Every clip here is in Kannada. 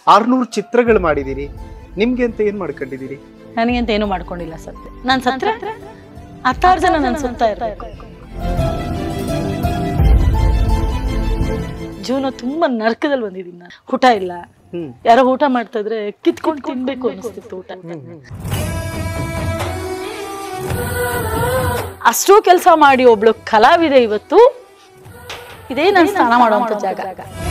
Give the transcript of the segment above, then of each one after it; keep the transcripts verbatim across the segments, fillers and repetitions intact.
ಆರ್ನೂರು ಚಿತ್ರಗಳು ಮಾಡಿದಿರಿ, ನಿಮ್ಗೆ ಅಂತ ಏನ್ ಮಾಡ್ಕೊಂಡಿದ್ದೀರಿ? ನನಗೆ ಅಂತ ಏನು ಮಾಡ್ಕೊಂಡಿಲ್ಲ ಸತ್ಯ. ನಾನು ಸತ್ರ ಹತ್ತಾರು ಜನ ನನ್ನ ಸುತ್ತ ಇರಬೇಕು. ಜೀವನ ತುಂಬಾ ನರಕದಲ್ಲಿ ಬಂದಿದ್ದೀನಿ ನಾನು. ಊಟ ಇಲ್ಲ, ಯಾರೋ ಊಟ ಮಾಡ್ತಾ ಇದ್ರೆ ಕಿತ್ಕೊಂಡು ತಿನ್ಬೇಕು ಅನಿಸ್ತಿತ್ತು ಊಟ. ಅಷ್ಟೂ ಕೆಲಸ ಮಾಡಿ ಒಬ್ಳು ಕಲಾವಿದೆ ಇವತ್ತು ಇದೇ ನಾನು ಸ್ನಾನ ಮಾಡುವಂತ ಜಾಗ.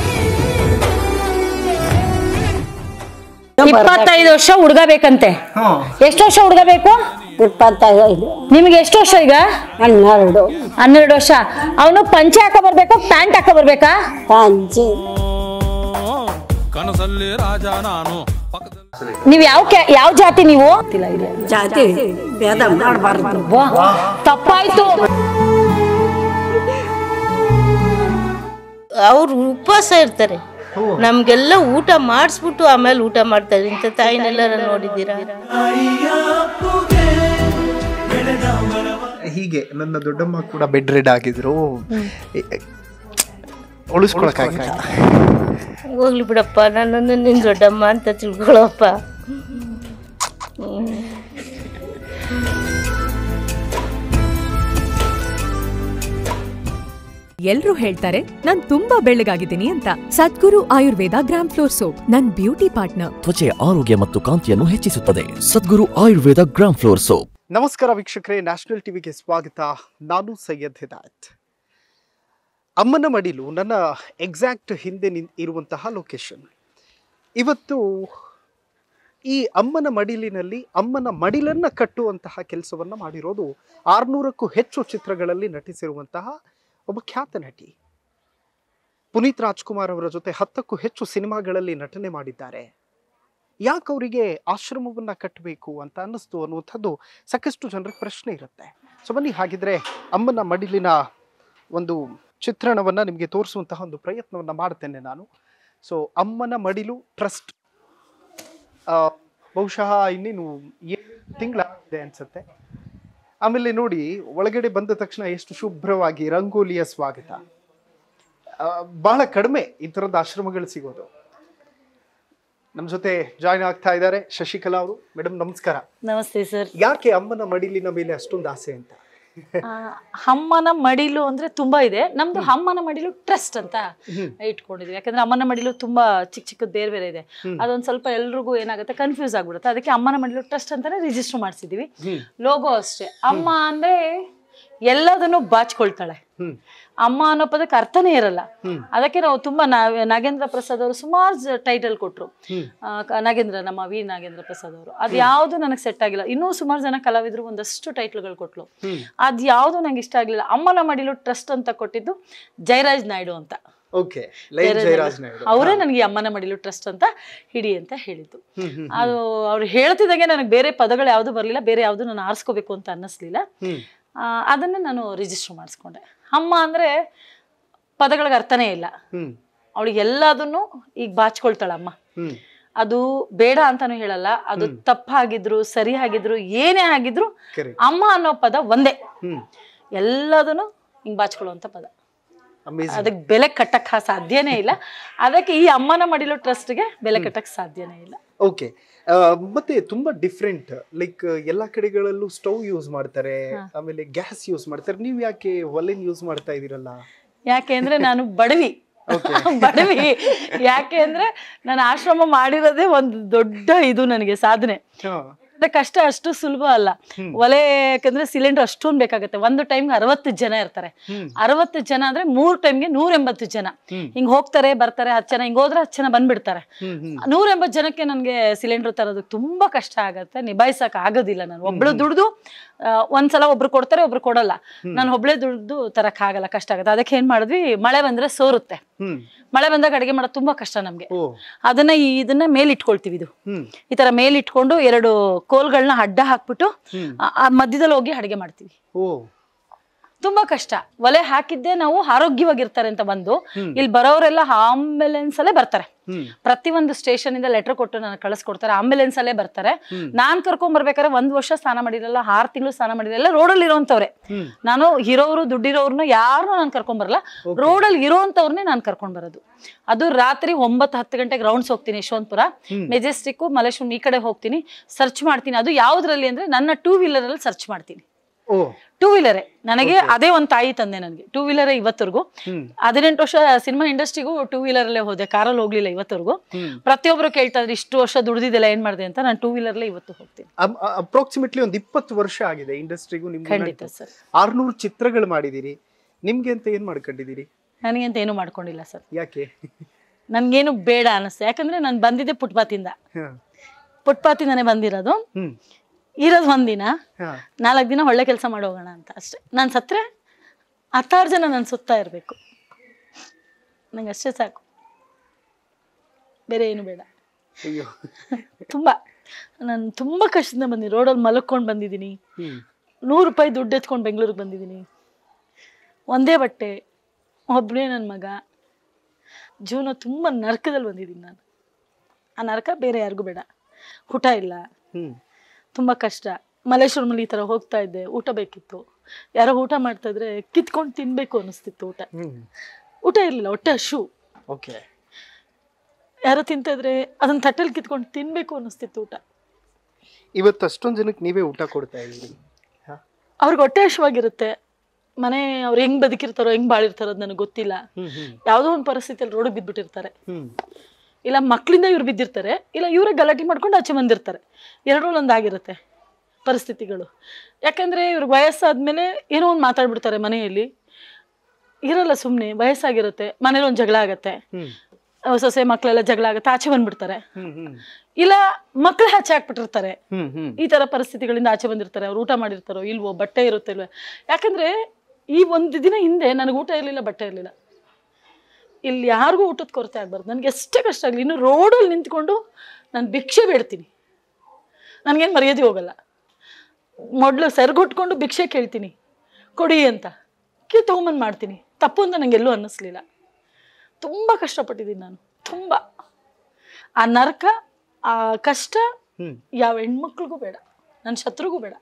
ಇಪ್ಪತ್ತೈದು ವರ್ಷ ಹುಡುಗ ಬೇಕಂತೆ. ಎಷ್ಟು ವರ್ಷ ಹುಡುಗ ಬೇಕು? ಇಪ್ಪತ್ತೈದು. ನಿಮ್ಗೆ ಎಷ್ಟು ವರ್ಷ ಈಗ? ಹನ್ನೆರಡು. ಹನ್ನೆರಡು ವರ್ಷ. ಅವನು ಪಂಚೆ ಹಾಕ ಬರ್ಬೇಕಾ ಪ್ಯಾಂಟ್ ಹಾಕ ಬರ್ಬೇಕಾ? ಪಂಚೆ. ಕನಸಲ್ಲಿ ರಾಜ ನಾನು. ನೀವ್ ಯಾವ ಯಾವ ಜಾತಿ ನೀವು? ಜಾತಿ ಭೇದ ಮಾಡಬಾರ್ದು. ತಪ್ಪಾಯ್ತು. ಅವ್ರು ಉಪವಾಸ ಇರ್ತಾರೆ, ನಮ್ಗೆಲ್ಲ ಊಟ ಮಾಡಿಸ್ಬಿಟ್ಟು ಆಮೇಲೆ ಊಟ ಮಾಡ್ತಾರೆ. ಇಂಥ ತಾಯಿನೆಲ್ಲರ ನೋಡಿದ್ದೀರಾ? ಹೀಗೆ ನನ್ನ ದೊಡ್ಡಮ್ಮ ಕೂಡ ಬೆಡ್ ರೆಡ್ ಆಗಿದ್ರು, ಉಳಿಸ್ಕೊಳಕ್ಕಾಗಿಲ್ಲ. ಹೋಗ್ಲಿ ಬಿಡಪ್ಪ, ನನ್ನನ್ನು ನಿನ್ ದೊಡ್ಡಮ್ಮ ಅಂತ ತಿಳ್ಕೊಳಪ್ಪ. ಎಲ್ರೂ ಹೇಳ್ತಾರೆ ನಾನ್ ತುಂಬಾ ಬೆಳ್ಳಗಾಗಿದ್ದೀನಿ ಅಂತ. Sadguru Ayurveda gram flour soap ನನ್ ಬ್ಯೂಟಿ ಪಾರ್ಟ್ನರ್. ತ್ವಚೆಯ ಆರೋಗ್ಯ ಮತ್ತು ಕಾಂತಿಯನ್ನು ಹೆಚ್ಚಿಸುತ್ತದೆ. Sadguru Ayurveda gram flour soap. ನಮಸ್ಕಾರ ವೀಕ್ಷಕರೇ, ನ್ಯಾಷನಲ್ ಟಿವಿಗೆ ಸ್ವಾಗತ. ನಾನು ಸೈಯದ್ ಹಿದಾಯತ್. ಅಮ್ಮನ ಮಡಿಲು ನನ್ನ ಎಕ್ಸಾಕ್ಟ್ ಹಿಂದೆ ನಿನ್ ಇರುವಂತಹ ಲೊಕೇಶನ್. ಇವತ್ತು ಈ ಅಮ್ಮನ ಮಡಿಲಿನಲ್ಲಿ ಅಮ್ಮನ ಮಡಿಲನ್ನು ಕಟ್ಟುವಂತಹ ಕೆಲಸವನ್ನು ಮಾಡಿರೋದು ಆರ್ನೂರಕ್ಕೂ ಹೆಚ್ಚು ಚಿತ್ರಗಳಲ್ಲಿ ನಟಿಸಿರುವಂತಹ ಒಬ್ಬ ಖ್ಯಾತ ನಟಿ. ಪುನೀತ್ ರಾಜ್ಕುಮಾರ್ ಅವರ ಜೊತೆ ಹತ್ತಕ್ಕೂ ಹೆಚ್ಚು ಸಿನಿಮಾಗಳಲ್ಲಿ ನಟನೆ ಮಾಡಿದ್ದಾರೆ. ಯಾಕೆ ಅವರಿಗೆ ಆಶ್ರಮವನ್ನು ಕಟ್ಟಬೇಕು ಅಂತ ಅನ್ನಿಸ್ತು ಅನ್ನುವಂಥದ್ದು ಸಾಕಷ್ಟು ಜನರಿಗೆ ಪ್ರಶ್ನೆ ಇರುತ್ತೆ. ಸೊ ಬನ್ನಿ, ಹಾಗಿದ್ರೆ ಅಮ್ಮನ ಮಡಿಲಿನ ಒಂದು ಚಿತ್ರಣವನ್ನು ನಿಮಗೆ ತೋರಿಸುವಂತಹ ಒಂದು ಪ್ರಯತ್ನವನ್ನು ಮಾಡ್ತೇನೆ ನಾನು. ಸೊ ಅಮ್ಮನ ಮಡಿಲು ಟ್ರಸ್ಟ್ ಬಹುಶಃ ಇನ್ನೇನು ಏಳು ತಿಂಗಳಾಗಿದೆ ಅನ್ಸುತ್ತೆ. ಆಮೇಲೆ ನೋಡಿ, ಒಳಗಡೆ ಬಂದ ತಕ್ಷಣ ಎಷ್ಟು ಶುಭ್ರವಾಗಿ ರಂಗೋಲಿಯ ಸ್ವಾಗತ. ಬಹಳ ಕಡಿಮೆ ಈ ಥರದ ಆಶ್ರಮಗಳು ಸಿಗೋದು. ನಮ್ಮ ಜೊತೆ ಜಾಯ್ನ್ ಆಗ್ತಾ ಇದ್ದಾರೆ ಶಶಿಕಲಾ ಅವರು. ಮೇಡಮ್ ನಮಸ್ಕಾರ. ನಮಸ್ತೆ ಸರ್. ಯಾಕೆ ಅಮ್ಮನ ಮಡಿಲಿನ ಮೇಲೆ ಅಷ್ಟೊಂದು ಆಸೆ ಅಂತ? ಅಮ್ಮನ ಮಡಿಲು ಅಂದ್ರೆ ತುಂಬಾ ಇದೆ. ನಮ್ದು ಅಮ್ಮನ ಮಡಿಲು ಟ್ರಸ್ಟ್ ಅಂತ ಇಟ್ಕೊಂಡಿದ್ವಿ. ಯಾಕಂದ್ರೆ ಅಮ್ಮನ ಮಡಿಲು ತುಂಬಾ ಚಿಕ್ಕ ಚಿಕ್ಕದ್ ಬೇರೆ ಬೇರೆ ಇದೆ. ಅದೊಂದ್ ಸ್ವಲ್ಪ ಎಲ್ರಿಗೂ ಏನಾಗುತ್ತೆ, ಕನ್ಫ್ಯೂಸ್ ಆಗ್ಬಿಡುತ್ತೆ. ಅದಕ್ಕೆ ಅಮ್ಮನ ಮಡಿಲು ಟ್ರಸ್ಟ್ ಅಂತಾನೆ ರಿಜಿಸ್ಟರ್ ಮಾಡ್ಸಿದೀವಿ. ಲೋಗೋ ಅಷ್ಟೇ. ಅಮ್ಮ ಅಂದ್ರೆ ಎಲ್ಲದನ್ನು ಬಾಚ್ಕೊಳ್ತಾಳೆ. ಅಮ್ಮ ಅನ್ನೋ ಪದಕ್ಕೆ ಅರ್ಥನೇ ಇರಲ್ಲ. ಅದಕ್ಕೆ ನಾವು ತುಂಬಾ ನಾಗೇಂದ್ರ ಪ್ರಸಾದ್ ಅವರು ಸುಮಾರು ಟೈಟಲ್ ಕೊಟ್ರು. ನಾಗೇಂದ್ರ, ನಮ್ಮ ವಿ ನಾಗೇಂದ್ರ ಪ್ರಸಾದ್ ಅವರು. ಅದ್ ಯಾವ್ದು ನನಗೆ ಸೆಟ್ ಆಗಿಲ್ಲ. ಇನ್ನೂ ಸುಮಾರು ಜನ ಕಲಾವಿದ್ರು ಒಂದಷ್ಟು ಟೈಟ್ಲ್ಗಳು ಕೊಟ್ಲು. ಅದ್ ಯಾವ್ದು ನಂಗೆ ಇಷ್ಟ ಆಗ್ಲಿಲ್ಲ. ಅಮ್ಮನ ಮಡಿಲು ಟ್ರಸ್ಟ್ ಅಂತ ಕೊಟ್ಟಿದ್ದು ಜಯರಾಜ್ ನಾಯ್ಡು ಅಂತ. ಅವರೇ ನನಗೆ ಅಮ್ಮನ ಮಡಿಲು ಟ್ರಸ್ಟ್ ಅಂತ ಹಿಡಿ ಅಂತ ಹೇಳಿದ್ದು. ಅದು ಅವ್ರು ಹೇಳ್ತಿದಂಗೆ ನನಗೆ ಬೇರೆ ಪದಗಳು ಯಾವ್ದು ಬರ್ಲಿಲ್ಲ, ಬೇರೆ ಯಾವ್ದು ನಾನು ಆರಿಸ್ಕೋಬೇಕು ಅಂತ ಅನ್ನಿಸ್ಲಿಲ್ಲ. ಅದನ್ನೇ ನಾನು ರಿಜಿಸ್ಟರ್ ಮಾಡಿಸ್ಕೊಂಡೆ. ಅಮ್ಮ ಅಂದ್ರೆ ಪದಗಳಿಗೆ ಅರ್ಥನೇ ಇಲ್ಲ. ಅವಳಿಗೆ ಎಲ್ಲದನ್ನು ಈಗ ಬಾಚ್ಕೊಳ್ತಾಳ ಅಮ್ಮ. ಅದು ಬೇಡ ಅಂತಾನು ಹೇಳಲ್ಲ. ಅದು ತಪ್ಪಾಗಿದ್ರು ಸರಿ ಆಗಿದ್ರು ಏನೇ ಆಗಿದ್ರು ಅಮ್ಮ ಅನ್ನೋ ಪದ ಒಂದೇ. ಎಲ್ಲದನ್ನು ಹಿಂಗ್ ಬಾಚ್ಕೊಳ್ಳುವಂತ ಪದ. ಅದಕ್ಕೆ ಬೆಲೆ ಕಟ್ಟಕ್ ಸಾಧ್ಯನೇ ಇಲ್ಲ. ಅದಕ್ಕೆ ಈ ಅಮ್ಮನ ಮಡಿಲು ಟ್ರಸ್ಟ್ಗೆ ಬೆಲೆ ಕಟ್ಟಕ್ ಸಾಧ್ಯನೇ ಇಲ್ಲ. ಓಕೆ. ಮತ್ತೆ ತುಂಬಾ ಡಿಫ್ರೆಂಟ್, ಲೈಕ್ ಎಲ್ಲಾ ಕಡೆಗಳಲ್ಲೂ ಸ್ಟವ್ ಯೂಸ್ ಮಾಡ್ತಾರೆ, ಆಮೇಲೆ ಗ್ಯಾಸ್ ಯೂಸ್ ಮಾಡ್ತಾರೆ. ನೀವ್ ಯಾಕೆ ಒಲೆನ್ ಯೂಸ್ ಮಾಡ್ತಾ ಇದೀರಲ್ಲ? ಯಾಕೆ ಅಂದ್ರೆ ನಾನು ಬಡವಿ ಬಡವಿ ಯಾಕೆ ಅಂದ್ರೆ ನಾನು ಆಶ್ರಮ ಮಾಡಿರೋದೇ ಒಂದು ದೊಡ್ಡ ಇದು ನನಗೆ ಸಾಧನೆ. ಕಷ್ಟ ಅಷ್ಟು ಸುಲಭ ಅಲ್ಲ. ಒಲೆ ಯಾಕಂದ್ರೆ ಸಿಲಿಂಡರ್ ಅಷ್ಟೊಂದು ಬೇಕಾಗತ್ತೆ. ಒಂದು ಟೈಮ್ಗೆ ಅರವತ್ತು ಜನ ಇರ್ತಾರೆ. ಅರವತ್ತು ಜನ ಅಂದ್ರೆ ಮೂರ್ ಟೈಮ್ಗೆ ನೂರ ಎಂಬತ್ತು ಜನ ಹಿಂಗ್ ಹೋಗ್ತಾರೆ ಬರ್ತಾರೆ. ಹತ್ತು ಜನ ಹಿಂಗ್ ಹೋದ್ರೆ ಹತ್ತು ಜನ ಬಂದ್ಬಿಡ್ತಾರೆ. ನೂರ ಎಂಬತ್ತು ಜನಕ್ಕೆ ನನ್ಗೆ ಸಿಲಿಂಡರ್ ತರೋದಕ್ಕೆ ತುಂಬಾ ಕಷ್ಟ ಆಗತ್ತೆ. ನಿಭಾಯಿಸಕ್ ಆಗೋದಿಲ್ಲ. ನಾನು ಒಬ್ಳು ದುಡ್ದು ಒಂದ್ಸಲ ಒಬ್ರು ಕೊಡ್ತಾರೆ, ಒಬ್ರು ಕೊಡಲ್ಲ. ನಾನು ಒಬ್ಳೆ ದುಡ್ದು ತರಕ್ ಆಗಲ್ಲ, ಕಷ್ಟ ಆಗತ್ತೆ. ಅದಕ್ಕೆ ಏನ್ ಮಾಡಿದ್ವಿ, ಮಳೆ ಬಂದ್ರೆ ಸೋರುತ್ತೆ. ಮಳೆ ಬಂದಾಗ ಅಡಿಗೆ ಮಾಡೋದು ತುಂಬಾ ಕಷ್ಟ ನಮ್ಗೆ. ಅದನ್ನ ಇದನ್ನ ಮೇಲ್ ಇಟ್ಕೊಳ್ತೀವಿ. ಇದು ಈ ತರ ಮೇಲ್ ಇಟ್ಕೊಂಡು ಎರಡು ಕೋಲ್ಗಳನ್ನ ಅಡ್ಡ ಹಾಕ್ಬಿಟ್ಟು ಮಧ್ಯದಲ್ಲಿ ಹೋಗಿ ಅಡಿಗೆ ಮಾಡ್ತೀವಿ. ತುಂಬಾ ಕಷ್ಟ. ಒಲೆ ಹಾಕಿದ್ದೆ ನಾವು ಆರೋಗ್ಯವಾಗಿರ್ತಾರೆ ಅಂತ ಬಂದು ಇಲ್ಲಿ ಬರೋರೆಲ್ಲ ಆಂಬುಲೆನ್ಸ್ ಅಲ್ಲೇ ಬರ್ತಾರೆ. ಪ್ರತಿಯೊಂದು ಸ್ಟೇಷನ್ ಇಂದ ಲೆಟರ್ ಕೊಟ್ಟು ನನಗೆ ಕಳಿಸ್ಕೊಡ್ತಾರೆ, ಆಂಬುಲೆನ್ಸ್ ಅಲ್ಲೇ ಬರ್ತಾರೆ. ನಾನ್ ಕರ್ಕೊಂಡ್ ಬರ್ಬೇಕಾದ್ರೆ ಒಂದ್ ವರ್ಷ ಸ್ನಾನ ಮಾಡಿರಲ್ಲ, ಆರ್ ತಿಂಗಳು ಸ್ನಾನ ಮಾಡಿರಲ್ಲ, ರೋಡಲ್ಲಿ ಇರೋಂಥವ್ರೆ. ನಾನು ಇರೋರು ದುಡ್ಡಿರೋರ್ನ ಯಾರು ನಾನು ಕರ್ಕೊಂಡ್ ಬರಲ್ಲ, ರೋಡಲ್ಲಿ ಇರೋಂಥವ್ರನ್ನೇ ನಾನು ಕರ್ಕೊಂಡ್ ಬರೋದು. ಅದು ರಾತ್ರಿ ಒಂಬತ್ತು ಹತ್ತು ಗಂಟೆಗೆ ರೌಂಡ್ಸ್ ಹೋಗ್ತೀನಿ, ಯಶವಂತಪುರ, ಮೆಜೆಸ್ಟಿಕ್, ಮಲೇಶ್ವರಂ ಈ ಕಡೆ ಹೋಗ್ತೀನಿ, ಸರ್ಚ್ ಮಾಡ್ತೀನಿ. ಅದು ಯಾವ್ದ್ರಲ್ಲಿ ಅಂದ್ರೆ ನನ್ನ ಟೂ ವೀಲರ್ ಅಲ್ಲಿ ಸರ್ಚ್ ಮಾಡ್ತೀನಿ. ಟೂ ವೀಲರೇ ನನಗೆ, ಅದೇ ಒಂದ್ ತಾಯಿ ತಂದೆ ನನಗೆ. ಟೂ ವೀಲರೇ ಇವತ್ತರೆಗೂ. ಹದಿನೆಂಟು ವರ್ಷ ಸಿನಿಮಾ ಇಂಡಸ್ಟ್ರಿಗೂ ಟೂ ವೀಲರ್ ಅಲ್ಲೇ ಹೋದೆ, ಕಾರಲ್ಲಿ ಹೋಗ್ಲಿಲ್ಲ ಇವತ್ತರೆಗೂ. ಪ್ರತಿಯೊಬ್ರು ಕೇಳ್ತಾ ಇದ್ರೆ ಇಷ್ಟು ವರ್ಷ ದುಡ್ದಿದ್ದೆಲ್ಲ ಏನ್ ಮಾಡಿದೆ ಅಂತ. ನಾನು ಟೂ ವೀಲರ್ಲೇ ಇವತ್ತು ಹೋಗ್ತೀನಿ. ಅಪ್ರಾಕ್ಸಿಮೇಟ್ಲಿ ಒಂದು ಇಪ್ಪತ್ತು ವರ್ಷ ಆಗಿದೆ ಇಂಡಸ್ಟ್ರಿಗೂ ನಿಮ್ಗೆ. ಖಂಡಿತ ಸರ್. ಆರ್ನೂರು ಚಿತ್ರಗಳು ಮಾಡಿದಿರಿ. ನಿಮ್ಗೆ ಅಂತ ಏನ್ ಮಾಡ್ಕೊಂಡಿದ್ದೀರಿ? ನನಗೆ ಅಂತ ಏನು ಮಾಡ್ಕೊಂಡಿಲ್ಲ ಸರ್. ಯಾಕೆ? ನನ್ಗೇನು ಬೇಡ ಅನಿಸ್ತು. ಯಾಕಂದ್ರೆ ನಾನು ಬಂದಿದ್ದೆ ಫುಟ್ಪಾತಿಂದ, ಫುಟ್ಪಾತಿಂದಾನೆ ಬಂದಿರೋದು. ಇರೋದು ಒಂದಿನ, ನಾಲ್ಕು ದಿನ ಒಳ್ಳೆ ಕೆಲಸ ಮಾಡೋಗೋಣ ಅಂತ ಅಷ್ಟೇ. ನಾನು ಸತ್ರೆ ಹತ್ತಾರು ಜನ ನನ್ನ ಸುತ್ತಾ ಇರಬೇಕು, ನಂಗೆ ಅಷ್ಟೇ ಸಾಕು, ಬೇರೆ ಏನು ಬೇಡ. ತುಂಬ ನಾನು ತುಂಬ ಕಷ್ಟದಿಂದ ಬಂದಿದ್ದೀನಿ. ರೋಡಲ್ಲಿ ಮಲಕ್ಕೊಂಡು ಬಂದಿದ್ದೀನಿ, ನೂರು ರೂಪಾಯಿ ದುಡ್ಡು ಎತ್ಕೊಂಡು ಬೆಂಗಳೂರಿಗೆ ಬಂದಿದ್ದೀನಿ. ಒಂದೇ ಬಟ್ಟೆ, ಒಬ್ಬನೇ ನನ್ನ ಮಗ, ಜೀವನ ತುಂಬ ನರಕದಲ್ಲಿ ಬಂದಿದ್ದೀನಿ ನಾನು. ಆ ನರಕ ಬೇರೆ ಯಾರಿಗೂ ಬೇಡ. ಊಟ ಇಲ್ಲ, ತುಂಬ ಕಷ್ಟ. ಮಲೇಶ್ವರಮಲ್ಲಿ ಈ ಥರ ಹೋಗ್ತಾ ಇದ್ದೆ, ಊಟ ಬೇಕಿತ್ತು. ಯಾರೋ ಊಟ ಮಾಡ್ತಾ ಇದ್ರೆ ಕಿತ್ಕೊಂಡು ತಿನ್ಬೇಕು ಅನ್ನಿಸ್ತಿತ್ತು. ಊಟ ಊಟ ಇರಲಿಲ್ಲ, ಹೊಟ್ಟೆ ಹಶು. ಓಕೆ. ಯಾರೋ ತಿಂತಾ ಇದ್ರೆ ಅದನ್ನ ತಟ್ಟೆಲಿ ಕಿತ್ಕೊಂಡು ತಿನ್ಬೇಕು ಅನ್ನಿಸ್ತಿತ್ತು ಊಟ. ಇವತ್ತು ಅಷ್ಟೊಂದು ಜನಕ್ಕೆ ನೀವೇ ಊಟ ಕೊಡ್ತಾ ಇದ್ದೀರಿ. ಅವ್ರಿಗೆ ಹೊಟ್ಟೆ ಹಶುವಾಗಿರುತ್ತೆ. ಮನೆ ಅವ್ರು ಹೆಂಗ್ ಬದುಕಿರ್ತಾರೋ ಹೆಂಗ್ ಬಾಳಿರ್ತಾರೋ ಅದು ನನಗೆ ಗೊತ್ತಿಲ್ಲ. ಯಾವುದೋ ಒಂದು ಪರಿಸ್ಥಿತಿಯಲ್ಲಿ ರೋಡಿಗೆ ಬಿದ್ದುಬಿಟ್ಟಿರ್ತಾರೆ, ಇಲ್ಲ ಮಕ್ಕಳಿಂದ ಇವ್ರು ಬಿದ್ದಿರ್ತಾರೆ, ಇಲ್ಲ ಇವರೇ ಗಲಾಟೆ ಮಾಡ್ಕೊಂಡು ಆಚೆ ಬಂದಿರ್ತಾರೆ. ಎರಡರಲ್ಲಿ ಒಂದು ಆಗಿರುತ್ತೆ ಪರಿಸ್ಥಿತಿಗಳು. ಯಾಕಂದ್ರೆ ಇವ್ರಿಗೆ ವಯಸ್ಸಾದ್ಮೇಲೆ ಏನೋ ಒಂದು ಮಾತಾಡ್ಬಿಡ್ತಾರೆ ಮನೆಯಲ್ಲಿ. ಇರಲ್ಲ ಸುಮ್ಮನೆ, ವಯಸ್ಸಾಗಿರುತ್ತೆ, ಮನೇಲಿ ಒಂದು ಜಗಳ ಆಗತ್ತೆ, ಸೊಸೆ ಮಕ್ಕಳೆಲ್ಲ ಜಗಳ ಆಗುತ್ತೆ, ಆಚೆ ಬಂದ್ಬಿಡ್ತಾರೆ. ಇಲ್ಲ ಮಕ್ಳು ಆಚೆ ಹಾಕ್ಬಿಟ್ಟಿರ್ತಾರೆ. ಈ ತರ ಪರಿಸ್ಥಿತಿಗಳಿಂದ ಆಚೆ ಬಂದಿರ್ತಾರೆ. ಅವ್ರು ಊಟ ಮಾಡಿರ್ತಾರೋ ಇಲ್ವೋ, ಬಟ್ಟೆ ಇರುತ್ತೆ ಇಲ್ವೋ. ಯಾಕಂದ್ರೆ ಈ ಒಂದು ದಿನ ಹಿಂದೆ ನನಗೆ ಊಟ ಇರಲಿಲ್ಲ, ಬಟ್ಟೆ ಇರಲಿಲ್ಲ. ಇಲ್ಲಿ ಯಾರಿಗೂ ಊಟದ ಕೊರತೆ ಆಗ್ಬಾರ್ದು. ನನಗೆ ಎಷ್ಟೇ ಕಷ್ಟ ಆಗಲಿ, ಇನ್ನು ರೋಡಲ್ಲಿ ನಿಂತ್ಕೊಂಡು ನಾನು ಭಿಕ್ಷೆ ಬೇಡ್ತೀನಿ, ನನಗೇನು ಮರ್ಯಾದೆ ಹೋಗಲ್ಲ. ಮೊದಲು ಸೆರ್ಗೊಟ್ಕೊಂಡು ಭಿಕ್ಷೆ ಕೇಳ್ತೀನಿ, ಕೊಡಿ ಅಂತ. ಕಿ ತೊಗೊಂಬಂದು ಮಾಡ್ತೀನಿ. ತಪ್ಪು ಅಂತ ನನಗೆಲ್ಲೂ ಅನ್ನಿಸ್ಲಿಲ್ಲ. ತುಂಬ ಕಷ್ಟಪಟ್ಟಿದ್ದೀನಿ ನಾನು, ತುಂಬ. ಆ ನರಕ, ಆ ಕಷ್ಟ ಯಾವ ಹೆಣ್ಮಕ್ಳಿಗೂ ಬೇಡ, ನನ್ನ ಶತ್ರುಗೂ ಬೇಡ.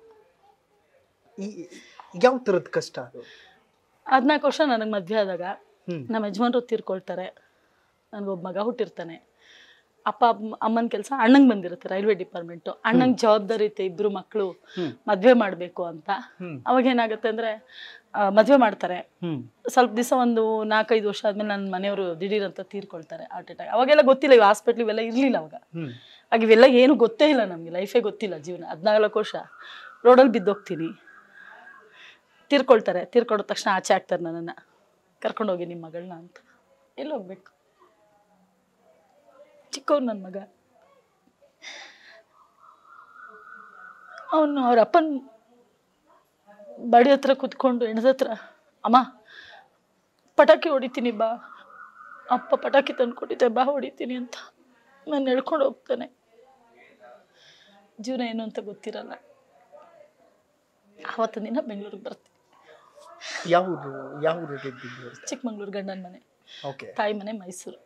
ಯಾವ ಥರದ ಕಷ್ಟ ಅದು? ಹದಿನಾಲ್ಕು ವರ್ಷ ನನಗೆ ಮದುವೆ ಆದಾಗ ನಮ್ಮ ಯಜಮಾನ್ರು ತೀರ್ಕೊಳ್ತಾರೆ. ನನಗೊಬ್ಬ ಮಗ ಹುಟ್ಟಿರ್ತಾನೆ. ಅಪ್ಪ ಅಮ್ಮನ ಕೆಲಸ ಅಣ್ಣಂಗೆ ಬಂದಿರುತ್ತೆ, ರೈಲ್ವೆ ಡಿಪಾರ್ಟ್ಮೆಂಟು. ಅಣ್ಣಂಗೆ ಜವಾಬ್ದಾರಿ ಇರುತ್ತೆ, ಇಬ್ರು ಮಕ್ಕಳು ಮದುವೆ ಮಾಡಬೇಕು ಅಂತ. ಅವಾಗ ಏನಾಗುತ್ತೆ ಅಂದರೆ ಮದುವೆ ಮಾಡ್ತಾರೆ. ಸ್ವಲ್ಪ ದಿವಸ ಒಂದು ನಾಲ್ಕೈದು ವರ್ಷ ಆದ್ಮೇಲೆ ನನ್ನ ಮನೆಯವರು ದಿಢೀರಂತ ತೀರ್ಕೊಳ್ತಾರೆ, ಹಾರ್ಟ್ ಅಟ್ಯಾಕ್. ಅವಾಗೆಲ್ಲ ಗೊತ್ತಿಲ್ಲ, ಇವು ಹಾಸ್ಪಿಟ್ಲ್ ಇವೆಲ್ಲ ಇರಲಿಲ್ಲ ಅವಾಗ. ಆಗ ಇವೆಲ್ಲ ಏನು ಗೊತ್ತೇ ಇಲ್ಲ ನಮಗೆ, ಲೈಫೇ ಗೊತ್ತಿಲ್ಲ ಜೀವನ. ಹದಿನಾಲ್ಕು ವರ್ಷ ರೋಡಲ್ಲಿ ಬಿದ್ದೋಗ್ತೀನಿ. ತೀರ್ಕೊಳ್ತಾರೆ. ತೀರ್ಕೊಡ ತಕ್ಷಣ ಆಚೆ ಹಾಕ್ತಾರೆ ನನ್ನನ್ನು, ಕರ್ಕೊಂಡೋಗಿ ನಿಮ್ಮ ಮಗಳನ್ನ ಅಂತ. ಎಲ್ಲಿ ಹೋಗ್ಬೇಕು? ಚಿಕ್ಕವ್ರು ನನ್ನ ಮಗ. ಅವನು ಅವ್ರ ಅಪ್ಪನ ಬಾಡಿ ಹತ್ರ ಕುತ್ಕೊಂಡು ಹೆಣದ ಹತ್ರ, ಅಮ್ಮ ಪಟಾಕಿ ಹೊಡಿತೀನಿ ಬಾ, ಅಪ್ಪ ಪಟಾಕಿ ತಂದು ಕೊಟ್ಟಿದ್ದೆ ಬಾ ಹೊಡಿತೀನಿ ಅಂತ ನಾನು ಹೇಳ್ಕೊಂಡು ಹೋಗ್ತಾನೆ. ಜೀವನ ಏನು ಅಂತ ಗೊತ್ತಿರಲ್ಲ. ಆವತ್ತು ದಿನ ಬೆಂಗಳೂರಿಗೆ ಬರ್ತೀನಿ. ಯಾವುದು ಯಾವ ಚಿಕ್ಕಮಂಗ್ಳೂರು, ಗಂಡನ ಮನೆ, ತಾಯಿ ಮನೆ ಮೈಸೂರು.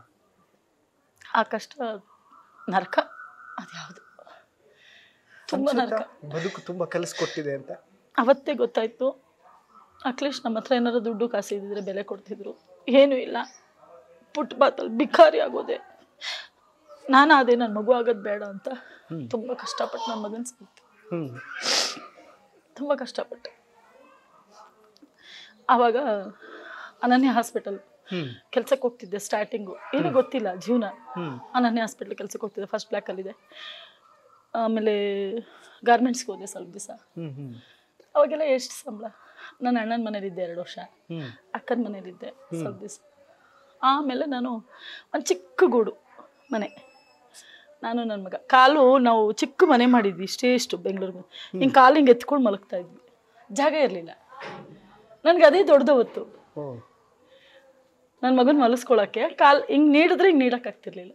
ಆ ಕಷ್ಟ ನರಕ ಅದ್ಯಾವುದು, ತುಂಬ ನರಕ. ಬದುಕು ತುಂಬ ಕಲಿಸ್ಕೊಟ್ಟಿದೆ ಅಂತ ಅವತ್ತೇ ಗೊತ್ತಾಯ್ತು. ಅಟ್ಲೀಸ್ಟ್ ನಮ್ಮ ಹತ್ರ ಏನಾರು ದುಡ್ಡು ಕಾಸು ಇದ್ದಿದ್ರೆ ಬೆಲೆ ಕೊಡ್ತಿದ್ರು. ಏನೂ ಇಲ್ಲ, ಫುಟ್ಪಾತಲ್ಲಿ ಭಿಕಾರಿ ಆಗೋದೆ. ನಾನು ಅದೇ ನನ್ನ ಮಗು ಆಗೋದು ಬೇಡ ಅಂತ ತುಂಬ ಕಷ್ಟಪಟ್ಟು ನನ್ನ ಮಗನ ಸಾಕ್ತೆ, ತುಂಬ ಕಷ್ಟಪಟ್ಟೆ. ಆವಾಗ ಅನನ್ಯ ಹಾಸ್ಪಿಟಲ್ ಕೆಲ್ಸಕ್ಕೆ ಹೋಗ್ತಿದ್ದೆ. ಸ್ಟಾರ್ಟಿಂಗು ಏನೂ ಗೊತ್ತಿಲ್ಲ ಜೀವನ. ಅನನ್ಯ ಹಾಸ್ಪಿಟ್ಲ್ ಕೆಲ್ಸಕ್ಕೆ ಹೋಗ್ತಿದ್ದೆ, ಫಸ್ಟ್ ಬ್ಲ್ಯಾಕಲ್ಲಿದೆ. ಆಮೇಲೆ ಗಾರ್ಮೆಂಟ್ಸ್ಗೆ ಹೋದೆ ಸ್ವಲ್ಪ ದಿವಸ. ಅವಾಗೆಲ್ಲ ಎಷ್ಟು ಸಂಬಳ? ನನ್ನ ಅಣ್ಣನ ಮನೇಲಿದ್ದೆ ಎರಡು ವರ್ಷ, ಅಕ್ಕನ ಮನೇಲಿದ್ದೆ ಸ್ವಲ್ಪ ದಿವಸ. ಆಮೇಲೆ ನಾನು ಒಂದು ಚಿಕ್ಕ ಗೂಡು ಮನೆ, ನಾನು ನನ್ನ ಮಗ. ಕಾಲು ನಾವು ಚಿಕ್ಕ ಮನೆ ಮಾಡಿದ್ವಿ, ಇಷ್ಟೇ ಇಷ್ಟು ಬೆಂಗಳೂರಿಗೆ. ಹಿಂಗೆ ಕಾಲು ಹಿಂಗೆ ಎತ್ಕೊಂಡು ಮಲಗ್ತಾ ಇದ್ವಿ, ಜಾಗ ಇರಲಿಲ್ಲ. ನನಗೆ ಅದೇ ದೊಡ್ಡದು ಹೊತ್ತು. ನನ್ನ ಮಗನ ಮಲಸ್ಕೊಳಕ್ಕೆ ಕಾಲು ಹಿಂಗೆ ನೀಡಿದ್ರೆ ಹಿಂಗೆ ನೀಡೋಕ್ಕಾಗ್ತಿರ್ಲಿಲ್ಲ.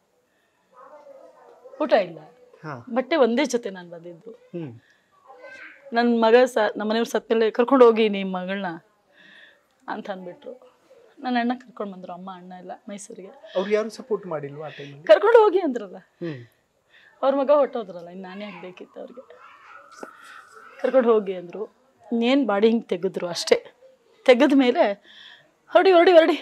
ಊಟ ಇಲ್ಲ, ಬಟ್ಟೆ ಒಂದೇ ಜೊತೆ ನಾನು ಬಂದಿದ್ದು. ನನ್ನ ಮಗ ಸ ನಮ್ಮ ಮನೆಯವ್ರು ಸತ್ಮೇಲೆ ಕರ್ಕೊಂಡು ಹೋಗಿ ನಿಮ್ಮ ಮಗಳನ್ನ ಅಂತ ಅಂದ್ಬಿಟ್ರು. ನನ್ನ ಅಣ್ಣ ಕರ್ಕೊಂಡು ಬಂದರು, ಅಮ್ಮ ಅಣ್ಣ ಎಲ್ಲ ಮೈಸೂರಿಗೆ. ಅವ್ರು ಯಾರು ಸಪೋರ್ಟ್ ಮಾಡಿಲ್ವಾ ಆ ಟೈಮಲ್ಲಿ? ಕರ್ಕೊಂಡು ಹೋಗಿ ಅಂದ್ರಲ್ಲ, ಹ್ಮ್ ಅವ್ರ ಮಗ ಹೊಟ್ಟೋದ್ರಲ್ಲ, ಇನ್ನು ನಾನೇ ಆಗಬೇಕಿತ್ತು ಅವ್ರಿಗೆ. ಕರ್ಕೊಂಡು ಹೋಗಿ ಅಂದರು. ಇನ್ನೇನು ಬಾಡಿ ಹಿಂಗೆ ತೆಗೆದ್ರು ಅಷ್ಟೇ. ತೆಗೆದ ಮೇಲೆ ಹೊರಡಿ ಹೊರಡಿ ಹೊರಡಿ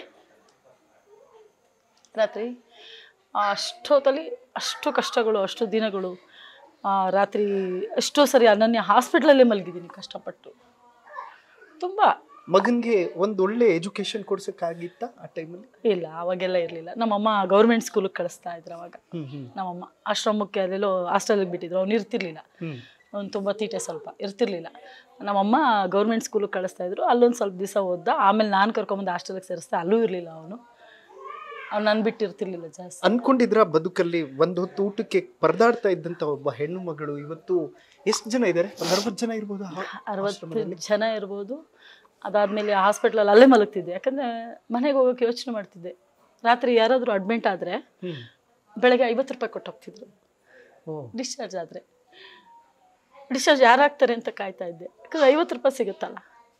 ರಾತ್ರಿ ಅಷ್ಟೊತ್ತಲ್ಲಿ ಅಷ್ಟು ಕಷ್ಟಗಳು, ಅಷ್ಟು ದಿನಗಳು. ರಾತ್ರಿ ಎಷ್ಟೋ ಸರಿ ಅನನ್ಯ ಹಾಸ್ಪಿಟ್ಲಲ್ಲೇ ಮಲಗಿದ್ದೀನಿ ಕಷ್ಟಪಟ್ಟು ತುಂಬ. ಮಗನಿಗೆ ಒಂದು ಒಳ್ಳೆ ಎಜುಕೇಶನ್ ಕೊಡ್ಸಕ್ಕಾಗಿತ್ತ ಆ ಟೈಮಲ್ಲಿ? ಇಲ್ಲ, ಅವಾಗೆಲ್ಲ ಇರಲಿಲ್ಲ. ನಮ್ಮಮ್ಮ ಗೌರ್ಮೆಂಟ್ ಸ್ಕೂಲಿಗೆ ಕಳಿಸ್ತಾ ಇದ್ರು ಅವಾಗ. ನಮ್ಮಮ್ಮ ಆಶ್ರಮಕ್ಕೆ ಅಲ್ಲೆಲ್ಲೋ ಹಾಸ್ಟೆಲಿಗೆ ಬಿಟ್ಟಿದ್ರು, ಅವ್ನು ಇರ್ತಿರ್ಲಿಲ್ಲ, ಅವ್ನು ತುಂಬ ತೀಟೆ ಸ್ವಲ್ಪ ಇರ್ತಿರ್ಲಿಲ್ಲ. ನಮ್ಮಮ್ಮ ಗೌರ್ಮೆಂಟ್ ಸ್ಕೂಲಿಗೆ ಕಳಿಸ್ತಾ ಇದ್ರು, ಅಲ್ಲೊಂದು ಸ್ವಲ್ಪ ದಿವಸ ಓದ್ದ. ಆಮೇಲೆ ನಾನು ಕರ್ಕೊಂಬಂದು ಹಾಸ್ಟೆಲಿಗೆ ಸೇರಿಸ್ದೆ, ಅಲ್ಲೂ ಇರಲಿಲ್ಲ ಅವನು. ಅವ್ನು ನಾನು ಬಿಟ್ಟಿರ್ತಿರ್ಲಿಲ್ಲ ಜಾಸ್ತಿ. ಅನ್ಕೊಂಡಿದ್ರ ಬದುಕಲ್ಲಿ ಒಂದು ಹೊತ್ತು ಊಟಕ್ಕೆ ಪರದಾಡ್ತಾ ಇದ್ದಂತ ಒಬ್ಬ ಹೆಣ್ಣು ಮಗಳು ಇವತ್ತು ಎಷ್ಟು ಜನ ಇದ್ದಾರೆ? ಒಂದು ಅರವತ್ತು ಜನ ಇರ್ಬೋದು. ಅರವತ್ತು ಜನ ಇರ್ಬೋದು. ಅದಾದಮೇಲೆ ಹಾಸ್ಪಿಟ್ಲಲ್ಲಿ ಅಲ್ಲೇ ಮಲಗ್ತಿದ್ದೆ, ಯಾಕಂದರೆ ಮನೆಗೆ ಹೋಗೋಕೆ ಯೋಚನೆ ಮಾಡ್ತಿದ್ದೆ. ರಾತ್ರಿ ಯಾರಾದರೂ ಅಡ್ಮಿಂಟ್ ಆದರೆ ಬೆಳಗ್ಗೆ ಐವತ್ತು ರೂಪಾಯಿ ಕೊಟ್ಟು ಹೋಗ್ತಿದ್ರು ಡಿಸ್ಚಾರ್ಜ್ ಆದರೆ. ಡಿಸ್ಚಾರ್ಜ್ ಯಾರಾಗ್ತಾರೆ ಅಂತ ಕಾಯ್ತಾ ಇದ್ದೆ, ಯಾಕಂದ್ರೆ ಐವತ್ತು ರೂಪಾಯಿ ಸಿಗುತ್ತಲ್ಲ.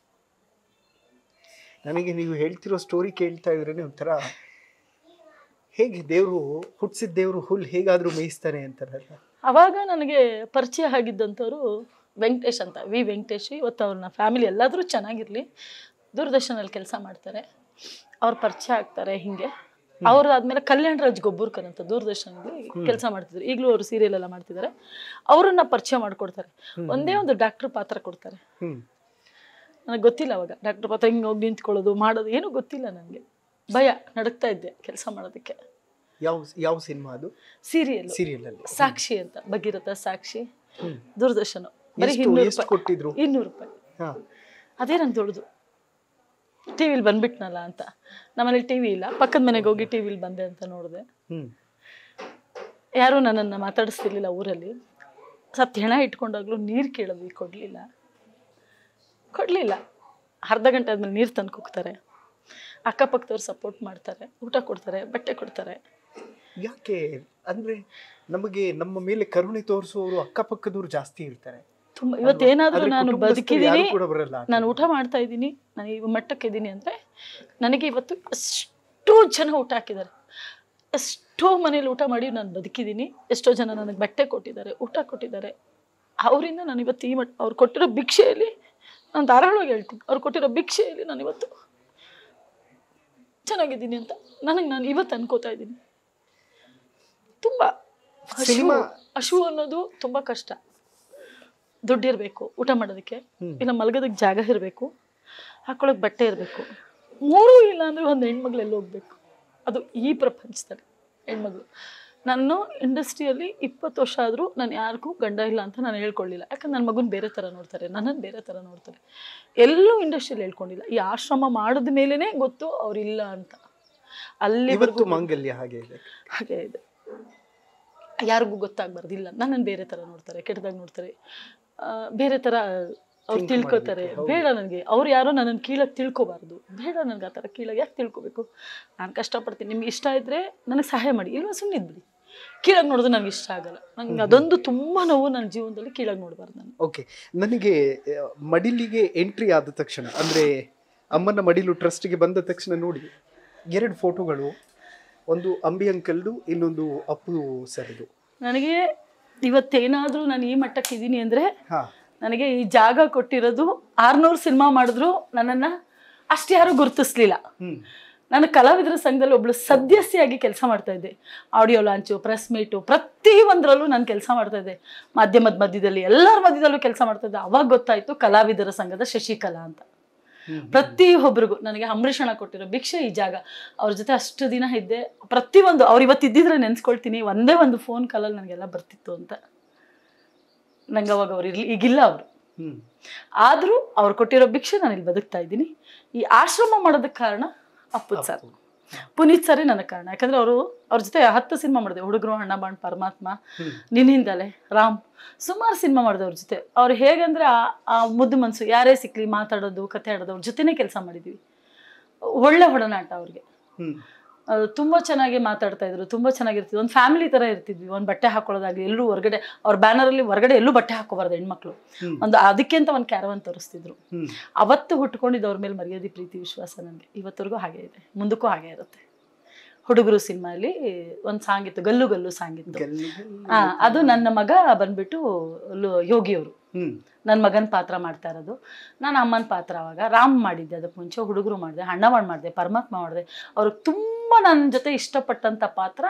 ನನಗೆ ನೀವು ಹೇಳ್ತಿರೋ ಸ್ಟೋರಿ ಕೇಳ್ತಾ ಇದ್ರೇನೆ ಒಂಥರ, ಹೇಗೆ ದೇವರು ಹುಟ್ಟಿಸಿದ ದೇವರು ಹುಲ್ ಹೇಗಾದರೂ ಮೇಯಿಸ್ತಾನೆ ಅಂತಾರಲ್ಲ. ಅವಾಗ ನನಗೆ ಪರಿಚಯ ಆಗಿದ್ದಂಥವ್ರು ವೆಂಕಟೇಶ್ ಅಂತ, ವಿ ವೆಂಕಟೇಶ್. ಇವತ್ತು ಅವ್ರನ್ನ ಫ್ಯಾಮಿಲಿ ಎಲ್ಲಾದರೂ ಚೆನ್ನಾಗಿರಲಿ, ದೂರದರ್ಶನಲ್ಲಿ ಕೆಲಸ ಮಾಡ್ತಾರೆ. ಅವ್ರು ಪರಿಚಯ ಆಗ್ತಾರೆ ಹಿಂಗೆ. ಅವ್ರು ಆದಮೇಲೆ ಕಲ್ಯಾಣ್ ರಾಜ್ ಗೊಬ್ಬರ್ಕರ್ ಅಂತ ದೂರದರ್ಶನದಲ್ಲಿ ಕೆಲಸ ಮಾಡ್ತಿದ್ರು, ಈಗಲೂ ಅವರು ಸೀರಿಯಲ್ ಎಲ್ಲ ಮಾಡ್ತಿದ್ದಾರೆ. ಅವರನ್ನ ಪರಿಚಯ ಮಾಡಿಕೊಡ್ತಾರೆ. ಒಂದೇ ಒಂದು ಡಾಕ್ಟ್ರ್ ಪಾತ್ರ ಕೊಡ್ತಾರೆ. ನನಗೆ ಗೊತ್ತಿಲ್ಲ ಅವಾಗ ಡಾಕ್ಟ್ರ್ ಪಾತ್ರ ಹಿಂಗೆ ಹೋಗಿ ನಿಂತ್ಕೊಳ್ಳೋದು ಮಾಡೋದು ಏನೂ ಗೊತ್ತಿಲ್ಲ ನನಗೆ. ಭಯ, ನಡುಕ್ತಾ ಇದ್ದೆ ಕೆಲಸ ಮಾಡೋದಕ್ಕೆ. ಯಾವ ಯಾವ ಸಿನಿಮಾ ಅದು? ಸೀರಿಯಲ್ ಸೀರಿಯಲ್ ಅಲ್ಲಿ ಸಾಕ್ಷಿ ಅಂತ, ಭಗೀರಥ ಸಾಕ್ಷಿ, ದೂರದರ್ಶನ. ಬರೀ ಇನ್ನೂರು ರೂಪಾಯಿ ಕೊಟ್ಟಿದ್ರು. ಇನ್ನೂರು ರೂಪಾಯಿ ಅದೇ ನಾನು ದೊಡ್ಡದು. ಟಿ ವಿಲಿ ಬಂದ್ಬಿಟ್ನಲ್ಲ ಅಂತ. ನಮ್ಮನೇಲಿ ಟಿ ವಿ ಇಲ್ಲ, ಪಕ್ಕದ ಮನೆಗೆ ಹೋಗಿ ಟಿ ವಿಲಿ ಬಂದೆ ಅಂತ ನೋಡಿದೆ. ಯಾರೂ ನನ್ನನ್ನು ಮಾತಾಡಿಸ್ತಿರ್ಲಿಲ್ಲ ಊರಲ್ಲಿ. ಸತ್ತು ಹೆಣ ಇಟ್ಕೊಂಡಾಗ್ಲೂ ನೀರು ಕೇಳಿದ್ವಿ, ಕೊಡಲಿಲ್ಲ ಕೊಡಲಿಲ್ಲ ಅರ್ಧ ಗಂಟೆ ಆದ್ಮೇಲೆ ನೀರು ತಂದು ಕುಗ್ತಾರೆ. ಅಕ್ಕಪಕ್ಕದವ್ರು ಸಪೋರ್ಟ್ ಮಾಡ್ತಾರೆ, ಊಟ ಕೊಡ್ತಾರೆ, ಬಟ್ಟೆ ಕೊಡ್ತಾರೆ. ಯಾಕೆ ಅಂದ್ರೆ ನಮಗೆ ನಮ್ಮ ಮೇಲೆ ಕರುಣೆ ತೋರಿಸುವವರು ಅಕ್ಕಪಕ್ಕದವ್ರು ಜಾಸ್ತಿ ಇರ್ತಾರೆ ತುಂಬ. ಇವತ್ತೇನಾದರೂ ನಾನು ಬದುಕಿದ್ದೀನಿ, ನಾನು ಊಟ ಮಾಡ್ತಾ ಇದ್ದೀನಿ, ನಾನು ಈ ಮಟ್ಟಕ್ಕೆ ಇದ್ದೀನಿ ಅಂದರೆ ನನಗೆ ಇವತ್ತು ಎಷ್ಟೋ ಜನ ಊಟ ಹಾಕಿದ್ದಾರೆ, ಎಷ್ಟೋ ಮನೇಲಿ ಊಟ ಮಾಡಿ ನಾನು ಬದುಕಿದ್ದೀನಿ. ಎಷ್ಟೋ ಜನ ನನಗೆ ಬಟ್ಟೆ ಕೊಟ್ಟಿದ್ದಾರೆ, ಊಟ ಕೊಟ್ಟಿದ್ದಾರೆ. ಅವರಿಂದ ನಾನು ಇವತ್ತು ಈ ಮಟ್ಟ, ಅವ್ರು ಕೊಟ್ಟಿರೋ ಭಿಕ್ಷೆಯಲ್ಲಿ ನಾನು ಧಾರಾಳವಾಗಿ ಹೇಳ್ತೀನಿ, ಅವ್ರು ಕೊಟ್ಟಿರೋ ಭಿಕ್ಷೆಯಲ್ಲಿ ನಾನು ಇವತ್ತು ಚೆನ್ನಾಗಿದ್ದೀನಿ ಅಂತ ನನಗೆ ನಾನು ಇವತ್ತು ಅನ್ಕೋತಾ ಇದ್ದೀನಿ. ತುಂಬ ಸಿನಿಮಾ ಹಶು ಅನ್ನೋದು ತುಂಬ ಕಷ್ಟ. ದುಡ್ಡಿರಬೇಕು ಊಟ ಮಾಡೋದಕ್ಕೆ, ಇಲ್ಲ ಮಲಗೋದಕ್ಕೆ ಜಾಗ ಇರಬೇಕು, ಹಾಕೊಳ್ಳೋಕೆ ಬಟ್ಟೆ ಇರಬೇಕು. ಮೂರೂ ಇಲ್ಲ ಅಂದರೆ ಒಂದು ಹೆಣ್ಮಗಳು ಎಲ್ಲಿ ಹೋಗ್ಬೇಕು? ಅದು ಈ ಪ್ರಪಂಚದಲ್ಲಿ ಹೆಣ್ಮಗಳು. ನಾನು ಇಂಡಸ್ಟ್ರಿಯಲ್ಲಿ ಇಪ್ಪತ್ತು ವರ್ಷ ಆದರೂ ನಾನು ಯಾರಿಗೂ ಗಂಡ ಇಲ್ಲ ಅಂತ ನಾನು ಹೇಳ್ಕೊಳ್ಳಿಲ್ಲ. ಯಾಕಂದ್ರೆ ನನ್ನ ಮಗನ ಬೇರೆ ಥರ ನೋಡ್ತಾರೆ, ನನ್ನನ್ನು ಬೇರೆ ಥರ ನೋಡ್ತಾರೆ. ಎಲ್ಲೂ ಇಂಡಸ್ಟ್ರಿಯಲ್ಲಿ ಹೇಳ್ಕೊಂಡಿಲ್ಲ. ಈ ಆಶ್ರಮ ಮಾಡಿದ ಮೇಲೇ ಗೊತ್ತು ಅವರಿಲ್ಲ ಅಂತ. ಅಲ್ಲಿ ಮಾಂಗಲ್ಯ ಹಾಗೆ ಇದೆ, ಹಾಗೆ ಇದೆ. ಯಾರಿಗೂ ಗೊತ್ತಾಗಬಾರ್ದಿಲ್ಲ, ನನ್ನನ್ನು ಬೇರೆ ಥರ ನೋಡ್ತಾರೆ, ಕೆಟ್ಟದಾಗಿ ನೋಡ್ತಾರೆ, ಬೇರೆ ಥರ ಅವ್ರು ತಿಳ್ಕೊತಾರೆ. ಬೇಡ ನನಗೆ ಅವ್ರು ಯಾರೋ ನನ್ನನ್ನು ಕೀಳಾಗಿ ತಿಳ್ಕೊಬಾರ್ದು. ಬೇಡ ನನಗೆ ಆ ಥರ ಕೀಳಾಗಿ ಯಾಕೆ ತಿಳ್ಕೊಬೇಕು? ನಾನು ಕಷ್ಟಪಡ್ತೀನಿ, ನಿಮ್ಗೆ ಇಷ್ಟ ಇದ್ದರೆ ನನಗೆ ಸಹಾಯ ಮಾಡಿ, ಇಲ್ವಾ ಸುಮ್ಮನೆ ಇದ್ಬಿಡಿ. ಕೀಳಾಗಿ ನೋಡೋದು ನನಗೆ ಇಷ್ಟ ಆಗಲ್ಲ. ನಂಗೆ ಅದೊಂದು ತುಂಬ ನೋವು ನನ್ನ ಜೀವನದಲ್ಲಿ, ಕೀಳಾಗಿ ನೋಡಬಾರ್ದು ನಾನು. ಓಕೆ, ನನಗೆ ಮಡಿಲಿಗೆ ಎಂಟ್ರಿ ಆದ ತಕ್ಷಣ, ಅಂದರೆ ಅಮ್ಮನ ಮಡಿಲು ಟ್ರಸ್ಟ್ಗೆ ಬಂದ ತಕ್ಷಣ ನೋಡಿ ಎರಡು ಫೋಟೋಗಳು, ಒಂದು ಅಂಬಿ ಅಂಕಲ್ದು, ಇನ್ನೊಂದು ಅಪ್ಪು ಸರ್ದು. ನನಗೆ ಇವತ್ತೇನಾದರೂ ನಾನು ಈ ಮಟ್ಟಕ್ಕೆ ಇದ್ದೀನಿ ಅಂದರೆ ನನಗೆ ಈ ಜಾಗ ಕೊಟ್ಟಿರೋದು. ಆರ್ನೂರು ಸಿನಿಮಾ ಮಾಡಿದ್ರು ನನ್ನನ್ನು ಅಷ್ಟು ಯಾರೂ ಗುರುತಿಸ್ಲಿಲ್ಲ. ನಾನು ಕಲಾವಿದರ ಸಂಘದಲ್ಲಿ ಒಬ್ಳು ಸದಸ್ಯೆಯಾಗಿ ಕೆಲಸ ಮಾಡ್ತಾ ಇದ್ದೆ. ಆಡಿಯೋ ಲಾಂಚು, ಪ್ರೆಸ್ ಮೀಟು, ಪ್ರತಿ ಒಂದರಲ್ಲೂ ನಾನು ಕೆಲಸ ಮಾಡ್ತಾ ಇದ್ದೆ. ಮಾಧ್ಯಮದ ಮಧ್ಯದಲ್ಲಿ, ಎಲ್ಲರ ಮಧ್ಯದಲ್ಲೂ ಕೆಲಸ ಮಾಡ್ತಾ ಇದ್ದೆ. ಅವಾಗ ಗೊತ್ತಾಯಿತು ಕಲಾವಿದರ ಸಂಘದ ಶಶಿಕಲಾ ಅಂತ. ಪ್ರತಿಯೊಬ್ಬರಿಗೂ ನನಗೆ ಅಂಬರೀಷಣ ಕೊಟ್ಟಿರೋ ಭಿಕ್ಷೆ ಈ ಜಾಗ. ಅವ್ರ ಜೊತೆ ಅಷ್ಟು ದಿನ ಇದ್ದೆ. ಪ್ರತಿಯೊಂದು ಅವ್ರು ಇವತ್ತು ಇದ್ದಿದ್ರೆ ನೆನೆಸ್ಕೊಳ್ತೀನಿ, ಒಂದೇ ಒಂದು ಫೋನ್ ಕಾಲಲ್ಲಿ ನನಗೆಲ್ಲ ಬರ್ತಿತ್ತು ಅಂತ. ನಂಗೆ ಅವಾಗ ಅವ್ರು ಇರ್ಲಿ, ಈಗಿಲ್ಲ ಅವರು. ಆದರೂ ಅವ್ರು ಕೊಟ್ಟಿರೋ ಭಿಕ್ಷೆ ನಾನು ಇಲ್ಲಿ ಬದುಕ್ತಾ ಇದ್ದೀನಿ. ಈ ಆಶ್ರಮ ಮಾಡೋದಕ್ಕೆ ಕಾರಣ ಅಪ್ಪುತ್ ಸರ್, ಪುನೀತ್ ಸರೇ ನನಗೆ ಕಾರಣ. ಯಾಕಂದ್ರೆ ಅವರು ಅವ್ರ ಜೊತೆ ಹತ್ತು ಸಿನಿಮಾ ಮಾಡಿದೆ. ಹುಡುಗರು, ಹಣ್ಣ ಬಾಣ್, ಪರಮಾತ್ಮ, ನಿನ್ನಿಂದಲೇ, ರಾಮ್, ಸುಮಾರು ಸಿನಿಮಾ ಮಾಡಿದೆ ಅವ್ರ ಜೊತೆ. ಅವ್ರು ಹೇಗಂದ್ರೆ ಆ ಮುದ್ದು ಮನಸ್ಸು, ಯಾರೇ ಸಿಕ್ಲಿ ಮಾತಾಡೋದು, ಕತೆ ಆಡೋದು, ಅವ್ರ ಜೊತೆನೇ ಕೆಲಸ ಮಾಡಿದ್ವಿ. ಒಳ್ಳೆ ಒಡನಾಟ ಅವ್ರಿಗೆ. ತುಂಬ ಚೆನ್ನಾಗಿ ಮಾತಾಡ್ತಾ ಇದ್ರು, ತುಂಬ ಚೆನ್ನಾಗಿರ್ತಿದ್ವಿ, ಒಂದು ಫ್ಯಾಮಿಲಿ ಥರ ಇರ್ತಿದ್ವಿ. ಒಂದು ಬಟ್ಟೆ ಹಾಕೊಳ್ಳೋದಾಗ್ಲಿ, ಎಲ್ಲರೂ ಹೊರಗಡೆ ಅವ್ರ ಬ್ಯಾನರಲ್ಲಿ ಹೊರಗಡೆ ಎಲ್ಲೂ ಬಟ್ಟೆ ಹಾಕೋಬಾರ್ದು ಹೆಣ್ಮಕ್ಳು, ಒಂದು ಅದಕ್ಕೆ ಅಂತ ಒಂದು ಕ್ಯಾರವನ್ ತೋರಿಸ್ತಿದ್ರು. ಅವತ್ತು ಹುಟ್ಕೊಂಡಿದ್ದು ಅವ್ರ ಮೇಲೆ ಮರ್ಯಾದೆ, ಪ್ರೀತಿ, ವಿಶ್ವಾಸ ನನಗೆ ಇವತ್ತರೆಗೂ ಹಾಗೆ ಇದೆ, ಮುಂದಕ್ಕೂ ಹಾಗೆ ಇರುತ್ತೆ. ಹುಡುಗರು ಸಿನಿಮಾಲಿ ಒಂದು ಸಾಂಗ್ ಇತ್ತು, ಗಲ್ಲು ಗಲ್ಲು ಸಾಂಗ್ ಇತ್ತು. ಹಾ, ಅದು ನನ್ನ ಮಗ ಬಂದ್ಬಿಟ್ಟು ಯೋಗಿಯವರು ನನ್ನ ಮಗನ ಪಾತ್ರ ಮಾಡ್ತಾ ಇರೋದು. ನಾನು ಅಮ್ಮನ ಪಾತ್ರ ಅವಾಗ ರಾಮ್ ಮಾಡಿದ್ದೆ, ಅದಕ್ಕೆ ಮುಂಚೆ ಹುಡುಗರು ಮಾಡಿದೆ, ಅಣ್ಣವಾಳ್ ಮಾಡಿದೆ, ಪರಮಾತ್ಮ ಮಾಡಿದೆ. ಅವ್ರಿಗೆ ತುಂಬ ನನ್ನ ಜೊತೆ ಇಷ್ಟಪಟ್ಟಂಥ ಪಾತ್ರ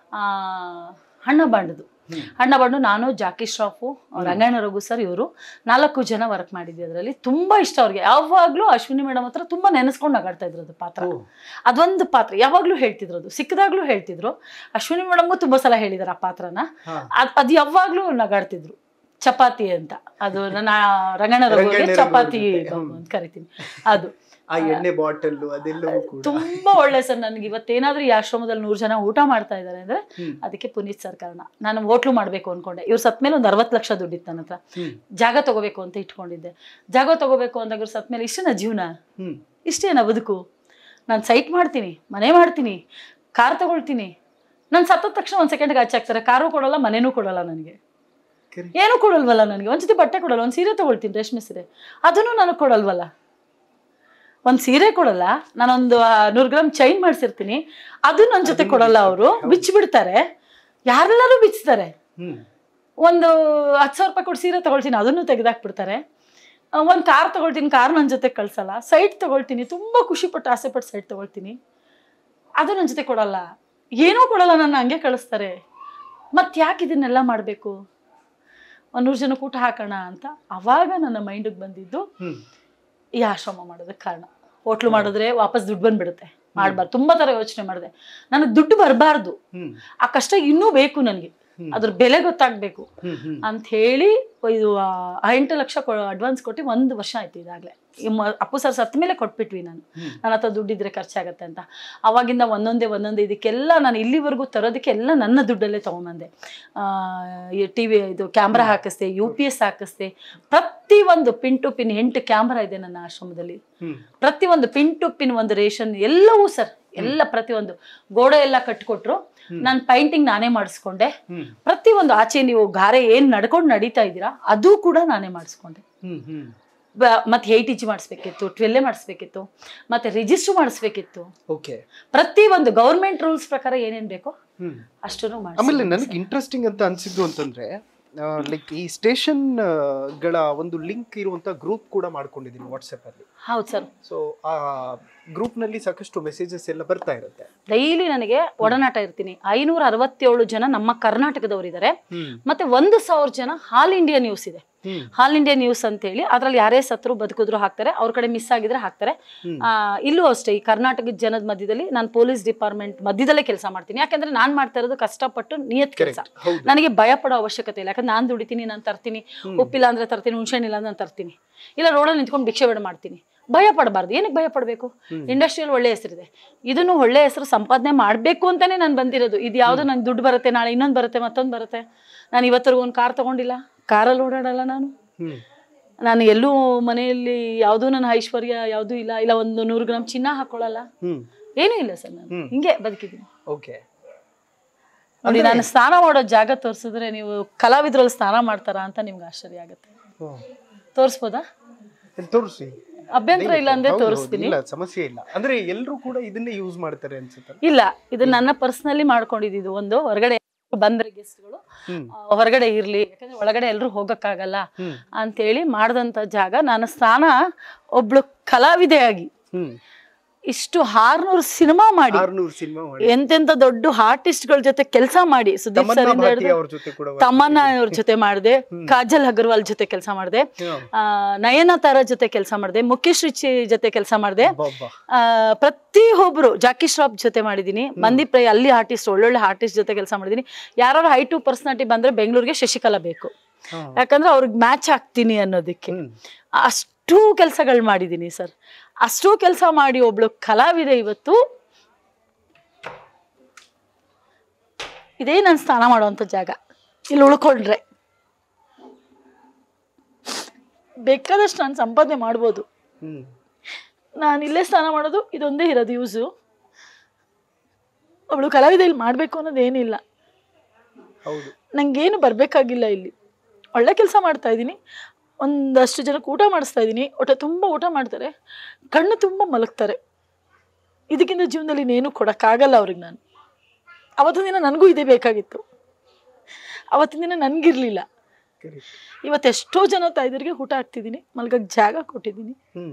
ಅಣ್ಣ ಬಾಂಡದು. ಅಣ್ಣ ಬಾಂಡು, ನಾನು, ಜಾಕಿ ಶ್ರಾಫು, ರಂಗಾಯಣ ರಘು ಸರ್, ಇವರು ನಾಲ್ಕು ಜನ ವರ್ಕ್ ಮಾಡಿದ್ವಿ ಅದರಲ್ಲಿ. ತುಂಬ ಇಷ್ಟ ಅವ್ರಿಗೆ. ಯಾವಾಗಲೂ ಅಶ್ವಿನಿ ಮೇಡಮ್ ಹತ್ರ ತುಂಬ ನೆನೆಸ್ಕೊಂಡು ನಗಾಡ್ತಾ ಇದ್ರು ಅದು ಪಾತ್ರ. ಅದೊಂದು ಪಾತ್ರ ಯಾವಾಗಲೂ ಹೇಳ್ತಿದ್ರು, ಅದು ಸಿಕ್ಕದಾಗ್ಲೂ ಹೇಳ್ತಿದ್ರು. ಅಶ್ವಿನಿ ಮೇಡಮ್ಗೂ ತುಂಬ ಸಲ ಹೇಳಿದಾರೆ ಆ ಪಾತ್ರನ. ಅದು ಅದು ಯಾವಾಗಲೂ ನಗಾಡ್ತಿದ್ರು. ಚಪಾತಿ ಅಂತ, ಅದು ನನ್ನ ರಂಗಣ್ಣ ರಘುಗೆ ಚಪಾತಿ ಅಂತ ಕರಿತೀನಿ. ಅದು ಆ ಎಣ್ಣೆ ಬಾಟಲ್ ಅದೆಲ್ಲವೂ ಕೂಡ ತುಂಬಾ ಒಳ್ಳೆ ಸರ್. ನನಗೆ ಇವತ್ತೇನಾದ್ರೂ ಈ ಆಶ್ರಮದಲ್ಲಿ ನೂರು ಜನ ಊಟ ಮಾಡ್ತಾ ಇದ್ದಾರೆ ಅಂದ್ರೆ ಅದಕ್ಕೆ ಪುನೀತ್ ಸರ್ ಕಾರಣ. ನಾನು ಹೋಟ್ಲು ಮಾಡ್ಬೇಕು ಅನ್ಕೊಂಡೆ, ಇವ್ರು ಸತ್ ಮೇಲೆ ಒಂದು ಅರವತ್ತು ಲಕ್ಷ ದುಡ್ಡಿತ್ತು ನನ್ನ ಹತ್ರ, ಜಾಗ ತಗೋಬೇಕು ಅಂತ ಇಟ್ಕೊಂಡಿದ್ದೆ. ಜಾಗ ತಗೋಬೇಕು ಅಂದಾಗ ಇವ್ರು ಸತ್ ಮೇಲೆ ಇಷ್ಟೇನ ಜೀವನ, ಇಷ್ಟೇನ ಬದುಕು, ನಾನು ಸೈಟ್ ಮಾಡ್ತೀನಿ, ಮನೆ ಮಾಡ್ತೀನಿ, ಕಾರ್ ತಗೊಳ್ತೀನಿ. ನಾನು ಸತ್ತ ತಕ್ಷಣ ಒಂದ್ ಸೆಕೆಂಡ್ಗೆ ಹಚ್ಚಾಕ್ತಾರೆ, ಕಾರು ಕೊಡಲ್ಲ, ಮನೇನೂ ಕೊಡಲ್ಲ, ನನಗೆ ಏನು ಕೊಡಲ್ವಲ್ಲ, ನನಗೆ ಒಂದ್ಸತಿ ಬಟ್ಟೆ ಕೊಡಲ್ಲ, ಒಂದು ಸೀರೆ ತಗೊಳ್ತೀನಿ, ರೇಷ್ಮೆ ಸೀರೆ, ಅದನ್ನು ನನಗೆ ಕೊಡಲ್ವಲ್ಲ. ಒಂದು ಸೀರೆ ಕೊಡಲ್ಲ, ನಾನೊಂದು ನೂರು ಗ್ರಾಮ್ ಚೈನ್ ಮಾಡಿಸಿರ್ತೀನಿ, ಅದು ನನ್ನ ಜೊತೆ ಕೊಡಲ್ಲ. ಅವರು ಬಿಚ್ಚಿಬಿಡ್ತಾರೆ, ಯಾರೆಲ್ಲರೂ ಬಿಚ್ತಾರೆ. ಒಂದು ಹತ್ತು ಸಾವಿರ ರೂಪಾಯಿ ಕೊಟ್ಟು ಸೀರೆ ತಗೊಳ್ತೀನಿ, ಅದನ್ನು ತೆಗೆದಾಕ್ಬಿಡ್ತಾರೆ. ಒಂದು ಕಾರ್ ತಗೊಳ್ತೀನಿ, ಕಾರ್ ನನ್ನ ಜೊತೆ ಕಳ್ಸಲ್ಲ. ಸೈಟ್ ತಗೊಳ್ತೀನಿ, ತುಂಬ ಖುಷಿಪಟ್ಟು ಆಸೆ ಪಟ್ಟು ಸೈಟ್ ತಗೊಳ್ತೀನಿ, ಅದು ನನ್ನ ಜೊತೆ ಕೊಡಲ್ಲ. ಏನೂ ಕೊಡಲ್ಲ, ನನ್ನ ಹಂಗೆ ಕಳಿಸ್ತಾರೆ. ಮತ್ತೆ ಯಾಕೆ ಇದನ್ನೆಲ್ಲ ಮಾಡಬೇಕು, ಒಂದು ನೂರು ಜನಕ್ಕೆ ಊಟ ಹಾಕೋಣ ಅಂತ ಅವಾಗ ನನ್ನ ಮೈಂಡಿಗೆ ಬಂದಿದ್ದು ಈ ಆಶ್ರಮ ಮಾಡೋದಕ್ಕೆ ಕಾರಣ. ಹೋಟ್ಲು ಮಾಡಿದ್ರೆ ವಾಪಸ್ ದುಡ್ಡು ಬಂದ್ಬಿಡುತ್ತೆ, ಮಾಡ್ಬಾರ್ದು. ತುಂಬಾ ತರ ಯೋಚನೆ ಮಾಡಿದೆ, ನನಗೆ ದುಡ್ಡು ಬರಬಾರ್ದು, ಆ ಕಷ್ಟ ಇನ್ನೂ ಬೇಕು ನನಗೆ, ಅದ್ರ ಬೆಲೆ ಗೊತ್ತಾಗ್ಬೇಕು ಅಂತ ಹೇಳಿ ಇದು ಎಂಟು ಲಕ್ಷ ಅಡ್ವಾನ್ಸ್ ಕೊಟ್ಟು ಒಂದು ವರ್ಷ ಆಯ್ತು ಇದಾಗಲೇ. ಅಪ್ಪು ಸರ್ ಸತ್ತ ಮೇಲೆ ಕೊಟ್ಬಿಟ್ವಿ. ನಾನು ನನ್ನ ಹತ್ರ ದುಡ್ಡಿದ್ರೆ ಖರ್ಚಾಗತ್ತೆ ಅಂತ ಅವಾಗಿಂದ ಒಂದೊಂದೇ ಒಂದೊಂದೇ ಇದಕ್ಕೆಲ್ಲ ನಾನು ಇಲ್ಲಿವರೆಗೂ ತರೋದಕ್ಕೆ ಎಲ್ಲ ನನ್ನ ದುಡ್ಡಲ್ಲೇ ತೊಗೊಂಬಂದೆ. ಟಿ ವಿ ಇದು ಕ್ಯಾಮ್ರಾ ಹಾಕಿಸ್ದೆ, ಯು ಪಿ ಎಸ್ ಹಾಕಿಸ್ದೆ, ಪ್ರತಿಯೊಂದು ಪಿನ್ ಟು ಪಿನ್ ಎಂಟು ಕ್ಯಾಮ್ರಾ ಇದೆ ನನ್ನ ಆಶ್ರಮದಲ್ಲಿ. ಪ್ರತಿಯೊಂದು ಪಿನ್ ಟು ಪಿನ್ ಒಂದು ರೇಷನ್ ಎಲ್ಲವೂ ಸರ್, ಎಲ್ಲ ಪ್ರತಿಯೊಂದು ಗೋಡೆ ಎಲ್ಲ ಕಟ್ಕೊಟ್ರು. ನಾನು ಪೈಂಟಿಂಗ್ ನಾನೇ ಮಾಡಿಸ್ಕೊಂಡೆ. ಪ್ರತಿಯೊಂದು ಆಚೆ ನೀವು ಗಾರೆ ಏನ್ ನಡ್ಕೊಂಡು ನಡೀತಾ ಇದ್ದೀರಾ ಅದು ಕೂಡ ನಾನೇ ಮಾಡಿಸ್ಕೊಂಡೆ. ಮತ್ತೆ ಏಟ್ ಇಂಚ್ ಮಾಡಿಸ್ಬೇಕಿತ್ತು, ಟ್ವೆಲ್ಲೆ ಮಾಡಿಸ್ಬೇಕಿತ್ತು, ಮತ್ತೆ ರಿಜಿಸ್ಟರ್ ಮಾಡಿಸ್ಬೇಕಿತ್ತು. ಪ್ರತಿ ಒಂದು ಗೌರ್ಮೆಂಟ್ ರೂಲ್ಸ್ ಪ್ರಕಾರ ಏನೇನ್ ಬೇಕೋ ಅಷ್ಟನ್ನು ಮಾಡಿ. ಆಮೇಲೆ ನನಗೆ ಇಂಟ್ರೆಸ್ಟಿಂಗ್ ಅಂತ ಅನ್ಸಿದ್ದು ಅಂತಂದ್ರೆ ಲೈಕ್ ಈ ಸ್ಟೇಷನ್ ಗಳ ಒಂದು ಲಿಂಕ್ ಇರುವಂತ ಗ್ರೂಪ್ ಕೂಡ ಮಾಡ್ಕೊಂಡಿದ್ದೀನಿ ವಾಟ್ಸ್ಆಪ್ ಅಲ್ಲಿ. ಹೌದು ಸರ್. ಸೊ ಆ ಗ್ರೂಪ್ ನಲ್ಲಿ ಸಾಕಷ್ಟು ಮೆಸೇಜಸ್ ಎಲ್ಲ ಬರ್ತಾ ಇರುತ್ತೆ. ಡೈಲಿ ನನಗೆ ಒಡನಾಟ ಇರ್ತೀನಿ. ಐನೂರ ಅರವತ್ತೇಳು ಜನ ನಮ್ಮ ಕರ್ನಾಟಕದವರು ಇದ್ದಾರೆ, ಮತ್ತೆ ಒಂದು ಸಾವಿರ ಜನ ಆಲ್ ಇಂಡಿಯಾ ನ್ಯೂಸ್ ಇದೆ. ಆಲ್ ಇಂಡಿಯಾ ನ್ಯೂಸ್ ಅಂತ ಹೇಳಿ ಅದ್ರಲ್ಲಿ ಯಾರೇ ಸತ್ರು ಬದುಕಿದ್ರು ಹಾಕ್ತಾರೆ, ಅವ್ರ ಕಡೆ ಮಿಸ್ ಆಗಿದ್ರೆ ಹಾಕ್ತಾರೆ. ಆ ಇಲ್ಲೂ ಅಷ್ಟೇ, ಈ ಕರ್ನಾಟಕದ ಜನದ ಮಧ್ಯದಲ್ಲಿ ನಾನು ಪೊಲೀಸ್ ಡಿಪಾರ್ಟ್ಮೆಂಟ್ ಮಧ್ಯದಲ್ಲೇ ಕೆಲಸ ಮಾಡ್ತೀನಿ. ಯಾಕಂದ್ರೆ ನಾನ್ ಮಾಡ್ತಾ ಇರೋದು ಕಷ್ಟಪಟ್ಟು ನಿಯತ್ ಕೆಲಸ, ನನಗೆ ಭಯ ಪಡೋ ಅವಶ್ಯಕತೆ ಇಲ್ಲ. ಯಾಕಂದ್ರೆ ನಾನ್ ದುಡಿತೀನಿ, ನಾನು ತರ್ತೀನಿ, ಉಪ್ಪಿಲ್ಲ ಅಂದ್ರೆ ತರ್ತೀನಿ, ಹುಣ್ಸೆಹಣ್ಣಿಲ್ಲ ಅಂದ್ರೆ ನಾನು ತರ್ತೀನಿ, ಇಲ್ಲ ರೋಡಲ್ಲಿ ನಿಂತ್ಕೊಂಡು ಭಿಕ್ಷೆ ಬೇಡ ಮಾಡ್ತೀನಿ. ಭಯ ಪಡಬಾರ್ದು. ಏನಕ್ಕೆ ಭಯ ಪಡಬೇಕು? ಇಂಡಸ್ಟ್ರಿಯಲ್ಲಿ ಒಳ್ಳೆ ಹೆಸರಿದೆ, ಇದನ್ನು ಒಳ್ಳೆ ಹೆಸರು ಸಂಪಾದನೆ ಮಾಡಬೇಕು ಅಂತಾನೆ ನಾನು ಬಂದಿರೋದು. ಇದು ಯಾವ್ದು ನಂಗೆ ದುಡ್ಡು ಬರುತ್ತೆ, ನಾಳೆ ಇನ್ನೊಂದು ಬರುತ್ತೆ, ಮತ್ತೊಂದು ಬರುತ್ತೆ. ನಾನು ಇವತ್ತರೆಗೂ ಒಂದು ಕಾರ್ ತಗೊಂಡಿಲ್ಲ, ಕಾರಲ್ಲಿ ಓಡಾಡಲ್ಲ ನಾನು. ನಾನು ಎಲ್ಲೂ ಮನೆಯಲ್ಲಿ ಯಾವ್ದು ನನ್ನ ಐಶ್ವರ್ಯ ಯಾವ್ದು ಇಲ್ಲ, ಇಲ್ಲ ಒಂದು ನೂರು ಗ್ರಾಮ್ ಚಿನ್ನ ಹಾಕೊಳ್ಳಲ್ಲ, ಏನೂ ಇಲ್ಲ ಸರ್. ನಾನು ಹಿಂಗೆ ಬದುಕಿದ್ದೀನಿ. ನೋಡಿ, ನಾನು ಸ್ನಾನ ಮಾಡೋ ಜಾಗ ತೋರಿಸಿದ್ರೆ ನೀವು ಕಲಾವಿದ್ರಲ್ಲಿ ಸ್ನಾನ ಮಾಡ್ತಾರಾ ಅಂತ ನಿಮ್ಗೆ ಆಶ್ಚರ್ಯ ಆಗುತ್ತೆ. ತೋರಿಸ್ಬೋದಾ? ತೋರಿಸಿ, ಅಭ್ಯಂತರ ಇಲ್ಲ ಅಂದ್ರೆ ತೋರಿಸ್ತೀನಿ, ಸಮಸ್ಯೆ ಇಲ್ಲ. ಅಂದ್ರೆ ಎಲ್ಲರೂ ಕೂಡ ಇದನ್ನೇ ಯೂಸ್ ಮಾಡ್ತಾರೆ ಅನ್ಸುತ್ತೆ. ಇಲ್ಲ, ಇದು ನನ್ನ ಪರ್ಸನಲಿ ಮಾಡ್ಕೊಂಡಿದ್ದು. ಒಂದು ಹೊರಗಡೆ ಬಂದ್ರೆ ಗೆಸ್ಟ್ಗಳು ಹೊರಗಡೆ ಇರ್ಲಿ, ಯಾಕಂದ್ರೆ ಒಳಗಡೆ ಎಲ್ರು ಹೋಗಕ್ಕಾಗಲ್ಲ ಅಂತೇಳಿ ಮಾಡ್ದಂತ ಜಾಗ. ನಾನು ಸ್ನಾನ ಒಬ್ಳು ಕಲಾವಿದೆಯಾಗಿ ಇಷ್ಟು ಆರ್ನೂರು ಸಿನಿಮಾ ಮಾಡಿ, ಎಂತೆಂತ ದೊಡ್ಡ ಆರ್ಟಿಸ್ಟ್ ಗಳ ಜೊತೆ ಕೆಲಸ ಮಾಡಿ, ಸುದೀಪ್ ಸರ್ ಇಂದ ಹಿಡಿದು ತಮನ್ನಾ ಅವ್ರ ಜೊತೆ ಮಾಡಿದೆ, ಕಾಜಲ್ ಅಗರ್ವಾಲ್ ಜೊತೆ ಕೆಲಸ ಮಾಡಿದೆ, ನಯನತಾರ ಜೊತೆ ಕೆಲಸ ಮಾಡಿದೆ, ಮುಖೇಶ್ ರಿಚಿ ಜೊತೆ ಕೆಲಸ ಮಾಡಿದೆ, ಆ ಪ್ರತಿಯೊಬ್ರು ಜಾಕಿ ಶ್ರಾಫ್ ಜೊತೆ ಮಾಡಿದೀನಿ, ಮಂದೀಪ್ ರೈ ಅಲ್ಲಿ ಆರ್ಟಿಸ್ಟ್ ಒಳ್ಳೊಳ್ಳೆ ಆರ್ಟಿಸ್ಟ್ ಜೊತೆ ಕೆಲಸ ಮಾಡಿದೀನಿ. ಯಾರು ಹೈ ಟು ಪರ್ಸನಾಲಿಟಿ ಬಂದ್ರೆ ಬೆಂಗಳೂರಿಗೆ ಶಶಿಕಲಾ ಬೇಕು, ಯಾಕಂದ್ರೆ ಅವ್ರಿಗೆ ಮ್ಯಾಚ್ ಆಗ್ತೀನಿ ಅನ್ನೋದಕ್ಕೆ. ಅಷ್ಟು ಕೆಲಸಗಳು ಮಾಡಿದೀನಿ ಸರ್. ಅಷ್ಟು ಕೆಲಸ ಮಾಡಿ ಒಬ್ಳು ಕಲಾವಿದೆ ಇವತ್ತು ಇದೇ ನಾನು ಸ್ನಾನ ಮಾಡುವಂತ ಜಾಗ. ಇಲ್ಲಿ ಉಳ್ಕೊಂಡ್ರೆ ಬೇಕಾದಷ್ಟು ನಾನು ಸಂಪಾದನೆ ಮಾಡ್ಬೋದು. ನಾನು ಇಲ್ಲೇ ಸ್ನಾನ ಮಾಡೋದು, ಇದೊಂದೇ ಇರೋದು ಯೂಸು. ಅವಳು ಕಲಾವಿದ ಇಲ್ಲಿ ಮಾಡಬೇಕು ಅನ್ನೋದೇನಿಲ್ಲ. ಹೌದು, ನಂಗೇನು ಬರಬೇಕಾಗಿಲ್ಲ. ಇಲ್ಲಿ ಒಳ್ಳೆ ಕೆಲಸ ಮಾಡ್ತಾ ಇದ್ದೀನಿ, ಒಂದಷ್ಟು ಜನಕ್ಕೆ ಊಟ ಮಾಡಿಸ್ತಾ ಇದ್ದೀನಿ, ಊಟ ತುಂಬ ಊಟ ಮಾಡ್ತಾರೆ, ಕಣ್ಣು ತುಂಬ ಮಲಗ್ತಾರೆ. ಇದಕ್ಕಿಂತ ಜೀವನದಲ್ಲಿ ಇನ್ನೇನು ಕೊಡೋಕ್ಕಾಗಲ್ಲ ಅವ್ರಿಗೆ. ನಾನು ಅವತ್ತಿನ ದಿನ ನನಗೂ ಇದೇ ಬೇಕಾಗಿತ್ತು, ಅವತ್ತಿನ ದಿನ ನನಗಿರಲಿಲ್ಲ. ಇವತ್ತೆಷ್ಟೋ ಜನ ತಾಯಿದರಿಗೆ ಊಟ ಹಾಕ್ತಿದ್ದೀನಿ, ಮಲ್ಗಕ್ಕೆ ಜಾಗ ಕೊಟ್ಟಿದ್ದೀನಿ.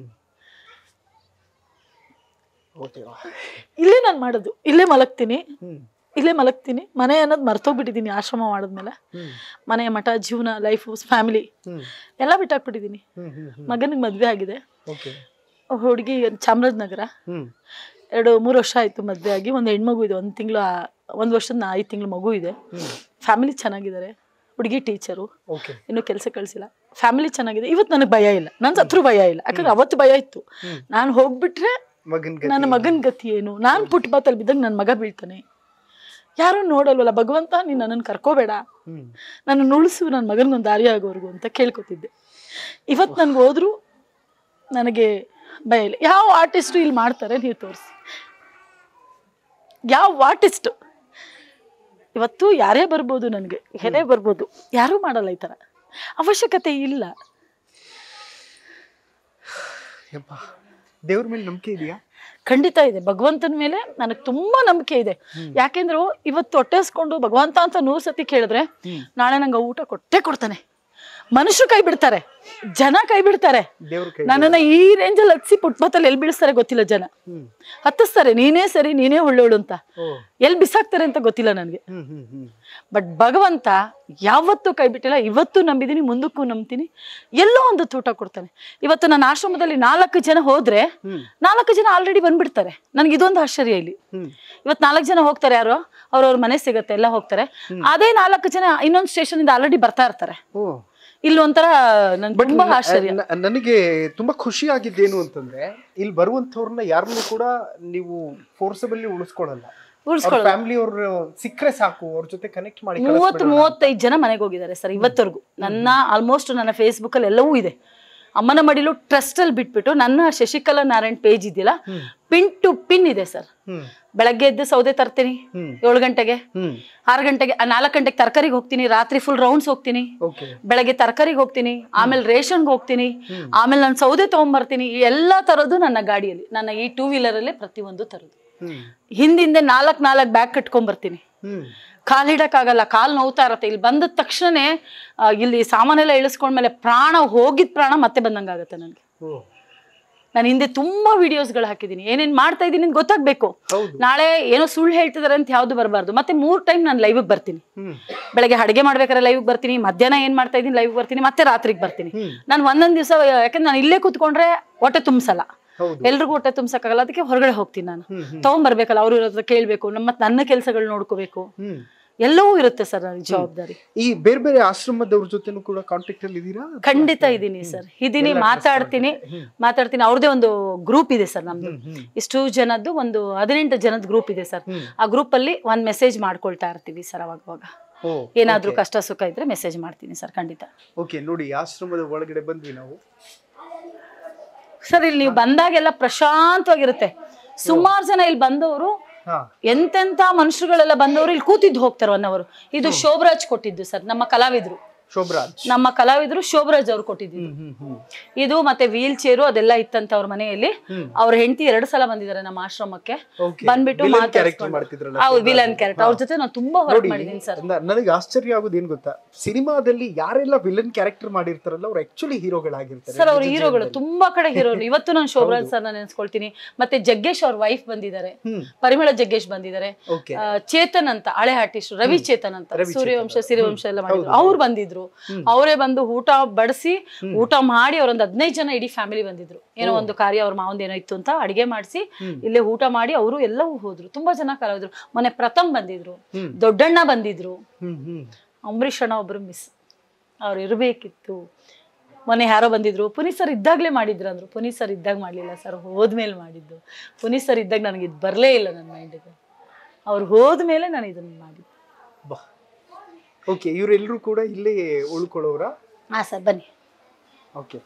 ಇಲ್ಲೇ ನಾನು ಮಾಡೋದು, ಇಲ್ಲೇ ಮಲಗ್ತೀನಿ, ಇಲ್ಲೇ ಮಲಗ್ತೀನಿ. ಮನೆ ಅನ್ನೋದು ಮರ್ತೋಗ್ಬಿಟ್ಟಿದ್ದೀನಿ ಆಶ್ರಮ ಮಾಡಿದ್ಮೇಲೆ. ಮನೆ, ಮಠ, ಜೀವನ, ಲೈಫು, ಫ್ಯಾಮಿಲಿ ಎಲ್ಲ ಬಿಟ್ಟಾಕ್ಬಿಟ್ಟಿದ್ದೀನಿ. ಮಗನಿಗೆ ಮದುವೆ ಆಗಿದೆ, ಹುಡುಗಿ ಚಾಮರಾಜನಗರ. ಎರಡು ಮೂರು ವರ್ಷ ಆಯ್ತು ಮದುವೆ ಆಗಿ. ಒಂದು ಹೆಣ್ಮಗು ಇದೆ, ಒಂದು ತಿಂಗಳು ಒಂದು ವರ್ಷದ ಐದು ತಿಂಗಳು ಮಗು ಇದೆ. ಫ್ಯಾಮಿಲಿ ಚೆನ್ನಾಗಿದ್ದಾರೆ. ಹುಡುಗಿ ಟೀಚರು, ಇನ್ನು ಕೆಲಸ ಕಳಿಸಿಲ್ಲ. ಫ್ಯಾಮಿಲಿ ಚೆನ್ನಾಗಿದೆ. ಇವತ್ತು ನನಗೆ ಭಯ ಇಲ್ಲ, ನನ್ನ ಸತ್ರು ಭಯ ಇಲ್ಲ. ಯಾಕಂದ್ರೆ ಅವತ್ತು ಭಯ ಇತ್ತು, ನಾನು ಹೋಗ್ಬಿಟ್ರೆ ನನ್ನ ಮಗನ ಗತಿ ಏನು, ನಾನು ಪುಟ್ ಬಾತಲ್ಲಿ ಬಿದ್ದಾಗ ನನ್ನ ಮಗ ಬೀಳ್ತಾನೆ, ಯಾರು ನೋಡಲ್ವಲ್ಲ, ಭಗವಂತ ನೀನು ನನ್ನನ್ನು ಕರ್ಕೋಬೇಡ, ನನ್ನ ಉಳಿಸು, ನನ್ನ ಮಗನಿಗೊಂದು ದಾರಿ ಆಗೋರ್ಗು ಅಂತ ಕೇಳ್ಕೊತಿದ್ದೆ. ಇವತ್ತು ನನ್ಗೆ ಹೋದ್ರು ನನಗೆ ಭಯ ಇಲ್ಲ. ಯಾವ ಆರ್ಟಿಸ್ಟು ಇಲ್ಲಿ ಮಾಡ್ತಾರೆ ನೀವು ತೋರಿಸಿ, ಯಾವ ಆರ್ಟಿಸ್ಟು ಇವತ್ತು ಯಾರೇ ಬರ್ಬೋದು, ನನಗೆ ಏನೇ ಬರ್ಬೋದು, ಯಾರೂ ಮಾಡಲ್ಲ ಈ ಥರ. ಅವಶ್ಯಕತೆ ಇಲ್ಲ. ದೇವ್ರ ಮೇಲೆ ನಂಬಿಕೆ ಇದೆಯಾ? ಖಂಡಿತ ಇದೆ. ಭಗವಂತನ ಮೇಲೆ ನನಗೆ ತುಂಬಾ ನಂಬಿಕೆ ಇದೆ. ಯಾಕೆಂದ್ರೆ ಇವತ್ತು ಹೊಟ್ಟೆಸ್ಕೊಂಡು ಭಗವಂತ ಅಂತ ನೂರು ಸತಿ ಕೇಳಿದ್ರೆ ನಾಳೆ ನಂಗೆ ಊಟ ಕೊಟ್ಟೆ ಕೊಡ್ತಾನೆ. ಮನುಷ್ಯರು ಕೈ ಬಿಡ್ತಾರೆ, ಜನ ಕೈ ಬಿಡ್ತಾರೆ. ನನ್ನನ್ನ ಈ ರೇಂಜಲ್ಲಿ ಹತ್ಸಿ ಪುಟ್ಬತ್ತಲ್ಲಿ ಎಲ್ಲಿ ಬೀಳಿಸ್ತಾರೆ ಗೊತ್ತಿಲ್ಲ. ಜನ ಹತ್ತಿಸ್ತಾರೆ, ನೀನೇ ಸರಿ, ನೀನೇ ಒಳ್ಳೆವಳು ಅಂತ. ಎಲ್ಲಿ ಬಿಸಾಕ್ತಾರೆ ಅಂತ ಗೊತ್ತಿಲ್ಲ ನನಗೆ. ಬಟ್ ಭಗವಂತ ಯಾವತ್ತೂ ಕೈ ಬಿಟ್ಟಿಲ್ಲ. ಇವತ್ತು ನಂಬಿದೀನಿ, ಮುಂದಕ್ಕೂ ನಂಬ್ತೀನಿ. ಎಲ್ಲೋ ಒಂದು ಊಟ ಕೊಡ್ತಾನೆ. ಇವತ್ತು ನನ್ನ ಆಶ್ರಮದಲ್ಲಿ ನಾಲ್ಕು ಜನ ಹೋದ್ರೆ ನಾಲ್ಕು ಜನ ಆಲ್ರೆಡಿ ಬಂದ್ಬಿಡ್ತಾರೆ. ನನ್ಗೆ ಇದೊಂದು ಆಶ್ಚರ್ಯ. ಇಲ್ಲಿ ಇವತ್ತು ನಾಲ್ಕು ಜನ ಹೋಗ್ತಾರೆ, ಯಾರೋ ಅವ್ರವ್ರ ಮನೆ ಸಿಗತ್ತೆ, ಎಲ್ಲ ಹೋಗ್ತಾರೆ. ಅದೇ ನಾಲ್ಕು ಜನ ಇನ್ನೊಂದು ಸ್ಟೇಷನ್ ಇಂದ ಆಲ್ರೆಡಿ ಬರ್ತಾ ಇರ್ತಾರೆ. ಇಲ್ಲಿ ಒಂಥರ ತುಂಬಾ ಆಶ್ಚರ್ಯ. ನನಗೆ ತುಂಬಾ ಖುಷಿ ಆಗಿದ್ದೇನು ಅಂತಂದ್ರೆ, ಇಲ್ಲಿ ಬರುವಂತವ್ರನ್ನ ಯಾರನ್ನೂ ಕೂಡ ನೀವು ಫೋರ್ಸಬಲಿ ಉಳಿಸ್ಕೊಳಲ್ಲ. ಫ್ಯಾಮಿಲಿ ಅವ್ರು ಸಿಕ್ಕರೆ ಸಾಕು, ಅವ್ರ ಜೊತೆ ಕನೆಕ್ಟ್ ಮಾಡಿ. ಮೂವತ್ತು ಮೂವತ್ತೈದು ಜನ ಮನೆಗೆ ಹೋಗಿದ್ದಾರೆ ಸರ್ ಇವತ್ತವರೆಗೂ. ನನ್ನ ಆಲ್ಮೋಸ್ಟ್ ನನ್ನ ಫೇಸ್ಬುಕ್ ಅಲ್ಲಿ ಎಲ್ಲವೂ ಇದೆ. ಅಮ್ಮನ ಮಡಿಲು ಟ್ರಸ್ಟ್ ಅಲ್ಲಿ ಬಿಟ್ಬಿಟ್ಟು ನನ್ನ ಶಶಿಕಲಾ ನಾರಾಯಣ್ ಪೇಜ್ ಇದೆಯಲ್ಲ, ಪಿನ್ ಟು ಪಿನ್ ಇದೆ ಸರ್. ಬೆಳಗ್ಗೆ ಎದ್ದು ಸೌದೆ ತರ್ತೀನಿ ಏಳು ಗಂಟೆಗೆ, ಆರು ಗಂಟೆಗೆ, ನಾಲ್ಕು ಗಂಟೆಗೆ ತರಕಾರಿಗೆ ಹೋಗ್ತೀನಿ, ರಾತ್ರಿ ಫುಲ್ ರೌಂಡ್ಸ್ ಹೋಗ್ತೀನಿ, ಬೆಳಗ್ಗೆ ತರಕಾರಿಗೆ ಹೋಗ್ತೀನಿ, ಆಮೇಲೆ ರೇಷನ್ಗೆ ಹೋಗ್ತೀನಿ, ಆಮೇಲೆ ನಾನು ಸೌದೆ ತಗೊಂಡ್ಬರ್ತೀನಿ. ಎಲ್ಲಾ ತರೋದು ನನ್ನ ಗಾಡಿಯಲ್ಲಿ, ನನ್ನ ಈ ಟೂ ವೀಲರ್ ಅಲ್ಲೇ ಪ್ರತಿಯೊಂದು ತರೋದು. ಹಿಂದಿಂದೆ ನಾಲ್ಕ್ ನಾಲ್ಕ್ ಬ್ಯಾಗ್ ಕಟ್ಕೊಂಡ್ ಬರ್ತೀನಿ. ಕಾಲ್ ಹಿಡಕ್ಕಾಗಲ್ಲ, ಕಾಲ್ ನೋವ್ತಾ ಇರತ್ತೆ. ಇಲ್ಲಿ ಬಂದ ತಕ್ಷಣನೇ ಇಲ್ಲಿ ಸಾಮಾನೆಲ್ಲ ಇಳಿಸ್ಕೊಂಡ್ಮೇಲೆ ಪ್ರಾಣ ಹೋಗಿದ್ ಪ್ರಾಣ ಮತ್ತೆ ಬಂದಂಗಾಗತ್ತೆ ನನಗೆ. ನಾನು ಹಿಂದೆ ತುಂಬಾ ವಿಡಿಯೋಸ್ಗಳು ಹಾಕಿದ್ದೀನಿ, ಏನೇನ್ ಮಾಡ್ತಾ ಇದ್ದೀನಿ ಅಂತ ಗೊತ್ತಾಗ್ಬೇಕು. ನಾಳೆ ಏನೋ ಸುಳ್ಳು ಹೇಳ್ತಿದಾರೆ ಅಂತ ಯಾವ್ದು ಬರಬಾರ್ದು. ಮತ್ತೆ ಮೂರ್ ಟೈಮ್ ನಾನು ಲೈವ್ ಬರ್ತೀನಿ. ಬೆಳಗ್ಗೆ ಅಡುಗೆ ಮಾಡ್ಬೇಕಾದ್ರೆ ಲೈವ್ ಬರ್ತೀನಿ, ಮಧ್ಯಾಹ್ನ ಏನ್ ಮಾಡ್ತಾ ಇದೀನಿ ಲೈವ್ ಬರ್ತೀನಿ, ಮತ್ತೆ ರಾತ್ರಿಗೆ ಬರ್ತೀನಿ. ನಾನು ಒಂದೊಂದ್ ದಿವಸ, ಯಾಕಂದ್ರೆ ನಾನು ಇಲ್ಲೇ ಕೂತ್ಕೊಂಡ್ರೆ ಹೊಟ್ಟೆ ತುಂಬಿಸಲ್ಲ, ಎಲ್ರಿಗೂ ಹೊಟ್ಟೆ ತುಂಬಸಕ್ಕಾಗಲ್ಲ. ಅದಕ್ಕೆ ಹೊರಗಡೆ ಹೋಗ್ತೀನಿ ನಾನು. ತಗೊಂಡ್ಬರ್ಬೇಕಲ್ಲ, ಅವ್ರ ಇರೋದ್ರ ಕೇಳ್ಬೇಕು, ನಮ್ಮ ನನ್ನ ಕೆಲ್ಸಗಳು ನೋಡ್ಕೋಬೇಕು, ಎಲ್ಲವೂ ಇರುತ್ತೆ ಸರ್ ನನಗೆ ಜವಾಬ್ದಾರಿ. ಈ ಬೇರೆ ಬೇರೆ ಆಶ್ರಮದವ್ರ ಜೊತೆನೂ ಕೂಡ ಕಾಂಟ್ಯಾಕ್ಟ್ ಅಲ್ಲಿ ಇದೀರಾ? ಖಂಡಿತ ಇದೀನಿ ಸರ್, ಇದೀನಿ, ಮಾತಾಡ್ತೀನಿ ಮಾತಾಡ್ತೀನಿ ಅವ್ರದೇ ಒಂದು ಗ್ರೂಪ್ ಇದೆ ಸರ್ ನಮ್ದು. ಇಷ್ಟು ಜನದ್ದು ಒಂದು ಹದಿನೆಂಟು ಜನದ ಗ್ರೂಪ್ ಇದೆ ಸರ್. ಆ ಗ್ರೂಪ್ ಅಲ್ಲಿ ಒಂದ್ ಮೆಸೇಜ್ ಮಾಡ್ಕೊಳ್ತಾ ಇರ್ತೀವಿ ಸರ್. ಅವಾಗ ಅವಾಗ ಏನಾದ್ರೂ ಕಷ್ಟ ಸುಖ ಇದ್ರೆ ಮೆಸೇಜ್ ಮಾಡ್ತೀನಿ ಸರ್. ಖಂಡಿತ. ಓಕೆ, ನೋಡಿ ಆಶ್ರಮದ ಒಳಗಡೆ ಬಂದ್ವಿ ನಾವು ಸರ್. ಇಲ್ಲಿ ನೀವು ಬಂದಾಗೆಲ್ಲ ಪ್ರಶಾಂತವಾಗಿರುತ್ತೆ. ಸುಮಾರು ಜನ ಇಲ್ಲಿ ಬಂದವರು, ಎಂತೆಂತ ಮನುಷ್ಯರುಗಳೆಲ್ಲ ಬಂದವರು ಇಲ್ಲಿ ಕೂತಿದ್ದು ಹೋಗ್ತಾರೆ ಒನ್ ಅವರು. ಇದು ಶೋಭರಾಜ್ ಕೊಟ್ಟಿದ್ದು ಸರ್, ನಮ್ಮ ಕಲಾವಿದ್ರು. ಶೋಭರಾಜ್ ನಮ್ಮ ಕಲಾವಿದ್ರು ಶೋಭರಾಜ್ ಅವ್ರು ಕೊಟ್ಟಿದ್ದು ಇದು. ಮತ್ತೆ ವೀಲ್ ಚೇರು ಅದೆಲ್ಲ ಇತ್ತಂತ ಅವ್ರ ಮನೆಯಲ್ಲಿ. ಅವ್ರ ಹೆಂಡತಿ ಎರಡು ಸಲ ಬಂದಿದ್ದಾರೆ ನಮ್ಮ ಆಶ್ರಮಕ್ಕೆ, ಬಂದ್ಬಿಟ್ಟು ಮಾತಾಡ್ಕೊಂಡು ವಿಲನ್ ಕ್ಯಾರೆಕ್ಟರ್. ಅವ್ರ ಜೊತೆ ನಾನು ತುಂಬಾ ವರ್ಕ್ ಮಾಡಿದ್ದೀನಿ ಸರ್. ನನಗೆ ಆಶ್ಚರ್ಯ ಆಗೋದು ಏನ್ ಗೊತ್ತಾ, ಸಿನಿಮಾದಲ್ಲಿ ಯಾರೆಲ್ಲ ವಿಲನ್ ಕ್ಯಾರೆಕ್ಟರ್ ಮಾಡಿರ್ತಾರಲ್ಲ ಅವ್ರು ಆಕ್ಚುಲಿ ಹೀರೋಗಳಾಗಿರ್ತಾರೆ ಸರ್. ಅವ್ರ ಹೀರೋಗಳು ತುಂಬಾ ಕಡೆ ಹೀರೋರು. ಇವತ್ತು ನಾನು ಶೋಭರಾಜ್ ಸರ್ ನಾನು ನೆನ್ಸ್ಕೊಳ್ತೀನಿ. ಮತ್ತೆ ಜಗ್ಗೇಶ್ ಅವ್ರ ವೈಫ್ ಬಂದಿದ್ದಾರೆ, ಪರಿಮಳ ಜಗ್ಗೇಶ್ ಬಂದಿದ್ದಾರೆ. ಚೇತನ್ ಅಂತ ಹಳೆ ಆರ್ಟಿಸ್ಟ್, ರವಿ ಚೇತನ್ ಅಂತ ಸೂರ್ಯವಂಶ ಸಿರಿವಂಶ ಎಲ್ಲ ಮಾಡಿದ್ರು, ಅವ್ರು ಬಂದಿದ್ರು. ಅವರೇ ಬಂದು ಊಟ ಬಡಿಸಿ ಊಟ ಮಾಡಿ ಅವ್ರೊಂದು ಹದಿನೈದು ಜನ ಇಡೀ ಫ್ಯಾಮಿಲಿ ಬಂದಿದ್ರು. ಏನೋ ಒಂದು ಕಾರ್ಯ ಅವ್ರ ಮಾವಂದ ಏನೋ ಇತ್ತು ಅಂತ ಅಡಿಗೆ ಮಾಡಿಸಿ ಇಲ್ಲೇ ಊಟ ಮಾಡಿ ಅವರು ಎಲ್ಲವೂ ಹೋದ್ರು. ತುಂಬಾ ಜನ ಕಲಾವಿದ್ರು. ಮೊನ್ನೆ ಪ್ರಥಮ್ ಬಂದಿದ್ರು, ದೊಡ್ಡಣ್ಣ ಬಂದಿದ್ರು, ಅಂಬರೀಷ್ ಅಣ್ಣ ಒಬ್ರು ಮಿಸ್, ಅವ್ರು ಇರ್ಬೇಕಿತ್ತು. ಮೊನ್ನೆ ಯಾರೋ ಬಂದಿದ್ರು, ಪುನೀತ್ ಸರ್ ಇದ್ದಾಗ್ಲೇ ಮಾಡಿದ್ರು ಅಂದ್ರು. ಪುನೀತ್ ಸರ್ ಇದ್ದಾಗ ಮಾಡ್ಲಿಲ್ಲ ಸರ್, ಹೋದ್ಮೇಲೆ ಮಾಡಿದ್ದು. ಪುನೀತ್ ಸರ್ ಇದ್ದಾಗ ನನಗೆ ಇದು ಬರ್ಲೇ ಇಲ್ಲ ನನ್ನ ಮೈಂಡಿಗೆ. ಅವ್ರು ಹೋದ್ಮೇಲೆ ನಾನು ಇದನ್ನ ಮಾಡಿದ್ದು. ಓಕೆ, ಇವರೆಲ್ಲರೂ ಕೂಡ ಇಲ್ಲೇ ಉಳ್ಕೊಳ್ಳೋರಾ? ಹಾ ಸರ್, ಬನ್ನಿ. ಓಕೆ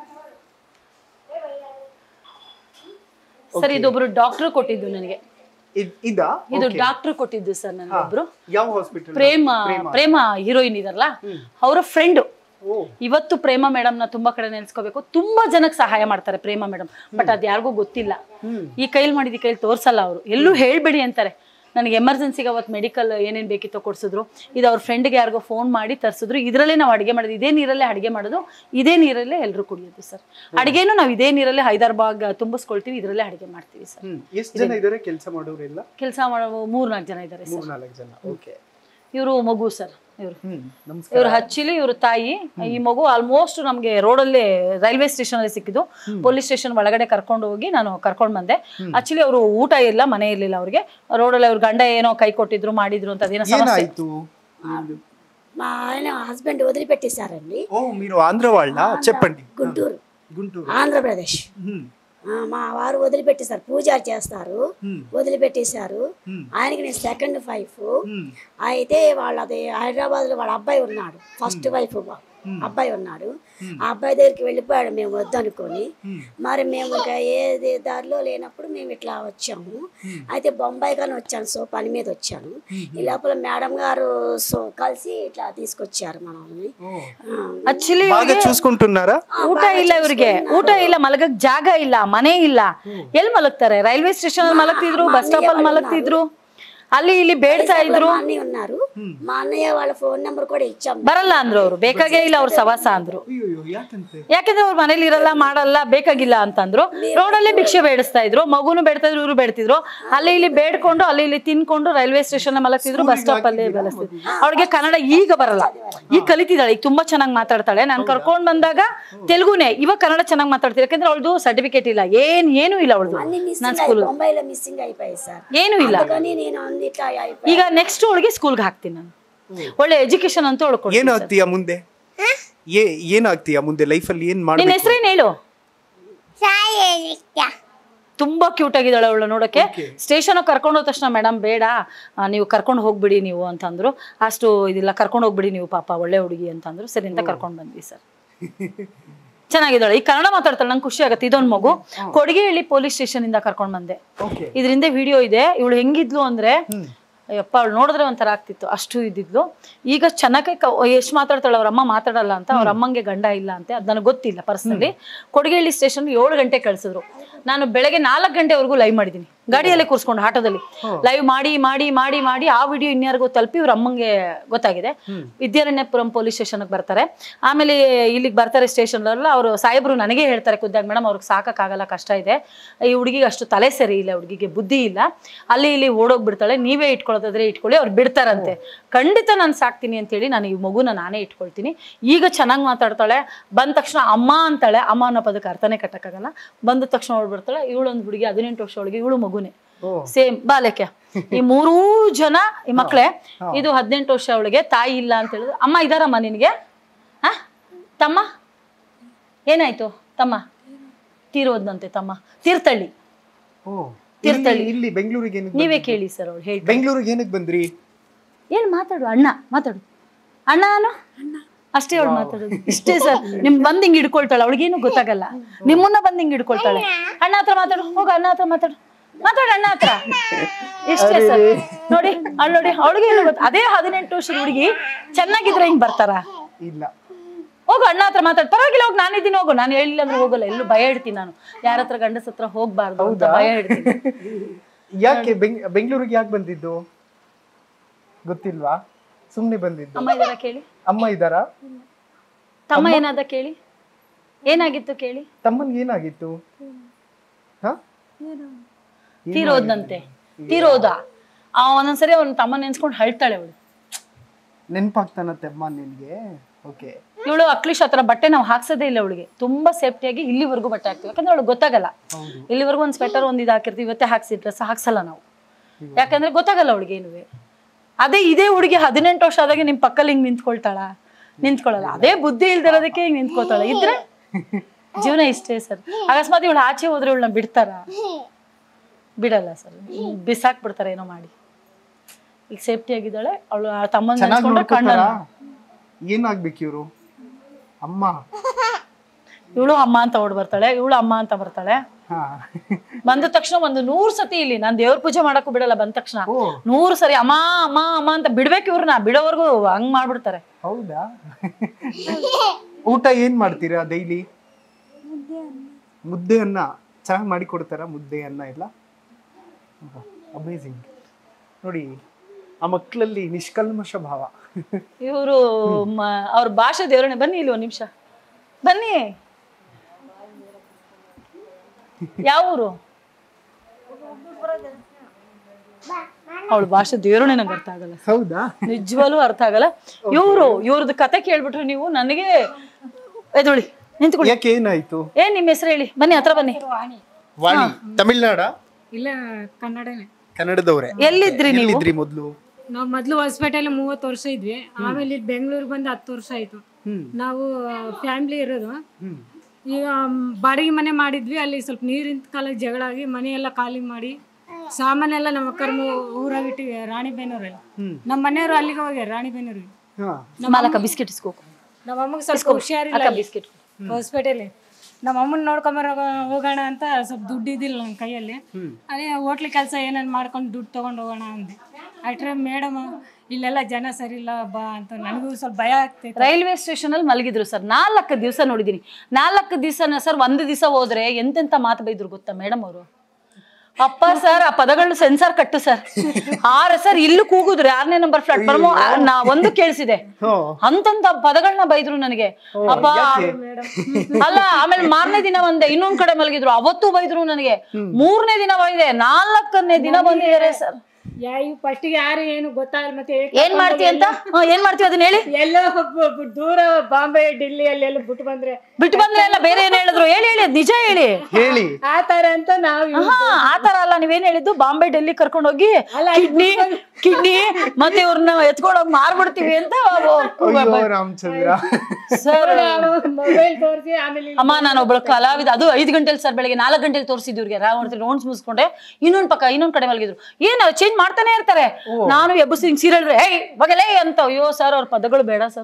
ಸರ್, ಇದೊಬ್ರು ಡಾಕ್ಟರ್ ಕೊಟ್ಟಿದ್ದು ನನಗೆ. ಇದಾ ಇದು ಡಾಕ್ಟರ್ ಕೊಟ್ಟಿದ್ದು ಸರ್ ನನಗೊಬ್ರು. ಯಾವ ಹಾಸ್ಪಿಟಲ್? ಪ್ರೇಮ ಪ್ರೇಮ ಹೀರೋಯಿನ್ ಇದಾರಲ್ಲ ಅವರ ಫ್ರೆಂಡ್. ಇವತ್ತು ಪ್ರೇಮ ಮೇಡಮ್ ನ ತುಂಬಾ ಕಡೆ ನೆನ್ಸ್ಕೋಬೇಕು. ತುಂಬಾ ಜನಕ್ಕೆ ಸಹಾಯ ಮಾಡ್ತಾರೆ ಪ್ರೇಮ ಮೇಡಮ್. ಬಟ್ ಅದ್ ಯಾರಿಗೂ ಗೊತ್ತಿಲ್ಲ. ಈ ಕೈಲಿ ಮಾಡಿದ ಈ ಕೈಲಿ ತೋರ್ಸಲ್ಲ ಅವರು. ಎಲ್ಲೂ ಹೇಳ್ಬೇಡಿ ಅಂತಾರೆ. ನನಗೆ ಎಮರ್ಜೆನ್ಸಿಗೆ ಅವತ್ತು ಮೆಡಿಕಲ್ ಏನೇನು ಬೇಕಿತ್ತೋ ಕೊಡ್ಸಿದ್ರು. ಇದು ಅವ್ರ ಫ್ರೆಂಡ್ಗೆ ಯಾರಿಗೋ ಫೋನ್ ಮಾಡಿ ತರಿಸಿದ್ರು. ಇದರಲ್ಲೇ ನಾವು ಅಡುಗೆ ಮಾಡೋದು, ಇದೇ ನೀರಲ್ಲೇ ಅಡುಗೆ ಮಾಡೋದು, ಇದೇ ನೀರಲ್ಲೇ ಎಲ್ಲರೂ ಕುಡಿಯೋದು ಸರ್. ಅಡುಗೆನೂ ನಾವು ಇದೇ ನೀರಲ್ಲೇ ಐದಾರು ಭಾಗ ತುಂಬಿಸ್ಕೊಳ್ತೀವಿ, ಇದರಲ್ಲೇ ಅಡುಗೆ ಮಾಡ್ತೀವಿ ಸರ್. ಎಷ್ಟು ಜನ ಇದ್ದಾರೆ ಕೆಲಸ ಮಾಡೋರೆಲ್ಲ? ಕೆಲಸ ಮಾಡೋ ಮೂರ್ನಾಲ್ಕು ಜನ ಇದ್ದಾರೆ ಸರ್. ಮೂರ್ನಾಲ್ಕು ಜನ. ಓಕೆ. ಇವರು ಮಗು ಸರ್. ಇವರು ಇವ್ರು ಹಚ್ಚಿಲಿ ಇವ್ರ ತಾಯಿ. ಈ ಮಗು ಆಲ್ಮೋಸ್ಟ್ ನಮ್ಗೆ ರೋಡಲ್ಲೇ ರೈಲ್ವೆ ಸ್ಟೇಷನ್ ಅಲ್ಲಿ ಸಿಕ್ಕಿದ್ದು. ಪೊಲೀಸ್ ಸ್ಟೇಷನ್ ಒಳಗಡೆ ಕರ್ಕೊಂಡು ಹೋಗಿ ನಾನು ಕರ್ಕೊಂಡ್ ಬಂದೆ. ಆಕ್ಚುಲಿ ಅವರು ಊಟ ಇಲ್ಲ, ಮನೆ ಇರ್ಲಿಲ್ಲ ಅವ್ರಿಗೆ. ರೋಡಲ್ಲಿ ಅವ್ರ ಗಂಡ ಏನೋ ಕೈ ಕೊಟ್ಟಿದ್ರು ಮಾಡಿದ್ರು ಅಂತ ಅದೇನೋ ಸಮಸ್ಯೆ. మా ఆయన హస్బెండ్ వదిలిపెట్టేశారండి. ఓ మీరు ఆంధ్ర వాళ్ళ? చెప్పండి. గుంటూరు గుంటూరు ఆంధ్రప్రదేశ్. మా వారు వదిలిపెట్టేశారు. పూజారి చేస్తారు, వదిలిపెట్టేశారు. ఆయనకి నేను సెకండ్ వైఫ్. అయితే వాళ్ళది హైదరాబాద్ లో వాళ్ళ అబ్బాయి ఉన్నాడు, ఫస్ట్ వైఫ్ అబ్బాయి ఉన్నాడు. ఆ అబ్బాయి దగ్గరికి వెళ్ళిపోయాడు మేము వద్దనుకొని. మరి మేము ఇంకా ఏది దారిలో లేనప్పుడు మేము ఇట్లా వచ్చాము. అయితే బొంబాయి కానీ వచ్చాను, సో పని మీద వచ్చాను. ఈ లోపల మేడం గారు సో కలిసి ఇట్లా తీసుకొచ్చారు మనల్ని. ಆಕ್ಚುಲಿ బాగా చూసుకుంటున్నారా? ಊಟ ಇಲ್ಲ ಇವ್ರಿಗೆ, ಊಟ ಇಲ್ಲ, ಮಲಗಕ್ ಜಾಗ ಇಲ್ಲ, ಮನೆ ಇಲ್ಲ. ಎಲ್ಲಿ ಮಲಗ್ತಾರೆ? ರೈಲ್ವೆ ಸ್ಟೇಷನ್ ಅಲ್ಲಿ ಮಲಗ್ತಿದ್ರು, ಬಸ್ ಸ್ಟಾಪ್ ಅಲ್ಲಿ ಮಲಗ್ತಿದ್ರು, ಅಲ್ಲಿ ಇಲ್ಲಿ ಬೇಡ್ತಾ ಇದ್ರು. ಅಣ್ಣಯ್ಯ ఉన్నారు, మా అన్నయ్య వాళ్ళ ಫೋನ್ ನಂಬರ್ ಕೂಡ ಇಚ್ಚಾಂ. ಬರಲ್ಲ ಅಂದ್ರು ಅವರು, ಬೇಕಾಗೇ ಇಲ್ಲ ಅವ್ರ ಸವಾಸ ಅಂದ್ರು. ಯಾಕಂದ್ರೆ ಅವ್ರ ಮನೇಲಿ ಇರಲ್ಲ, ಮಾಡಲ್ಲ, ಬೇಕಾಗಿಲ್ಲ ಅಂತಂದ್ರು. ರೋಡಲ್ಲೇ ಭಿಕ್ಷೆ ಬೇಡಿಸ್ತಾ ಇದ್ರು, ಮಗುನು ಬೇಡ್ತಾ ಇದ್ರು, ಇವ್ರು ಬೇಡ್ತಿದ್ರು. ಅಲ್ಲಿ ಇಲ್ಲಿ ಬೇಡ್ಕೊಂಡು ಅಲ್ಲಿ ಇಲ್ಲಿ ತಿನ್ಕೊಂಡು ರೈಲ್ವೆ ಸ್ಟೇಷನ್ ಮಲಗ್ತಿದ್ರು, ಬಸ್ ಸ್ಟಾಪ್ ಅಲ್ಲಿ ಬೆಳೆಸ್ತಿದ್ರು. ಅವ್ರಿಗೆ ಕನ್ನಡ ಈಗ ಬರಲ್ಲ, ಈಗ ಕಲಿತಿದ್ದಾಳೆ, ಈಗ ತುಂಬಾ ಚೆನ್ನಾಗಿ ಮಾತಾಡ್ತಾಳೆ. ನಾನು ಕರ್ಕೊಂಡ್ ಬಂದಾಗ ತೆಲುಗುನೇ, ಇವಾಗ ಕನ್ನಡ ಚೆನ್ನಾಗಿ ಮಾತಾಡ್ತೀನಿ. ಯಾಕಂದ್ರೆ ಅವಳದು ಸರ್ಟಿಫಿಕೇಟ್ ಇಲ್ಲ, ಏನ್ ಏನು ಇಲ್ಲ ಅವಳದು. ನನ್ನ ಸ್ಕೂಲ್ ಏನು ಇಲ್ಲ. ಈಗ ನೆಕ್ಸ್ಟ್ ಅವಳಿಗೆ ಸ್ಕೂಲ್ಗೆ ಹಾಕ್ತೀನಿ ನಾನು. ಒಳ್ಳೆ ಎಜುಕೇಶನ್ ಅಂತ ಅವಳು. ಏನಾಗ್ತೀಯಾ ಮುಂದೆ? ಏನಾಗ್ತೀಯಾ ಮುಂದೆ ಲೈಫಲ್ಲಿ? ಏನ್ ಮಾಡಿ? ನಿನ್ನ ಹೆಸರೇನು ಹೇಳು? ತುಂಬಾ ಕ್ಯೂಟ್ ಆಗಿದ್ದಾಳೆ ಅವಳು ನೋಡಕ್ಕೆ. ಸ್ಟೇಷನ್ ಕರ್ಕೊಂಡು ಹೋದ ತಕ್ಷಣ ಮೇಡಮ್ ಬೇಡ ನೀವು ಕರ್ಕೊಂಡು ಹೋಗ್ಬಿಡಿ ನೀವು ಅಂತಂದ್ರು. ಅಷ್ಟು ಇದಿಲ್ಲ, ಕರ್ಕೊಂಡು ಹೋಗ್ಬಿಡಿ ನೀವು, ಪಾಪ ಒಳ್ಳೆ ಹುಡುಗಿ ಅಂತಂದ್ರು. ಸರಿ ಅಂತ ಕರ್ಕೊಂಡು ಬಂದ್ವಿ ಸರ್. ಚೆನ್ನಾಗಿದ್ದಾಳೆ, ಈ ಕನ್ನಡ ಮಾತಾಡ್ತಾಳೆ, ನಂಗೆ ಖುಷಿ ಆಗತ್ತೆ. ಇದೊಂದು ಮಗು ಕೊಡಗೇಹಳ್ಳಿ ಪೊಲೀಸ್ ಸ್ಟೇಷನ್ ಇಂದ ಕರ್ಕೊಂಡ್ ಬಂದೆ. ಇದರಿಂದ ವಿಡಿಯೋ ಇದೆ. ಇವಳು ಹೆಂಗಿದ್ಲು ಅಂದ್ರೆ ಅಯ್ಯಪ್ಪ, ಅವಳು ನೋಡಿದ್ರೆ ಒಂಥರ ಆಗ್ತಿತ್ತು, ಅಷ್ಟು ಇದ್ದಿದ್ಲು. ಈಗ ಚೆನ್ನಾಗಿ ಎಷ್ಟು ಮಾತಾಡ್ತಾಳೆ. ಅವ್ರ ಅಮ್ಮ ಮಾತಾಡಲ್ಲ ಅಂತ, ಅವ್ರ ಅಮ್ಮಂಗೆ ಗಂಡ ಇಲ್ಲ ಅಂತೆ, ಅದು ನನಗೆ ಗೊತ್ತಿಲ್ಲ ಪರ್ಸನಲಿ. ಕೊಡಗೇಹಳ್ಳಿ ಸ್ಟೇಷನ್ ಏಳು ಗಂಟೆ ಕಳ್ಸಿದ್ರು. ನಾನು ಬೆಳಗ್ಗೆ ನಾಲ್ಕು ಗಂಟೆವರೆಗೂ ಲೈವ್ ಮಾಡಿದ್ದೀನಿ, ಗಾಡಿಯಲ್ಲೇ ಕೂರ್ಸ್ಕೊಂಡು ಆಟೋದಲ್ಲಿ ಲೈವ್ ಮಾಡಿ ಮಾಡಿ ಮಾಡಿ ಮಾಡಿ ಆ ವಿಡಿಯೋ ಇನ್ಯಾರಿಗೂ ತಲುಪಿ ಇವ್ರ ಅಮ್ಮಂಗೆ ಗೊತ್ತಾಗಿದೆ. ವಿದ್ಯಾರಣ್ಯಪುರಂ ಪೊಲೀಸ್ ಸ್ಟೇಷನ್ಗೆ ಬರ್ತಾರೆ. ಆಮೇಲೆ ಇಲ್ಲಿಗೆ ಬರ್ತಾರೆ ಸ್ಟೇಷನ್ ಅಲ್ಲ, ಅವರು ಸಾಹೇಬ್ರು ನನಗೆ ಹೇಳ್ತಾರೆ ಖುದ್ದಾಗಿ, ಮೇಡಮ್ ಅವ್ರಿಗೆ ಸಾಕಾಗಲ್ಲ, ಕಷ್ಟ ಇದೆ, ಈ ಹುಡುಗಿಗೆ ಅಷ್ಟು ತಲೆ ಸರಿ ಇಲ್ಲ, ಹುಡುಗಿಗೆ ಬುದ್ಧಿ ಇಲ್ಲ, ಅಲ್ಲಿ ಇಲ್ಲಿ ಓಡೋಗ್ಬಿಡ್ತಾಳೆ, ನೀವೇ ಇಟ್ಕೊಳ್ಳೋದಾದ್ರೆ ಇಟ್ಕೊಳ್ಳಿ, ಅವ್ರು ಬಿಡ್ತಾರಂತೆ. ಖಂಡಿತ ನಾನು ಸಾಕ್ತೀನಿ ಅಂತೇಳಿ ನಾನು ಈ ಮಗುನ ನಾನೇ ಇಟ್ಕೊಳ್ತೀನಿ. ಈಗ ಚೆನ್ನಾಗಿ ಮಾತಾಡ್ತಾಳೆ. ಬಂದ ತಕ್ಷಣ ಅಮ್ಮ ಅಂತಾಳೆ. ಅಮ್ಮ ಅನ್ನೋ ಪದಕ್ಕೆ ಅರ್ಥನೇ ಕಟ್ಟಕ್ಕಾಗಲ್ಲ. ಬಂದ ತಕ್ಷಣ ಓಡ್ಬಿಡ್ತಾಳೆ. ಇವಳೊಂದು ಹುಡುಗಿ ಹದಿನೆಂಟು ವರ್ಷ ಒಳಗೆ, ಇವಳು ಮಗುನೇ ಸೇಮ್ ಬಾಲಕ್ಯ. ಈ ಮೂರೂ ಜನ ಈ ಮಕ್ಳೇ. ಇದು ಹದಿನೆಂಟು ವರ್ಷ ಅವಳಿಗೆ, ತಾಯಿ ಇಲ್ಲ ಅಂತ ಹೇಳಿದ್ರು. ಅಮ್ಮ ಇದಾರಮ್ಮ ನಿನ್ಗೆ? ಹ ತಮ್ಮ ಏನಾಯ್ತು? ತಮ್ಮ ತೀರೋದ್ನಂತೆ. ತಮ್ಮ ತೀರ್ಥಳ್ಳಿ. ತೀರ್ಥಳ್ಳಿ ಇಲ್ಲಿ ಬೆಂಗಳೂರಿಗೆ. ನೀವೇ ಕೇಳಿ ಸರ್. ಅವಳು ಹೇಳಿ ಬೆಂಗಳೂರಿಗೆ ಏನಕ್ಕೆ ಬಂದ್ರಿ? ಏನ್ ಮಾತಾಡು ಅಣ್ಣ, ಮಾತಾಡು ಅಣ್ಣ ಅನ್ನು ಅಷ್ಟೇ ಅವಳು ಮಾತಾಡೋದು, ಇಷ್ಟೇ ಸರ್. ನಿಮ್ ಬಂದ್ ಹಿಂಗ್ ಹಿಡ್ಕೊಳ್ತಾಳೆ, ಅವಳಿಗೇನು ಗೊತ್ತಾಗಲ್ಲ. ನಿಮ್ಮನ್ನ ಬಂದ್ ಹಿಂಗ್ ಹಿಡ್ಕೊಳ್ತಾಳೆ. ಅಣ್ಣ ಹತ್ರ ಮಾತಾಡು, ಹೋಗ ಅಣ್ಣ ಹತ್ರ ಮಾತಾಡು, ಮಾತಾಡು ಅಣ್ಣ ಹತ್ರ, ಇಷ್ಟೇ ಸರ್. ನೋಡಿ ಅವಳು, ನೋಡಿ ಅವಳಿಗೆ ಏನು ಗೊತ್ತ. ಅದೇ ಹದಿನೆಂಟು ವರ್ಷದ ಹುಡುಗಿ ಚೆನ್ನಾಗಿದ್ರೆ ಹಿಂಗ್ ಬರ್ತಾರ? ಇಲ್ಲ. ಹೋಗು ಅಣ್ಣ ಹತ್ರ ಮಾತಾಡ್, ಪರವಾಗಿಲ್ಲ, ಹೋಗಿ ನಾನಿದ್ದೀನಿ, ಹೋಗು. ನಾನು ಹೇಳಿಲ್ಲ ಅಂದ್ರೆ ಹೋಗಲ್ಲ, ಎಲ್ಲೂ ಭಯ ಇಡ್ತೀನಿ ನಾನು. ಯಾರ ಹತ್ರ ಗಂಡಸ ಹತ್ರ ಹೋಗ್ಬಾರ್ದು ಅಂತ ಭಯ ಇಡ್ತೀನಿ. ಯಾಕೆ ಬೆಂಗಳೂರಿಗೆ ಯಾಕೆ ಬಂದಿದ್ದು ಗೊತ್ತಿಲ್ವಾ? ಸುಮ್ನೆ ಬಂದಿದ್ದು. ಅಮ್ಮ ಇದಾರ ಕೇಳಿ. ಅಮ್ಮ ಇದಾರ? ತಮ್ಮ ಏನಾದ ಕೇಳಿ. ಏನಾಗಿತ್ತು ಕೇಳಿ. ತಮ್ಮನ್ ಏನಾಗಿತ್ತು? ತೀರೋದ್ನಂತೆ. ತೀರೋದ ಒಂದೊಂದ್ಸರಿ ಅವ್ನ ತಮ್ಮ ನೆನ್ಸ್ಕೊಂಡು ಹಳ್ತಾಳೆ ಅವಳು. ನೆನ್ಪಾಗ್ತಾನತ್ತೆ ಅಮ್ಮ ನಿನ್ಗೆ? ಓಕೆ. ಇವಳು ಅಕ್ಲಿಶ್ ಹತ್ರ ಬಟ್ಟೆ ನಾವು ಹಾಕ್ಸೋದೇ ಇಲ್ಲ ಅವಳಿಗೆ. ತುಂಬಾ ಸೇಫ್ಟಿಯಾಗಿ ಇಲ್ಲಿವರೆಗೂ ಬಟ್ಟೆ ಹಾಕ್ತೀವಿ. ಯಾಕಂದ್ರೆ ಅವಳಿಗೆ ಗೊತ್ತಾಗಲ್ಲ. ಇಲ್ಲಿವರೆಗೂ ಒಂದ್ ಸ್ವೆಟರ್ ಒಂದ್ ಇದು ಹಾಕಿರ್ತೀವಿ, ಇವತ್ತೇ ಹಾಕ್ಸಿ ಡ್ರೆಸ್ ಹಾಕ್ಸಲ್ಲ ನಾವು, ಯಾಕಂದ್ರೆ ಗೊತ್ತಾಗಲ್ಲ ಅವಳಿಗೆ ಏನುವೆ. ಅದೇ ಇದೇ ಹುಡುಗಿ ಹದಿನೆಂಟು ವರ್ಷ ಆದಾಗ ನಿಮ್ ಪಕ್ಕಲ್ಲಿ ಹಿಂಗ್ ನಿಂತ್ಕೊಳ್ತಾಳ? ನಿಂತ್ಕೊಳ್ಳಲ್ಲ. ಅದೇ ಬುದ್ಧಿ ಇಲ್ದಿರೋದಕ್ಕೆ ಹಿಂಗ್ ನಿಂತ್ಕೊಳ್ತಾಳೆ. ಇದ್ರೆ ಜೀವನ ಇಷ್ಟೇ ಸರ್. ಅಕಸ್ಮಾತ್ ಇವಳು ಆಚೆ ಹೋದ್ರೆ ಇವಳನ್ನ ಬಿಡ್ತಾರ? ಬಿಡಲ್ಲ ಸರ್, ಬಿಸಾಕ್ ಬಿಡ್ತಾರೆ ಏನೋ ಮಾಡಿ. ಈಗ ಸೇಫ್ಟಿ ಆಗಿದ್ದಾಳೆ ಅವಳು. ತಮ್ಮನ ನೆನ್ಸ್ಕೊಂಡ್ರೆ ಕಣ್ಣ. ಏನಾಗ್ಬೇಕು ಇವ್ರು? ಅಮ್ಮ. ಇವಳು ಅಮ್ಮ ಅಂತ ಓಡ್ ಬರ್ತಾಳೆ, ಇವಳು ಅಮ್ಮ ಅಂತ ಬರ್ತಾಳೆ. ಹಾ ಬಂದ ತಕ್ಷಣ ಒಂದು ನೂರ್ ಸತಿ ಇಲ್ಲಿ ನಾನ್ ದೇವ್ರ ಪೂಜೆ ಮಾಡಕ್ಕೂ ಬಿಡಲ್ಲ. ಬಂದ ತಕ್ಷಣ ನೂರ್ ಸರಿ ಅಮ್ಮ ಅಮ್ಮ ಅಮ್ಮ ಅಂತ ಬಿಡ್ಬೇಕು ಇವ್ರನ್ನ, ಬಿಡೋವರೆಗೂ ಹಂಗ್ ಮಾಡ್ಬಿಡ್ತಾರೆ. ಹೌದಾ? ಊಟ ಏನ್ ಮಾಡ್ತೀರಾ ಡೈಲಿ? ಮುದ್ದೆ ಅನ್ನ ಚೆನ್ನಾಗಿ ಮಾಡಿ ಕೊಡ್ತಾರ? ಮುದ್ದೆ ಅನ್ನ ಎಲ್ಲ ಅಮೇಝಿಂಗ್ ನೋಡಿ, ಆ ಮಕ್ಕಳಲ್ಲಿ ನಿಷ್ಕಲ್ಮಶ ಭಾವ. ಇವರು ಅವ್ರ ಭಾಷೆ ದೇವ್ರನೆ. ಬನ್ನಿ ಇಲ್ಲಿ ಒಂದ್ ನಿಮಿಷ ಬನ್ನಿ. ಯಾವ ಊರು? ಅವಳ ಭಾಷೆ ದೇವ್ರನೆ ನಂಗೆ ಅರ್ಥ ಆಗಲ್ಲ. ಹೌದಾ? ನಿಜವಾಗ್ಲೂ ಅರ್ಥ ಆಗಲ್ಲ. ಇವ್ರು ಇವ್ರದ್ದು ಕತೆ ಕೇಳ್ಬಿಟ್ರೆ ನೀವು ನನಗೆ ಎದೊಳಿ ನಿಂತ್ಕೊಳ್ಳಿ. ಯಾಕೆ ಏನಾಯ್ತು? ಏನ್ ನಿಮ್ಮ ಹೆಸರು ಹೇಳಿ? ಬನ್ನಿ ಹತ್ರ ಬನ್ನಿ. ವಾಣಿ ತಮಿಳ್ನಾಡ? ಇಲ್ಲ, ಕನ್ನಡನೇ. ಕನ್ನಡದವ್ರೆ. ಎಲ್ಲಿದ್ರಿ ನೀವು? ಎಲ್ಲಿದ್ರಿ ಮೊದ್ಲು? ನಾವು ಮೊದ್ಲು ಹೊಸಪೇಟೆಯಲ್ಲಿ ಮೂವತ್ತು ವರ್ಷ ಇದ್ವಿ. ಆಮೇಲೆ ಇಲ್ಲಿ ಬೆಂಗಳೂರಿಗೆ ಬಂದು ಹತ್ತು ವರ್ಷ ಆಯ್ತು. ನಾವು ಫ್ಯಾಮಿಲಿ ಇರೋದು. ಈಗ ಬಾಡಿಗೆ ಮನೆ ಮಾಡಿದ್ವಿ. ಅಲ್ಲಿ ಸ್ವಲ್ಪ ನೀರಿನ ಕಾಲಕ್ಕೆ ಜಗಳ ಆಗಿ ಮನೆಯೆಲ್ಲ ಖಾಲಿ ಮಾಡಿ ಸಾಮಾನೆಲ್ಲ ನಮ್ಮ ಅಕ್ಕರ್ನು ಊರಾಗಿಟ್ಟಿವಿ. ರಾಣಿಬೆನ್ನೂರಲ್ಲಿ ನಮ್ಮ ಮನೆಯವರು ಅಲ್ಲಿಗೆ ಹೋಗ್ಯಾರ, ರಾಣಿಬೆನ್ನೂರಿಗೆ. ಬಿಸ್ಕೆಟ್ ಇಸ್ಕೋ. ನಮ್ಮ ಅಮ್ಮಗೆ ಸ್ವಲ್ಪ ಹುಷಾರಿಲ್ಲ ಬಿಸ್ಕೆಟ್ ಹೊಸಪೇಟೆಯಲ್ಲಿ. ನಮ್ಮ ಅಮ್ಮನ ನೋಡ್ಕೊಂಬರ ಹೋಗೋಣ ಅಂತ ಸ್ವಲ್ಪ ದುಡ್ಡು ಇದ್ದಿಲ್ಲ ನನ್ನ ಕೈಯಲ್ಲಿ. ಅದೇ ಹೋಟ್ಲ್ ಕೆಲಸ ಏನೇನು ಮಾಡ್ಕೊಂಡು ದುಡ್ಡು ತೊಗೊಂಡು ಹೋಗೋಣ ಅಂದೆ. ಅಟ್ರೆ ಮೇಡಮ್ ಇಲ್ಲೆಲ್ಲ ಜನ ಸರಿ ಇಲ್ಲ ಬಾ ಅಂತ ನನಗೂ ಸ್ವಲ್ಪ ಭಯ ಆಗ್ತೈತೆ. ರೈಲ್ವೆ ಸ್ಟೇಷನ್ ಅಲ್ಲಿ ಮಲಗಿದ್ರು ಸರ್. ನಾಲ್ಕು ದಿವಸ ನೋಡಿದೀನಿ. ನಾಲ್ಕು ದಿವಸನ ಸರ್ ಒಂದು ದಿವಸ ಹೋದ್ರೆ ಎಂತೆಂತ ಮಾತು ಬೈದ್ರು ಗೊತ್ತಾ ಮೇಡಮ್ ಅವರು? ಅಪ್ಪ ಸರ್ ಆ ಪದಗಳನ್ನ ಸೆನ್ಸಾರ್ ಕಟ್ಟು ಸರ್. ಆರ ಸರ್ ಇಲ್ಲೂ ಕೂಗುದ್ರು ಆರನೇ ನಂಬರ್ ಪ್ಲಾಟ್ಫಾರ್ಮ್ ನಾ ಒಂದು ಕೇಳಿಸಿದೆ. ಅಂತಂತ ಪದಗಳನ್ನ ಬೈದ್ರು ನನಗೆ. ಅಪ್ಪ ಅಲ್ಲ, ಆಮೇಲೆ ಮಾರನೇ ದಿನ ಬಂದೆ, ಇನ್ನೊಂದ್ ಕಡೆ ಮಲಗಿದ್ರು, ಅವತ್ತು ಬೈದ್ರು ನನಗೆ. ಮೂರನೇ ದಿನ ಬೈದೆ, ನಾಲ್ಕನೇ ದಿನ ಬಂದಿದ್ದಾರೆ ಸರ್. ಫಸ್ಟಿಗೆ ಯಾರು ಏನು ಗೊತ್ತಾಗಲ್ಲ. ಮತ್ತೆ ಏನ್ ಮಾಡ್ತೀವಿ ಅಂತ ಏನ್ ಮಾಡ್ತೀವಿ ಅದನ್ನ ಹೇಳಿ. ಎಲ್ಲೋ ದೂರ ಬಾಂಬೆ ಡಿಲ್ಲಿ ಅಲ್ಲಿ ಎಲ್ಲ ಬಿಟ್ಟು ಬಂದ್ರೆ ಬಿಟ್ಟು ಬಂದ್ರೆ ಎಲ್ಲ ಬೇರೆ ಏನ್ ಹೇಳಿದ್ರು ಹೇಳಿ ಹೇಳಿ ನಿಜ ಹೇಳಿ ಹೇಳಿ. ಆತರ ಅಂತ ನಾವು ಹಾ ಆತರ ಅಲ್ಲ. ನೀವೇನ್ ಹೇಳಿದ್ದು? ಬಾಂಬೆ ಡೆಲ್ಲಿ ಕರ್ಕೊಂಡು ಹೋಗಿ ಕಿಡ್ನಿ ಕಿಡ್ನಿ ಮತ್ತೆ ಇವ್ರನ್ನ ಎತ್ಕೊಂಡು ಹೋಗಿ ಮಾರ್ಬಿಡ್ತೀವಿ ಅಂತ. ರಾಮಚಂದ್ರ ಸರ್ ಮೊಬೈಲ್ ತೋರಿಸಿ ಆಮೇಲೆ ಅಮ್ಮ ನಾನು ಒಬ್ಬಳ ಕಲಾವಿದ. ಅದು ಐದು ಗಂಟೆಲಿ ಸರ್, ಬೆಳಗ್ಗೆ ನಾಲ್ಕು ಗಂಟೆಲಿ ತೋರಿಸಿದ್ದು ಇವ್ರಿಗೆ. ನೋಡ್ತೀರಿ ನೋಟ್ಸ್ ಮುಗಿಸ್ಕೊಂಡೆ ಇನ್ನೊಂದ್ ಪಕ್ಕ ಇನ್ನೊಂದ್ ಕಡೆ ಮಲಗಿದ್ರು. ಏನ್ ಚೇಂಜ್ ಮಾಡ್ತಾನೆ ಇರ್ತಾರೆ. ನಾನು ಎಬ್ಬಸಿ ಸೀರಿಯಲ್ ಏಯ್ ಬಗಲೇ ಅಂತ. ಅಯ್ಯೋ ಸರ್ ಅವ್ರ ಪದಗಳು ಬೇಡ ಸರ್,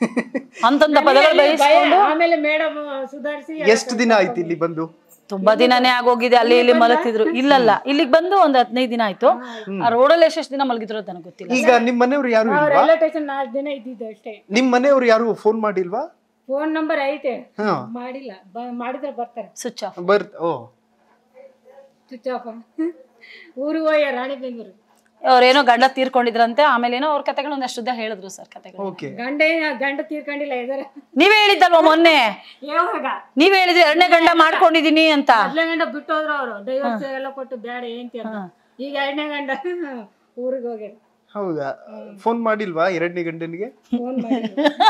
ಅಂತಂದ ಪದಗಳು ಬಯಸ್ಕೊಂಡು. ಆಮೇಲೆ ಮೇಡಮ್ ಸುಧಾರಿಸಿ. ಎಷ್ಟು ದಿನ ಆಯ್ತು ಇಲ್ಲಿ ಬಂದು? ತುಂಬಾ ದಿನಾನೇ ಆಗೋಗಿದೆ. ಅಲ್ಲಿ ಇಲ್ಲಿ ಮಲಗ್ತಿದ್ರು. ಇಲ್ಲಲ್ಲ, ಇಲ್ಲಿಗೆ ಬಂದು ಒಂದ್ ಹದಿನೈದು ದಿನ ಆಯ್ತು. ಆ ರೋಡಲ್ಲಿ ಎಷ್ಟೆಷ್ಟು ದಿನ ಮಲಗಿದ್ರು ಅಂತ ನನಗೆ ಗೊತ್ತಿಲ್ಲ. ಈಗ ನಿಮ್ ಮನೆಯವ್ರು ಯಾರು ಇಲ್ವಾ? ರೈಲ್ವೆ ಸ್ಟೇಷನ್ ನಾಲ್ಕು ದಿನ ಇದ್ದಿದ್ದು ಅಷ್ಟೇ. ನಿಮ್ ಮನೆಯವ್ರು ಯಾರು ಫೋನ್ ಮಾಡಿಲ್ವಾ? ಫೋನ್ ನಂಬರ್ ಐತೆ, ಮಾಡಿಲ್ಲ. ಮಾಡಿದ್ರೆ ಬರ್ತಾರೆ. ಸ್ವಿಚ್ ಆಫ್ ಬರ್ ಓ ಸ್ವಿಚ್ ಆಫ್. ಊರಿಗೆ ಹೋಗ್ಯ ರಾಣಿಬೆನ್ನೂರು. ಅವ್ರೇನೋ ಗಂಡ ತೀರ್ಕೊಂಡಿದ್ರಂತೆ. ಆಮೇಲೆ ಏನೋ ಅವ್ರ ಕತೆಗಳು ಒಂದಷ್ಟು ಹೇಳಿದ್ರು ಸರ್ ಕತೆಗಳು. ಗಂಡ ಗಂಡ ತೀರ್ಕೊಂಡಿಲ್ಲ ಇದಾರೆ. ನೀವೇ ಹೇಳಿದ್ದಲ್ವಾ ಮೊನ್ನೆ? ಯಾವಾಗ ನೀವ್ ಹೇಳಿದ್ರಿ ಎರಡನೇ ಗಂಡ ಮಾಡ್ಕೊಂಡಿದೀನಿ ಅಂತ. ಮೊದಲನೇ ಗಂಡ ಬಿಟ್ಟು ಹೋದ್ರು ಅವರು. ಡೈವರ್ಸ್ ಎಲ್ಲ ಕೊಟ್ಟು ಬೇಡ ಏಂತಿ ಅಂತ. ಈಗ ಎರಡನೇ ಗಂಡ ಊರಿಗೆ ಹೋಗ್ಯಾರ. ಹೌದಾ? ಫೋನ್ ಮಾಡಿಲ್ವಾ ಎರಡನೇ ಗಂಡನಿಗೆ? ಫೋನ್ ಮಾಡಿ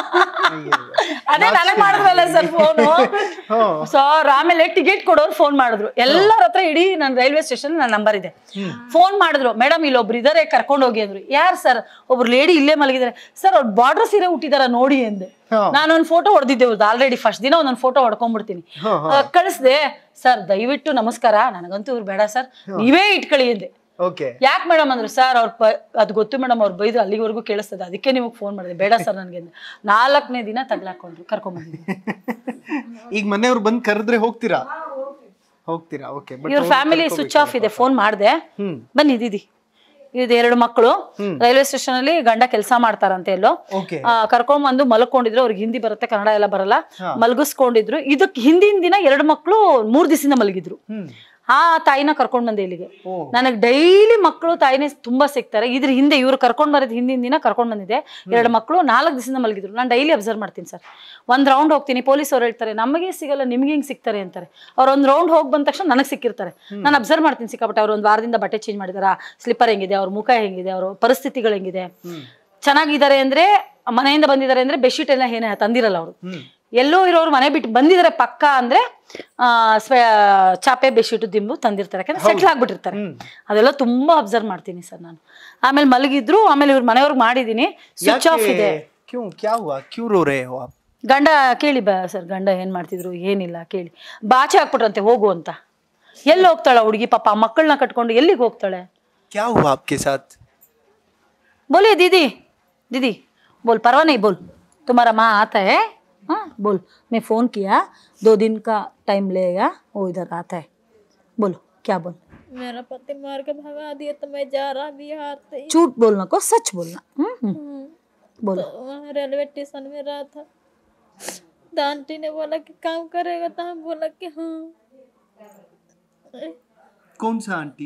ಅದೇ ನನಗ್ ಮಾಡಿದ್ರಲ್ಲ ಸರ್ ಫೋನು. ಸರ್ ಆಮೇಲೆ ಟಿಕೆಟ್ ಕೊಡೋರು ಫೋನ್ ಮಾಡಿದ್ರು. ಎಲ್ಲರ ಹತ್ರ ಇಡೀ ನನ್ನ ರೈಲ್ವೆ ಸ್ಟೇಷನ್ ನನ್ನ ನಂಬರ್ ಇದೆ. ಫೋನ್ ಮಾಡಿದ್ರು, ಮೇಡಮ್ ಇಲ್ಲೊಬ್ರು ಇದಾರೆ ಕರ್ಕೊಂಡು ಹೋಗಿ ಅಂದ್ರು. ಯಾರು ಸರ್? ಒಬ್ರು ಲೇಡಿ ಇಲ್ಲೇ ಮಲಗಿದ್ದಾರೆ ಸರ್. ಅವ್ರು ಬಾರ್ಡರ್ ಸೀರೆ ಹುಟ್ಟಿದಾರ ನೋಡಿ ಅಂದೆ. ನಾನೊಂದ್ ಫೋಟೋ ಹೊಡೆದಿದ್ದೆ ಆಲ್ರೆಡಿ. ಫಸ್ಟ್ ದಿನ ಒಂದೊಂದು ಫೋಟೋ ಹೊಡ್ಕೊಂಡ್ಬಿಡ್ತೀನಿ. ಕಳಿಸ್ದೆ. ಸರ್ ದಯವಿಟ್ಟು ನಮಸ್ಕಾರ, ನನಗಂತೂ ಇವ್ರು ಬೇಡ ಸರ್, ನೀವೇ ಇಟ್ಕೊಳ್ಳಿ ಅಂದೆ. ಯಾಕೆ ಮೇಡಮ್ ಅಂದ್ರು. ಸರ್ ಅವ್ರ ಅದು ಗೊತ್ತು ಮೇಡಮ್, ಅವ್ರು ಬೈದು ಅಲ್ಲಿವರೆಗೂ ಕೇಳಿಸ್ತದೆ, ಅದಕ್ಕೆ ನಿಮಗೆ ಫೋನ್ ಮಾಡಿದೆ. ಬೇಡ ಸರ್ ನನಗೆ. ನಾಲ್ಕನೇ ದಿನ ತಗ್ಲಾಕೊಂಡ್ರು, ಕರ್ಕೊಂಡ್ ಬಂದಿದ್ದೆ. ಈಗ ಮನೆಯವ್ರು ಬಂದ್ ಕರೆದ್ರೆ ಹೋಗ್ತೀರಾ? ಹೋಗ್ತೀರಾ? ಓಕೆ. ಇವ್ರ ಫ್ಯಾಮಿಲಿ ಸ್ವಿಚ್ ಆಫ್ ಇದೆ. ಫೋನ್ ಮಾಡ್ದೆ, ಬನ್ನಿ ದೀದಿ ಇದು ಎರಡು ಮಕ್ಕಳು ರೈಲ್ವೆ ಸ್ಟೇಷನ್ ಅಲ್ಲಿ ಗಂಡ ಕೆಲಸ ಮಾಡ್ತಾರಂತೆ ಎಲ್ಲೋ. ಕರ್ಕೊಂಡ್ ಬಂದು ಮಲ್ಕೊಂಡಿದ್ರು. ಅವ್ರಿಗೆ ಹಿಂದಿ ಬರುತ್ತೆ, ಕನ್ನಡ ಎಲ್ಲ ಬರಲ್ಲ. ಮಲಗಿಸ್ಕೊಂಡಿದ್ರು. ಇದಕ್ ಹಿಂದಿನ ದಿನ ಎರಡು ಮಕ್ಕಳು ಮೂರ್ ದಿವಸದಿಂದ ಮಲಗಿದ್ರು. ಆ ತಾಯಿನ ಕರ್ಕೊಂಡ್ ಬಂದೆ ಇಲ್ಲಿಗೆ. ನನಗ್ ಡೈಲಿ ಮಕ್ಕಳು ತಾಯಿನೇ ತುಂಬಾ ಸಿಗ್ತಾರೆ. ಇದ್ರ ಹಿಂದೆ ಇವ್ರು ಕರ್ಕೊಂಡ್ ಬರೋದ್ ಹಿಂದಿನ ದಿನ ಕರ್ಕೊಂಡ್ ಬಂದಿದ್ದೆ. ಎರಡು ಮಕ್ಕಳು ನಾಲ್ಕು ದಿವಸದಿಂದ ಮಲಗಿದ್ರು. ನಾನು ಡೈಲಿ ಅಬ್ಸರ್ವ್ ಮಾಡ್ತೀನಿ ಸರ್. ಒಂದ್ ರೌಂಡ್ ಹೋಗ್ತೀನಿ, ಪೊಲೀಸ್ ಅವ್ರು ಹೇಳ್ತಾರೆ ನಮಗೆ ಸಿಗಲ್ಲ ನಿಮ್ಗೆ ಹಿಂಗ್ ಸಿಗ್ತಾರೆ ಅಂತಾರೆ. ಅವ್ರ ಒಂದ್ ರೌಂಡ್ ಹೋಗಿ ಬಂದ ತಕ್ಷಣ ನನಗ್ ಸಿಕ್ಕಿರ್ತಾರೆ. ನಾನು ಅಬ್ಸರ್ವ್ ಮಾಡ್ತೀನಿ ಸಿಕ್ಕಾಪಟ್ಟೆ. ಅವ್ರು ಒಂದ್ ವಾರದಿಂದ ಬಟ್ಟೆ ಚೇಂಜ್ ಮಾಡಿದಾರ, ಸ್ಲಿಪ್ಪರ್ ಹೆಂಗಿದೆ, ಅವ್ರ ಮುಖ ಹೆಂಗಿದೆ, ಅವ್ರ ಪರಿಸ್ಥಿತಿಗಳು ಹೆಂಗಿದೆ, ಚೆನ್ನಾಗಿದ್ದಾರೆ ಅಂದ್ರೆ, ಮನೆಯಿಂದ ಬಂದಿದ್ದಾರೆ ಅಂದ್ರೆ ಬೆಡ್ಶೀಟ್ ಎಲ್ಲ ಏನೇ ತಂದಿರಲ್ಲ ಅವರು. ಎಲ್ಲೋ ಇರೋರು ಮನೆ ಬಿಟ್ಟು ಬಂದಿದ್ದಾರೆ ಪಕ್ಕ ಅಂದ್ರೆ ಆ ಚಾಪೆ ಬೆಡ್ಶೀಟು ದಿಂಬು ತಂದಿರ್ತಾರೆ. ಯಾಕಂದ್ರೆ ಸೆಟ್ಲ್ ಆಗ್ಬಿಟ್ಟಿರ್ತಾರೆ. ಅದೆಲ್ಲ ತುಂಬಾ ಅಬ್ಸರ್ವ್ ಮಾಡ್ತೀನಿ ಸರ್ ನಾನು. ಆಮೇಲೆ ಮಲಗಿದ್ರು. ಆಮೇಲೆ ಇವ್ರ ಮನೆಯವ್ರಿಗೆ ಮಾಡಿದೀನಿ, ಸ್ವಿಚ್ ಆಫ್ ಇದೆ. ಗಂಡ ಕೇಳಿ ಬಾ ಸರ್, ಗಂಡ ಏನ್ ಮಾಡ್ತಿದ್ರು ಏನಿಲ್ಲ ಕೇಳಿ. ಬಾಚೆ ಹಾಕ್ಬಿಟ್ರಂತೆ ಹೋಗು ಅಂತ. ಎಲ್ಲಿ ಹೋಗ್ತಾಳ ಹುಡುಗಿ ಪಾಪ, ಮಕ್ಕಳನ್ನ ಕಟ್ಕೊಂಡು ಎಲ್ಲಿಗೆ ಹೋಗ್ತಾಳೆ? ಬೋಲಿ दीदी दीदी बोल परवाह नहीं, बोल तुम्हारा माँ आता है? हाँ बोल, मैं फ़ोन किया, दो दिन का टाइम लेगा, वो इधर आता है. बोलो क्या बोल मेरा पति मार के भगा दिया तो मैं जा रहा बिहार से। झूठ बोलना को सच बोलना। हम्म हम्म, बोलो। तो वहाँ रेलवे स्टेशन में रहा था, तो आंटी ने बोला कि काम करेगा, तो हम बोला कि हाँ। कौन सा आंटी?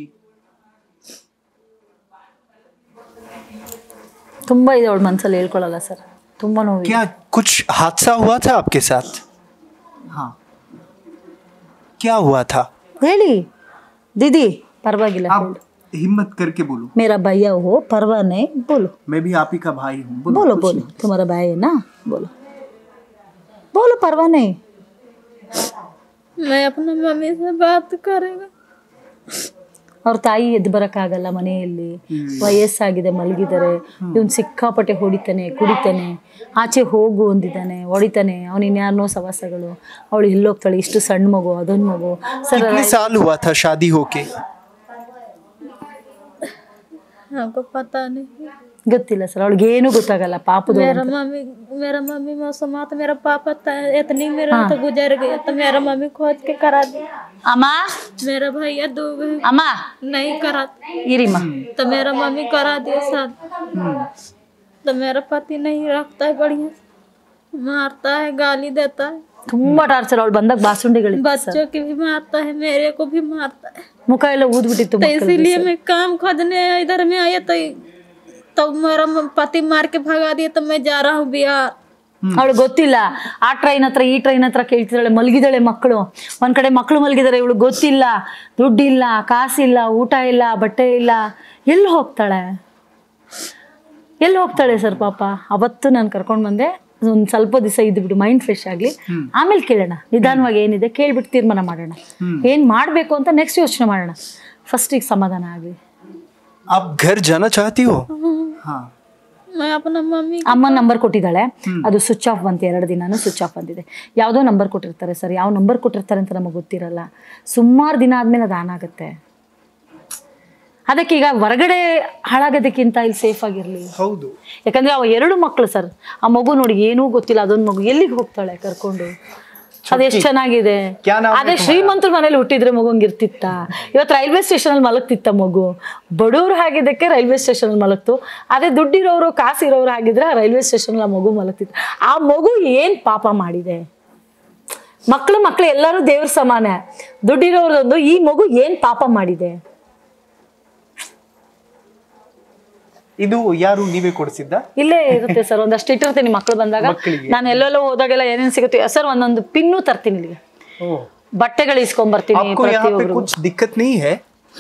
ತುಂಬಾ ಇದೆ ಅವಳ ಮನಸ್ಸಲ್ಲಿ ಹೇಳ್ಕೊಳ್ಳಲ್ಲ ಸರ್, ತುಂಬಾ ನೋವು। क्या कुछ हादसा हुआ था आपके साथ? हाँ, क्या हुआ था? ಹೇಳಿ दीदी, परवागिला, आप हिम्मत करके बोलो। मेरा भैया हो, परवाह नहीं, बोलो। मैं भी आप ही का भाई हूँ। बोलो बोलो कुछ बोलो, नहीं। तुम्हारा भाई है ना, बोलो बोलो, परवाह नहीं। मैं अपना मम्मी से बात करेगा। ಅವ್ರ ತಾಯಿ ಎದ್ದು ಬರೋಕ್ಕಾಗಲ್ಲ, ಮನೆಯಲ್ಲಿ ವಯಸ್ಸಾಗಿದೆ, ಮಲಗಿದ್ದಾರೆ, ಇವನು ಸಿಕ್ಕಾಪಟ್ಟೆ ಹೊಡಿತಾನೆ, ಕುಡಿತಾನೆ, ಆಚೆ ಹೋಗು ಅಂದಿದ್ದಾನೆ, ಹೊಡಿತಾನೆ, ಅವನು ಇನ್ಯಾರನೋ ಸವಾಸಗಳು, ಅವಳು ಎಲ್ಲೋಗ್ತಾಳೆ, ಇಷ್ಟು ಸಣ್ಣ ಮಗು, ಅದೊಂದು ಮಗು ಸರ್। कितने साल हुआ था शादी होके? हमको पता नहीं, ಗೊತ್ತಿಲ್ಲ ಸರ್, ಅವಳಿಗೆ ಏನೂ ಗೊತ್ತಾಗಲ್ಲ ಪಾಪದ। मेरा मम्मी मेरा मम्मी मौसम तो मेरा पापा था इतनी मेरा तो गुजर गया, तो मेरा मम्मी खोज के करा दी। ಅಮ್ಮ मेरा भैया दो ಅಮ್ಮ नहीं करा, ಇರಿಮ್ಮ, तो मेरा मम्मी करा दिया साथ। तो मेरा पति नहीं रखता है बढ़िया, मारता है, गाली देता है, ತುಂಬಾ ಟಾರ್ಚರ್। ಅವಳು ಬಂದಾಗ ಬಾಸುಂಡಿಗಳು, बच्चों की भी मारता है, मेरे को भी मारता है। ಮುಖ ಎಲ್ಲ ಊದ್ಬಿಟ್ಟಿತ್ತು तो इसीलिए मैं काम खोजने इधर में आया, तो तो मेरा पति मार के भगा दिया, तो मैं जा रहा हूँ बिहार। ಅವಳಿಗೆ ಗೊತ್ತಿಲ್ಲ, ಆ ಟ್ರೈನ್ ಹತ್ರ ಈ ಟ್ರೈನ್ ಹತ್ರ ಕೇಳ್ತಿದ್ದಾಳೆ, ಮಲಗಿದಾಳೆ ಮಕ್ಕಳು, ಒಂದ್ ಕಡೆ ಮಕ್ಕಳು ಮಲಗಿದಾರೆ, ಇವಳು ಗೊತ್ತಿಲ್ಲ, ದುಡ್ಡಿಲ್ಲ, ಕಾಸಿಲ್ಲ, ಊಟ ಇಲ್ಲ, ಬಟ್ಟೆ ಇಲ್ಲ, ಎಲ್ಲಿ ಹೋಗ್ತಾಳೆ ಎಲ್ಲಿ ಹೋಗ್ತಾಳೆ ಸರ್ ಪಾಪ। ಅವತ್ತು ನಾನು ಕರ್ಕೊಂಡು ಬಂದೆ, ಒಂದು ಸ್ವಲ್ಪ ದಿವಸ ಇದ್ಬಿಟ್ಟು ಮೈಂಡ್ ಫ್ರೆಶ್ ಆಗಲಿ, ಆಮೇಲೆ ಕೇಳೋಣ ನಿಧಾನವಾಗಿ, ಏನಿದೆ ಕೇಳ್ಬಿಟ್ಟು ತೀರ್ಮಾನ ಮಾಡೋಣ, ಏನು ಮಾಡಬೇಕು ಅಂತ ನೆಕ್ಸ್ಟ್ ಯೋಚನೆ ಮಾಡೋಣ, ಫಸ್ಟಿಗೆ ಸಮಾಧಾನ ಆಗಲಿ। आप घर जाना चाहती हो? हाँ। मैं अपना मम्मी ಅಮ್ಮ ನಂಬರ್ ಕೊಟ್ಟಿದ್ದಾಳೆ, ಅದು ಸ್ವಿಚ್ ಆಫ್ ಬಂತು, ಎರಡು ದಿನಾನು ಸ್ವಿಚ್ ಆಫ್ ಬಂದಿದೆ। ಯಾವುದೋ ನಂಬರ್ ಕೊಟ್ಟಿರ್ತಾರೆ ಸರ್, ಯಾವ ನಂಬರ್ ಕೊಟ್ಟಿರ್ತಾರೆ ಅಂತ ನಮಗೆ ಗೊತ್ತಿರಲ್ಲ, ಸುಮಾರು ದಿನ ಆದ್ಮೇಲೆ ಅದು ಆನ್ ಆಗುತ್ತೆ। ಅದಕ್ಕೆ ಈಗ ಹೊರಗಡೆ ಹಾಳಾಗೋದಕ್ಕಿಂತ ಇಲ್ಲಿ ಸೇಫ್ ಆಗಿರ್ಲಿ। ಹೌದು, ಯಾಕಂದ್ರೆ ಅವ ಎರಡು ಮಕ್ಕಳು ಸರ್, ಆ ಮಗು ನೋಡಿ ಏನೂ ಗೊತ್ತಿಲ್ಲ, ಅದೊಂದು ಮಗು ಎಲ್ಲಿಗೆ ಹೋಗ್ತಾಳೆ ಕರ್ಕೊಂಡು? ಅದೆಷ್ಟು ಚೆನ್ನಾಗಿದೆ, ಅದೇ ಶ್ರೀಮಂತರ ಮನೇಲಿ ಹುಟ್ಟಿದ್ರೆ ಮಗುಂಗ್ ಇರ್ತಿತ್ತ, ಇವತ್ತು ರೈಲ್ವೆ ಸ್ಟೇಷನ್ ಅಲ್ಲಿ ಮಲಗ್ತಿತ್ತ ಮಗು, ಬಡವ್ರು ಆಗಿದ್ದಕ್ಕೆ ರೈಲ್ವೆ ಸ್ಟೇಷನ್ ಅಲ್ಲಿ ಮಲಗ್ತು, ಅದೇ ದುಡ್ಡಿರೋರು ಕಾಸಿರೋರು ಆಗಿದ್ರೆ ರೈಲ್ವೆ ಸ್ಟೇಷನ್ ಆ ಮಗು ಮಲಗ್ತಿತ್ತು। ಆ ಮಗು ಏನ್ ಪಾಪ ಮಾಡಿದೆ? ಮಕ್ಳು ಮಕ್ಳು ಎಲ್ಲರೂ ದೇವ್ರ ಸಮಾನ, ದುಡ್ಡಿರೋರೊಂದು, ಈ ಮಗು ಏನ್ ಪಾಪ ಮಾಡಿದೆ? ಇದು ಯಾರು ನೀವೇ ಕೊಡಿಸಿದ್ದ? ಇಲ್ಲೇ ಇರುತ್ತೆ ಸರ್, ಒಂದಷ್ಟು ಇಟ್ಟಿರುತ್ತೆ ನಿಮ್ಮ ಮಕ್ಳು ಬಂದಾಗ, ನಾನು ಎಲ್ಲೆಲ್ಲೋ ಹೋದಾಗೆಲ್ಲ ಏನೇನು ಸಿಗುತ್ತೆ ಸರ್, ಒಂದೊಂದು ಪಿನ್ನು ತರ್ತೀನಿ ಇಲ್ಲಿಗೆ, ಬಟ್ಟೆಗಳು ಇಸ್ಕೊಂಡ್ ಬರ್ತೀನಿ। कुछ दिक्कत नहीं है?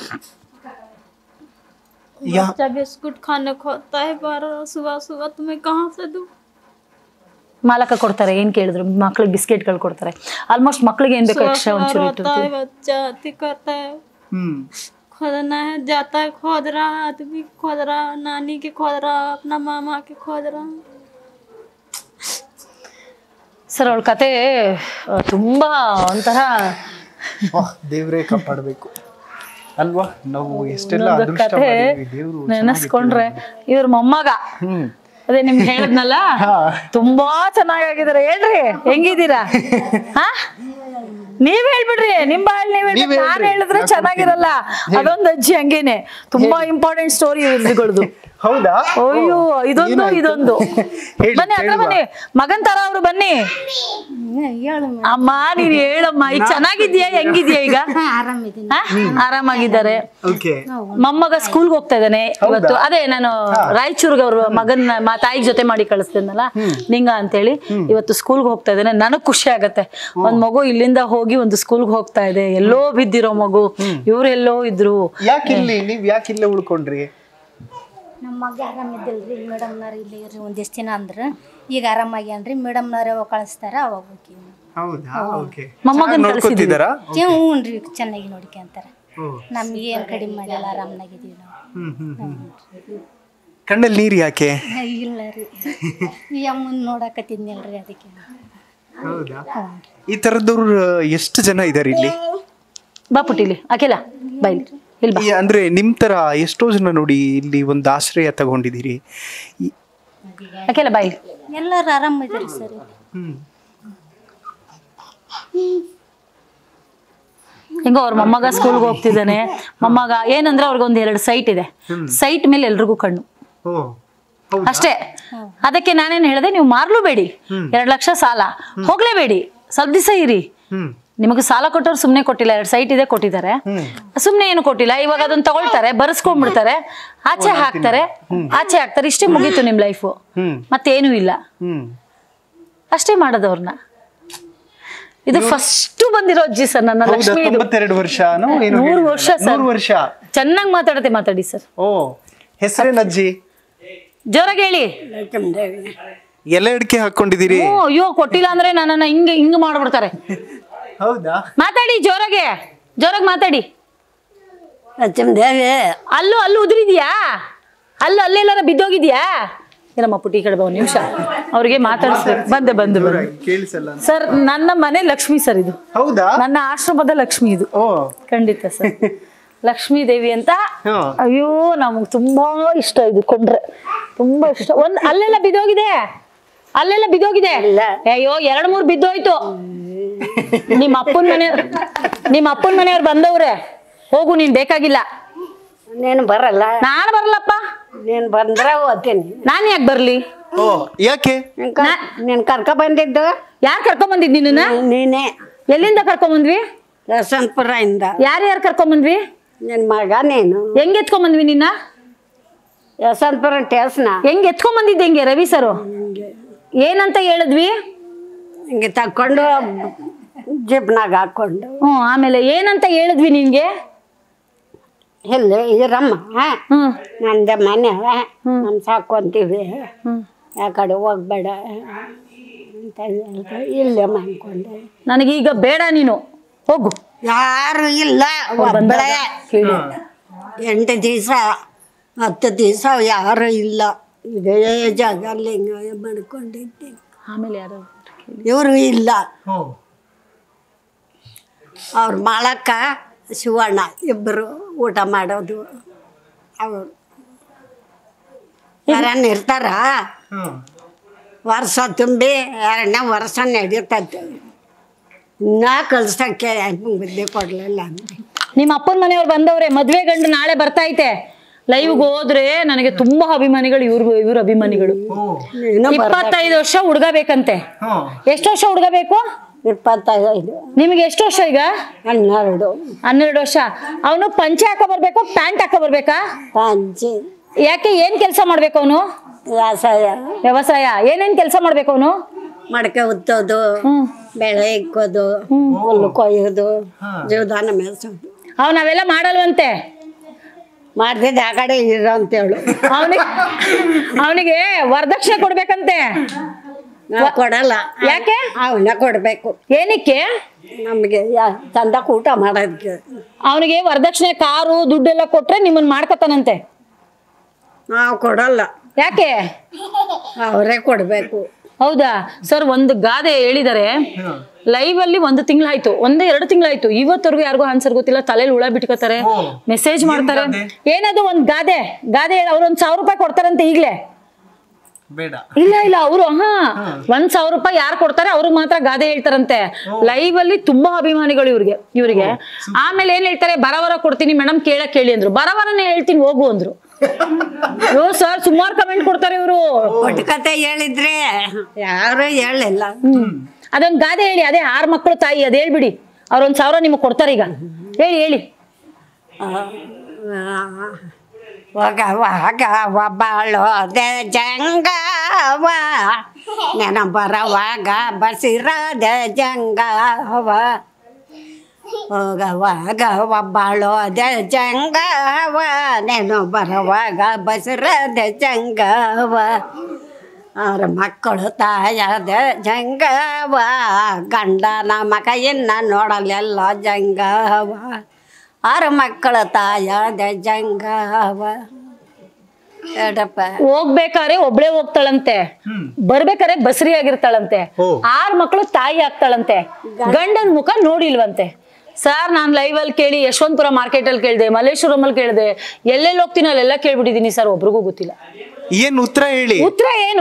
बच्चा बिस्कुट खाने को होता है बारह सुबह सुबह, तो मैं कहाँ से दूँ? ಮಾಲಕ ಕೊಡ್ತಾರೆ, ಏನ್ ಕೇಳಿದ್ರು ಮಕ್ಳಿಗೆ ಬಿಸ್ಕೆಟ್ಗಳು ಕೊಡ್ತಾರೆ, ಆಲ್ಮೋಸ್ಟ್ ಮಕ್ಳಿಗೆ ಏನ್ ಬೇಕು ಎಕ್ಸ್ಟ್ರಾ ಒಂಚೂರು ಇಟ್ಟಿರ್ತೀವಿ। बच्चा अति करता है, खोदना है, जाता है, खोद रहा, आदमी खोद रहा, नानी के खोद रहा, अपना मामा के खोद रहा। ಸರ್ ಅವಳ ಕತೆ ತುಂಬಾ ಒಂಥರ ದೇವ್ರೇ ಕಾಪಾಡಬೇಕು ಅಲ್ವಾ? ನಾವು ಎಷ್ಟೆಲ್ಲ ಅದೃಷ್ಟ ಕತೆ ಮಾಡಿದ್ವಿ, ದೇವ್ರು ನೆನೆಸ್ಕೊಂಡ್ರೆ ಇವ್ರ ಮೊಮ್ಮಗ, ಅದೇ ನಿಮ್ಗೆ ಹೇಳಿದ್ನಲ್ಲ, ತುಂಬಾ ಚೆನ್ನಾಗಿದ್ದಾರೆ, ಹೇಳ್ರಿ ಹೆಂಗಿದ್ದೀರಾ? ಹಾ, ನೀವ್ ಹೇಳ್ಬಿಡ್ರಿ, ನಿಮ್ ಬಾಯಲ್ಲಿ ನೀವ್ ಹೇಳ್ಬಿಡ್ರಿ, ನಾನ್ ಹೇಳಿದ್ರೆ ಚೆನ್ನಾಗಿರಲ್ಲ, ಅದೊಂದು ಅಜ್ಜಿ ಹಂಗೇನೆ, ತುಂಬಾ ಇಂಪಾರ್ಟೆಂಟ್ ಸ್ಟೋರಿ ಇವ್ರದ್ದು। ಹೌದಾ? ಅಯ್ಯೋ, ಇದೊಂದು ಇದೊಂದು ಬನ್ನಿ, ಹತ್ರ ಬನ್ನಿ, ಮಗನ್ ತರ ಅವ್ರು ಬನ್ನಿ। ಅಮ್ಮ ನೀನ್ ಹೇಳಮ್ಮ, ಈಗ ಚೆನ್ನಾಗಿದ್ಯಾ, ಹೆಂಗಿದ್ಯಾ ಈಗ? ಆರಾಮಾಗಿದ್ದಾರೆ, ಮೊಮ್ಮಗ ಸ್ಕೂಲ್ಗೆ ಹೋಗ್ತಾ ಇದ್ದಾನೆ ಇವತ್ತು, ಅದೇ ನಾನು ರಾಯಚೂರ್ಗೆ ಅವ್ರ ಮಗನ್ ತಾಯಿಗೆ ಜೊತೆ ಮಾಡಿ ಕಳಿಸ್ತೇನಲ್ಲ ನಿಂಗ ಅಂತೇಳಿ, ಇವತ್ತು ಸ್ಕೂಲ್ಗೆ ಹೋಗ್ತಾ ಇದ್ದಾನೆ, ನನಗ್ ಖುಷಿ ಆಗತ್ತೆ, ಒಂದ್ ಮಗು ಇಲ್ಲಿಂದ ಹೋಗಿ ಒಂದು ಸ್ಕೂಲ್ಗೆ ಹೋಗ್ತಾ ಇದೆ, ಎಲ್ಲೋ ಬಿದ್ದಿರೋ ಮಗು, ಇವ್ರು ಎಲ್ಲೋ ಇದ್ರು, ಯಾಕಿಲ್ಲಿ ನೀವ್ ಯಾಕಿಲ್ಲೇ ಉಳ್ಕೊಂಡ್ರಿ? ನಮ್ಮ ಮಗ ಆರಾಮಿದ್ದಿಲ್ರಿ, ಮೇಡಮ್ನವ್ರು ಇಲ್ಲಿ ಇರ್ರಿ ಒಂದಿಷ್ಟು ದಿನ ಅಂದ್ರೆ, ಈಗ ಆರಾಮಾಗ್ಯಾನ್ರಿ, ಮೇಡಮ್ನವ್ರು ಯಾವಾಗ ಕಳಿಸ್ತಾರ ಅವಾಗ ಹೋಗಿ। ಮೊಮ್ಮಗನ್ ಕಳಿಸಿದ್ದೀರಾ? ಹ್ಞೂ ರೀ, ಚೆನ್ನಾಗಿ ನೋಡ್ಕೊಂತಾರ, ನಮ್ಗೆ ಏನ್ ಕಡಿಮೆ ಮಾಡಿಲ್ಲ, ಆರಾಮಾಗಿದ್ದೀವಿ ನಾವು। ಕಣ್ಣಲ್ಲಿ ನೀರು ಯಾಕೆ? ಇಲ್ಲ ರೀ, ಈ ಅಮ್ಮನ್ ನೋಡಕತ್ತಿದ್ನಲ್ರಿ ಅದಕ್ಕೆ। ಹೌದಾ? ಈ ತರದವ್ರು ಎಷ್ಟು ಜನ ಇದಾರೆ ಇಲ್ಲಿ? ಬಾ ಪುಟ್ಟಿಲಿ ಅಖಿಲ ಬೈಲಿ, ಈ ಅಂದ್ರೆ ನಿಮ್ ತರ ಎಷ್ಟೋ ಜನ ನೋಡಿ ಇಲ್ಲಿ ಒಂದು ಆಶ್ರಯ ತಗೊಂಡಿದ್ದೀರಿ, ಅಖಿಲ ಬಾಯಿ, ಎಲ್ಲರೂ ಆರಾಮಿದ್ದೀರಿ ಸರ್। ಹೆಂಗೋ ಅವ್ರ ಮೊಮ್ಮಗ ಸ್ಕೂಲ್ಗೆ ಹೋಗ್ತಿದ್ದಾನೆ. ಮೊಮ್ಮಗ ಏನಂದ್ರೆ ಅವ್ರಿಗೊಂದು ಎರಡು ಸೈಟ್ ಇದೆ, ಸೈಟ್ ಮೇಲೆ ಎಲ್ರಿಗೂ ಕಣ್ಣು ಅಷ್ಟೇ. ಅದಕ್ಕೆ ನಾನೇನ್ ಹೇಳಿದೆ, ನೀವು ಮಾರ್ಲೂಬೇಡಿ, ಎರಡ್ ಲಕ್ಷ ಸಾಲ ಹೋಗ್ಲೇಬೇಡಿ, ಸ್ವಲ್ಪ ದಿವಸ ಇರಿ. ನಿಮಗೆ ಸಾಲ ಕೊಟ್ಟವ್ರು ಸುಮ್ನೆ ಕೊಟ್ಟಿಲ್ಲ, ಎರಡು ಸೈಟ್ ಇದೆ ಕೊಟ್ಟಿದ್ದಾರೆ, ಸುಮ್ನೆ ಏನು ಕೊಟ್ಟಿಲ್ಲ. ಇವಾಗ ಅದನ್ನ ತಗೊಳ್ತಾರೆ, ಬರ್ಸ್ಕೊಂಡ್ಬಿಡ್ತಾರೆ, ಆಚೆ ಹಾಕ್ತಾರೆ, ಆಚೆ ಹಾಕ್ತಾರೆ, ಇಷ್ಟೇ ಮುಗೀತು ನಿಮ್ ಲೈಫು, ಮತ್ತೇನು ಇಲ್ಲ. ಅಷ್ಟೇ ಮಾಡೋದವ್ರನ್ನ. ಇದು ಫಸ್ಟ್ ಬಂದಿರೋ ಅಜ್ಜಿ ಸರ್, ನನ್ನ ಲಕ್ಷ್ಮಿ. ಮೂರು ವರ್ಷ ಸರ್, ಚೆನ್ನಾಗಿ ಮಾತಾಡತ್ತೆ, ಮಾತಾಡಿ ಸರ್. ಓ, ಹೆಸರೇನು ಅಜ್ಜಿ? ಜೋರಾಗಿ ಹೇಳಿ. ಎಲೆ ಅಡಿಕೆ ಹಾಕೊಂಡಿದ್ದೀರಿ? ಅಯ್ಯೋ, ಕೊಟ್ಟಿಲ್ಲ ಅಂದ್ರೆ ನನ್ನನ್ನ ಹಿಂಗ ಹಿಂಗ ಮಾಡ್ಬಿಡ್ತಾರೆ. ಹೌದಾ? ಮಾತಾಡಿ ಜೋರಾಗೆ, ಜೋರಾಗಿ ಮಾತಾಡಿ. ಲಕ್ಷ್ಮೀದೇವಿ. ಅಲ್ಲೂ ಅಲ್ಲೂ ಉದುರಿದ್ಯಾ? ಅಲ್ಲೂ ಅಲ್ಲೆಲ್ಲಾರ ಬಿದ್ದೋಗಿದ್ಯಾ? ಏನಮ್ಮ ಪುಟ್ಟಿ ಕಡೆ ಬಾ, ನಿಮಿಷ ಅವ್ರಿಗೆ ಮಾತಾಡಿಸ್ಬೇಕು. ಬಂದೆ ಬಂದೆ ಬಂದೆ ಸರ್. ನನ್ನ ಮನೆ ಲಕ್ಷ್ಮಿ ಸರ್, ಇದು ಹೌದಾ? ನನ್ನ ಆಶ್ರಮದ ಲಕ್ಷ್ಮಿ ಇದು. ಖಂಡಿತ ಸರ್, ಲಕ್ಷ್ಮೀ ದೇವಿ ಅಂತ. ಅಯ್ಯೋ, ನಮಗ್ ತುಂಬಾ ಇಷ್ಟ ಇದು, ಕೊಂಡ್ರೆ ತುಂಬಾ ಇಷ್ಟ. ಒಂದ್ ಅಲ್ಲೆಲ್ಲ ಬಿದ್ದೋಗಿದೆ, ಅಲ್ಲೆಲ್ಲ ಬಿದ್ದೋಗಿದೆ. ಅಯ್ಯೋ, ಎರಡ್ ಮೂರ್ ಬಿದ್ದೋಯ್ತು. ನಿಮ್ಮ ಅಪ್ಪನ ಮನೆ ನಿಮ್ಮ ಅಪ್ಪನ ಮನೆಯವ್ರು ಬಂದವ್ರೆ, ಹೋಗು, ನೀನ್ ಬೇಕಾಗಿಲ್ಲ. ನೀನು ಬರಲ್ಲ? ನಾನು ಬರಲ್ಲಪ್ಪ. ನೀನ್ ಬಂದ್ರೆ ಓದ್ತೀನಿ. ನಾನ್ ಯಾಕೆ ಬರ್ಲಿ? ಯಾಕೆ? ನೀನ್ ಕರ್ಕ ಬಂದಿದ್ದು? ಯಾರ್ ಕರ್ಕೊಂಡ್ ಬಂದಿದ್ ನಿನ್ನ? ನೀನೇ. ಎಲ್ಲಿಂದ ಕರ್ಕೊಂಡ್ ಬಂದ್ವಿ? ಯಶವಂತಪುರ ಇಂದ. ಯಾರ್ಯಾರು ಕರ್ಕೊಂಡ್ ಬಂದ್ವಿ? ನಿನ್ ಮಗ ನೀನು. ಹೆಂಗ್ ಎತ್ಕೊಂಡ್ ಬಂದ್ವಿ ನಿನ್ನ? ಯಶವಂತಪುರ ಟೇಸ್ನ. ಹೆಂಗ್ ಎತ್ಕೊಂಡ್ ಬಂದಿದ್ದೆ? ಹೆಂಗೆ ರವಿ ಸರು ಏನಂತ ಹೇಳಿದ್ವಿ? ಹಿಂಗೆ ತಕೊಂಡು ಜಿಪ್ನಾಗ ಹಾಕೊಂಡು. ಹ್ಮ್, ಆಮೇಲೆ ಏನಂತ ಹೇಳಿದ್ವಿ ನಿನ್ಗೆ? ಇಲ್ಲಿ ಇರಮ್ಮ, ನಂದ ಮನೆ, ನಮ್ ಸಾಕೊಂತೀವಿ, ಆ ಕಡೆ ಹೋಗ್ಬೇಡ ಅಂತ ಹೇಳ್ದೆ. ಇಲ್ಲೇ ಮಾಡ್ಕೊಂಡೆ. ನನಗೀಗ ಬೇಡ, ನೀನು ಹೋಗು. ಯಾರು ಇಲ್ಲ, ಒಬ್ಬಳೆ. ಎಂಟು ದಿವಸ ಹತ್ತು ದಿವಸ ಯಾರು ಇಲ್ಲ, ಇದೇ ಜಾಗಲ್ಲಿ ಹಿಂಗ ಮಾಡ್ಕೊಂಡಿದ್ದೀನಿ. ಆಮೇಲೆ ಯಾರು ಇವರು ಇಲ್ಲ. ಅವ್ರ ಮಾಳಕ್ಕ ಶಿವಣ್ಣ ಇಬ್ಬರು ಊಟ ಮಾಡೋದು. ಅವರು ಯಾರನ್ನ ಇರ್ತಾರ, ವರ್ಷ ತುಂಬಿ ಎರಡನೇ ವರ್ಷ ನಡೀತೈತೆ. ಇನ್ನ ಕಳ್ಸಕ್ಕೆ ಬುದ್ಧಿ ಕೊಡ್ಲಿಲ್ಲ ಅಂದ್ರೆ. ನಿಮ್ಮ ಅಪ್ಪನ ಮನೆಯವ್ರು ಬಂದವ್ರೆ, ಮದ್ವೆ ಗಂಡು ನಾಳೆ ಬರ್ತೈತೆ. ಲೈವ್ಗೆ ಹೋದ್ರೆ ನನಗೆ ತುಂಬಾ ಅಭಿಮಾನಿಗಳು, ಇವ್ರು ಇವ್ರ ಅಭಿಮಾನಿಗಳು. ಇಪ್ಪತ್ತೈದು ವರ್ಷ ಹುಡುಗ ಬೇಕಂತೆ. ಎಷ್ಟು ವರ್ಷ ಹುಡುಗ ಬೇಕು? ಇಪ್ಪತ್ತೈದು. ನಿಮಗೆ ಎಷ್ಟು ವರ್ಷ ಈಗ? ಹನ್ನೆರಡು. ಹನ್ನೆರಡು ವರ್ಷ. ಅವನು ಪಂಚೆ ಹಾಕ ಬರ್ಬೇಕು, ಪ್ಯಾಂಟ್ ಹಾಕ ಬರ್ಬೇಕಾ? ಪಂಚೆ. ಯಾಕೆ, ಏನ್ ಕೆಲಸ ಮಾಡ್ಬೇಕು ಅವನು? ವ್ಯವಸಾಯ. ವ್ಯವಸಾಯ. ಏನೇನ್ ಕೆಲಸ ಮಾಡ್ಬೇಕು ಅವನು? ಮಡಕೆ ಉತ್ತೋದು, ಬೆಳೆ ಇಕ್ಕೋದು, ಹುಲ್ಲು ಕೊಯ್ಯೋದು, ಜೀವದಾನ ಮೇಯಿಸೋದು. ಅವನ್ ಅವೆಲ್ಲ ಮಾಡಲ್ವಂತೆ. ಮಾಡ್ತಿದ್ದೆ ಆ ಕಡೆ ಇರೋ ಅಂತೇಳು. ಅವನಿಗೆ ಅವನಿಗೆ ವರದಕ್ಷಿಣೆ ಕೊಡ್ಬೇಕಂತೆ. ನಾವು ಕೊಡಲ್ಲ. ಯಾಕೆ? ಅವನ್ನ ಕೊಡ್ಬೇಕು. ಏನಕ್ಕೆ? ನಮ್ಗೆ ಚಂದಕ್ಕೆ ಊಟ ಮಾಡೋದಕ್ಕೆ. ಅವನಿಗೆ ವರದಕ್ಷಿಣೆ ಕಾರು ದುಡ್ಡೆಲ್ಲ ಕೊಟ್ರೆ ನಿಮ್ಮನ್ನ ಮಾಡ್ಕತಾನಂತೆ. ನಾವು ಕೊಡಲ್ಲ. ಯಾಕೆ? ಅವರೇ ಕೊಡ್ಬೇಕು. ಹೌದಾ ಸರ್? ಒಂದು ಗಾದೆ ಹೇಳಿದಾರೆ ಲೈವ್ ಅಲ್ಲಿ, ಒಂದು ತಿಂಗಳಾಯ್ತು, ಒಂದೇ ಎರಡು ತಿಂಗಳಾಯ್ತು, ಇವತ್ತವರೆಗೂ ಯಾರಿಗೂ ಆನ್ಸರ್ ಗೊತ್ತಿಲ್ಲ. ತಲೆಯಲ್ಲಿ ಹುಳ ಬಿಟ್ಕೋತಾರೆ, ಮೆಸೇಜ್ ಮಾಡ್ತಾರೆ. ಏನದು ಒಂದ್ ಗಾದೆ? ಗಾದೆ ಅವ್ರೊಂದ್ ಸಾವಿರ ರೂಪಾಯಿ ಕೊಡ್ತಾರಂತೆ ಈಗ್ಲೇ. ಇಲ್ಲ ಇಲ್ಲ, ಅವರು ಹಾ ಒಂದ್ ಸಾವಿರ ರೂಪಾಯಿ ಯಾರು ಕೊಡ್ತಾರೆ ಅವ್ರಿಗೆ ಮಾತ್ರ ಗಾದೆ ಹೇಳ್ತಾರಂತೆ. ಲೈವ್ ಅಲ್ಲಿ ತುಂಬಾ ಅಭಿಮಾನಿಗಳು ಇವ್ರಿಗೆ ಇವ್ರಿಗೆ ಆಮೇಲೆ ಏನ್ ಹೇಳ್ತಾರೆ, ಬರವರ ಕೊಡ್ತೀನಿ ಮೇಡಮ್, ಕೇಳಕ್ ಕೇಳಿ ಅಂದ್ರು. ಬರವರನೇ ಹೇಳ್ತೀನಿ ಹೋಗು ಅಂದ್ರು. ಓ ಸರ್, ಸುಮಾರು ಕಮೆಂಟ್ ಕೊಡ್ತಾರೆ ಇವರು. ಕತೆ ಹೇಳಿದ್ರೆ ಯಾರು ಹೇಳಿಲ್ಲ. ಅದೊಂದ್ ಗಾದೆ ಹೇಳಿ, ಅದೇ ಆರ್ ಮಕ್ಕಳು ತಾಯಿ, ಅದ್ ಹೇಳ್ಬಿಡಿ. ಅವ್ರೊಂದ್ ಸಾವಿರ ನಿಮಗ್ ಕೊಡ್ತಾರೆ ಈಗ. ಹೇಳಿ ಹೇಳಿ. ಹೋಗವಾಗ ಒಬ್ಬಳೋದೆ ಜಂಗವ, ನೆನ ಬರವಾಗ ಬಸಿರದ ಜಂಗವ. ಹೋಗವಾಗ ಒಬ್ಬಳೋದೆ ಜಂಗವ, ನೆನ ಬರವಾಗ ಬಸಿರದ ಜಂಗವ. ಆರು ಮಕ್ಕಳು ತಾಯದ ಜಂಗವ, ಗಂಡನ ಮಗ ಇನ್ನ ನೋಡಲೆಲ್ಲ ಜಂಗವ. ಆರು ಮಕ್ಕಳ ತಾಯದ ಜಂಗವ. ಹೋಗ್ಬೇಕಾರೆ ಒಬ್ಳೆ ಹೋಗ್ತಾಳಂತೆ, ಬರ್ಬೇಕಾರೆ ಬಸರಿ ಆಗಿರ್ತಾಳಂತೆ. ಆರ್ ಮಕ್ಕಳು ತಾಯಿ ಆಗ್ತಾಳಂತೆ, ಗಂಡನ ಮುಖ ನೋಡಿಲ್ವಂತೆ. ಸರ್, ನಾನ್ ಲೈವ್ ಅಲ್ಲಿ ಕೇಳಿ, ಯಶವಂತಪುರ ಮಾರ್ಕೆಟ್ ಅಲ್ಲಿ ಕೇಳಿದೆ, ಮಲ್ಲೇಶ್ವರಂ ಅಲ್ಲಿ ಕೇಳಿದೆ, ಎಲ್ಲೆಲ್ಲಿ ಹೋಗ್ತೀನಿ ಅಲ್ಲೆಲ್ಲ ಕೇಳ್ಬಿಟ್ಟಿದೀನಿ ಸರ್, ಒಬ್ರಿಗೂ ಗೊತ್ತಿಲ್ಲ. ಏನ್ ಉತ್ತರ ಹೇಳಿ? ಉತ್ತರ ಏನು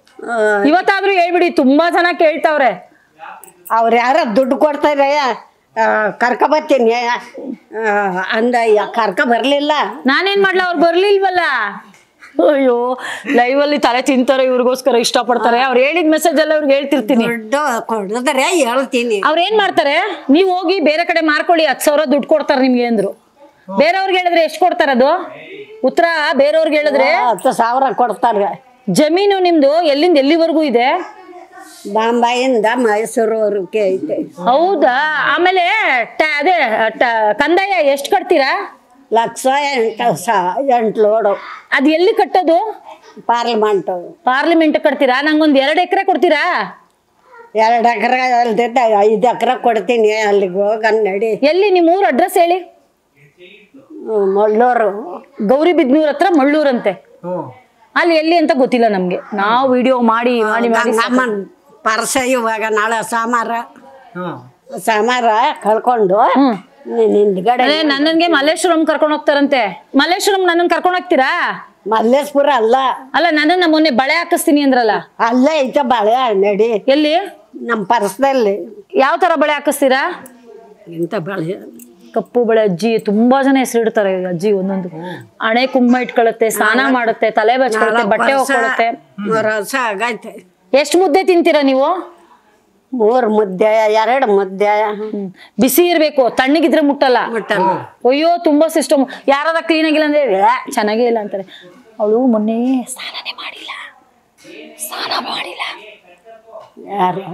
ಇವತ್ತಾದ್ರೂ ಹೇಳ್ಬಿಡಿ, ತುಂಬಾ ಜನ ಕೇಳ್ತಾವ್ರೆ. ಅವ್ರ ಯಾರ ದುಡ್ಡು ಕೊಡ್ತಾರೆ, ಕರ್ಕ ಬರ್ತೀನಿ ಅಂದ ಕರ್ಕ ಬರಲಿಲ್ಲ. ನಾನೇನ್ ಮಾಡ್ಲ, ಅವ್ರು ಬರ್ಲಿಲ್ವಲ್ಲ. ಅಯ್ಯೋ ಲೈವ್ ಅಲ್ಲಿ ತಲೆ ತಿಂತಾರೆ, ಇವ್ರಿಗೋಸ್ಕರ ಇಷ್ಟಪಡ್ತಾರೆ. ಅವ್ರು ಹೇಳಿದ ಮೆಸೇಜ್ ಎಲ್ಲ ಅವ್ರಿಗೆ ಹೇಳ್ತಿರ್ತೀನಿ. ದುಡ್ಡು ಕೊಡಿದ್ರೆ ಹೇಳ್ತೀನಿ. ಅವ್ರ ಏನ್ ಮಾಡ್ತಾರೆ, ನೀವ್ ಹೋಗಿ ಬೇರೆ ಕಡೆ ಮಾರ್ಕೊಳ್ಳಿ, ಹತ್ತು ಸಾವಿರ ದುಡ್ಡು ಕೊಡ್ತಾರೆ ನಿಮ್ಗೆ ಅಂದ್ರು. ಬೇರೆಯವ್ರಿಗೆ ಹೇಳಿದ್ರೆ ಎಷ್ಟು ಕೊಡ್ತಾರೆ? ಅದು ಉತ್ತರ ಬೇರೆಯವ್ರಿಗೆ ಹೇಳಿದ್ರೆ ಹತ್ತು ಸಾವಿರ ಕೊಡ್ತಾರೆ. ಜಮೀನು ನಿಮ್ದು ಎಲ್ಲಿಂದ ಎಲ್ಲಿವರೆಗೂ ಇದೆ? ಬಾಂಬಾಯಿಂದ ಮೈಸೂರುವರೆಗೆ ಐತೆ. ಹೌದಾ? ಆಮೇಲೆ ಅದೇ ಕಂದಾಯ ಎಷ್ಟು ಕಟ್ತೀರಾ? ಲಕ್ಷ ಎಂಟು ಎಂಟು ಲೋಡು. ಅದ್ ಎಲ್ಲಿ ಕಟ್ಟೋದು? ಪಾರ್ಲಿಮೆಂಟ್. ಪಾರ್ಲಿಮೆಂಟ್ ಕಟ್ತೀರಾ? ನಂಗೊಂದ್ ಎರಡು ಎಕರೆ ಕೊಡ್ತೀರಾ? ಎರಡು ಎಕರೆ ಅಲ್ದಿದ್ದ ಐದು ಎಕರೆ ಕೊಡ್ತೀನಿ. ಅಲ್ಲಿಗೆ ಹೋಗ ನಡಿ. ಎಲ್ಲಿ ನಿಮ್ಮ ಊರು ಅಡ್ರೆಸ್ ಹೇಳಿ? ಮಳ್ಳೂರು, ಗೌರಿಬಿದ್ನೂರ್ ಹತ್ರ ಮಳ್ಳೂರಂತೆ. ಅಲ್ಲಿ ಎಲ್ಲಿ ಅಂತ ಗೊತ್ತಿಲ್ಲ ನಮ್ಗೆ. ನಾವು ವಿಡಿಯೋ ಮಾಡಿ ಮಾಡಿ ಮಾಡಿ ಪರ್ಸ ಇವಾಗ ನಾಳೆ ಸಾಮಾರ ಸಾಮಾರ ಕಳ್ಕೊಂಡು ನಿಂದ್ಗಡೆ ನನ್ನನ್ಗೆ ಮಲ್ಲೇಶ್ವರಂ ಕರ್ಕೊಂಡು ಹೋಗ್ತಾರಂತೆ. ಮಲ್ಲೇಶ್ವರಂ ನನ್ನನ್ ಕರ್ಕೊಂಡು ಹೋಗ್ತೀರಾ? ಮಲ್ಲೇಶ್ಪುರ ಅಲ್ಲ ಅಲ್ಲ, ನನ್ನ ಮೊನ್ನೆ ಬಳೆ ಹಾಕಿಸ್ತೀನಿ ಅಂದ್ರಲ್ಲ, ಅಲ್ಲೇ ಐತೆ ಬಳೆ. ನಡಿ. ಎಲ್ಲಿ? ನಮ್ಮ ಪರ್ಸದಲ್ಲಿ. ಯಾವ ತರ ಬಳೆ ಹಾಕಿಸ್ತೀರಾ? ಇಂಥ ಬಳೆ ಕಪ್ಪು ಬಳೆ. ಅಜ್ಜಿ ತುಂಬಾ ಜನ ಹೆಸರಿಡ್ತಾರೆ. ಅಜ್ಜಿ ಒಂದೊಂದು ಹಣೆ ಕುಂಕುಮ ಇಟ್ಕೊಳತ್ತೆ, ಸ್ನಾನ ಮಾಡುತ್ತೆ, ತಲೆ ಬಚ್ಕೊಳುತ್ತೆ, ಬಟ್ಟೆ ಹೋಗ್ಕೊಳುತ್ತೆ. ಮೂರು ವರ್ಷ ಆಗೈತೆ. ಎಷ್ಟು ಮುದ್ದೆ ತಿಂತೀರಾ ನೀವು? ಮೂರು ಮುದ್ದೆ, ಎರಡು ಮುದ್ದೆ. ಬಿಸಿ ಇರ್ಬೇಕು, ತಣ್ಣಗಿದ್ರೆ ಮುಟ್ಟಲ್ಲ. ಮುಟ್ಟಲ್ಲ. ಅಯ್ಯೋ ತುಂಬಾ ಸಿಸ್ಟಮ್. ಯಾರಾದ ಕ್ಲೀನ್ ಆಗಿಲ್ಲ ಅಂದ್ರೆ ಚೆನ್ನಾಗೇ ಇಲ್ಲ ಅಂತಾರೆ. ಅವಳು ಮೊನ್ನೆ ಸ್ನಾನನೇ ಮಾಡಿಲ್ಲ, ಸ್ನಾನ ಮಾಡಿಲ್ಲ. ಯಾರು?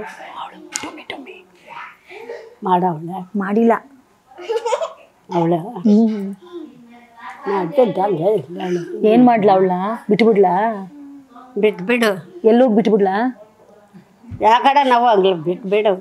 ಮಾಡವಳ ಮಾಡಿಲ್ಲ ಅವಳ. ಏನ್ ಮಾಡ್ಲಾ? ಅವಳ ಬಿಟ್ಬಿಡ್ಲಾ? ಬಿಟ್ಬಿಡು. ಎಲ್ಲೋಗಿ ಬಿಟ್ಬಿಡ್ಲಾ? ಯಾಕಡೆ ನಾವು ಹಂಗ್ಲಿ ಬಿಟ್ಬಿಡು.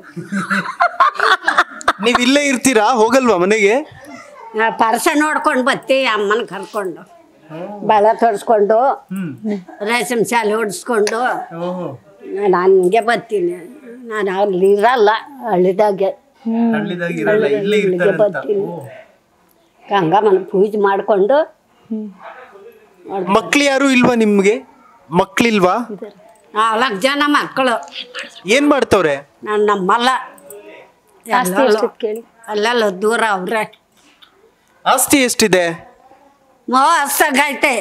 ನೀವ್ ಇಲ್ಲೇ ಇರ್ತೀರಾ? ಹೋಗಲ್ವಾ ಮನೆಗೆ? ಪರ್ಸ ನೋಡ್ಕೊಂಡು ಬತ್ತಿ ಅಮ್ಮನ ಕರ್ಕೊಂಡು ಬಳೆ ತೊಡ್ಸ್ಕೊಂಡು ರೇಷನ್ ಶಾಲೆ ಹೊಡ್ಸ್ಕೊಂಡು ನಾನು ಹಂಗೆ ಬರ್ತೀನಿ. ನಾನು ಅಲ್ಲಿ ಇರಲ್ಲ, ಹಳ್ಳಿದಾಗೆ ಇಲ್ಲಿಗೆ ಬರ್ತೀನಿ. ಗಂಗಮ್ಮನ ಪೂಜೆ ಮಾಡ್ಕೊಂಡು. ಮಕ್ಳು ಯಾರು ಇಲ್ವಾ ನಿಮ್ಗೆ? ಮಕ್ಳಿಲ್ವಾ? ನಾಲ್ಕು ಜನ ಮಕ್ಕಳು. ಏನ್ ಮಾಡ್ತವ್ರೆ? ನಾನು ನಮ್ಮಲ್ಲ, ಅಲ್ಲೆಲ್ಲ ದೂರ ಅವ್ರೆ. ಆಸ್ತಿ ಎಷ್ಟಿದೆ? ಮೋಸಗೈತೆ.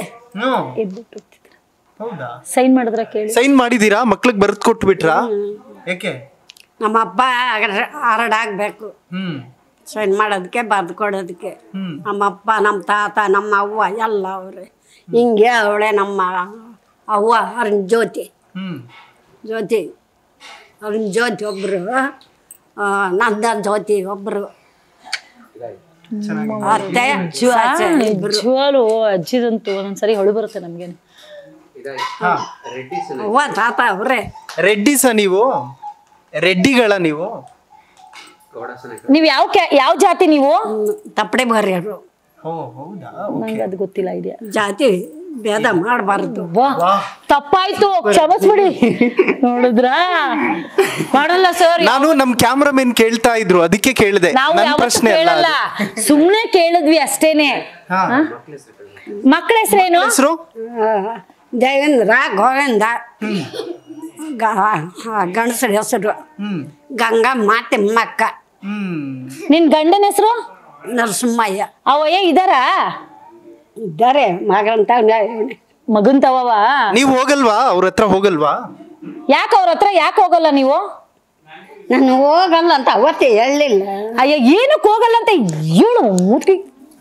ಸೈನ್ ಮಾಡಿದ್ರ ಕೇಳಿ? ಸೈನ್ ಮಾಡಿದೀರಾ? ಮಕ್ಳಿಗೆ ಬರ್ದ್ ಕೊಟ್ಬಿಟ್ರಾ? ಯಾಕೆ? ನಮ್ಮಪ್ಪ ಹರಡಾಗಬೇಕು ಸೈನ್ ಮಾಡೋದಕ್ಕೆ, ಬರ್ದು ಕೊಡೋದಕ್ಕೆ. ನಮ್ಮಪ್ಪ, ನಮ್ಮ ತಾತ, ನಮ್ಮ ಅವ್ವ ಎಲ್ಲ ಅವ್ರೆ. ಹಿಂಗೆ ಅವಳೆ ನಮ್ಮ ಅವ್ವ ಅರುಣ್ ಜ್ಯೋತಿ. ಜ್ಯೋತಿ ಅರುಣ್ ಜ್ಯೋತಿ ಒಬ್ಬರು, ನಂದನ್ ಜ್ಯೋತಿ ಒಬ್ಬರು. ಅತ್ತೆ ನಿಜವಾಲು ಅಜ್ಜಿದಂತೂ ಒಂದೊಂದ್ಸರಿ ಹೊಳು ಬರುತ್ತೆ ನಮ್ಗೆ. ಅವ್ವ ತಾತ ಅವ್ರೆ. ರೆಡ್ಡಿಸ ನೀವು? ರೆಡ್ಡಿಗಳ ನೀವು? ನೀವ್ ಯಾವ ಯಾವ ಜಾತಿ ನೀವು? ತಪ್ಪಡೆ ಬರ್ಯಾರು. ನಂಗೆ ಅದು ಗೊತ್ತಿಲ್ಲ ಐಡಿಯಾ. ಜಾತಿ ಭೇದ ಮಾಡಬಾರ್ದು. ತಪ್ಪಾಯ್ತು, ಕ್ಷಮಿಸ್ಬಿಡಿ. ನೋಡಿದ್ರಾ? ಮಾಡಲ್ಲ ಸರ್. ನಾನು ನಮ್ ಕ್ಯಾಮ್ರಾಮನ್ ಕೇಳ್ತಾ ಇದ್ರು, ಅದಕ್ಕೆ ಕೇಳಿದೆ. ನಾವು ಪ್ರಶ್ನೆ ಕೇಳಲ್ಲ, ಸುಮ್ನೆ ಕೇಳಿದ್ವಿ ಅಷ್ಟೇನೆ. ಮಕ್ಕಳ ಹೆಸರೇನು? ಹೆಸರು ದೇವೇಂದ್ರ, ಗೋವಿಂದ. ಗಂಡಸರ ಹೆಸರು ಗಂಗಮ್ಮ, ತಿಮ್ಮಕ್ಕ. ನಿನ್ ಗಂಡನ ಹೆಸರು? ನರಸಿಂಹಯ್ಯ. ಅವಯ್ಯ ಇದಾರಾ? ಇದ್ದಾರೆ. ಮಗಂತ ಮಗಂತವ. ನೀವು ಹೋಗಲ್ವಾ ಅವ್ರ ಹತ್ರ? ಹೋಗಲ್ವಾ? ಯಾಕೆ ಅವ್ರ ಹತ್ರ ಯಾಕೆ ಹೋಗಲ್ಲ ನೀವು? ನಾನು ಹೋಗಲ್ಲ ಅಂತ ಅವತ್ತೇ ಹೇಳಲಿಲ್ಲ. ಅಯ್ಯ ಏನಕ್ಕೆ ಹೋಗಲ್ಲ ಅಂತ ಹೇಳು. ಮೂರ್ತಿ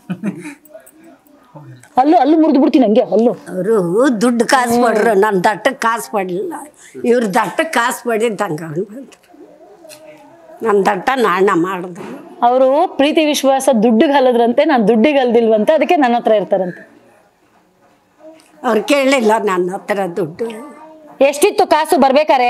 ಅಲ್ಲು ಅಲ್ಲು ಮುರಿದು ಬಿಡ್ತೀನಿ ಹಂಗೆ. ಅಲ್ಲು ಅವರು ದುಡ್ಡು ಕಾಸು ಪಡ್ರು, ನನ್ನ ದಟ್ಟಕ್ಕೆ ಕಾಸು ಪಡಲಿಲ್ಲ. ಇವ್ರ ದಟ್ಟಕ್ಕೆ ಕಾಸು ಪಡಿದ್ದಂಗೆ ಬಂದರು. ನನ್ನ ದಟ್ಟ ನಾಣ್ಯ ಮಾಡಿದ್ರು. ಅವರು ಪ್ರೀತಿ ವಿಶ್ವಾಸ ದುಡ್ಡಿಗೆ ಹಲದ್ರಂತೆ, ನಾನು ದುಡ್ಡಿಗೆ ಹಲ್ದಿಲ್ವಂತೆ, ಅದಕ್ಕೆ ನನ್ನ ಹತ್ರ ಇರ್ತಾರಂತೆ. ಅವ್ರು ಕೇಳಲಿಲ್ಲ ನನ್ನ ಹತ್ರ ದುಡ್ಡು. ಎಷ್ಟಿತ್ತು ಕಾಸು ಬರ್ಬೇಕಾರೆ?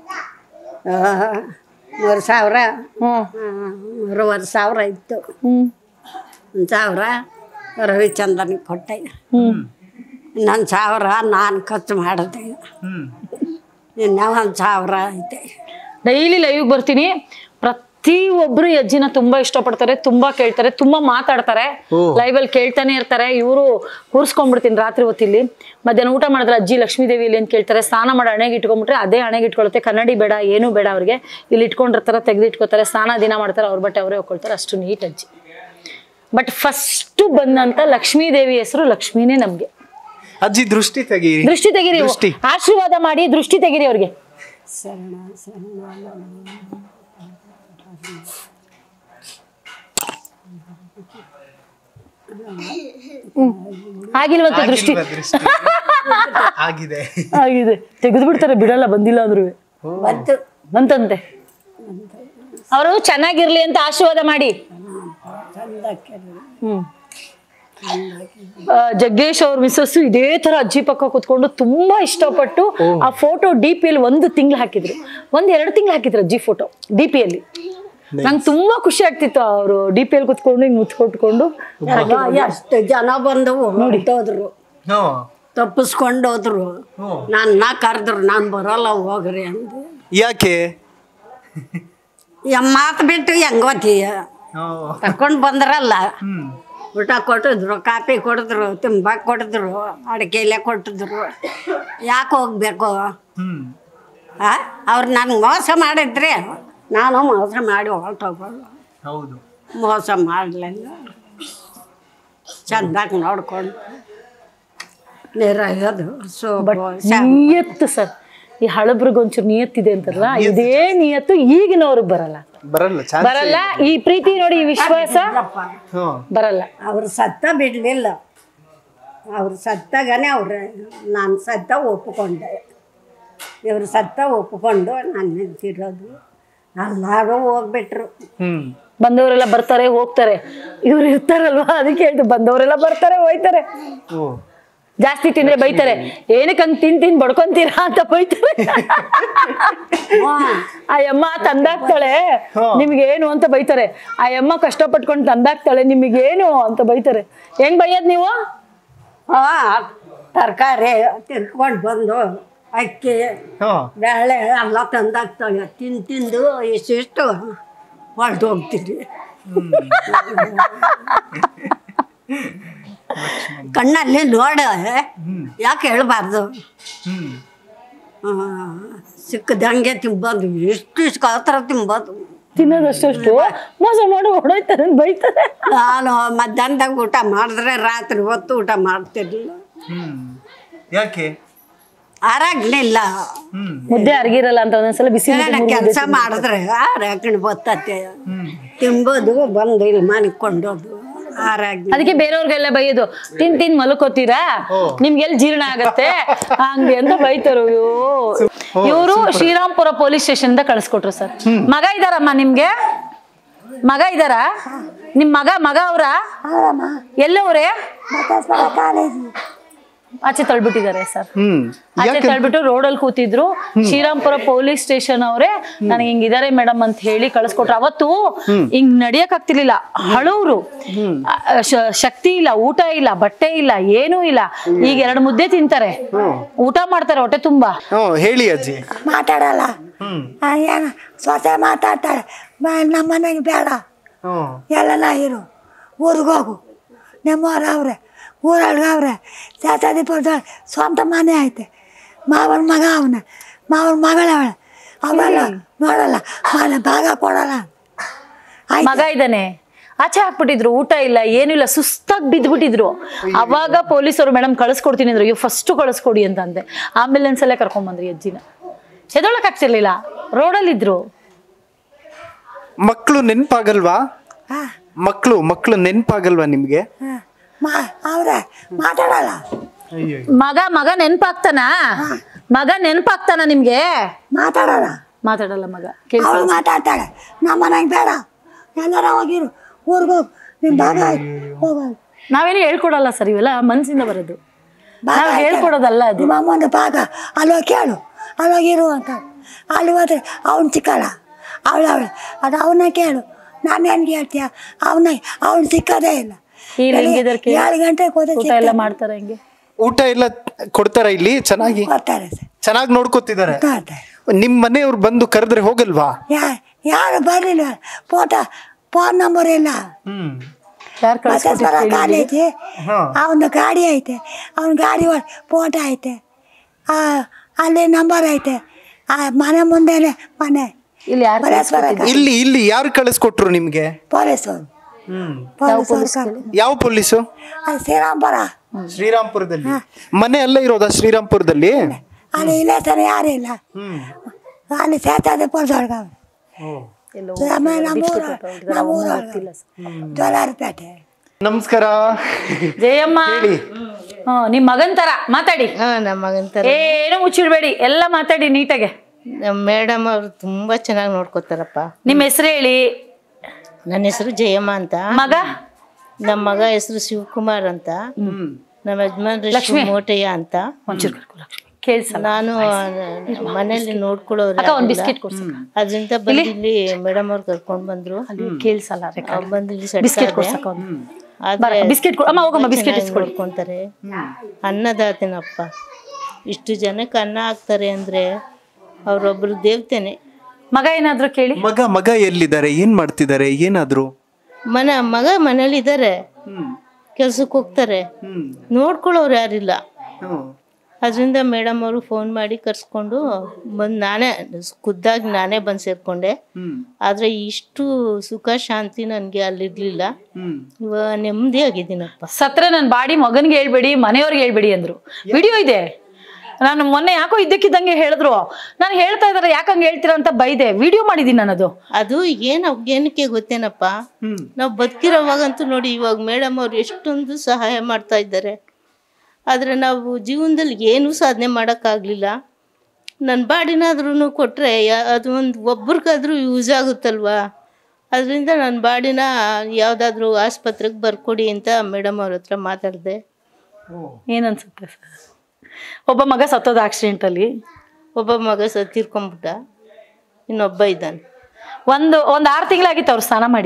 ಮೂರು ಸಾವಿರ. ಹ್ಞೂ ಮೂರುವರೆ ಸಾವಿರ ಇತ್ತು. ಹ್ಞೂ ಒಂದು ಸಾವಿರ ರವಿಚಂದ್ರನಿಗೆ ಕೊಟ್ಟೆ. ಹ್ಞೂ ಇನ್ನೊಂದು ಸಾವಿರ ನಾನು ಖರ್ಚು ಮಾಡಿದೆ. ಇನ್ನೂ ಒಂದು ಸಾವಿರ ಐತೆ. ಡೈಲಿ ಲೈವ್ಗೆ ಬರ್ತೀನಿ. ಪ್ರತಿ ಪ್ರತಿ ಒಬ್ರು ಈ ಅಜ್ಜಿನ ತುಂಬಾ ಇಷ್ಟಪಡ್ತಾರೆ, ತುಂಬಾ ಕೇಳ್ತಾರೆ, ತುಂಬಾ ಮಾತಾಡ್ತಾರೆ, ಲೈವ್ ಅಲ್ಲಿ ಕೇಳ್ತಾನೆ ಇರ್ತಾರೆ. ಇವರು ಕೂರ್ಸ್ಕೊಂಡ್ಬಿಡ್ತೀನಿ ರಾತ್ರಿ ಹೊತ್ತಿಲ್ಲಿ. ಮಧ್ಯಾಹ್ನ ಊಟ ಮಾಡಿದ್ರೆ ಅಜ್ಜಿ ಲಕ್ಷ್ಮೀ ದೇವಿ ಇಲ್ಲಿ ಅಂತ ಕೇಳ್ತಾರೆ. ಸ್ನಾನ ಮಾಡಿ ಹಣೆಗೆ ಇಟ್ಕೊಂಡ್ಬಿಟ್ರೆ ಅದೇ ಹಣೆಗೆ ಇಟ್ಕೊಳುತ್ತೆ. ಕನ್ನಡಿ ಬೇಡ, ಏನೂ ಬೇಡ ಅವ್ರಿಗೆ. ಇಲ್ಲಿ ಇಟ್ಕೊಂಡಿರ್ತಾರೆ, ತೆಗೆದು ಇಟ್ಕೋತಾರೆ. ಸ್ನಾನ ದಿನ ಮಾಡ್ತಾರೆ, ಅವ್ರ ಬಟ್ಟೆ ಅವರೇ ಹೋಗ್ಕೊಳ್ತಾರೆ. ಅಷ್ಟು ನೀಟ್ ಅಜ್ಜಿ. ಬಟ್ ಫಸ್ಟ್ ಬಂದಂತ ಲಕ್ಷ್ಮೀ ದೇವಿ ಹೆಸರು ಲಕ್ಷ್ಮೀನೇ ನಮ್ಗೆ. ಅಜ್ಜಿ ದೃಷ್ಟಿ ತೆಗೀರಿ, ದೃಷ್ಟಿ ತೆಗೀರಿ, ಆಶೀರ್ವಾದ ಮಾಡಿ ದೃಷ್ಟಿ ತೆಗೀರಿ ಅವ್ರಿಗೆ. ಶರಣ ಶರಣ ಆಗಿಲ್ವಂತ ದೃಷ್ಟಿ ಆಗಿದೆ ಆಗಿದೆ. ತೆಗೆದು ಬಿಡ್ತಾರೆ, ಬಿಡಲ್ಲ. ಬಂದಿಲ್ಲ ಅಂದ್ರು ಬಂತಂತೆ. ಅವರು ಚೆನ್ನಾಗಿರ್ಲಿ ಅಂತ ಆಶೀರ್ವಾದ ಮಾಡಿ. ಹ್ಮ್ ಜಗ್ಗೇಶ್ ಅವ್ರ ಮಿಸ್ಸಸ್ ಇದೇ ತರ ಅಜ್ಜಿ ಪಕ್ಕ ಕುತ್ಕೊಂಡು ತುಂಬಾ ಇಷ್ಟಪಟ್ಟು ಆ ಫೋಟೋ ಡಿ ಪಿ ಅಲ್ಲಿ ಒಂದು ತಿಂಗಳು ಹಾಕಿದ್ರು, ಒಂದ್ ಎರಡು ತಿಂಗಳು ಹಾಕಿದ್ರು ಅಜ್ಜಿ ಫೋಟೋ ಡಿ ಪಿ ಅಲ್ಲಿ. ನಂಗೆ ತುಂಬಾ ಖುಷಿ ಆಗ್ತಿತ್ತು. ಅವರು ಡಿ ಪಿ ಅಲ್ಲಿ ಕುತ್ಕೊಂಡು ಹಿಂಗ್ ಮುತ್ಕೊಟ್ಕೊಂಡು. ಎಷ್ಟು ಜನ ಬಂದವು ನೋಡಿದೋದ್ರು, ತಪ್ಪಿಸ್ಕೊಂಡು ಹೋದ್ರು. ನನ್ನ ಕರೆದ್ರು, ನಾನು ಬರೋಲ್ಲ ಹೋಗ್ರಿ ಅಂದು. ಯಾಕೆ ಮಾತು ಬಿಟ್ಟು ಹೆಂಗೋತೀಯ ತಕೊಂಡ್ ಬಂದ್ರಲ್ಲ. ಊಟ ಕೊಟ್ಟಿದ್ರು, ಕಾಫಿ ಕೊಡಿದ್ರು, ತಿಂಬಾಕ್ ಕೊಟ್ಟಿದ್ರು, ಅಡಿಕೆಲೆ ಕೊಟ್ಟಿದ್ರು. ಯಾಕೆ ಹೋಗ್ಬೇಕು? ಅವ್ರು ನನ್ಗೆ ಮೋಸ ಮಾಡಿದ್ರೆ ನಾನು ಮೋಸ ಮಾಡಿ ಹೊರಟೋಗೋದು. ಹೌದು, ಮೋಸ ಮಾಡಲಿಲ್ಲ. ಚಂದಾಗಿ ನೋಡ್ಕೊಂಡು ನೀರಾಗೋದು. ಸೊ ನಿಯತ್ತು ಸರ್, ಈ ಹಳಬ್ರಿಗೆ ಒಂಚೂರು ನಿಯತ್ತಿದೆ ಅಂತಾರಲ್ಲ, ಇದೇ ನಿಯತ್ತು ಈಗಿನವ್ರಿಗೆ ಬರಲ್ಲ ಬರಲ್ಲ ಬರಲ್ಲ ಈ ಪ್ರೀತಿ ನೋಡಿ, ಈ ವಿಶ್ವಾಸ ಬರಲ್ಲ. ಅವ್ರು ಸತ್ತ ಬಿಡಲಿಲ್ಲ. ಅವ್ರು ಸತ್ತಾಗನೇ ಅವ್ರೆ ನಾನು ಸತ್ತ ಒಪ್ಪಿಕೊಂಡೆ. ಇವ್ರು ಸತ್ತ ಒಪ್ಪಿಕೊಂಡು ನಾನು ನಿಂತಿರೋದು. ಎಲ್ಲರೂ ಹೋಗ್ಬಿಟ್ರು. ಬಂದವರೆಲ್ಲ ಬರ್ತಾರೆ ಹೋಗ್ತಾರೆ, ಇವ್ರು ಇರ್ತಾರಲ್ವಾ ಅದಕ್ಕೆ ಹೇಳ್ತು. ಬಂದವರೆಲ್ಲ ಬರ್ತಾರೆ ಹೋಯ್ತಾರೆ. ಜಾಸ್ತಿ ತಿಂದ್ರೆ ಬೈತಾರೆ, ಏನಕ್ಕೆ ಹಂಗ್ ತಿನ್ ತಿನ್ ಬಡ್ಕೊಂತೀರಾ ಅಂತ ಬೈತಾರೆ. ಆ ಅಮ್ಮ ತಂದಾಕ್ತಾಳೆ ನಿಮ್ಗೇನು ಅಂತ ಬೈತಾರೆ. ಆ ಅಮ್ಮ ಕಷ್ಟಪಟ್ಕೊಂಡು ತಂದಾಕ್ತಾಳೆ ನಿಮಗೇನು ಅಂತ ಬೈತಾರೆ. ಹೆಂಗ್ ಬೈಯೋದ್ ನೀವು? ಹಾ ತರಕಾರಿ ತಿರ್ಕೊಂಡು ಬಂದು ಅಕ್ಕಿ ಬೇಳೆ ಎಲ್ಲ ತಂದಾಕ್ತಾಳೆ. ತಿಂದು ತಿಂದು ಇಷ್ಟಿಷ್ಟು ಹೊರಟು ಹೋಗ್ತೀರಿ. ಕಣ್ಣಲ್ಲಿ ನೋಡ, ಯಾಕೆ ಹೇಳ್ಬಾರ್ದು? ಸಿಕ್ಕದಂಗೆ ತಿಂಬೋದು, ಇಷ್ಟು ಇಷ್ಟು ಕಾತರ ತಿಂಬೋದು. ತಿನ್ನೋದಷ್ಟು ಮೋಸ ಮಾಡಿ ಹೊಡೋಯ್ತಾರೆ ಬೈತಾರೆ. ನಾನು ಮಧ್ಯಾಹ್ನದಾಗ ಊಟ ಮಾಡಿದ್ರೆ ರಾತ್ರಿ ಹೊತ್ತು ಊಟ ಮಾಡ್ತಿರ್ಲಿಲ್ಲ. ಯಾಕೆ? ಆರಾಗ್ಲಿಲ್ಲ. ಮುದ್ದೆ ಅರ್ಗಿರಲ್ಲ ಅಂತ ಒಂದೊಂದ್ಸಲ ಬಿಸಿ ಕೆಲಸ ಮಾಡಿದ್ರೆ ಆರಾಕಣ್ ಬರ್ತತೆ. ತಿಂಬೋದು ಬಂದು ಇಲ್ಲಿ ಮನಿಕೊಂಡೋದು. ಅದಕ್ಕೆ ಬೇರೆಯವ್ರಿಗೆಲ್ಲ ಬೈಯೋದು, ತಿನ್ ತಿನ್ ಮಲ್ಕೋತೀರಾ, ನಿಮ್ಗೆಲ್ಲ ಜೀರ್ಣ ಆಗತ್ತೆ ಹಂಗೆ ಅಂತ ಬೈತಾರ. ಇವರು ಶ್ರೀರಾಮ್ಪುರ ಪೊಲೀಸ್ ಸ್ಟೇಷನ್ ಇಂದ ಕಳ್ಸ್ಕೊಟ್ರು ಸರ್. ಮಗ ಇದಾರಮ್ಮ ನಿಮ್ಗೆ? ಮಗ ಇದಾರ? ನಿಮ್ ಮಗ ಮಗ ಅವ್ರ ಎಲ್ಲವ್ರೆ? ಆಚೆ ತಳ್ಬಿಟ್ಟಿದ್ದಾರೆ ಸರ್. ಆಚೆ ತಳ್ಬಿಟ್ಟು ರೋಡಲ್ಲಿ ಕೂತಿದ್ರು. ಶ್ರೀರಾಮ್ಪುರ ಪೊಲೀಸ್ ಸ್ಟೇಷನ್ ಅವರೇ ನನಗೆ ಹಿಂಗಿದ್ದಾರೆ ಮೇಡಮ್ ಅಂತ ಹೇಳಿ ಕಳ್ಸ್ಕೊಟ್ರು. ಅವತ್ತು ಹಿಂಗ್ ನಡಿಯಕ್ ಆಗ್ತಿರ್ಲಿಲ್ಲ. ಹಳವ್ರು, ಶಕ್ತಿ ಇಲ್ಲ, ಊಟ ಇಲ್ಲ, ಬಟ್ಟೆ ಇಲ್ಲ, ಏನೂ ಇಲ್ಲ. ಈಗ ಎರಡು ಮುದ್ದೆ ತಿಂತಾರೆ, ಊಟ ಮಾಡ್ತಾರೆ ಹೊಟ್ಟೆ ತುಂಬಾ. ಹೇಳಿ ಅಜ್ಜಿ. ಮಾತಾಡಲ್ಲ, ಏನ ಸ್ವತಃ ಮಾತಾಡ್ತಾಳೆ. ನಮ್ಮ ಮನೆಗೆ ಬೇಡ, ಎಲ್ಲ ಇರು, ಊರಿಗೋಗು, ನಮ್ಮವ್ರ ಅವ್ರೆ, ಊರೊಳಗೆ ಅವ್ರೆ, ಜಾತಾದಿಪುರದ ಸ್ವಂತ ಮನೆ ಐತೆ, ಮಾವನ ಮಗ ಅವನ, ಮಾವನ ಮಗಳವಳೆ, ಅವೆಲ್ಲ ನೋಡಲ್ಲ, ಮನೆ ಭಾಗ ಕೊಡಲ್ಲ. ಮಗ ಇದ್ದಾನೆ, ಆಚೆ ಹಾಕ್ಬಿಟ್ಟಿದ್ರು, ಊಟ ಇಲ್ಲ, ಏನಿಲ್ಲ, ಸುಸ್ತಾಗಿ ಬಿದ್ದ್ಬಿಟ್ಟಿದ್ರು. ಅವಾಗ ಪೊಲೀಸರು ಮೇಡಮ್ ಕಳಿಸ್ಕೊಡ್ತೀನಿ ಅಂದ್ರು. ಇವ್ ಫಸ್ಟ್ ಕಳಿಸ್ಕೊಡಿ ಅಂತ ಅಂದೆ. ಆಂಬ್ಯುಲೆನ್ಸ್ ಅಲ್ಲೇ ಕರ್ಕೊಂಡ್ ಬಂದ್ರಿ ಅಜ್ಜಿನ. ಎದೊಳಕ್ ಆಗ್ತಿರ್ಲಿಲ್ಲ, ರೋಡಲ್ಲಿದ್ರು. ಮಕ್ಕಳು ನೆನ್ಪಾಗಲ್ವಾ? ಮಕ್ಕಳು ಮಕ್ಕಳು ನೆನ್ಪಾಗಲ್ವಾ ನಿಮ್ಗೆ? ಅವ್ರೆ ಮಾತಾಡಲ್ಲ. ಮಗ ಮಗ ನೆನ್ಪಾಗ್ತಾನ? ಮಗ ನೆನ್ಪಾಗ್ತಾನ ನಿಮ್ಗೆ? ಮಾತಾಡಲ್ಲ, ಮಾತಾಡಲ್ಲ ಮಗ. ಅವಳು ಮಾತಾಡ್ತಾಳೆ, ನಮ್ಮ ಮನೆಗೆ ಬೇಡ, ಎಲ್ಲಾರ ಹೋಗಿರು, ಊರ್ಗೋಗ್, ನಿಮ್ ಭಾಗ ಹೋಗೋದು. ನಾವೇನು ಹೇಳ್ಕೊಡಲ್ಲ ಸರ್, ಇವೆಲ್ಲ ಮನ್ಸಿಂದ ಬರೋದು, ನಾವು ಹೇಳ್ಕೊಡೋದಲ್ಲ. ಅದು ನಿಮ್ಮ ಅಮ್ಮನ ಭಾಗ ಅಲ್ಲೋಗಿ ಕೇಳು, ಅಲ್ಲೋಗಿರು ಅಂತ. ಅಲ್ಲಿ ಹೋದ್ರೆ ಅವನು ಸಿಕ್ಕಲ್ಲ, ಅವಳು ಅವಳು ಅದು ಅವನ್ನ ಕೇಳು. ನಾನು ಹೆಂಗೆ ಹೇಳ್ತೀಯ? ಅವನ ಅವನು ಸಿಕ್ಕದೇ ಇಲ್ಲ. ಏಳು ಗಂಟೆಗೆ ಹೋದ್ರೆ ಊಟ ಎಲ್ಲ ಮಾಡ್ತಾರೆ. ಹೆಂಗೆ ಊಟ ಎಲ್ಲ ಕೊಡ್ತಾರ ಇಲ್ಲಿ? ಚೆನ್ನಾಗಿ ಕೊಡ್ತಾರೆ, ಚೆನ್ನಾಗಿ ನೋಡ್ಕೊತಿದ್ದಾರೆ. ನಿಮ್ಮ ಮನೆಯವ್ರು ಬಂದು ಕರೆದ್ರೆ ಹೋಗಲ್ವಾ? ಯಾ ಯಾರು ಬರಲಿಲ್ಲ. ಫೋಟೋ ಫೋನ್ ನಂಬರ್ ಇಲ್ಲ. ಬಸವೇಶ್ವರ ಕಾಲೇಜ್ ಅವನ ಗಾಡಿ ಐತೆ, ಅವನ ಗಾಡಿ ಫೋಟೋ ಐತೆ, ಅಲ್ಲಿ ನಂಬರ್ ಐತೆ, ಆ ಮನೆ ಮುಂದೆನೆ ಮನೆ. ಇಲ್ಲಿ ಇಲ್ಲಿ ಯಾರು ಕಳಿಸ್ಕೊಟ್ರು ನಿಮ್ಗೆ? ಪೊಲೀಸರು. ಯಾವ ಪೊಲೀಸು? ಶ್ರೀರಾಮ್ಪುರ. ಶ್ರೀರಾಮ್ಪುರದಲ್ಲಿ ಮನೆ ಎಲ್ಲ ಇರೋದಾ? ಶ್ರೀರಾಮ್ಪುರದಲ್ಲಿ ಅಲ್ಲಿ ಇಲ್ಲ ಸರ್, ಯಾರು ಇಲ್ಲ. ಅಲ್ಲಿ ಸೇರ್ತದೆ ಪೊಲೀಸರ್ಗ ಜೋಲಾರಪೇಟೆ. ನಮಸ್ಕಾರ ಜಯಮ್ಮ. ನಿಮ್ ಮಗನ್ ತರ ಮಾತಾಡಿ. ನಮ್ಮ ಮಗನ್ ತರ ಏನು ಮುಚ್ಚಿಡ್ಬೇಡಿ, ಎಲ್ಲ ಮಾತಾಡಿ ನೀಟಾಗೆ. ನಮ್ಮ ಮೇಡಮ್ ಅವರು ತುಂಬಾ ಚೆನ್ನಾಗಿ ನೋಡ್ಕೋತಾರಪ್ಪ. ನಿಮ್ಮ ಹೆಸರು ಹೇಳಿ. ನನ್ನ ಹೆಸರು ಜಯಮ್ಮ ಅಂತ. ಮಗ? ನಮ್ಮ ಮಗ ಹೆಸರು ಶಿವಕುಮಾರ್ ಅಂತ. ನಮ್ಮ ಯಜಮಾನ್ರು ಮೋಟಯ್ಯ ಅಂತ. ನಾನು ಮನೇಲಿ ನೋಡ್ಕೊಳ್ಳೋರು, ಅದ್ರಿಂದ ಬಂದು ಇಲ್ಲಿ ಮೇಡಮ್ ಅವ್ರು ಕರ್ಕೊಂಡ್ ಬಂದ್ರು. ಕೇಳಿಸಲ್ಲ ಬಂದು ನೋಡ್ಕೊಂತಾರೆ. ಅನ್ನದಾತನಪ್ಪ, ಇಷ್ಟು ಜನಕ್ಕೆ ಅನ್ನ ಹಾಕ್ತಾರೆ ಅಂದ್ರೆ ಅವ್ರೊಬ್ರು ದೇವತೆನೆ. ಮಗ ಏನಾದ್ರು ಕೇಳಿ. ಮಗ ಮಗ ಎಲ್ಲಿದ್ದಾರೆ, ಏನ್ ಮಾಡ್ತಿದ್ದಾರೆ, ಏನಾದ್ರು? ಮನ ಮಗ ಮನೇಲಿ ಇದ್ದಾರೆ, ಕೆಲ್ಸಕ್ಕೆ ಹೋಗ್ತಾರೆ, ನೋಡ್ಕೊಳ್ಳೋರು ಯಾರಿಲ್ಲ. ಅದರಿಂದ ಮೇಡಮ್ ಅವರು ಫೋನ್ ಮಾಡಿ ಕರ್ಸ್ಕೊಂಡು ಬಂದು ನಾನೇ ಖುದ್ದಾಗಿ ನಾನೇ ಬಂದು ಸೇರ್ಕೊಂಡೆ. ಆದ್ರೆ ಇಷ್ಟು ಸುಖ ಶಾಂತಿ ನನ್ಗೆ ಅಲ್ಲಿರ್ಲಿಲ್ಲ. ಇವಾಗ ನೆಮ್ಮದಿ ಆಗಿದ್ದೀನಪ್ಪ. ಸತ್ರ ನನ್ನ ಬಾಡಿ ಮಗನ್ಗೆ ಹೇಳ್ಬೇಡಿ, ಮನೆಯವ್ರಿಗೆ ಹೇಳ್ಬೇಡಿ ಅಂದ್ರು. ವಿಡಿಯೋ ಇದೆ. ನಾನು ಮೊನ್ನೆ ಯಾಕೋ ಇದ್ದಕ್ಕಿದ್ದಂಗೆ ಹೇಳಿದ್ರು, ನಾನು ಹೇಳ್ತಾ ಇದಾರೆ ಯಾಕಂಗೆ ಹೇಳ್ತೀರಾ ಅಂತ ಬೈದೆ. ವಿಡಿಯೋ ಮಾಡಿದೀನಿ ನಾನು. ಅದು ಅದು ಏನ್ ಏನಕ್ಕೆ ಗೊತ್ತೇನಪ್ಪ, ನಾವು ಬದುಕಿರೋವಾಗಂತೂ ನೋಡಿ ಇವಾಗ ಮೇಡಮ್ ಅವ್ರು ಎಷ್ಟೊಂದು ಸಹಾಯ ಮಾಡ್ತಾ ಇದ್ದಾರೆ. ಆದರೆ ನಾವು ಜೀವನದಲ್ಲಿ ಏನೂ ಸಾಧನೆ ಮಾಡೋಕ್ಕಾಗಲಿಲ್ಲ. ನನ್ನ ಬಾಡಿನಾದ್ರೂ ಕೊಟ್ಟರೆ ಅದು ಒಂದು ಒಬ್ರಿಗಾದ್ರೂ ಯೂಸ್ ಆಗುತ್ತಲ್ವಾ. ಅದರಿಂದ ನನ್ನ ಬಾಡಿನ ಯಾವುದಾದ್ರೂ ಆಸ್ಪತ್ರೆಗೆ ಬರ್ಕೊಡಿ ಅಂತ ಮೇಡಮ್ ಅವ್ರ ಹತ್ರ ಮಾತಾಡಿದೆ. ಏನನ್ಸುತ್ತೆ ಸರ್? ಒಬ್ಬ ಮಗ ಸತ್ತೋದ ಆಕ್ಸಿಡೆಂಟಲ್ಲಿ, ಒಬ್ಬ ಮಗ ಸತ್ತಿರ್ಕೊಂಬಿಟ್ಟ, ಇನ್ನೊಬ್ಬ ಇದ್ದಾನೆ. ಒಂದು ಒಂದು ಆರು ತಿಂಗಳಾಗಿತ್ತು ಅವ್ರು ಸ್ನಾನ ಮಾಡಿ.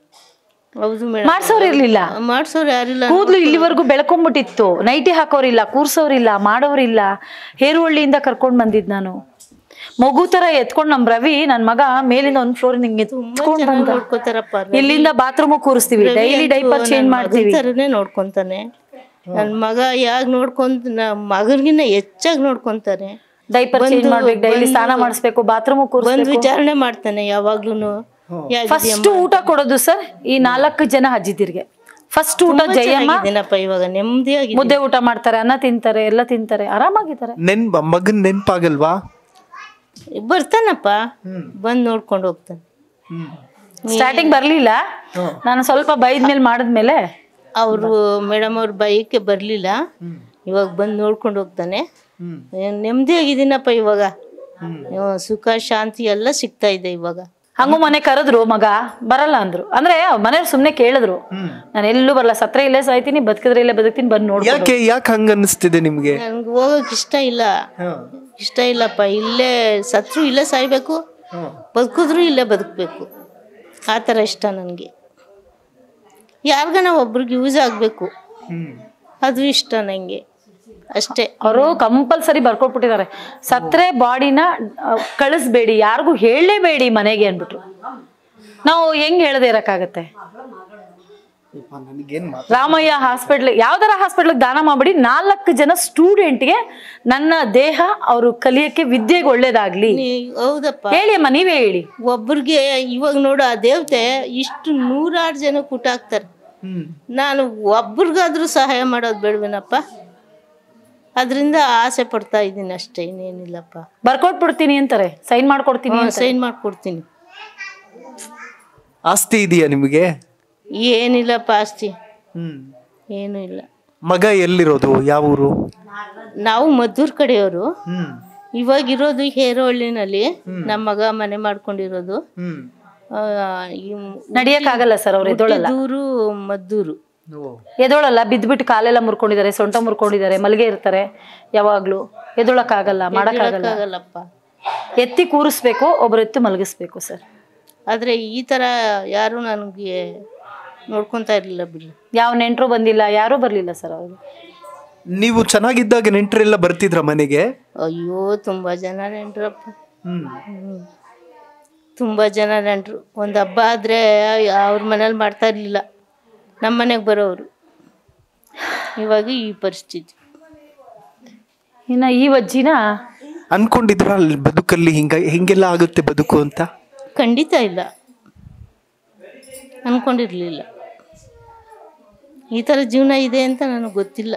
ಹೌದು ಮೇಡಮ್. ಮಾಡ್ಸೋರು ಇರ್ಲಿಲ್ಲ, ಮಾಡ್ಸೋರು ಯಾರಿಲ್ಲ. ಕೂದಲು ಇಲ್ಲಿವರೆಗೂ ಬೆಳ್ಕೊಂಬಿಟ್ಟಿತ್ತು. ನೈಟಿ ಹಾಕೋರಿಲ್ಲ, ಕೂರ್ಸೋರಿಲ್ಲ, ಮಾಡೋರಿಲ್ಲ. ಹೇರುವಳ್ಳಿಯಿಂದ ಕರ್ಕೊಂಡು ಬಂದಿದ್ದು ನಾನು. ಮಗು ತರ ಎತ್ಕೊಂಡು ನಮ್ಮ ರವಿ ನನ್ನ ಮಗ ಮೇಲಿಂದ ಒಂದು ಫ್ಲೋರ್ ಹಿಂಗೆ ಎತ್ಕೊಂಡು ಬಂದ. ನೋಡ್ಕೋತಾರಪ್ಪ. ಇಲ್ಲಿಂದ ಬಾತ್ರೂಮ್ ಕೂರಿಸ್ತೀವಿ, ಡೈಲಿ ಡೈಪರ್ ಚೇಂಜ್ ಮಾಡ್ತೀವಿ. ಥರನೇ ನೋಡ್ಕೊಂತಾನೆ ನನ್ನ ಮಗ. ಯಾಕೆ ನೋಡ್ಕೊಂತ ಮಗನಿಗಿನ್ನ ಹೆಚ್ಚಾಗಿ ನೋಡ್ಕೊಂತಾನೆ. ಡೈಪರ್ ಚೇಂಜ್ ಮಾಡ್ಬೇಕು, ಡೈಲಿ ಸ್ನಾನ ಮಾಡಿಸ್ಬೇಕು, ಬಾತ್ರೂಮ್ ಬಂದು ವಿಚಾರಣೆ ಮಾಡ್ತಾನೆ ಯಾವಾಗ್ಲೂ. ಫಸ್ಟ್ ಊಟ ಕೊಡೋದು ಸರ್ ಈ ನಾಲ್ಕು ಜನ ಅಜ್ಜಿದಿರ್ಗೆ. ಫಸ್ಟ್ ಊಟ ಜಯಮ್ಮ. ಇವಾಗ ನೆಮ್ಮದಿಯಾಗಿ ಮುದ್ದೆ ಊಟ ಮಾಡ್ತಾರೆ, ಅನ್ನ ತಿಂತಾರೆ, ಎಲ್ಲ ತಿಂತಾರೆ, ಆರಾಮಾಗಿದ್ದಾರೆ. ನೆನ್ ಮಗನ್ ನೆನ್ಪಾಗಲ್ವಾ? ಬರ್ತಾನಪ್ಪ, ಬಂದ್ ನೋಡ್ಕೊಂಡು ಹೋಗ್ತಾನೆ. ಸ್ಟಾರ್ಟಿಂಗ್ ಬರ್ಲಿಲ್ಲ, ನಾನು ಸ್ವಲ್ಪ ಬೈದ್ಮೇಲೆ ಮಾಡಿದ್ಮೇಲೆ ಅವರು ಮೇಡಮ್ ಅವ್ರ ಬೈಕ್ಕೆ ಬರ್ಲಿಲ್ಲ. ಇವಾಗ ಬಂದು ನೋಡ್ಕೊಂಡು ಹೋಗ್ತಾನೆ. ನೆಮ್ಮದಿಯಾಗಿದ್ದೀನಪ್ಪ ಇವಾಗ. ಸುಖ ಶಾಂತಿ ಎಲ್ಲ ಸಿಗ್ತಾ ಇದೆ ಇವಾಗ. ಹಂಗೂ ಮನೆ ಕರೆದ್ರು, ಮಗ ಬರಲ್ಲ ಅಂದ್ರು. ಅಂದ್ರೆ ಮನೆಯವ್ರು ಸುಮ್ನೆ ಕೇಳಿದ್ರು, ನಾನು ಎಲ್ಲೂ ಬರಲ್ಲ, ಸತ್ರ ಇಲ್ಲೇ ಸಾಯ್ತೀನಿ, ಬದುಕಿದ್ರೆ ಇಲ್ಲೇ ಬದುಕ್ತೀನಿ, ಬಂದು ನೋಡಿ. ಯಾಕೆ ಯಾಕೆ ಹಂಗ ಅನಿಸ್ತಿದೆ ನಿಮ್ಗೆ? ನನ್ಗೆ ಹೋಗಕ್ ಇಷ್ಟ ಇಲ್ಲ, ಇಷ್ಟ ಇಲ್ಲಪ್ಪ. ಇಲ್ಲೇ ಸತ್ರು ಇಲ್ಲೇ ಸಾಯ್ಬೇಕು, ಬದುಕಿದ್ರು ಇಲ್ಲೇ ಬದುಕಬೇಕು, ಆ ಥರ ಇಷ್ಟ ನನಗೆ. ಯಾರಿಗಾನ ಒಬ್ರಿಗೆ ಯೂಸ್ ಆಗಬೇಕು, ಅದು ಇಷ್ಟ ನನಗೆ ಅಷ್ಟೇ. ಅವರು ಕಂಪಲ್ಸರಿ ಬರ್ಕೊಟ್ಬಿಟ್ಟಿದ್ದಾರೆ, ಸತ್ರೆ ಬಾಡಿನ ಕಳಿಸ್ಬೇಡಿ, ಯಾರಿಗೂ ಹೇಳಲೇಬೇಡಿ ಮನೆಗೆ ಅಂದ್ಬಿಟ್ರು. ನಾವು ಹೆಂಗ್ ಹೇಳದೆ ಇರಕ್ಕಾಗತ್ತೆ? ರಾಮಯ್ಯ ಹಾಸ್ಪಿಟ್ಲ್, ಯಾವ್ದಾರ ಹಾಸ್ಪಿಟ್ಲಿಗೆ ದಾನ ಮಾಡ್ಬಿಡಿ, ನಾಲ್ಕು ಜನ ಸ್ಟೂಡೆಂಟ್ಗೆ ನನ್ನ ದೇಹ ಅವರು ಕಲಿಯಕ್ಕೆ ವಿದ್ಯೆಗೆ ಒಳ್ಳೇದಾಗ್ಲಿ. ಹೌದಪ್ಪ, ಹೇಳಿ ಅಮ್ಮ, ನೀವೇ ಹೇಳಿ. ಒಬ್ರಿಗೆ ಇವಾಗ ನೋಡು, ಆ ದೇವತೆ ಇಷ್ಟು ನೂರಾರು ಜನ ಊಟ ಹಾಕ್ತಾರೆ. ನಾನು ಒಬ್ರಿಗಾದ್ರೂ ಸಹಾಯ ಮಾಡೋದು ಬೇಡವೇನಪ್ಪ? ಅದರಿಂದ ಆಸೆ ಪಡ್ತಾ ಇದ್ದೀನಿ ಅಷ್ಟೇ, ಇನ್ನೇನಿಲ್ಲಪ್ಪ. ಬರ್ಕೊಟ್ಬಿಡ್ತೀನಿ ಅಂತಾರೆ, ಸೈನ್ ಮಾಡ್ಕೊಡ್ತೀನಿ. ಸೈನ್ ಮಾಡ್ಕೊಡ್ತೀನಿ. ಆಸ್ತಿ ಇದೆಯಾ ನಿಮಗೆ? ಏನಿಲ್ಲಪ್ಪ ಆಸ್ತಿ, ಏನು ಇಲ್ಲ. ಮಗ ಎಲ್ಲಿರೋದು, ಯಾವ ಊರು? ನಾವು ಮದ್ದೂರ್ ಕಡೆಯವರು. ಇವಾಗ ಇರೋದು ಹೇರೋಹಳ್ಳಿನಲ್ಲಿ ನಮ್ಮ ಮಗ ಮನೆ ಮಾಡ್ಕೊಂಡಿರೋದು. ನಡಿಯಕ್ಕಾಗಲ್ಲ ಸರ್, ಅವ್ರು ಎದೋಳಲ್ಲ. ದೂರು ಮದ್ದೂರು. ಎದೋಳಲ್ಲ, ಬಿದ್ದುಬಿಟ್ಟು ಕಾಲೆಲ್ಲ ಮುರ್ಕೊಂಡಿದ್ದಾರೆ, ಸೊಂಟ ಮುರ್ಕೊಂಡಿದ್ದಾರೆ, ಮಲ್ಗೆ ಇರ್ತಾರೆ ಯಾವಾಗ್ಲೂ. ಎದೊಳಕ್ಕಾಗಲ್ಲ, ಮಾಡಕ್ಕಾಗಲ್ಲಪ್ಪ. ಎತ್ತಿ ಕೂರಿಸ್ಬೇಕು, ಒಬ್ರು ಎತ್ತು ಮಲಗಿಸ್ಬೇಕು ಸರ್. ಆದ್ರೆ ಈ ತರ ಯಾರು ನನಗೆ ನೋಡ್ಕೊಂತಾ ಇರ್ಲಿಲ್ಲ ಬಿಡಿ. ಯಾವ ನೆಂಟರು ಬಂದಿಲ್ಲ, ಯಾರೂ ಬರ್ಲಿಲ್ಲ ಸರ್ ಅವರು. ನೀವು ಚೆನ್ನಾಗಿದ್ದಾಗ ನೆಂಟರೆಲ್ಲ ಬರ್ತಿದ್ರ ಮನೆಗೆ? ಅಯ್ಯೋ ತುಂಬಾ ಜನ ನೆಂಟ್ರಪ್ಪ. ತುಂಬ ಜನ ನೆಂಟರು. ಒಂದು ಹಬ್ಬ ಆದರೆ ಅವ್ರ ಮನೇಲಿ ಮಾಡ್ತಾ ಇರಲಿಲ್ಲ, ನಮ್ಮ ಮನೆಗೆ ಬರೋರು. ಇವಾಗ ಈ ಪರಿಸ್ಥಿತಿ. ಇನ್ನು ಈ ಅಜ್ಜಿನ ಅನ್ಕೊಂಡಿದ್ರ ಅಲ್ಲಿ ಬದುಕಲ್ಲಿ ಹಿಂಗ ಹಿಂಗೆಲ್ಲ ಆಗುತ್ತೆ ಬದುಕು ಅಂತ? ಖಂಡಿತ ಇಲ್ಲ, ಅಂದ್ಕೊಂಡಿರಲಿಲ್ಲ. ಈ ಥರ ಜೀವನ ಇದೆ ಅಂತ ನನಗೆ ಗೊತ್ತಿಲ್ಲ.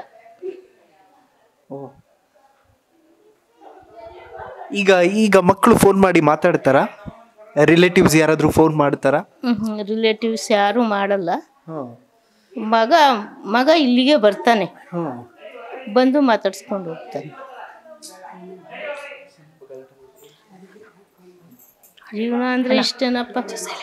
ಈಗ ಈಗ ಮಕ್ಕಳು ಫೋನ್ ಮಾಡಿ ಮಾತಾಡ್ತಾರಾ? ರಿಲೇಟಿವ್ಸ್ ಯಾರಾದರೂ ಫೋನ್ ಮಾಡ್ತಾರಾ? ಹ್ಞೂ ರಿಲೇಟಿವ್ಸ್ ಯಾರೂ ಮಾಡಲ್ಲ. ಮಗ ಮಗ ಇಲ್ಲಿಗೆ ಬರ್ತಾನೆ, ಬಂದು ಮಾತಾಡ್ಸ್ಕೊಂಡು ಹೋಗ್ತಾನೆ. ಜೀವನ ಅಂದರೆ ಇಷ್ಟೇನಪ್ಪ.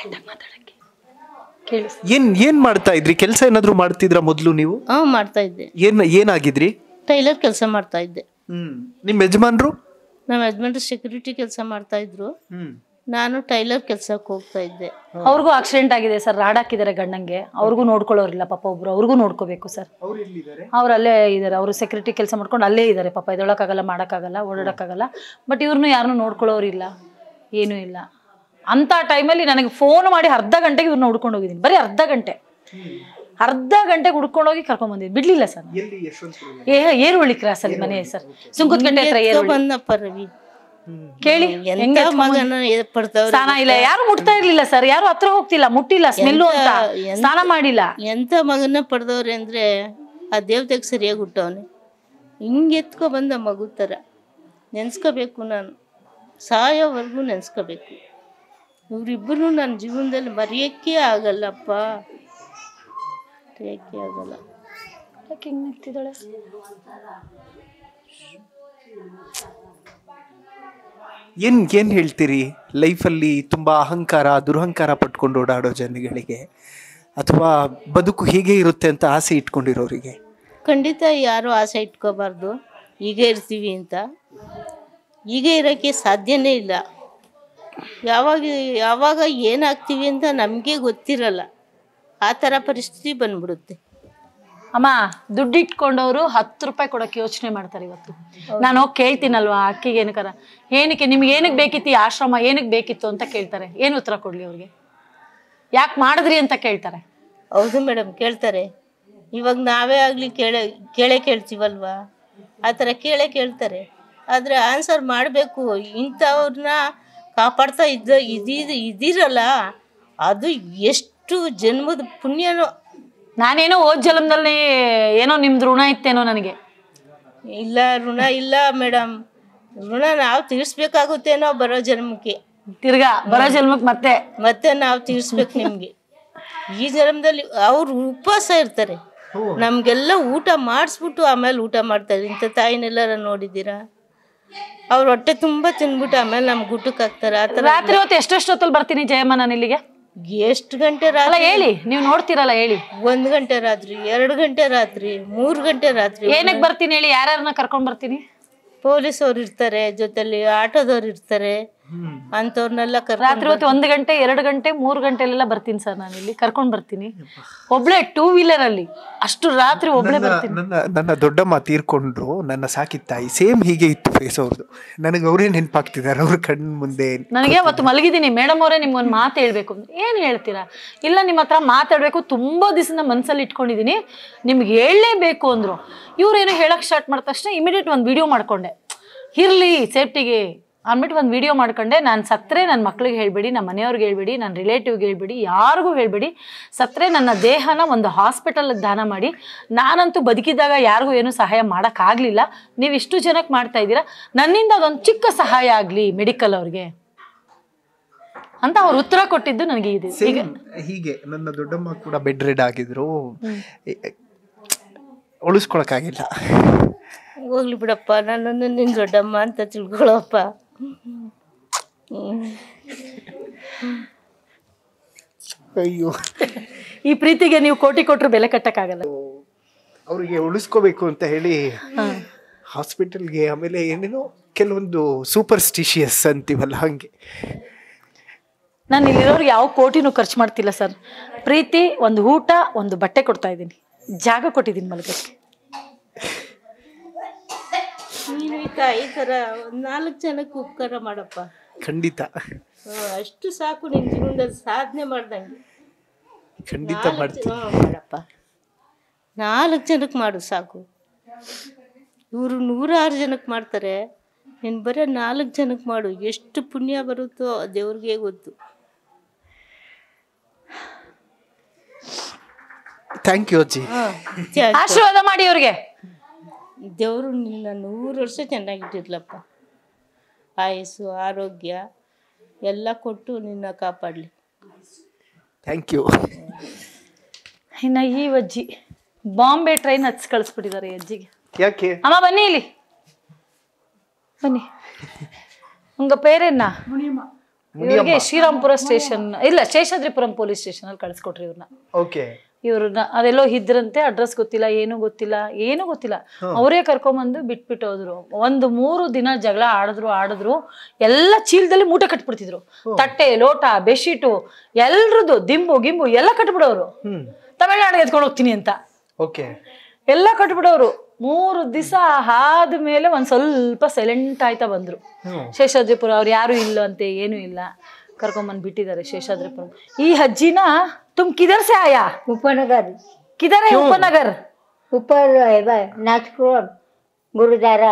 ಏನ್ ಏನ್ ಮಾಡ್ತಾ ಇದ್ರಿ? ಕೆಲಸ ಏನಾದ್ರು ಮಾಡ್ತಿದ್ರಾ ಮೊದಲು ನೀವು? ಹ್ಞೂ ಮಾಡ್ತಾ ಇದ್ದೆ. ಏನ್ ಏನಾಗಿದ್ರಿ? ಟೈಲರ್ ಕೆಲಸ ಮಾಡ್ತಾ ಇದ್ದೆ. ನಿಮ್ಮ ಯಜಮಾನ್ರು? ನಮ್ಮ ಯಜಮಾನ್ರು ಸೆಕ್ಯೂರಿಟಿ ಕೆಲಸ ಮಾಡ್ತಾ ಇದ್ರು, ನಾನು ಟೈಲರ್ ಕೆಲ್ಸಕ್ಕೆ ಹೋಗ್ತಾ ಇದ್ದೆ. ಅವ್ರಿಗೂ ಆಕ್ಸಿಡೆಂಟ್ ಆಗಿದೆ ಸರ್, ರಾಡ್ ಹಾಕಿದ್ದಾರೆ ಗಂಡಂಗೆ. ಅವ್ರಿಗೂ ನೋಡ್ಕೊಳ್ಳೋರಿಲ್ಲ ಪಾಪ, ಒಬ್ರು ಅವ್ರಿಗೂ ನೋಡ್ಕೋಬೇಕು ಸರ್. ಅವ್ರು ಅಲ್ಲೇ ಇದ್ದಾರೆ, ಅವರು ಸೆಕ್ಯೂರಿಟಿ ಕೆಲಸ ಮಾಡ್ಕೊಂಡು ಅಲ್ಲೇ ಇದ್ದಾರೆ ಪಾಪ. ಎದೊಳಕ್ಕಾಗಲ್ಲ, ಮಾಡೋಕ್ಕಾಗಲ್ಲ, ಓಡಾಡೋಕ್ಕಾಗಲ್ಲ. ಬಟ್ ಇವ್ರನ್ನೂ ಯಾರನ್ನೂ ನೋಡ್ಕೊಳ್ಳೋರಿಲ್ಲ, ಏನೂ ಇಲ್ಲ. ಅಂಥ ಟೈಮಲ್ಲಿ ನನಗೆ ಫೋನ್ ಮಾಡಿ ಅರ್ಧ ಗಂಟೆಗೆ ಇವ್ರನ್ನ ಹುಡ್ಕೊಂಡು ಹೋಗಿದ್ದೀನಿ. ಬರೀ ಅರ್ಧ ಗಂಟೆ ಅರ್ಧ ಗಂಟೆಗೆ ಹುಡ್ಕೊಂಡೋಗಿ ಕರ್ಕೊಂಡ್ ಬಂದಿದ್ದು, ಬಿಡ್ಲಿಲ್ಲ ಸರ್. ಏ ಏರುವಳ್ಳಿ ಕ್ರಾಸ್ ಅಲ್ಲಿ ಮನೆ ಸರ್, ಸುಂಕುತ್ಕಟ್ಟೆ ಹತ್ರ ಬಂದಪ್ಪ ರವಿ. ಕೇಳಿ ಸ್ನಾನ ಇಲ್ಲ, ಯಾರು ಮುಟ್ತಾ ಇರ್ಲಿಲ್ಲ ಸರ್, ಯಾರು ಹತ್ರ ಹೋಗ್ತಿಲ್ಲ, ಮುಟ್ಟಿಲ್ಲ, ಸ್ಮೆಲ್ಲು ಅಂತ ಸ್ನಾನ ಮಾಡಿಲ್ಲ. ಎಂತ ಮಗನ ಪಡೆದವ್ರೆ ಅಂದ್ರೆ ಆ ದೇವತೆಗೆ ಸರಿಯಾಗಿ ಹುಟ್ಟವನೆ. ಹಿಂಗೆ ಎತ್ಕೊ ಬಂದ ಮಗು ಥರ ನೆನ್ಸ್ಕೋಬೇಕು. ನಾನು ಸಾಯೋವರೆಗೂ ನೆನ್ಸ್ಕೋಬೇಕು. ಇವರಿಬ್ಬರು ನನ್ನ ಜೀವನದಲ್ಲಿ ಮರೆಯೋಕ್ಕೆ ಆಗಲ್ಲಪ್ಪ, ಮರೆಯೋಕ್ಕೆ ಆಗಲ್ಲ. ಹಿಂಗೆ ನಿಂತಿದ್ದಾಳೆ. ಏನ್ ಏನ್ ಹೇಳ್ತೀರಿ? ಲೈಫಲ್ಲಿ ತುಂಬಾ ಅಹಂಕಾರ ದುರಹಂಕಾರ ಪಟ್ಕೊಂಡು ಓಡಾಡೋ ಜನಗಳಿಗೆ, ಅಥವಾ ಬದುಕು ಹೀಗೆ ಇರುತ್ತೆ ಅಂತ ಆಸೆ ಇಟ್ಕೊಂಡಿರೋರಿಗೆ? ಖಂಡಿತ ಯಾರು ಆಸೆ ಇಟ್ಕೋಬಾರ್ದು ಹೀಗೆ ಇರ್ತೀವಿ ಅಂತ. ಹೀಗೆ ಇರೋಕ್ಕೆ ಸಾಧ್ಯನೇ ಇಲ್ಲ. ಯಾವಾಗ ಯಾವಾಗ ಏನಾಗ್ತೀವಿ ಅಂತ ನಮಗೆ ಗೊತ್ತಿರಲ್ಲ, ಆ ಥರ ಪರಿಸ್ಥಿತಿ ಬಂದ್ಬಿಡುತ್ತೆ. ಅಮ್ಮ ದುಡ್ಡು ಇಟ್ಕೊಂಡವರು ಹತ್ತು ರೂಪಾಯಿ ಕೊಡೋಕೆ ಯೋಚನೆ ಮಾಡ್ತಾರೆ. ಇವತ್ತು ನಾನು ಹೋಗಿ ಕೇಳ್ತೀನಲ್ವಾ ಅಕ್ಕಿಗೆ ಏನಕ್ಕಾರ, ಏನಕ್ಕೆ ನಿಮ್ಗೆ ಏನಕ್ಕೆ ಬೇಕಿತ್ತು ಈ ಆಶ್ರಮ, ಏನಕ್ಕೆ ಬೇಕಿತ್ತು ಅಂತ ಕೇಳ್ತಾರೆ. ಏನು ಉತ್ತರ ಕೊಡ್ಲಿ ಅವ್ರಿಗೆ? ಯಾಕೆ ಮಾಡಿದ್ರಿ ಅಂತ ಕೇಳ್ತಾರೆ. ಹೌದು ಮೇಡಮ್, ಕೇಳ್ತಾರೆ. ಇವಾಗ ನಾವೇ ಆಗಲಿ ಕೇಳೇ ಕೇಳೇ ಕೇಳ್ತೀವಲ್ವಾ, ಆ ಥರ ಕೇಳೇ ಕೇಳ್ತಾರೆ. ಆದರೆ ಆನ್ಸರ್ ಮಾಡಬೇಕು. ಇಂಥವ್ರನ್ನ ಕಾಪಾಡ್ತಾ ಇದ್ದ ಇದಿದ ಇದಿರಲ್ಲ, ಅದು ಎಷ್ಟು ಜನ್ಮದ ಪುಣ್ಯನೋ. ನಾನೇನೋ ಹೋದ ಜನ್ಮದಲ್ಲಿ ಏನೋ ನಿಮ್ದು ಋಣ ಇತ್ತೇನೋ ನನಗೆ. ಇಲ್ಲ, ಋಣ ಇಲ್ಲ ಮೇಡಮ್. ಋಣ ನಾವು ತೀರಿಸ್ಬೇಕಾಗುತ್ತೇನೋ ಬರೋ ಜನ್ಮಕ್ಕೆ. ತಿರ್ಗಾ ಬರೋ ಜನ್ಮಕ್ಕೆ ಮತ್ತೆ ಮತ್ತೆ ನಾವು ತೀರಿಸ್ಬೇಕು ನಿಮಗೆ. ಈ ಜನ್ಮದಲ್ಲಿ ಅವ್ರು ಉಪವಾಸ ಇರ್ತಾರೆ, ನಮಗೆಲ್ಲ ಊಟ ಮಾಡಿಸ್ಬಿಟ್ಟು ಆಮೇಲೆ ಊಟ ಮಾಡ್ತಾರೆ. ಇಂಥ ತಾಯಿನೆಲ್ಲರ ನೋಡಿದ್ದೀರಾ? ಅವ್ರ ಹೊಟ್ಟೆ ತುಂಬ ತಿನ್ಬಿಟ್ಟು ಆಮೇಲೆ ನಮ್ಗೆ ಊಟಕ್ಕೆ ಹಾಕ್ತಾರೆ. ಆ ಥರ ರಾತ್ರಿ ಹೊತ್ತು ಎಷ್ಟೆಷ್ಟೊತ್ತಲ್ಲಿ ಬರ್ತೀನಿ ಜಯಮ್ಮ ನಾನು ಇಲ್ಲಿಗೆ? ಎಷ್ಟು ಗಂಟೆ ರಾತ್ರಿ ಹೇಳಿ, ನೀವು ನೋಡ್ತೀರಲ್ಲ ಹೇಳಿ. ಒಂದು ಗಂಟೆ ರಾತ್ರಿ, ಎರಡು ಗಂಟೆ ರಾತ್ರಿ, ಮೂರು ಗಂಟೆ ರಾತ್ರಿ. ಏನಕ್ಕೆ ಬರ್ತೀನಿ ಹೇಳಿ? ಯಾರ್ಯಾರನ್ನ ಕರ್ಕೊಂಡು ಬರ್ತೀನಿ? ಪೊಲೀಸ್ ಅವ್ರು ಇರ್ತಾರೆ ಜೊತೆಲಿ, ಆಟೋದವ್ರು ಇರ್ತಾರೆ, ಅಂಥವ್ರನ್ನೆಲ್ಲ ಕರ್ ರಾತ್ರಿ ಹೊತ್ತು ಒಂದು ಗಂಟೆ ಎರಡು ಗಂಟೆ ಮೂರು ಗಂಟೆಲೆಲ್ಲ ಬರ್ತೀನಿ ಸರ್ ನಾನು ಇಲ್ಲಿ, ಕರ್ಕೊಂಡು ಬರ್ತೀನಿ ಒಬ್ಳೆ ಟೂ ವೀಲರ್ ಅಲ್ಲಿ. ಅಷ್ಟು ರಾತ್ರಿ ಒಬ್ಳೆ ಬರ್ತೀನಿ. ನನ್ನ ನನ್ನ ದೊಡ್ಡಮ್ಮ ತೀರ್ಕೊಂಡ್ರು, ನನ್ನ ಸಾಕಿದ ತಾಯಿ ಸೇಮ್ ಹೀಗೆ ಇತ್ತು ಫೇಸ್ ಅವ್ರದ್ದು. ನನಗೆ ಅವರೇ ನೆನಪಾಗ್ತಿದ್ದಾರೆ ಅವ್ರ ಕಣ್ಣು ಮುಂದೆ. ನನಗೆ ಅವತ್ತು ಮಲಗಿದ್ದೀನಿ, ಮೇಡಮ್ ಅವರೇ ನಿಮ್ಗೊಂದು ಮಾತು ಹೇಳ್ಬೇಕು ಅಂದ್ರೆ ಏನು ಹೇಳ್ತೀರಾ? ಇಲ್ಲ ನಿಮ್ಮ ಹತ್ರ ಮಾತಾಡಬೇಕು, ತುಂಬ ದಿವಸದ ಮನಸ್ಸಲ್ಲಿ ಇಟ್ಕೊಂಡಿದ್ದೀನಿ, ನಿಮ್ಗೆ ಹೇಳಲೇಬೇಕು ಅಂದರು. ಇವರೇನೋ ಹೇಳಕ್ಕೆ ಸ್ಟಾರ್ಟ್ ಮಾಡಿದ ತಕ್ಷಣ ಇಮಿಡಿಯೇಟ್ ಒಂದು ವಿಡಿಯೋ ಮಾಡ್ಕೊಂಡೆ, ಇರಲಿ ಸೇಫ್ಟಿಗೆ ಅಂದ್ಬಿಟ್ಟು ಒಂದು ವಿಡಿಯೋ ಮಾಡ್ಕೊಂಡೆ. ನಾನು ಸತ್ತರೆ ನನ್ನ ಮಕ್ಳಿಗೆ ಹೇಳ್ಬೇಡಿ, ನಮ್ಮ ಮನೆಯವ್ರಿಗೆ ಹೇಳ್ಬೇಡಿ, ನನ್ನ ರಿಲೇಟಿವ್ಗೆ ಹೇಳ್ಬೇಡಿ, ಯಾರಿಗೂ ಹೇಳ್ಬೇಡಿ. ಸತ್ತರೆ ನನ್ನ ದೇಹನ ಒಂದು ಹಾಸ್ಪಿಟಲ್ಗೆ ದಾನ ಮಾಡಿ. ನಾನಂತೂ ಬದುಕಿದಾಗ ಯಾರಿಗೂ ಏನೂ ಸಹಾಯ ಮಾಡೋಕ್ಕಾಗಲಿಲ್ಲ, ನೀವು ಇಷ್ಟು ಜನಕ್ಕೆ ಮಾಡ್ತಾ ಇದ್ದೀರಾ, ನನ್ನಿಂದ ಅದೊಂದು ಚಿಕ್ಕ ಸಹಾಯ ಆಗಲಿ ಮೆಡಿಕಲ್ ಅವ್ರಿಗೆ ಅಂತ ಅವ್ರು ಉತ್ತರ ಕೊಟ್ಟಿದ್ದು ನನಗೆ ಇದೆ. ಈಗ ಹೀಗೆ ನನ್ನ ದೊಡ್ಡಮ್ಮ ಕೂಡ ಬೆಡ್ ರೆಡ್ ಆಗಿದ್ರು, ಉಳಿಸ್ಕೊಳಕ್ಕಾಗಿಲ್ಲ. ಹೋಗ್ಲಿ ಬಿಡಪ್ಪ, ನನ್ನನ್ನು ನಿನ್ನ ದೊಡ್ಡಮ್ಮ ಅಂತ ತಿಳ್ಕೊಳ್ಳಪ್ಪ. ಅಯ್ಯೋ, ಈ ಪ್ರೀತಿಗೆ ನೀವು ಕೋಟಿ ಕೊಟ್ಟರು ಬೆಲೆ ಕಟ್ಟಕ್ಕಾಗಲ್ಲ. ಅವರಿಗೆ ಉಳಿಸ್ಕೋಬೇಕು ಅಂತ ಹೇಳಿ ಹಾಸ್ಪಿಟಲ್ಗೆ, ಆಮೇಲೆ ಏನೇನೋ ಕೆಲವೊಂದು ಸೂಪರ್ಸ್ಟಿಷಿಯಸ್ ಅಂತೀವಲ್ಲ ಹಂಗೆ. ನಾನು ಇಲ್ಲಿರೋರು ಯಾವ ಕೋಟಿನೂ ಖರ್ಚು ಮಾಡ್ತಿಲ್ಲ ಸರ್. ಪ್ರೀತಿ, ಒಂದು ಊಟ, ಒಂದು ಬಟ್ಟೆ ಕೊಡ್ತಾ ಇದ್ದೀನಿ, ಜಾಗ ಕೊಟ್ಟಿದ್ದೀನಿ ಮಲಗಕ್ಕೆ. ನೀನು ಈ ಥರ ಒಂದು ನಾಲ್ಕು ಜನಕ್ಕೆ ಉಪಕಾರ ಮಾಡಪ್ಪ. ಖಂಡಿತ ಅಷ್ಟು ಸಾಕು ನಿನ್ನ ಜೀವನದಲ್ಲಿ ಸಾಧನೆ ಮಾಡ್ದಂಗೆ. ಖಂಡಿತ ಮಾಡ್ತೀನಿ. ಮಾಡಪ್ಪ, ನಾಲ್ಕು ಜನಕ್ಕೆ ಮಾಡು ಸಾಕು. ಇವರು ನೂರಾರು ಜನಕ್ಕೆ ಮಾಡ್ತಾರೆ, ನೀನು ಬರೀ ನಾಲ್ಕು ಜನಕ್ಕೆ ಮಾಡು. ಎಷ್ಟು ಪುಣ್ಯ ಬರುತ್ತೋ ದೇವ್ರಿಗೆ ಗೊತ್ತು. ಥ್ಯಾಂಕ್ ಯು ಅಜ್ಜಿ. ಆಶೀರ್ವಾದ ಮಾಡಿ ಅವ್ರಿಗೆ. ದೇವರು ನಿನ್ನ ನೂರು ವರ್ಷ ಚೆನ್ನಾಗಿಟ್ಟಿರ್ಲಪ್ಪ. ಆಯಸ್ಸು ಆರೋಗ್ಯ ಎಲ್ಲ ಕೊಟ್ಟು ನಿನ್ನ ಕಾಪಾಡಲಿ. Thank you. ಇನ್ನು ಈ ಅಜ್ಜಿ ಬಾಂಬೆ ಟ್ರೈನ್ ಹಚ್ಚಿ ಕಳಿಸ್ಬಿಟ್ಟಿದ್ದಾರೆ ಈ ಅಜ್ಜಿಗೆ. ಯಾಕೆ? ಅಮ್ಮ ಬನ್ನಿ ಇಲ್ಲಿ ಬನ್ನಿ. ಉಂಗ ಪೇರೇನಾ? ಇವ್ರಿಗೆ ಶ್ರೀರಾಮ್ಪುರ ಸ್ಟೇಷನ್ ಇಲ್ಲ ಶೇಷಾದ್ರಿಪುರಂ ಪೊಲೀಸ್ ಸ್ಟೇಷನ್ ಅಲ್ಲಿ ಕಳಿಸ್ಕೊಟ್ರಿ ಇವ್ರನ್ನ. ಓಕೆ. ಇವ್ರನ್ನ ಅದೆಲ್ಲೋ ಇದ್ರಂತೆ, ಅಡ್ರೆಸ್ ಗೊತ್ತಿಲ್ಲ, ಏನು ಗೊತ್ತಿಲ್ಲ, ಏನು ಗೊತ್ತಿಲ್ಲ. ಅವರೇ ಕರ್ಕೊಂಬಂದು ಬಿಟ್ಬಿಟ್ಟು ಹೋದ್ರು. ಒಂದು ಮೂರು ದಿನ ಜಗಳ ಆಡಿದ್ರು ಆಡಿದ್ರು ಎಲ್ಲ ಚೀಲದಲ್ಲಿ ಮೂಟೆ ಕಟ್ಬಿಡ್ತಿದ್ರು. ತಟ್ಟೆ ಲೋಟ ಬೆಡ್ಶೀಟು ಎಲ್ರದ್ದು ದಿಂಬು ಗಿಂಬು ಎಲ್ಲ ಕಟ್ಬಿಡೋರು. ತಮಿಳ್ನಾಡಿಗೆ ಎತ್ಕೊಂಡು ಹೋಗ್ತೀನಿ ಅಂತ ಓಕೆ ಎಲ್ಲ ಕಟ್ಬಿಡೋರು. ಮೂರು ದಿವಸ ಆದ್ಮೇಲೆ ಒಂದ್ ಸ್ವಲ್ಪ ಸೈಲೆಂಟ್ ಆಯ್ತಾ ಬಂದ್ರು. ಶೇಷಾದ್ರಿಪುರ ಅವ್ರು ಯಾರು ಇಲ್ಲ ಅಂತೆ, ಏನು ಇಲ್ಲ, ಕರ್ಕೊಂಬಂದ್ ಬಿಟ್ಟಿದ್ದಾರೆ ಶೇಷಾದ್ರಿಪುರ. ಈ ಅಜ್ಜಿನ तुम किधर से आया? उपनगर. किधर है उपनगर? ऊपर नागपुर गुरुद्वारा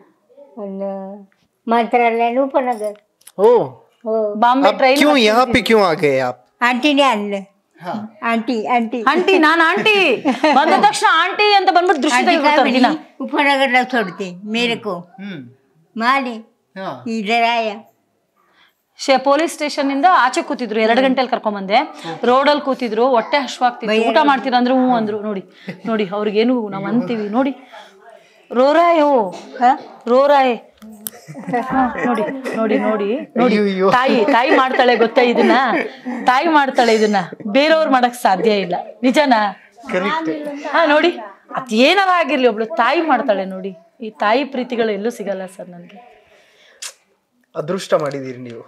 मंत्रालय उपनगर. ओ बॉम्बे ट्रेन. क्यों यहाँ पे क्यों आ गए आप? आंटी ने आने. आंटी आंटी आंटी नान आंटी ಬಂದ ತಕ್ಷಣ ಆಂಟಿ ಅಂತ ಬಂದ್ಬಿಟ್ಟು ದೃಷ್ಟಿ ತೆಗೆದುಬಿಡ್ತಾರೆ. उपनगर ना छोड़ते मेरे को. माले इधर आया. ಶೇ ಪೊಲೀಸ್ ಸ್ಟೇಷನ್ ಇಂದ ಆಚೆ ಕೂತಿದ್ರು. ಎರಡು ಗಂಟೆಲಿ ಕರ್ಕೊಂಬಂದೆ. ರೋಡಲ್ಲಿ ಕೂತಿದ್ರು. ಹೊಟ್ಟೆ ಹಶ್ವಾಗ್ತಿತ್ತು. ಊಟ ಮಾಡ್ತೀರಾ ಅಂದ್ರೆ ಹ್ಞೂ ಅಂದ್ರು. ನೋಡಿ ನೋಡಿ ಅವ್ರಿಗೇನು ನಾವ್ ಅಂತೀವಿ ನೋಡಿ. ರೋರಾಯ್ ಓ ರೋರಾಯ್ ನೋಡಿ ನೋಡಿ ನೋಡಿ ನೋಡಿ ತಾಯಿ ತಾಯಿ ಮಾಡ್ತಾಳೆ ಗೊತ್ತಾ ಇದನ್ನ. ತಾಯಿ ಮಾಡ್ತಾಳೆ ಇದನ್ನ, ಬೇರೆಯವ್ರು ಮಾಡಕ್ ಸಾಧ್ಯ ಇಲ್ಲ. ನಿಜನಾ? ಹಾ ನೋಡಿ, ಅದ್ ಏನಾರ ಆಗಿರ್ಲಿ ಒಬ್ಳು ತಾಯಿ ಮಾಡ್ತಾಳೆ ನೋಡಿ. ಈ ತಾಯಿ ಪ್ರೀತಿಗಳು ಎಲ್ಲೂ ಸಿಗಲ್ಲ ಸರ್ ನನ್ಗೆ. ಅದೃಷ್ಟ ಮಾಡಿದೀರಿ ನೀವು.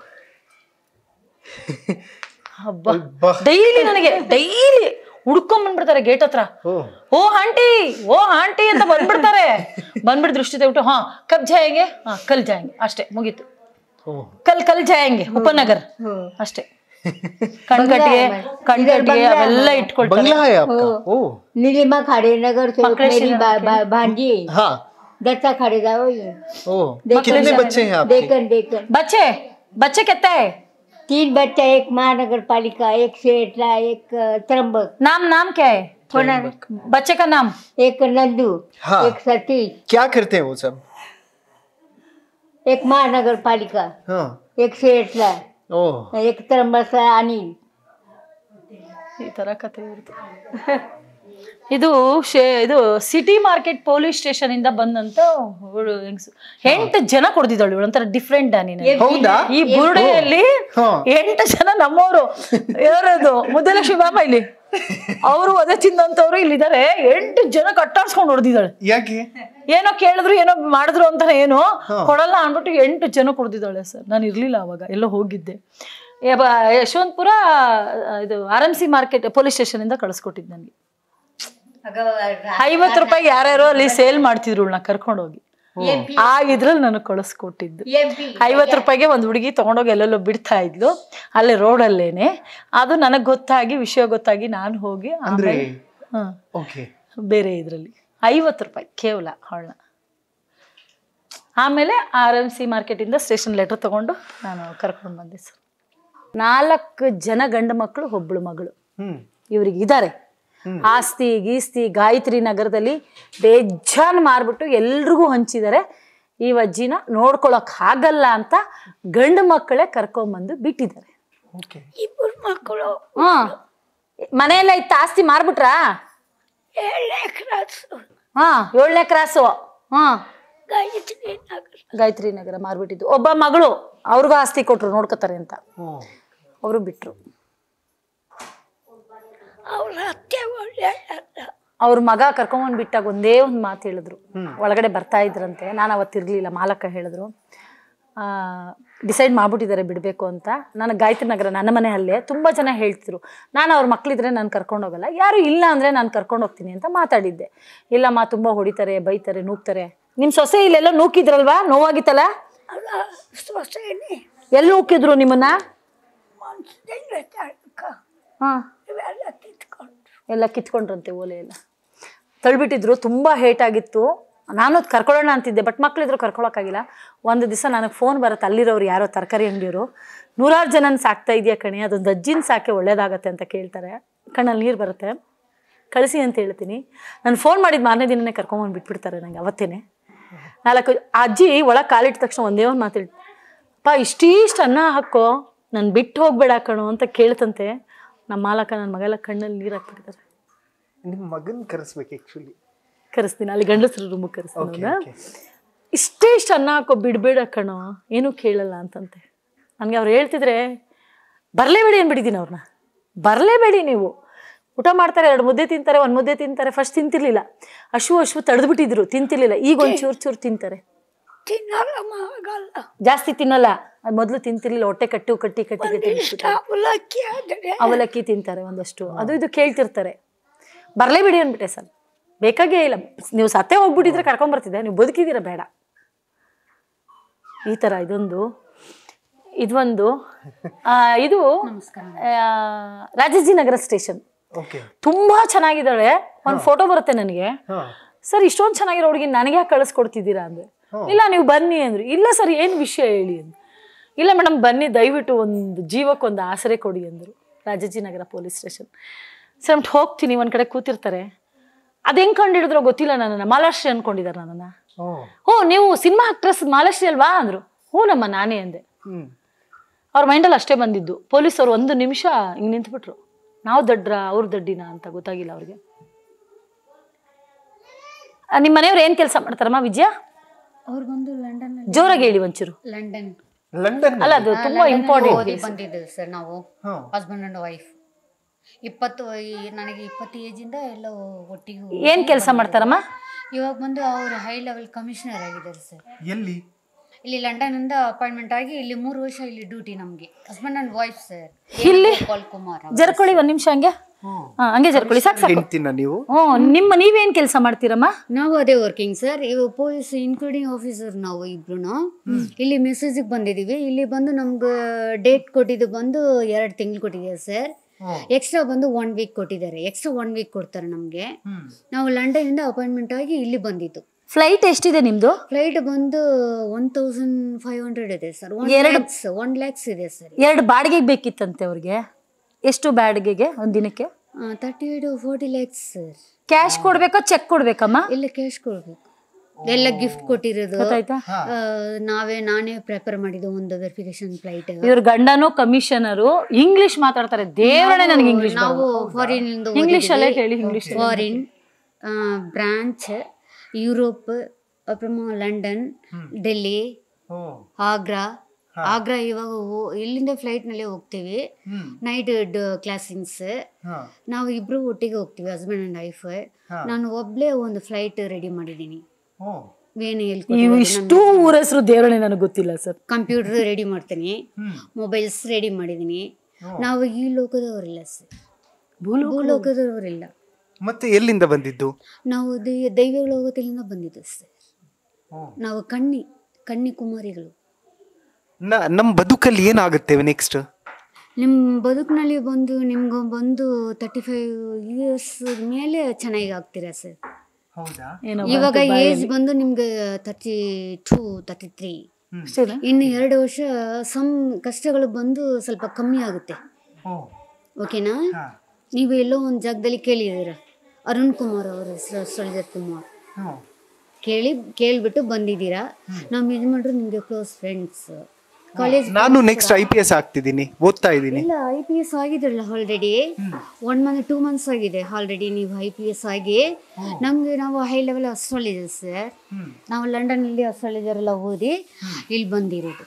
ಡೈಲಿ ನನಗೆ ಡೈಲಿ ಹುಡ್ಕೊಂಡ್ ಬಂದ್ಬಿಡ್ತಾರೆ ಗೇಟ್ ಹತ್ರ. ಓ ಆಂಟಿ ಓ ಆಂಟಿ ಅಂತ ಬಂದ್ಬಿಡ್ತಾರೆ. ಬಂದ್ಬಿಟ್ಟು ದೃಷ್ಟಿ ತೆಗ್ಬಿಟ್ಟು ಹಾ ಕಬ್ ಜಾಯಂಗೆ, ಹಾ ಕಲ್ ಜಾಯಂಗೆ, ಅಷ್ಟೇ ಮುಗೀತು. ಕಲ್ ಕಲ್ ಜಾಯಂಗೆ ಉಪನಗರ್ ಅಷ್ಟೇ. ಕಣ್ಕಟ್ಟಿಗೆ ಕಣ್ಕಟ್ಟಿಗೆ ಅವೆಲ್ಲ ಇಟ್ಕೊಳ್ತಾರೆ. नीलिमा खाड़े नगर से मेरी भांजी दत्ता खाड़े जाओ. कितने बच्चे हैं आपके? देखन देखन बच्चे बच्चे कितने है? तीन बच्चा, एक महानगर पालिका, एक सेठला, एक त्रंबक. नाम नाम क्या है बच्चे का नाम? एक नंदू. हाँ. एक सतीश. क्या करते हैं वो सब? एक महानगर पालिका. हाँ. एक सेठला. ओह. एक त्रंबक अनिल. ಈ ತರ ಕಥೆ ಇರುತ್ತೆ. ಇದು ಇದು ಸಿಟಿ ಮಾರ್ಕೆಟ್ ಪೊಲೀಸ್ ಸ್ಟೇಷನ್ ಇಂದ ಬಂದಂತ ಹೆಂಗಸು. ಎಂಟು ಜನ ಕೊಡ್ದಿದ್ದಾಳು ಇವಳು. ಒಂಥರ ಡಿಫ್ರೆಂಟ್ ನೀನು. ಈ ಬುರುಡೆಯಲ್ಲಿ ಎಂಟು ಜನ ನಮ್ಮವರು. ಯಾರದು ಮುದ್ದಲಕ್ಷ್ಮಿ ಬಾಮ ಇಲ್ಲಿ ಅವರು ಅದೇ ತಿಂದಂತವ್ರು ಇಲ್ಲಿದ್ದಾರೆ. ಎಂಟು ಜನ ಕಟ್ಟಾಡ್ಸ್ಕೊಂಡು ಹೊಡೆದಿದ್ದಾಳೆ. ಯಾಕೆ? ಏನೋ ಕೇಳಿದ್ರು ಏನೋ ಮಾಡಿದ್ರು ಅಂತಾನೆ ಏನೋ ಕೊಡಲ್ಲ ಅನ್ಬಿಟ್ಟು ಎಂಟು ಜನ ಕೊಡ್ದಿದ್ದಾಳೆ ಸರ್. ನಾನು ಇರ್ಲಿಲ್ಲ ಅವಾಗ, ಎಲ್ಲೋ ಹೋಗಿದ್ದೆ. ಯಶವಂತಪುರ ಇದು R M C market police station ಇಂದ ಕಳಿಸ್ಕೊಟ್ಟಿದ್ದು ನನಗೆ. ಐವತ್ತು ರೂಪಾಯಿ ಯಾರ್ಯಾರು ಅಲ್ಲಿ ಸೇಲ್ ಮಾಡ್ತಿದ್ರು ನಾ ಕರ್ಕೊಂಡು ಹೋಗಿ. ಆ ಇದ್ರಲ್ಲಿ ನನಗೆ ಕಳಿಸ್ಕೊಟ್ಟಿದ್ದು. ಐವತ್ತು ರೂಪಾಯಿಗೆ ಒಂದು ಹುಡುಗಿ ತಗೊಂಡೋಗಿ ಎಲ್ಲೆಲ್ಲೋ ಬಿಡ್ತಾ ಇದ್ಲು ಅಲ್ಲೇ ರೋಡಲ್ಲೇನೆ. ಅದು ನನಗೆ ಗೊತ್ತಾಗಿ ವಿಷಯ ಗೊತ್ತಾಗಿ ನಾನು ಹೋಗಿ ಬೇರೆ ಇದ್ರಲ್ಲಿ ಐವತ್ತು ರೂಪಾಯಿ ಕೇವಲ ಅವಳನ್ನ. ಆಮೇಲೆ ಆರ್ ಎಂ ಸಿ ಮಾರ್ಕೆಟ್ ಇಂದ ಸ್ಟೇಷನ್ ಲೆಟರ್ ತಗೊಂಡು ನಾನು ಕರ್ಕೊಂಡು ಬಂದೆ ಸರ್. ನಾಲ್ಕು ಜನ ಗಂಡು ಮಕ್ಕಳು, ಒಬ್ಳು ಮಗಳು ಇವ್ರಿಗೆ ಇದ್ದಾರೆ. ಆಸ್ತಿ ಗೀಸ್ತಿ ಗಾಯತ್ರಿ ನಗರದಲ್ಲಿ ಬೇಜಾನ್ ಮಾರ್ಬಿಟ್ಟು ಎಲ್ರಿಗೂ ಹಂಚಿದ್ದಾರೆ. ಈ ಅಜ್ಜಿನ ನೋಡ್ಕೊಳಕ್ ಆಗಲ್ಲ ಅಂತ ಗಂಡು ಮಕ್ಕಳೇ ಕರ್ಕೊಂಬಂದು ಬಿಟ್ಟಿದ್ದಾರೆ. ಇಬ್ಬರು ಮಕ್ಕಳು. ಹಾ ಮನೆಯೆಲ್ಲ ಇತ್ತು, ಆಸ್ತಿ ಮಾರ್ಬಿಟ್ರಾ? ಏಳನೇ ಕ್ರಾಸು. ಹಾ ಏಳನೇ ಕ್ರಾಸು. ಹಾ ಗಾಯತ್ರಿ ನಗರ. ಗಾಯತ್ರಿ ನಗರ ಮಾರ್ಬಿಟ್ಟಿದ್ದು. ಒಬ್ಬ ಮಗಳು, ಅವ್ರಿಗೂ ಆಸ್ತಿ ಕೊಟ್ರು ನೋಡ್ಕೋತಾರೆ ಅಂತ, ಅವರು ಬಿಟ್ರು. ಅವ್ರ ಅತ್ತೆ ಒಳ್ಳೆ. ಅವ್ರ ಮಗ ಕರ್ಕೊಂಬಂದ್ ಬಿಟ್ಟಾಗ ಒಂದೇ ಒಂದು ಮಾತು ಹೇಳಿದ್ರು. ಒಳಗಡೆ ಬರ್ತಾ ಇದ್ರಂತೆ, ನಾನು ಅವತ್ತಿರ್ಲಿಲ್ಲ, ಮಾಲಕ ಹೇಳಿದ್ರು ಆ ಡಿಸೈಡ್ ಮಾಡ್ಬಿಟ್ಟಿದ್ದಾರೆ ಬಿಡಬೇಕು ಅಂತ. ನನಗೆ ಗಾಯತ್ರಿ ನಗರ ನನ್ನ ಮನೆ ಅಲ್ಲೇ. ತುಂಬ ಜನ ಹೇಳ್ತಿದ್ರು ನಾನು ಅವ್ರ ಮಕ್ಳಿದ್ರೆ ನಾನು ಕರ್ಕೊಂಡು ಹೋಗಲ್ಲ, ಯಾರು ಇಲ್ಲ ಅಂದರೆ ನಾನು ಕರ್ಕೊಂಡು ಹೋಗ್ತೀನಿ ಅಂತ ಮಾತಾಡಿದ್ದೆ. ಇಲ್ಲಮ್ಮ ತುಂಬ ಹೊಡಿತಾರೆ, ಬೈತಾರೆ, ನೂಕ್ತಾರೆ. ನಿಮ್ಮ ಸೊಸೆ ಇಲ್ಲೆಲ್ಲ ನೂಕಿದ್ರಲ್ವಾ, ನೋವಾಗಿತ್ತಲ್ಲ, ಸೊಸೆನೇ ಎಲ್ಲಿ ಹೋಗಿದ್ರು ನಿಮ್ಮನ್ನ? ಹಾ, ಇವೆಲ್ಲ ಕಿತ್ಕೊಂಡು ಎಲ್ಲ ಕಿತ್ಕೊಂಡ್ರಂತೆ ಓಲೆ ಎಲ್ಲ ತಳ್ಬಿಟ್ಟಿದ್ರು. ತುಂಬ ಹೇಟ್ ಆಗಿತ್ತು. ನಾನು ಅದು ಕರ್ಕೊಳ್ಳೋಣ ಅಂತಿದ್ದೆ, ಬಟ್ ಮಕ್ಳಿದ್ರು ಕರ್ಕೊಳಕ್ಕಾಗಿಲ್ಲ. ಒಂದು ದಿವಸ ನನಗೆ ಫೋನ್ ಬರುತ್ತೆ, ಅಲ್ಲಿರೋರು ಯಾರೋ ತರಕಾರಿ ಅಂಗಡಿಯವರು, ನೂರಾರು ಜನನ ಸಾಕ್ತಾ ಇದೆಯಾ ಕಣೆ, ಅದೊಂದು ಅಜ್ಜಿನ ಸಾಕೆ ಒಳ್ಳೇದಾಗತ್ತೆ ಅಂತ ಕೇಳ್ತಾರೆ. ಕಣ್ಣಲ್ಲಿ ನೀರು ಬರುತ್ತೆ, ಕಳಿಸಿ ಅಂತ ಹೇಳ್ತೀನಿ. ನಾನು ಫೋನ್ ಮಾಡಿದ ಮಾರನೇ ದಿನನೇ ಕರ್ಕೊಂಬಂದು ಬಿಟ್ಬಿಡ್ತಾರೆ ನಂಗೆ ಅವತ್ತೇನೆ. ನಾಲ್ಕು ಆ ಅಜ್ಜಿ ಒಳಗೆ ಕಾಲಿಟ್ಟ ತಕ್ಷಣ ಒಂದೇ ಒಂದು ಮಾತು ಹೇಳ್ತು, ಅಪ್ಪ ಇಷ್ಟಿಷ್ಟು ಅನ್ನ ಹಾಕೋ, ನಾನು ಬಿಟ್ಟು ಹೋಗ್ಬೇಡ ಕಣೋ ಅಂತ ಕೇಳ್ತಂತೆ. ನಮ್ಮ ಮಾಲಕ ನನ್ನ ಮಗೆಲ್ಲ ಕಣ್ಣಲ್ಲಿ ನೀರು ಹಾಕ್ಬಿಡ್ತಾರೆ. ನಿಮ್ಮ ಮಗನ ಕರೆಸ್ಬೇಕು ಆ್ಯಕ್ಚುಲಿ. ಕರೆಸ್ತೀನಿ, ಅಲ್ಲಿ ಗಂಡಸ್ರ ರೂಮಿಗೆ ಕರೆಸ್ತೀನಿ. ಇಷ್ಟೇ ಇಷ್ಟು ಅನ್ನ ಹಾಕೋ, ಬಿಡಬೇಡ ಕಣೋ, ಏನೂ ಕೇಳಲ್ಲ ಅಂತಂತೆ. ನನಗೆ ಅವ್ರು ಹೇಳ್ತಿದ್ರೆ ಬರಲೇಬೇಡಿ ಅಂದ್ಬಿಟ್ಟಿದ್ದೀನಿ ಅವ್ರನ್ನ. ಬರಲೇಬೇಡಿ, ನೀವು ಊಟ ಮಾಡ್ತಾರೆ, ಎರಡು ಮುದ್ದೆ ತಿಂತಾರೆ, ಒಂದು ಮುದ್ದೆ ತಿಂತಾರೆ. ಫಸ್ಟ್ ತಿಂತಿರ್ಲಿಲ್ಲ, ಅಶ್ವು ಅಶ್ವು ತಡೆದ್ಬಿಟ್ಟಿದ್ರು, ತಿಂತಿರ್ಲಿಲ್ಲ. ಈಗ ಒಂದು ಚೂರು ಚೂರು ತಿಂತಾರೆ, ಜಾಸ್ತಿ ತಿನ್ನಲ್ಲ. ಅದು ಮೊದಲು ತಿಂತಿರ್ಲಿಲ್ಲ, ಹೊಟ್ಟೆ ಕಟ್ಟು ಕಟ್ಟಿ ಕಟ್ಟಿ ಕಟ್ಟಿ ಅವಲಕ್ಕಿ ತಿಂತಾರೆ ಒಂದಷ್ಟು, ಅದು ಇದು ಕೇಳ್ತಿರ್ತಾರೆ. ಬರಲೇಬೇಡಿ ಅಂದ್ಬಿಟ್ಟೆ ಸರ್, ಬೇಕಾಗೇ ಇಲ್ಲ. ನೀವು ಸತ್ತೇ ಹೋಗ್ಬಿಟ್ಟಿದ್ರೆ ಕರ್ಕೊಂಬರ್ತಿದ್ದೆ, ನೀವು ಬದುಕಿದ್ದೀರ ಬೇಡ. ಈ ಥರ ಇದೊಂದು ಇದೊಂದು ಇದು ರಾಜಾಜಿನಗರ ಸ್ಟೇಷನ್ ತುಂಬಾ ಚೆನ್ನಾಗಿದ್ದಾಳೆ. ಒಂದು ಫೋಟೋ ಬರುತ್ತೆ ನನಗೆ, ಸರ್ ಇಷ್ಟೊಂದು ಚೆನ್ನಾಗಿರೋ ಹುಡುಗಿ ನನಗೆ ಯಾಕೆ ಕಳಿಸ್ಕೊಡ್ತಿದ್ದೀರಾ ಅಂದ್ರೆ, ಇಲ್ಲ ನೀವು ಬನ್ನಿ ಅಂದ್ರು. ಇಲ್ಲ ಸರ್ ಏನು ವಿಷಯ ಹೇಳಿ ಅಂದ್ರು. ಇಲ್ಲ ಮೇಡಮ್ ಬನ್ನಿ, ದಯವಿಟ್ಟು ಒಂದು ಜೀವಕ್ಕೊಂದು ಆಸರೆ ಕೊಡಿ ಅಂದರು. ರಾಜಾಜಿನಗರ ಪೊಲೀಸ್ ಸ್ಟೇಷನ್ ಸರ್ ಅಂದ್ಬಿಟ್ಟು ಹೋಗ್ತೀನಿ. ಒಂದು ಕಡೆ ಕೂತಿರ್ತಾರೆ, ಅದು ಹೆಂಗೆ ಕಂಡು ಹಿಡಿದ್ರೋ ಗೊತ್ತಿಲ್ಲ, ನನ್ನನ್ನು ಮಾಲಾಶ್ರೀ ಅನ್ಕೊಂಡಿದ್ದಾರೆ ನನ್ನನ್ನು. ಹ್ಞೂ ನೀವು ಸಿನಿಮಾ ಆಕ್ಟ್ರೆಸ್ ಮಾಲಾಶ್ರೀ ಅಲ್ವಾ ಅಂದರು. ಹ್ಞೂ ನಮ್ಮ ನಾನೇ ಅಂದೆ. ಅವ್ರ ಮೈಂಡಲ್ಲಿ ಅಷ್ಟೇ ಬಂದಿದ್ದು. ಪೊಲೀಸರು ಒಂದು ನಿಮಿಷ ಹಿಂಗೆ ನಿಂತ್ಬಿಟ್ರು. ನಾವು ದಡ್ರ ಅವ್ರ ದಡ್ಡಿನ ಅಂತ ಗೊತ್ತಾಗಿಲ್ಲ ಅವ್ರಿಗೆ. ನಿಮ್ಮ ಮನೆಯವ್ರು ಏನು ಕೆಲಸ ಮಾಡ್ತಾರಮ್ಮ ವಿಜಯ? ಅವ್ರು ಬಂದು ಲಂಡನ್. ಜೋರಾಗಿ ಹೇಳಿ ಒಂಚೂರು. ಲಂಡನ್ ಲಂಡನ್ ಅಲ್ಲ, ಅದು ತುಂಬಾ ಇಂಪಾರ್ಟೆಂಟ್. ಬಂದಿದ್ದೇವೆ ಸರ್ ನಾವು, ಹಸ್ಬೆಂಡ್ ಅಂಡ್ ವೈಫ್. ಇಪ್ಪತ್ತು ನನಗೆ ಇಪ್ಪತ್ತು ಏಜಿಂದ ಎಲ್ಲ ಒಟ್ಟಿಗೆ. ಏನ್ ಕೆಲಸ ಮಾಡ್ತಾರಮ್ಮ? ಇವಾಗ ಬಂದು ಅವರು ಹೈ ಲೆವೆಲ್ ಕಮಿಷನರ್ ಆಗಿದ್ದಾರೆ ಸರ್. ಎಲ್ಲಿ? ಇಲ್ಲಿ ಲಂಡನ್ ಇಂದ ಅಪಾಯಿಂಟ್ಮೆಂಟ್ ಆಗಿ ಇಲ್ಲಿ ಮೂರು ವರ್ಷ ಇಲ್ಲಿ ಡ್ಯೂಟಿ ನಮ್ಗೆ. Husband and wife sir. ಇಲ್ಲಿ ಕುಮಾರ್ ಜರ್ಕೊಳ್ಳಿ ಒಂದ್ ನಿಮಿಷ ಹಂಗೆ ಹಂಗೆ ಜರ್ಕೊಳ್ಳಿ ಸಾಕು ಸಾಕು. ನೀವು ನಿಮ್ಮ ನೀವೇನ್ ಕೆಲಸ ಮಾಡ್ತೀರಮ್ಮ? ನಾವು ಅದೇ ವರ್ಕಿಂಗ್ ಸರ್. ಇವಾಗ ಪೊಲೀಸ್ ಇನ್ಕ್ಲೂಡಿಂಗ್ ಆಫೀಸರ್ ನಾವು ಇಬ್ರು ಇಲ್ಲಿ ಮೆಸೇಜಿಗೆ ಬಂದಿದೀವಿ. ಇಲ್ಲಿ ಬಂದು ನಮ್ಗೆ ಡೇಟ್ ಕೊಟ್ಟಿದ್ದು ಬಂದು ಎರಡು ತಿಂಗಳು ಕೊಟ್ಟಿದ್ದಾರೆ ಸರ್. ಎಕ್ಸ್ಟ್ರಾ ಬಂದು ಒನ್ ವೀಕ್ ಕೊಟ್ಟಿದ್ದಾರೆ. ಎಕ್ಸ್ಟ್ರಾ ಒನ್ ವೀಕ್ ಕೊಡ್ತಾರೆ ನಮ್ಗೆ. ನಾವು ಲಂಡನ್ ಇಂದ ಅಪಾಯಿಂಟ್ಮೆಂಟ್ ಆಗಿ ಇಲ್ಲಿ ಬಂದಿದ್ದು. ಫ್ಲೈಟ್ ಎಷ್ಟಿದೆ ನಿಮ್ದು? ಫ್ಲೈಟ್ ಬಂದು ಒನ್ ತೌಸಂಡ್ ಫೈವ್ ಹಂಡ್ರೆಡ್ ಇದೆ ಸರ್. ಒನ್ ಲ್ಯಾಕ್ಸ್ ಇದೆ ಸರ್. ಎರಡು ಬಾಡಿಗೆಗೆ ಬೇಕಿತ್ತಂತೆ ಅವ್ರಿಗೆ. ಎಷ್ಟು ಬಾಡಿಗೆಗೆ ಒಂದ್ ದಿನಕ್ಕೆ? Thirty eight forty lakhs sir. Cash ಕೊಡ್ಬೇಕಾ ಚೆಕ್ ಕೊಡ್ಬೇಕಮ್ಮ? ಇಲ್ಲ ಕ್ಯಾಶ್ ಕೊಡ್ಬೇಕು. ಎಲ್ಲ ಗಿಫ್ಟ್ ಕೊಟ್ಟಿರೋದು ನಾವೇ ನಾನೇ ಪ್ರಿಪೇರ್ ಮಾಡಿದ್ದು ಒಂದು ವೆರಿಫಿಕೇಶನ್ ಫ್ಲೈಟ್. ಇವ್ರ ಗಂಡನು ಕಮಿಷನರು, ಇಂಗ್ಲಿಷ್ ಮಾತಾಡ್ತಾರೆ. ದೇವರೇ ನನಗೆ ಇಂಗ್ಲಿಷ್. ನಾವು ಫಾರಿನ್ ಇಂಗ್ಲಿಷ್ ಅಲ್ಲೇ ಹೇಳಿ. ಇಂಗ್ಲಿಷ್ ಫಾರಿನ್ ಬ್ರಾಂಚ್ ಯುರೋಪ್, ಅப்புறமா ಲಂಡನ್, ಡೆಲ್ಲಿ, ಆಗ್ರಾ. ಆಗ್ರಾ ಇವಾಗ ಇಲ್ಲಿಂದ ಫ್ಲೈಟ್ ನಲ್ಲಿ ಹೋಗ್ತೀವಿ. ನೈಟ್ ಕ್ಲಾಸಿಂಗ್ಸ್ ನಾವು ಇಬ್ರು ಒಟ್ಟಿಗೆ ಹೋಗ್ತೀವಿ, ಹಸ್ಬೆಂಡ್ ಅಂಡ್ ವೈಫ್. ನಾನು ಒಬ್ಳೆ ಒಂದು ಫ್ಲೈಟ್ ರೆಡಿ ಮಾಡಿದ್ದೀನಿ. ವೇಣು ಹೇಳ್ಕೊಡ್ತೀನಿ. ಇಷ್ಟು ಊರ ಹೆಸರು ದೇವರೇ ನನಗೆ ಗೊತ್ತಿಲ್ಲ ಸರ್. ಕಂಪ್ಯೂಟರ್ ರೆಡಿ ಮಾಡ್ತೀನಿ, ಮೊಬೈಲ್ಸ್ ರೆಡಿ ಮಾಡಿದ್ದೀನಿ. ನಾವು ಈ ಲೋಕದವರಿಲ್ಲ ಸರ್, ಭೂಲೋಕದವರಿಲ್ಲ. ಮತ್ತೆ ಎಲ್ಲಿಂದ ಬಂದಿದ್ದು? ನಾವು ದೈವ ಲೋಕದಿಂದ ಬಂದಿದ್ದು ಸರ್. ನಾವು ಕಣ್ಣಿ ಕಣ್ಣಿ ಕುಮಾರಿಗಳು. ನಮ್ಮ ಬದುಕಲ್ಲಿ ಏನಾಗುತ್ತೆ ನೆಕ್ಸ್ಟ್? ನಿಮ್ಮ ಬದುಕಿನಲ್ಲಿ ಬಂದು ನಿಮ್ಗೆ ಬಂದು ತರ್ಟಿ ಫೈವ್ ಇಯರ್ಸ್ ಮೇಲೆ ಚೆನ್ನಾಗಿ ಆಗ್ತೀರಾ ಸರ್. ಇವಾಗ ಏಜ್ ಬಂದು ನಿಮ್ಗೆ ತರ್ಟಿ ಟೂ ತರ್ಟಿ ತ್ರೀ. ಇನ್ನು ಎರಡು ವರ್ಷ ಸಮ್ ಕಷ್ಟಗಳು ಬಂದು ಸ್ವಲ್ಪ ಕಮ್ಮಿ ಆಗುತ್ತೆ. ಓಕೆನಾ? ನೀವು ಎಲ್ಲೋ ಒಂದು ಜಾಗದಲ್ಲಿ ಕೇಳಿದ್ದೀರ, ಅರುಣ್ ಕುಮಾರ್ ಅವರ ಹೆಸರು ಸೊಲ್ಜರ್ ಕುಮಾರ್. ಕೇಳಿ ಕೇಳ್ಬಿಟ್ಟು ಬಂದಿದ್ದೀರಾ. ನಮ್ಮ ಯಜಮಾನ್ರು ನಿಮ್ಗೆ ಕ್ಲೋಸ್ ಫ್ರೆಂಡ್ಸ್. ಕಾಲೇಜ್ ನಾನು ನೆಕ್ಸ್ಟ್ ಐ ಪಿ ಎಸ್ ಆಗ್ತಿದ್ದೀನಿ, ಓದ್ತಾ ಇದ್ದೀನಿ. ಇಲ್ಲ, ಐ ಪಿ ಎಸ್ ಆಗಿದ್ರಲ್ಲ already. One month two months ಆಗಿದೆ ಆಲ್ರೆಡಿ ನೀವು ಐ ಪಿ ಎಸ್ ಆಗಿ. ನಮಗೆ ನಾವು ಹೈ ಲೆವೆಲ್ ಅಸ್ಟ್ರಾಲಜರ್ ಸರ್. ನಾವು ಲಂಡನ್ ಅಲ್ಲಿ ಅಸ್ಟ್ರಾಲಜರ್ ಎಲ್ಲ ಓದಿ ಇಲ್ಲಿ ಬಂದಿರೋದು.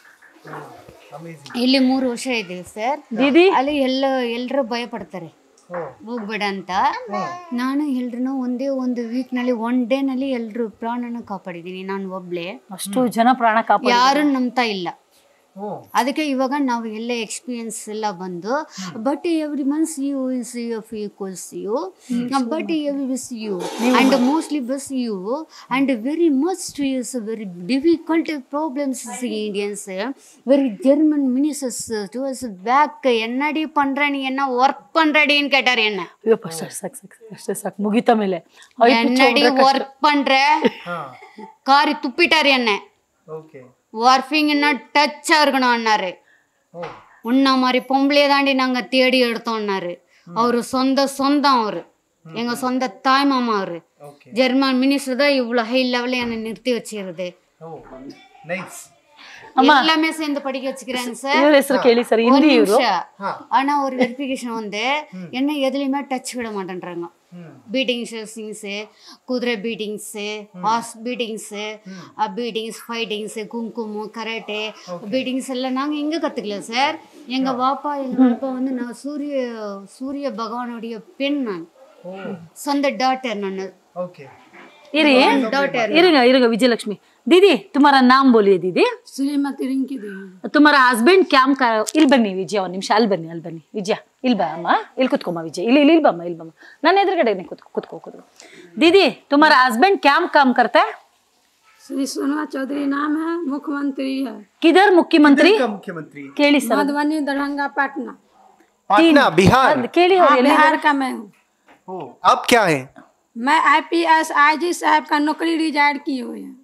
ಇಲ್ಲಿ ಮೂರು ವರ್ಷ ಇದ್ದೀವಿ ಸರ್. ದೀದಿ ಅಲ್ಲಿ ಎಲ್ಲ ಎಲ್ಲರೂ ಭಯ ಪಡ್ತಾರೆ ಹೋಗ್ಬೇಡ ಅಂತ. ನಾನು ಎಲ್ರೂ ಒಂದೇ ಒಂದು ವೀಕ್ ನಲ್ಲಿ ಒನ್ ಡೇ ನಲ್ಲಿ ಎಲ್ರು ಪ್ರಾಣನ ಕಾಪಾಡಿದೀನಿ ನಾನು ಒಬ್ಳೆ. ಅಷ್ಟು ಜನ ಪ್ರಾಣ ಕಾಪಾಡಿ ಯಾರು ನಂಬ್ತಾ ಇಲ್ಲ. ಅದಕ್ಕೆ ಇವಾಗ ನಾವು ಎಲ್ಲ ಎಕ್ಸ್ಪೀರಿಯನ್ಸ್ ಎಲ್ಲ ಬಂದು but every months you is F equals you but every with you and mostly bus you and very much is very difficult problems Indians very German மினிசஸ் டுவர்ஸ் பேக் என்னடி பண்ற நீ என்ன ஒர்க் பண்றடின்னு கேட்டார் என்ன ಅಯ್ಯಪ್ಪ ಸಾಕು ಸಾಕು ಸಾಕು ಅಷ್ಟೇ ಸಾಕು ಮುಗಿತ ಮೇಲೆ என்னடி ஒர்க் பண்ற காரி துப்பிட்டாரு என்ன வார்ஃபிங்னா டச்சா இருக்கணும்னாரு உன்ன மாதிரி பொம்பளையே தாண்டி நாங்க தேடி எடுத்தோம்னாரு அவரு சொந்த சொந்தம் அவரு எங்க சொந்த தாய் மாமா அவரு ஜெர்மன் மினிஸ்டர் தான் இவ்வளவு ஹை லெவல்ல என்ன நிறுத்தி வச்சிருது எல்லாமே சேர்ந்து படிக்க வச்சுக்கிறேன் சார் ஆனா ஒரு வெரிஃபிகேஷன் வந்து என்ன எதுலயுமே டச் விட மாட்டேன்றாங்க பீட்டிங்ஸ் சிங்ஸு குதிரை பீட்டிங்ஸு ஹார்ஸ் பீட்டிங்ஸு பீட்டிங்ஸ் ஃபைட்டிங்ஸு குங்குமம் கராட்டே பீட்டிங்ஸ் எல்லாம் நாங்கள் எங்கே கற்றுக்கல சார் எங்கள் வாப்பா எங்கள் வாப்பா வந்து நான் சூரிய சூரிய பகவானுடைய பெண் நான் சொந்த டாட்டர் நான் இருங்க இருங்க विजयलक्ष्मी दीदी तुम्हारा नाम बोलिए दीदी श्रीमती रिंकी देवी तुम्हारा हस्बैंड क्या कर ಇಲ್ಲಿ ಬನ್ನಿ ವಿಜಯ ಒಂದು ನಿಮಿಷ ಅಲ್ಲಿ ಬನ್ನಿ ಅಲ್ಲಿ ಬನ್ನಿ ವಿಜಯ ಇಲ್ಲಿ ಬಾ ಅಮ್ಮ ಇಲ್ಲಿ ಕುತ್ಕೊಮ್ಮ ವಿಜಯ ಇಲ್ಲಿ ಇಲ್ಲಿ ಬಮ್ಮ ಇಲ್ಲಿ ಬಮ್ಮ ನನ್ನ ಎದುರುಗಡೆನೆ ಕುತ್ಕೋ ಕುತ್ಕೋ ಕುತ್ಕೋ दीदी तुम्हारा हस्बैंड क्या काम करता है श्री सोनवा चौधरी नाम है मुख्यमंत्री है किधर मुख्यमंत्री मुख्यमंत्री केली सर मधुबनी दरभंगा पटना पटना बिहार केली हो बिहार का मैं हूँ आप क्या है मैं आईपीएस आईजी साहब का नौकरी रिजाइन किए हुए हैं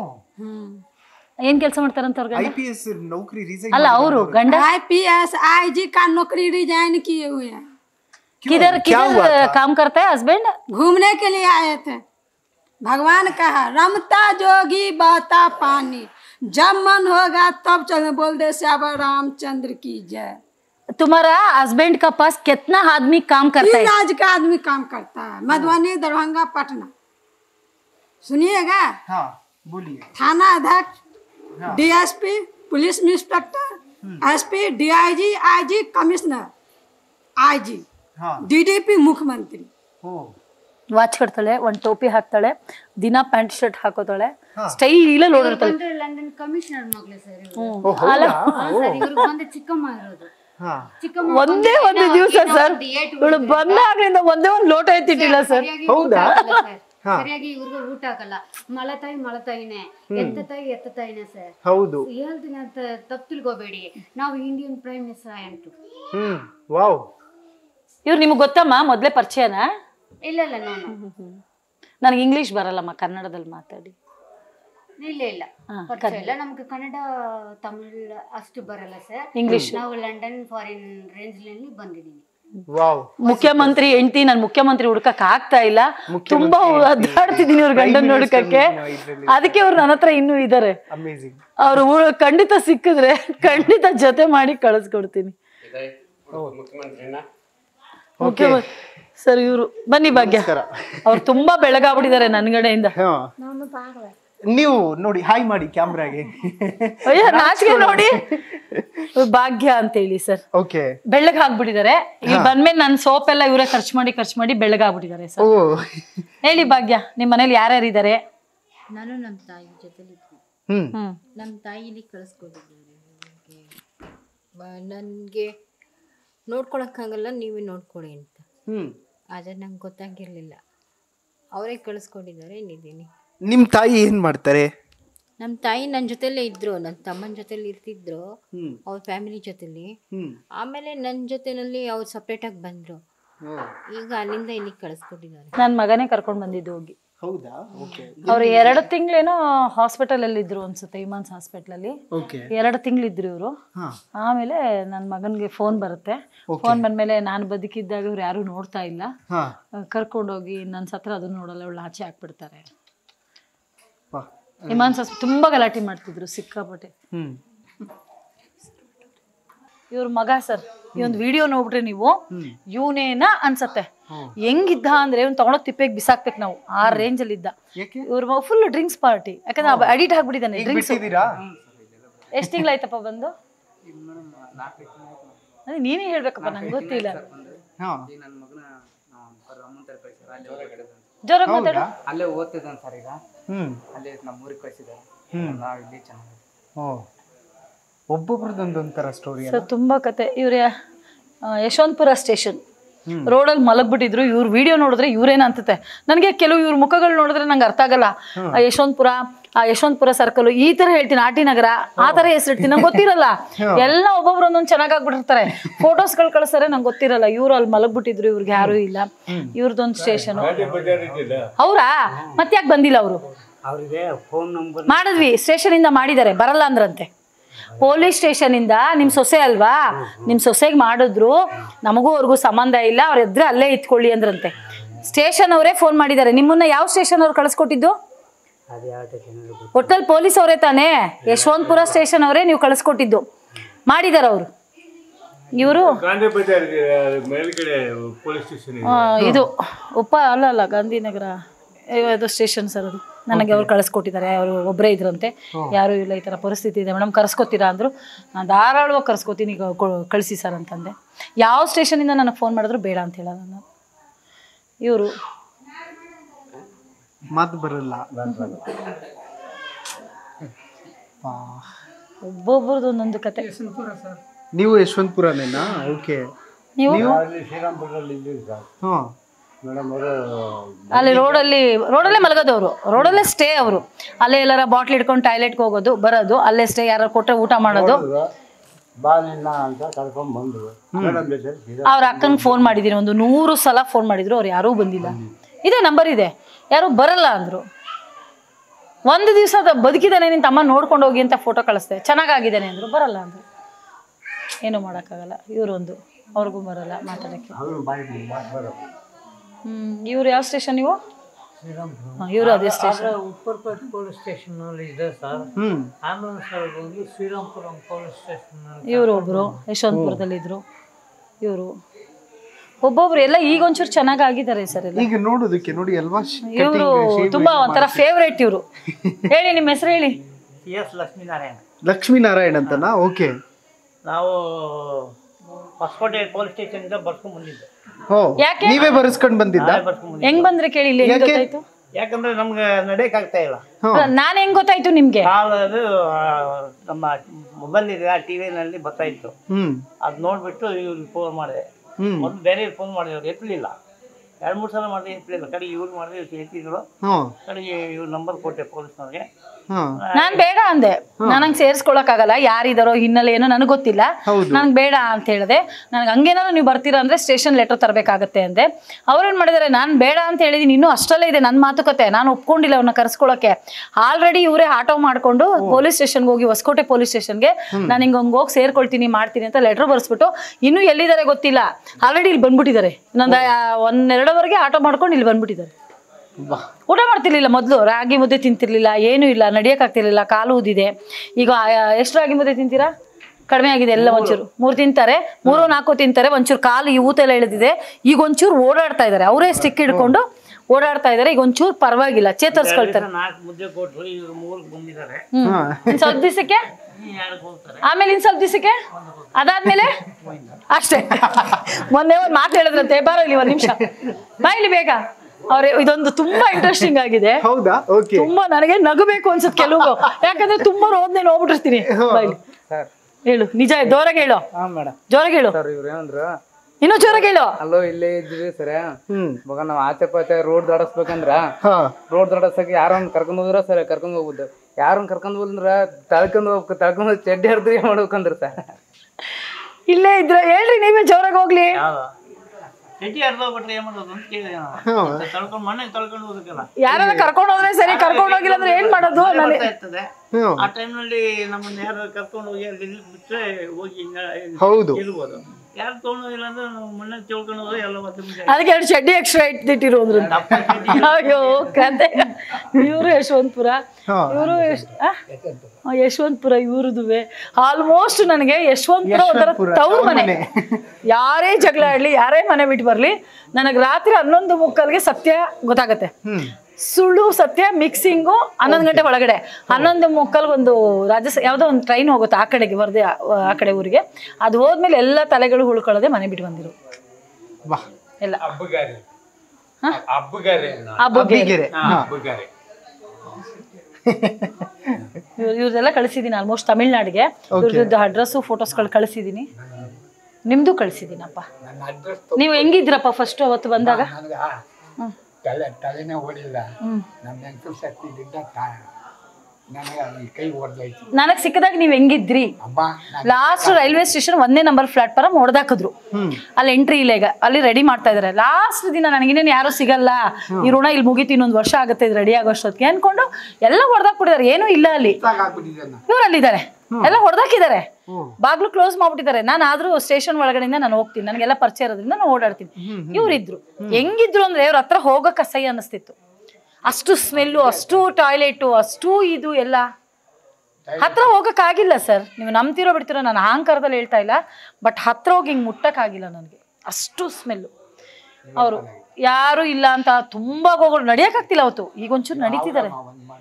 ಏನ್ ಕೆಲಸ ಮಾಡ್ತಾರಂತ ಅವ್ರ ಗಂಡ ಐಪಿಎಸ್ ನೌಕರಿ ರಿಸೈನ್ ಅಲ್ಲ ಅವರು ಗಂಡ आईपीएस आईजी का नौकरी रिजाइन किए हुए हैं किधर किधर काम करता है हस्बैंड घूमने के लिए आए थे भगवान कहा रमता जोगी बहता पानी जब मन होगा तब चल बोल दे श्यामा रामचंद्र की जय तुम्हारा हस्बैंड का पास कितना आदमी काम करता है आज का आदमी काम करता है मधुबनी दरभंगा पटना सुनिएगा हाँ बोलिए थाना अध्यक्ष DSP police inspector SP DIG IG commissioner IG DDP ಮುಖ್ಯಮಂತ್ರಿ ವಾಚ್ ಕಟ್ತಾಳೆ ಒಂದ್ ಟೋಪಿ ಹಾಕ್ತಾಳೆ ದಿನ ಪ್ಯಾಂಟ್ ಶರ್ಟ್ ಹಾಕೋತಾಳೆ ಸ್ಟೈಲ್ ಅಲ್ಲಿ ಓಡಾಡ್ತಾಳೆ ಲಂಡನ್ ಕಮಿಷನರ್ ಮಗಳೇ ಸರ್ ಇವರು ಬಂದು ಚಿಕ್ಕಮ್ಮ ಇರೋದು ಒಂದೇ ಒಂದು ದಿವಸ ಸರ್ ಇವಳು ಬಂದಾಗ್ಲಿಂದ ಒಂದೇ ಒಂದು ಲೋಟ ಎತ್ತಿಟ್ಟಿಲ್ಲ ಸರ್ ಹೌದಾ ಸರಿಯಾಗಿ ಇವ್ರಿಗೆ ಊಟ ಹಾಕಲ್ಲ ಮಲತಾಯಿ ಮಲತಾಯಿನೇ ಎತ್ತ ತಾಯಿ ಎತ್ತ ತಾಯಿನೇ ಸರ್ ಹೌದು ಹೇಳ್ತೀನಿ ಅಂತ ತಪ್ಪು ತಿಳ್ಕೋಬೇಡಿ ನಾವು ಇಂಡಿಯನ್ ಪ್ರೈಮ್ ಮಿನಿಸ್ಟರ್ ಆಯ್ತು ಹ್ಮ್ ವಾವ್ ಇವ್ರು ನಿಮ್ಗೆ ಗೊತ್ತಮ್ಮ ಮೊದ್ಲೇ ಪರಿಚಯನಾ ಇಲ್ಲ ಇಲ್ಲ ನಾನು ನನಗೆ ಇಂಗ್ಲಿಷ್ ಬರಲ್ಲಮ್ಮ ಕನ್ನಡದಲ್ಲಿ ಮಾತಾಡಿ ಇಲ್ಲ ಇಲ್ಲ ಪರಿಚಯ ಇಲ್ಲ ನಮ್ಗೆ ಕನ್ನಡ ತಮಿಳ್ ಅಷ್ಟು ಬರಲ್ಲ ಸರ್ ಇಂಗ್ಲಿಷ್ ನಾವು ಲಂಡನ್ ಫಾರಿನ್ ರೇಂಜ್ ನಲ್ಲಿ ಬಂದಿದ್ದೀವಿ ಮುಖ್ಯಮಂತ್ರಿ ಹೆಂಡತಿ ನಾನು ಮುಖ್ಯಮಂತ್ರಿ ಹುಡ್ಕಕ್ ಆಗ್ತಾ ಇಲ್ಲ ತುಂಬಾ ಅದ್ದಾಡ್ತಿದೀನಿ ಅವ್ರ ಗಂಡನ್ ನೋಡ್ಕಕ್ಕೆ ಅದಕ್ಕೆ ಅವ್ರು ನನ್ನ ಹತ್ರ ಇನ್ನೂ ಇದಾರೆ ಅವ್ರು ಖಂಡಿತ ಸಿಕ್ಕಿದ್ರೆ ಖಂಡಿತ ಜೊತೆ ಮಾಡಿ ಕಳಿಸ್ಕೊಡ್ತೀನಿ ಮುಖ್ಯಮಂತ್ರಿ ಸರ್ ಇವ್ರು ಬನ್ನಿ ಭಾಗ್ಯ ಅವ್ರು ತುಂಬಾ ಬೆಳಗಾಗ್ಬಿಟ್ಟಿದ್ದಾರೆ ನನ್ ಕಡೆಯಿಂದ ನೀವು ನೋಡಿ ಹಾಯ್ ಮಾಡಿ ಕ್ಯಾಮ್ರಾಗೆ ಅಯ್ಯೋ ನಾಚಿಕೆ ನೋಡಿ ಭಾಗ್ಯ ಅಂತ ಹೇಳಿ ಸರ್ ಓಕೆ ಬೆಳ್ಳಗ್ ಹಾಕ್ಬಿಟ್ಟಿದ್ದಾರೆ ಇಲ್ಲಿ ಬಂದ್ಮೇಲೆ ನನ್ ಸೋಪ್ ಎಲ್ಲ ಇವರೇ ಖರ್ಚು ಮಾಡಿ ಖರ್ಚು ಮಾಡಿ ಬೆಳ್ಳಗಾಗ್ಬಿಟ್ಟಿದ್ದಾರೆ ಸರ್ ಹೇಳಿ ಭಾಗ್ಯ ನಿಮ್ ಮನೇಲಿ ಯಾರ್ಯಾರು ಇದಾರೆ ನಾನು ನಮ್ಮ ತಾಯಿ ಜೊತೆಲಿ ನಮ್ಮ ತಾಯಿಲಿ ಕಳಿಸ್ಕೊಟ್ಟಿದ್ದಾರೆ ನನ್ಗೆ ನೋಡ್ಕೊಳಕ್ಕಾಗಲ್ಲ ನೀವೇ ನೋಡ್ಕೊಡಿ ಅಂತ ಆದ್ರೆ ನಂಗೆ ಗೊತ್ತಾಗಿರ್ಲಿಲ್ಲ ಅವರೇ ಕಳಿಸ್ಕೊಂಡಿದ್ದಾರೆ ಏನಿದ್ದೀನಿ ನಿಮ್ ತಾಯಿ ಏನ್ ಮಾಡ್ತಾರೆ ನಮ್ಮ ತಾಯಿ ನನ್ನ ಜೊತೆಲೇ ಇದ್ರು ನನ್ನ ತಮ್ಮನ ಜೊತೆಲಿ ಇರ್ತಿದ್ರು ಅವ್ರ ಫ್ಯಾಮಿಲಿ ಜೊತೆಲಿ ಆಮೇಲೆ ನನ್ನ ಜೊತೆನಲ್ಲಿ ಅವ್ರು ಸಪ್ರೇಟ್ ಆಗಿ ಬಂದ್ರು ಈಗ ಅಲ್ಲಿಂದ ಇಲ್ಲಿಗೆ ಕಳಿಸ್ಕೊಟ್ಟಿದ್ದಾರೆ ನನ್ನ ಮಗನೇ ಕರ್ಕೊಂಡ್ ಬಂದಿದ್ದು ಹೋಗಿ ಹೌದಾ ಅವ್ರು ಎರಡು ತಿಂಗಳೇನೋ ಹಾಸ್ಪಿಟಲ್ ಅಲ್ಲಿ ಇದ್ರು ಅನ್ಸುತ್ತೆ ಇಮಾನ್ಸ್ ಹಾಸ್ಪಿಟಲ್ ಅಲ್ಲಿ ಎರಡು ತಿಂಗಳಿದ್ರು ಇವರು ಆಮೇಲೆ ನನ್ನ ಮಗನ್ಗೆ ಫೋನ್ ಬರುತ್ತೆ ಫೋನ್ ಬಂದ್ಮೇಲೆ ನಾನು ಬದುಕಿದ್ದಾಗ ಇವ್ರು ಯಾರು ನೋಡ್ತಾ ಇಲ್ಲ ಕರ್ಕೊಂಡೋಗಿ ನನ್ನ ಸತ್ರ ಅದನ್ನ ನೋಡಲ್ಲ ಅವಳು ಆಚೆ ಹಾಕ್ಬಿಡ್ತಾರೆ ಇಮಾನ್ಸ್ ಹಾಸ್ಪಿಟಲ್ ತುಂಬಾ ಗಲಾಟೆ ಮಾಡ್ತಿದ್ರು ಸಿಕ್ಕಾಪಟ್ಟೆ ಇವ್ರ ಮಗ ಸರ್ ಈ ಒಂದು ವಿಡಿಯೋ ನೋಡ್ಬಿಟ್ರೆ ನೀವು ಇವನೇನ ಅನ್ಸತ್ತೆ ಹೆಂಗಿದ್ದ ಅಂದ್ರೆ ಇವ್ನು ತಗೊಂಡೋಗ್ ತಿಪ್ಪೆಗೆ ಬಿಸಾಕ್ಬೇಕು ನಾವು ಆ ರೇಂಜ್ ಅಲ್ಲಿ ಇದ್ದ ಇವ್ರ ಫುಲ್ ಡ್ರಿಂಕ್ಸ್ ಪಾರ್ಟಿ ಯಾಕಂದ್ರೆ ಅಡಿಟ್ ಆಗ್ಬಿಟ್ಟಿದ್ದಾನೆ ಡ್ರಿಂಕ್ಸ್ ಎಷ್ಟ್ ತಿಂಗಳಾಯ್ತಪ್ಪ ಬಂದು ಅದೇ ನೀನೇ ಹೇಳ್ಬೇಕಪ್ಪ ನಂಗೆ ಗೊತ್ತಿಲ್ಲ ಜೋರ ಮಾತಾಡು ಅಲ್ಲೇ ಓದ್ತಿದ್ದಾನೆ ಸರ್ ಈಗ ಅಲ್ಲೇ ನಮ್ಮ ಊರಿಗೆ ಕಳಿಸಿದ್ದಾರೆ ಇಲ್ಲಿ ಚೆನ್ನಾಗಿ ಒಬ್ಬೊಬ್ರದೊಂದು ಒಂಥರ ಸ್ಟೋರಿ. ಸರ್ ತುಂಬ ಕತೆ. ಇವ್ರ ಯಶವಂತಪುರ ಸ್ಟೇಷನ್ ರೋಡಲ್ಲಿ ಮಲಗ್ಬಿಟ್ಟಿದ್ರು. ಇವ್ರ ವಿಡಿಯೋ ನೋಡಿದ್ರೆ ಇವ್ರೇನ ಅನ್ಸುತ್ತೆ ನನಗೆ. ಕೆಲವು ಇವ್ರ ಮುಖಗಳು ನೋಡಿದ್ರೆ ನಂಗೆ ಅರ್ಥ ಆಗಲ್ಲ. ಯಶವಂತಪುರ, ಆ ಯಶವಂತಪುರ ಸರ್ಕಲ್ ಈ ತರ ಹೇಳ್ತೀನಿ, ಆರ್ ಟಿ ನಗರ ಆ ತರ ಹೆಸರಿಡ್ತೀನಿ, ನಂಗೆ ಗೊತ್ತಿರಲ್ಲ. ಎಲ್ಲ ಒಬ್ಬೊಬ್ರು ಒಂದೊಂದು ಚೆನ್ನಾಗಿ ಆಗ್ಬಿಟ್ಟಿರ್ತಾರೆ. ಫೋಟೋಸ್ಗಳು ಕಳಿಸ್ತಾರೆ, ನಂಗೆ ಗೊತ್ತಿರಲ್ಲ. ಇವ್ರು ಅಲ್ಲಿ ಮಲಗ್ಬಿಟ್ಟಿದ್ರು, ಇವ್ರಿಗೆ ಯಾರು ಇಲ್ಲ. ಇವ್ರದೊಂದು ಸ್ಟೇಷನ್. ಅವ್ರಾ ಮತ್ತೆ ಯಾಕೆ ಬಂದಿಲ್ಲ ಅವರು? ಮಾಡಿದ್ವಿ, ಸ್ಟೇಷನ್ ಇಂದ ಮಾಡಿದ್ದಾರೆ, ಬರಲ್ಲ ಅಂದ್ರಂತೆ. ಪೊಲೀಸ್ ಸ್ಟೇಷನ್ ಇಂದ ನಿಮ್ ಸೊಸೆ ಅಲ್ವಾ, ನಿಮ್ ಸೊಸೆಗೆ ಮಾಡಿದ್ರು, ನಮಗೂ ಅವ್ರಿಗೂ ಸಂಬಂಧ ಇಲ್ಲ, ಅವ್ರ ಎದ್ರೆ ಅಲ್ಲೇ ಇತ್ಕೊಳ್ಳಿ ಅಂದ್ರಂತೆ. ಸ್ಟೇಷನ್ ಅವರೇ ಫೋನ್ ಮಾಡಿದ್ದಾರೆ. ನಿಮ್ಮನ್ನ ಯಾವ ಸ್ಟೇಷನ್ ಅವ್ರು ಕಳಿಸ್ಕೊಟ್ಟಿದ್ದು? ಒಟ್ಟಲ್ಲಿ ಪೊಲೀಸ್ ಅವರೇ ತಾನೇ, ಯಶವಂತಪುರ ಸ್ಟೇಷನ್ ಅವರೇ ನೀವು ಕಳಿಸ್ಕೊಟ್ಟಿದ್ದು. ಮಾಡಿದಾರ ಅವರು. ಇವರು ಇದು ಉಪ್ಪ ಅಲ್ಲ ಅಲ್ಲ ಗಾಂಧಿನಗರ ಇದು ಸ್ಟೇಷನ್ ಸರ್. ಅದು ನನಗೆ ಅವ್ರು ಕಳಿಸ್ಕೊಟ್ಟಿದ್ದಾರೆ. ಅವರು ಒಬ್ಬರೇ ಇದ್ರಂತೆ, ಯಾರೂ ಇಲ್ಲ, ಈ ಥರ ಪರಿಸ್ಥಿತಿ ಇದೆ ಮೇಡಮ್, ಕರೆಸ್ಕೊತೀರಾ ಅಂದರು. ನಾನು ಧಾರಾಳವಾಗಿ ಕರೆಸ್ಕೊತೀನಿ, ಈಗ ಕಳಿಸಿ ಸರ್ ಅಂತಂದೆ. ಯಾವ ಸ್ಟೇಷನಿಂದ ನನಗೆ ಫೋನ್ ಮಾಡಿದ್ರು ಬೇಡ ಅಂತ ಹೇಳೋದು ನಾನು. ಇವರು ಮಾತು ಬರಲ್ಲ. ಒಬ್ಬೊಬ್ರದ್ದು ಒಂದೊಂದು ಕತೆ. ನೀವು ಯಶವಂತಪುರನೇನಾ? ಓಕೆ. ನೀವು ಅಲ್ಲಿ ರೋಡಲ್ಲಿ ರೋಡಲ್ಲೇ ಮಲಗೋದವರು, ರೋಡಲ್ಲೇ ಸ್ಟೇ ಅವರು. ಅಲ್ಲೇ ಎಲ್ಲಾರ ಬಾಟ್ಲ್ ಇಟ್ಕೊಂಡು ಟಾಯ್ಲೆಟ್ಗೆ ಹೋಗೋದು ಬರೋದು, ಅಲ್ಲೇ ಸ್ಟೇ, ಯಾರು ಕೊಟ್ಟರೆ ಊಟ ಮಾಡೋದು. ಅವ್ರ ಅಕ್ಕನಿಗೆ ಫೋನ್ ಮಾಡಿದ್ದೀನಿ, ಒಂದು ನೂರು ಸಲ ಫೋನ್ ಮಾಡಿದ್ರು, ಅವ್ರು ಯಾರೂ ಬಂದಿಲ್ಲ. ಇದೇ ನಂಬರ್ ಇದೆ, ಯಾರು ಬರಲ್ಲ ಅಂದರು. ಒಂದು ದಿವಸ ಬದುಕಿದ್ದಾನೆ ನಿನ್ನ ತಮ್ಮ ನೋಡ್ಕೊಂಡು ಹೋಗಿ ಅಂತ ಫೋಟೋ ಕಳಿಸ್ದೆ, ಚೆನ್ನಾಗಾಗಿದ್ದಾನೆ ಅಂದರು, ಬರಲ್ಲ ಅಂದರು. ಏನೂ ಮಾಡೋಕ್ಕಾಗಲ್ಲ. ಇವರೊಂದು, ಅವ್ರಿಗೂ ಬರಲ್ಲ ಮಾತಾಡೋಕ್ಕೆ. ಹ್ಞೂ. ಇವ್ರು ಯಾವ ಸ್ಟೇಷನ್? ನೀವು ಇವರು ಅದೇ ಸ್ಟೇಷನ್, ಉಪ್ಪರ್ಪೇಟೆ ಪೊಲೀಸ್ ಸ್ಟೇಷನ್ನಲ್ಲಿ ಇದೆ ಸರ್. ಆಂಬುಲೆನ್ಸ್ ಬಂದು ಶ್ರೀರಾಮ್ಪುರಂ ಪೊಲೀಸ್ ಸ್ಟೇಷನ್. ಇವರು ಒಬ್ಬರು ಯಶವಂತಪುರದಲ್ಲಿದ್ದರು. ಇವರು ಒಬ್ಬೊಬ್ರು ಎಲ್ಲ ಈಗ ಒಂಚೂರು ಚೆನ್ನಾಗಿ ಆಗಿದ್ದಾರೆ ಸರ್. ಈಗ ನೋಡೋದಕ್ಕೆ ನೋಡಿ ಅಲ್ವಾ, ಇವರು ತುಂಬಾ ಒಂಥರ ಫೇವ್ರೇಟ್. ಇವರು ಹೇಳಿ ನಿಮ್ಮ ಹೆಸರು ಹೇಳಿ. ಎಸ್ ಲಕ್ಷ್ಮೀನಾರಾಯಣ. ಲಕ್ಷ್ಮೀನಾರಾಯಣ ಅಂತನಾ? ಓಕೆ. ನಾವು ಹೊಸಕೋಟೆ ಪೊಲೀಸ್ ಸ್ಟೇಷನ್ ಇಂದ ಬರ್ಸ್ಕೊಂಡ್ ಬಂದಿದ್ದೆ. ಯಾಕೆ ನೀವೇ ಬರ್ಸ್ಕೊಂಡ್ ಬಂದಿದ್ದ? ಹೆಂಗ್ ಬಂದ್ರೆ ಕೇಳಿ. ಇಲ್ಲಿ ಹೆಂಗ್ ಗೊತ್ತಾಯ್ತು? ಯಾಕಂದ್ರೆ ನಮ್ಗೆ ನಡೆಯಕ್ ಆಗ್ತಾ ಇಲ್ಲ. ನಾನ್ ಹೆಂಗ್ ಗೊತ್ತಾಯ್ತು ನಿಮ್ಗೆ? ಅದು ನಮ್ಮ ಮೊಬೈಲ್ ಇದೆ, ಆ ಟಿವಿನಲ್ಲಿ ಬರ್ತಾ ಇತ್ತು. ಅದ್ ನೋಡ್ಬಿಟ್ಟು ಇವ್ರಿಗೆ ಫೋನ್ ಮಾಡಿದೆ. ಮೊದ್ಲು ಬೇರೆ ಫೋನ್ ಮಾಡಿದೆ, ಅವ್ರು ಎತ್ತಲಿಲ್ಲ. ಎರಡ್ ಮೂರ್ ಸಲ ಮಾಡಿದೆ, ಎತ್ತಲಿಲ್ಲ. ಕಡೆಗೆ ಇವ್ರು ಮಾಡಿದ್ರೆ ಇವ್ರು ಎತ್ತಿದ್ರು. ಕಡೆಗೆ ಇವ್ರ ನಂಬರ್ ಕೊಟ್ಟೆ ಪೊಲೀಸ್ನವ್ರಿಗೆ. ನಾನ್ ಬೇಡ ಅಂದೆ, ನನಗೆ ಸೇರಿಸ್ಕೊಳಕ್ ಆಗಲ್ಲ, ಯಾರಿದಾರೋ ಹಿನ್ನೆಲೆ ಏನೋ ನನಗೆ ಗೊತ್ತಿಲ್ಲ, ನನ್ಗೆ ಬೇಡ ಅಂತ ಹೇಳಿದೆ. ನನಗೆ ಹಂಗೇನಾದ್ರು ನೀವು ಬರ್ತೀರಾ ಅಂದ್ರೆ ಸ್ಟೇಷನ್ ಲೆಟರ್ ತರಬೇಕಾಗತ್ತೆ ಅಂದೆ. ಅವ್ರೇನ್ ಮಾಡಿದಾರೆ, ನಾನು ಬೇಡ ಅಂತ ಹೇಳಿದೀನಿ, ಇನ್ನೂ ಅಷ್ಟಲ್ಲೇ ಇದೆ ನನ್ನ ಮಾತುಕತೆ, ನಾನು ಒಪ್ಕೊಂಡಿಲ್ಲ ಅವ್ರನ್ನ ಕರ್ಸ್ಕೊಳಕ್ಕೆ. ಆಲ್ರೆಡಿ ಇವರೇ ಆಟೋ ಮಾಡ್ಕೊಂಡು ಪೊಲೀಸ್ ಸ್ಟೇಷನ್ಗೆ ಹೋಗಿ, ಹೊಸಕೋಟೆ ಪೊಲೀಸ್ ಸ್ಟೇಷನ್ಗೆ ನಾನು ಹಿಂಗ ಹಂಗ ಹೋಗಿ ಸೇರ್ಕೊಳ್ತೀನಿ ಮಾಡ್ತೀನಿ ಅಂತ ಲೆಟರ್ ಬರ್ಸ್ಬಿಟ್ಟು, ಇನ್ನೂ ಎಲ್ಲಿದ್ದಾರೆ ಗೊತ್ತಿಲ್ಲ, ಆಲ್ರೆಡಿ ಇಲ್ಲಿ ಬಂದ್ಬಿಟ್ಟಿದ್ದಾರೆ. ಇನ್ನೊಂದು ಒಂದೆರಡವರೆಗೆ ಆಟೋ ಮಾಡ್ಕೊಂಡು ಇಲ್ಲಿ ಬಂದ್ಬಿಟ್ಟಿದ್ದಾರೆ. ಊಟ ಮಾಡ್ತಿರ್ಲಿಲ್ಲ ಮೊದಲು, ರಾಗಿ ಮುದ್ದೆ ತಿಂತಿರ್ಲಿಲ್ಲ, ಏನೂ ಇಲ್ಲ, ನಡಿಯೋಕ್ಕಾಗ್ತಿರ್ಲಿಲ್ಲ, ಕಾಲು ಊದಿದೆ. ಈಗ ಎಷ್ಟು ರಾಗಿ ಮುದ್ದೆ ತಿಂತೀರಾ? ಕಡಿಮೆ ಆಗಿದೆ ಎಲ್ಲ. ಒಂಚೂರು ಮೂರು ತಿಂತಾರೆ, ಮೂರು ನಾಲ್ಕು ತಿಂತಾರೆ, ಒಂಚೂರು ಕಾಲು ಈ ಊತೆಲ್ಲ ಇಳಿದಿದೆ. ಈಗ ಒಂಚೂರು ಓಡಾಡ್ತಾ ಇದ್ದಾರೆ, ಅವರೇ ಸ್ಟಿಕ್ ಹಿಡ್ಕೊಂಡು ಓಡಾಡ್ತಾ ಇದ್ದಾರೆ. ಈಗ ಒಂಚೂರು ಪರವಾಗಿಲ್ಲ, ಚೇತರಿಸ್ಕೊಳ್ತಾರೆ. ಇನ್ ಸ್ವಲ್ಪ ದಿವಸಕ್ಕೆ, ಆಮೇಲೆ ಇನ್ ಸ್ವಲ್ಪ ದಿವಸಕ್ಕೆ, ಅದಾದ್ಮೇಲೆ ಅಷ್ಟೇ. ಮೊನ್ನೆ ಒಂದು ಮಾತು ಹೇಳಿದ್ರಂತೆ, ಬಾರೋ ಇಲ್ಲಿ ಒಂದ್ ನಿಮಿಷ, ಬಾ ಇಲ್ಲಿ ಬೇಗ. ಅವ್ರೆ ಇದೊಂದು ತುಂಬಾ ಇಂಟ್ರೆಸ್ಟಿಂಗ್ ಆಗಿದೆ. ಹೌದಾ? ಓಕೆ. ತುಂಬಾ ನನಗೆ ನಗಬೇಕು ಅನ್ಸುತ್ತೆ ಕೆಲವು, ಯಾಕಂದ್ರೆ ತುಂಬಾ ರೋದ್ನೆ ಹೋಗ್ಬಿಟ್ಟಿರ್ತೀನಿ. ಹೇಳು, ನಿಜ ಜೋರಾಗಿ ಹೇಳು. ಜೋರಾಗಿ ಹೇಳು. ಇನ್ನೂ ಜೋರಾಗಿ ಹೇಳು. ಅಲ್ಲೋ ಇಲ್ಲೇ ಇದ್ವಿ ಸರ. ಮಗ ನಾವ್ ಆಚೆ ಪಾಚೆ ರೋಡ್ ದಾಡಸ್ಬೇಕಂದ್ರ, ರೋಡ್ ದಾಡಸಕ್ ಯಾರನ್ನ ಕರ್ಕೊಂಡ್ ಹೋದ್ರ ಸರ್, ಕರ್ಕೊಂಡ್ ಹೋಗ್ಬೋದು. ಯಾರನ್ನ ಕರ್ಕೊಂಡ್ ಹೋದ್ರ ತಳ್ಕೊಂಡ್ ಹೋಗ್ ತಳ್ಕೊಂಡ್ ಚಡ್ಡಿ ಹರ್ದ್ರಿ ಮಾಡ್ಬೇಕಂದ್ರ ಸರ್. ಇಲ್ಲೇ ಇದ್ರ ಹೇಳ್ರಿ ನೀವೇ ಜೋರಾಗಿ ಹೋಗ್ಲಿ. ಯಾರನ್ನ ಕರ್ಕೊಂಡು ಹೋದ್ರೆ ಸರಿ, ಕರ್ಕೊಂಡು ಹೋಗಿಲ್ಲ ಅಂದ್ರೆ ಏನ್ ಮಾಡೋದು? ಆ ಟೈಮ್ನಲ್ಲಿ ನಮ್ಮನ್ನ ಯಾರು ಕರ್ಕೊಂಡು ಹೋಗಿ ಅಲ್ಲಿ ಬಿಟ್ರೆ ಹೋಗಿ ಹೌದು ಇರ್ಬೋದು. ಯಾರು ತಗೊಂಡೋಗಿಲ್ಲ ಅಂದ್ರೆ ನಾವು ಮಣ್ಣೆ ತಿಳ್ಕೊಂಡು ಹೋದ್ರೆ ಎಲ್ಲ ಮತ್ತೆ ಅದಕ್ಕೆ ಎರಡು ಚಡ್ಡಿ ಎಕ್ಸ್ಟ್ರಾ ಇಟ್ಟಿಟ್ಟಿರು ಅಂದ್ರು. ಅಯ್ಯೋ ಕತೆ. ಇವರು ಯಶವಂತಪುರ, ಇವರು ಯಶವಂತಪುರ ಇವ್ರದುವೆ. ಆಲ್ಮೋಸ್ಟ್ ನನಗೆ ಯಶವಂತಪುರ ಒಂಥರ ತವ್ರ ಮನೆ. ಯಾರೇ ಜಗಳ ಆಡ್ಲಿ, ಯಾರೇ ಮನೆ ಬಿಟ್ಟು ಬರ್ಲಿ, ನನಗೆ ರಾತ್ರಿ ಹನ್ನೊಂದು ಮುಕ್ಕಲ್ಗೆ ಸತ್ಯ ಗೊತ್ತಾಗತ್ತೆ. ಸುಳ್ಳು ಸತ್ಯ ಮಿಕ್ಸಿಂಗು ಹನ್ನೊಂದು ಗಂಟೆ ಒಳಗಡೆ. ಹನ್ನೊಂದು ಮುಕ್ಕಲ್ಗೆ ಒಂದು ರಾಜ ಯಾವುದೋ ಒಂದು ಟ್ರೈನ್ ಹೋಗುತ್ತೆ ಆ ಕಡೆಗೆ, ವರದೆ ಆ ಕಡೆ ಊರಿಗೆ. ಅದು ಹೋದ್ಮೇಲೆ ಎಲ್ಲ ತಲೆಗಳು ಉಳ್ಕೊಳ್ಳೋದೆ ಮನೆ ಬಿಟ್ಟು ಬಂದಿರು ಎಲ್ಲ. ಇವ್ರದೆಲ್ಲ ಕಳಿಸಿದ್ದೀನಿ ಆಲ್ಮೋಸ್ಟ್ ತಮಿಳ್ನಾಡಿಗೆ. ಇವ್ರದ್ದು ಅಡ್ರೆಸ್ಸು ಫೋಟೋಸ್ಗಳು ಕಳಿಸಿದ್ದೀನಿ, ನಿಮ್ದು ಕಳಿಸಿದ್ದೀನಪ್ಪ. ನೀವು ಹೆಂಗಿದ್ರಪ್ಪ ಫಸ್ಟ್ ಅವತ್ತು ಬಂದಾಗ? ತಲೆ ತಲೆನೇ ಓಡಿಲ್ಲ, ನಮ್ಮ ನೆನಪು ಶಕ್ತಿಯಿಂದ ನನಗೆ ಕೈ ಓಡ್ದೈತಿ. ನನಗೆ ಸಿಕ್ಕದಾಗ ನೀವು ಹೆಂಗಿದ್ರಿ? ಲಾಸ್ಟ್ ರೈಲ್ವೆ ಸ್ಟೇಷನ್ ಒಂದೇ ನಂಬರ್ ಪ್ಲಾಟ್ಫಾರ್ಮ್ ಹೊಡೆದಾಕಿದ್ರು, ಅಲ್ಲಿ ಎಂಟ್ರಿ ಇಲ್ಲ, ಈಗ ಅಲ್ಲಿ ರೆಡಿ ಮಾಡ್ತಾ ಇದಾರೆ. ಲಾಸ್ಟ್ ದಿನ ನನಗಿನ್ನೇನು ಯಾರು ಸಿಗಲ್ಲ, ಈ ಋಣ ಇಲ್ಲಿ ಮುಗೀತಿ, ಇನ್ನೊಂದು ವರ್ಷ ಆಗುತ್ತೆ ಇದು ರೆಡಿ ಆಗೋಷ್ಟೊತ್ತಿಗೆ ಅನ್ಕೊಂಡು ಎಲ್ಲ ಹೊಡೆದಾಕ್ಬಿಟ್ಟಿದ್ದಾರೆ, ಏನೂ ಇಲ್ಲ ಅಲ್ಲಿ. ಇವ್ರು ಅಲ್ಲಿದ್ದಾರೆ, ಎಲ್ಲ ಹೊಡೆದಾಕಿದ್ದಾರೆ, ಬಾಗ್ಲು ಕ್ಲೋಸ್ ಮಾಡ್ಬಿಟ್ಟಿದ್ದಾರೆ. ನಾನು ಆದ್ರೂ ಸ್ಟೇಷನ್ ಒಳಗಡೆಯಿಂದ ನಾನು ಹೋಗ್ತೀನಿ, ನನಗೆಲ್ಲ ಪರಿಚಯ ಇರೋದ್ರಿಂದ ನಾನು ಓಡಾಡ್ತೀನಿ. ಇವ್ರಿದ್ರು ಹೆಂಗಿದ್ರು ಅಂದ್ರೆ ಇವ್ರ ಹತ್ರ ಹೋಗಕ್ಕೆ ಅಸಹ್ಯ ಅನ್ನಿಸ್ತಿತ್ತು. ಅಷ್ಟು ಸ್ಮೆಲ್ಲು, ಅಷ್ಟು ಟಾಯ್ಲೆಟು, ಅಷ್ಟು ಇದು ಎಲ್ಲ ಹತ್ರ ಹೋಗಕ್ಕಾಗಿಲ್ಲ ಸರ್. ನೀವು ನಂಬ್ತಿರೋ ಬಿಡ್ತಿರೋ, ನಾನು ಅಹಂಕಾರದಲ್ಲಿ ಹೇಳ್ತಾ ಇಲ್ಲ, ಬಟ್ ಹತ್ರ ಹೋಗಿ ಹಿಂಗೆ ಮುಟ್ಟಕ್ಕಾಗಿಲ್ಲ ನನಗೆ, ಅಷ್ಟು ಸ್ಮೆಲ್ಲು. ಅವರು ಯಾರು ಇಲ್ಲ ಅಂತ ತುಂಬಾ ಹೋಗೋರು, ನಡಿಯಕ್ಕಾಗ್ತಿಲ್ಲ ಅವತ್ತು. ಈಗ ಒಂಚೂರು ನಡೀತಿದ್ದಾರೆ.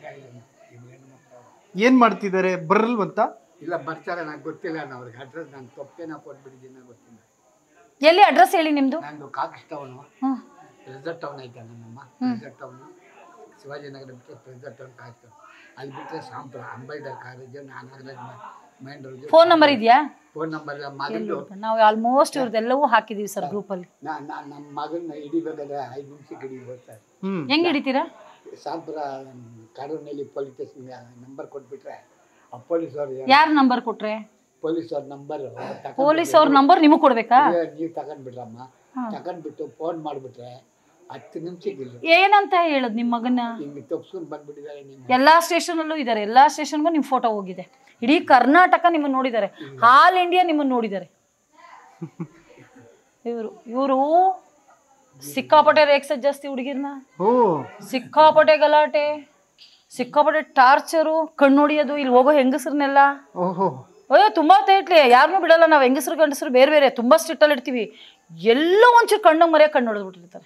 ಏನ್ ಮಾಡ್ತಿದ್ದಾರೆ ಬರಲ್ವಂತ? ಇಲ್ಲ ಬರ್ತಾರೆ, ನಂಗೆ ಗೊತ್ತಿಲ್ಲ. ಅವ್ರಿಗೆ ಅಡ್ರೆಸ್ ನಾನು ತಪ್ಪೇನ ಕೊಟ್ಬಿಟ್ಟಿದ್ದೀನಿ, ಗೊತ್ತಿಲ್ಲ. ಎಲ್ಲಿ ಅಡ್ರೆಸ್ ಹೇಳಿ ನಿಮ್ದು? ನಂದು ಕಾಕಸ್ ಟೌನು, ರಿಸರ್ಟ್ ಟೌನ್ ಐತೆ ನಮ್ಮಮ್ಮ. ರಿಸರ್ಟ್ ಟೌನು ಶಿವಾಜಿನಗರ ಬಿಟ್ಟರೆ ರಿಸರ್ಟ್ ಟೌನ್ ಕಾಯ್ತು, ಅಲ್ಲಿ ಬಿಟ್ಟರೆ ಸಾಂಪ್ರ ಅಂಬೇಡ್ಕರ್ ಕಾಲೇಜು, ನಾನಾಗಲೇ ಮೈನ್ ರೋಡ್. ಫೋನ್ ನಂಬರ್ ಇದೆಯಾ? ಫೋನ್ ನಂಬರ್ ಮಗಂದು ನಾವು ಆಲ್ಮೋಸ್ಟ್ ಇವ್ರದ್ದೆಲ್ಲವೂ ಹಾಕಿದೀವಿ ಸರ್ ಗ್ರೂಪಲ್ಲಿ. ನಮ್ಮ ಮಗನ ಹಿಡಿಬೇಕಾದ್ರೆ ಐದು ನಿಮಿಷಕ್ಕೆ ಹಿಡಿಬೋದು. ಹೆಂಗ್ ಹಿಡಿತೀರಾ? ಸಾಂಪ್ರ ಕಾಡೂರಿನಲ್ಲಿ ಪೊಲೀಸ್ ಸ್ಟೇಷನ್ಗೆ ನಂಬರ್ ಕೊಟ್ಬಿಟ್ರೆ ಆ ಪೊಲೀಸ್ ಅವ್ರು. ಯಾರು ನಂಬರ್ ಕೊಟ್ರೆ? ಪೊಲೀಸ್ ಅವ್ರ ನಂಬರ್. ಪೊಲೀಸ್ ಅವ್ರ ನಂಬರ್ ನಿಮಗೆ ಕೊಡ್ಬೇಕಾ? ನೀವು ತಗೊಂಡ್ಬಿಡ್ರಮ್ಮ, ತಗೊಂಡ್ಬಿಟ್ಟು ಫೋನ್ ಮಾಡ್ಬಿಟ್ರೆ ಹತ್ತು ನಿಮಿಷಕ್ಕೆ ಏನಂತ ಹೇಳದ್ ನಿಮ್ ಮಗನ? ಹಿಂಗೆ ತಪ್ಸ್ಕೊಂಡ್ ಬಂದ್ಬಿಟ್ಟಿದ್ದಾರೆ. ನಿಮ್ಮ ಎಲ್ಲಾ ಸ್ಟೇಷನ್ ಅಲ್ಲೂ ಇದಾರೆ, ಎಲ್ಲಾ ಸ್ಟೇಷನ್ಗೂ ನಿಮ್ ಫೋಟೋ ಹೋಗಿದೆ. ಇಡೀ ಕರ್ನಾಟಕ ನಿಮ್ಮನ್ನ ನೋಡಿದ್ದಾರೆ, ಆಲ್ ಇಂಡಿಯಾ ನಿಮ್ಮನ್ನ ನೋಡಿದ್ದಾರೆ. ಇವರು ಇವರು ಸಿಕ್ಕಾಪಟ್ಟೆ ರೇಕ್ಸದ್ ಜಾಸ್ತಿ ಹುಡುಗಿರ್ನ, ಸಿಕ್ಕಾಪಟ್ಟೆ ಗಲಾಟೆ, ಸಿಕ್ಕಾಪಟ್ಟೆ ಟಾರ್ಚರು, ಕಣ್ಣು ಹೊಡಿಯೋದು, ಇಲ್ಲಿ ಹೋಗೋ ಹೆಂಗಸ್ರನ್ನೆಲ್ಲ. ಅಯ್ಯೋ ತುಂಬಾ ತೇಟ್ಲಿ, ಯಾರನ್ನೂ ಬಿಡಲ್ಲ ನಾವು. ಹೆಂಗಸರು ಗಂಡಸರು ಬೇರೆ ಬೇರೆ ತುಂಬಾ ಸ್ಟ್ರಿಕ್ಟ್ ಅಲ್ಲಿ ಇಡ್ತೀವಿ. ಎಲ್ಲೋ ಒಂಚೂರು ಕಣ್ಣಂಗ್ ಮರೆಯ ಕಣ್ಣು ಹೊಡೆದ್ಬಿಟ್ಟಿರ್ತಾರೆ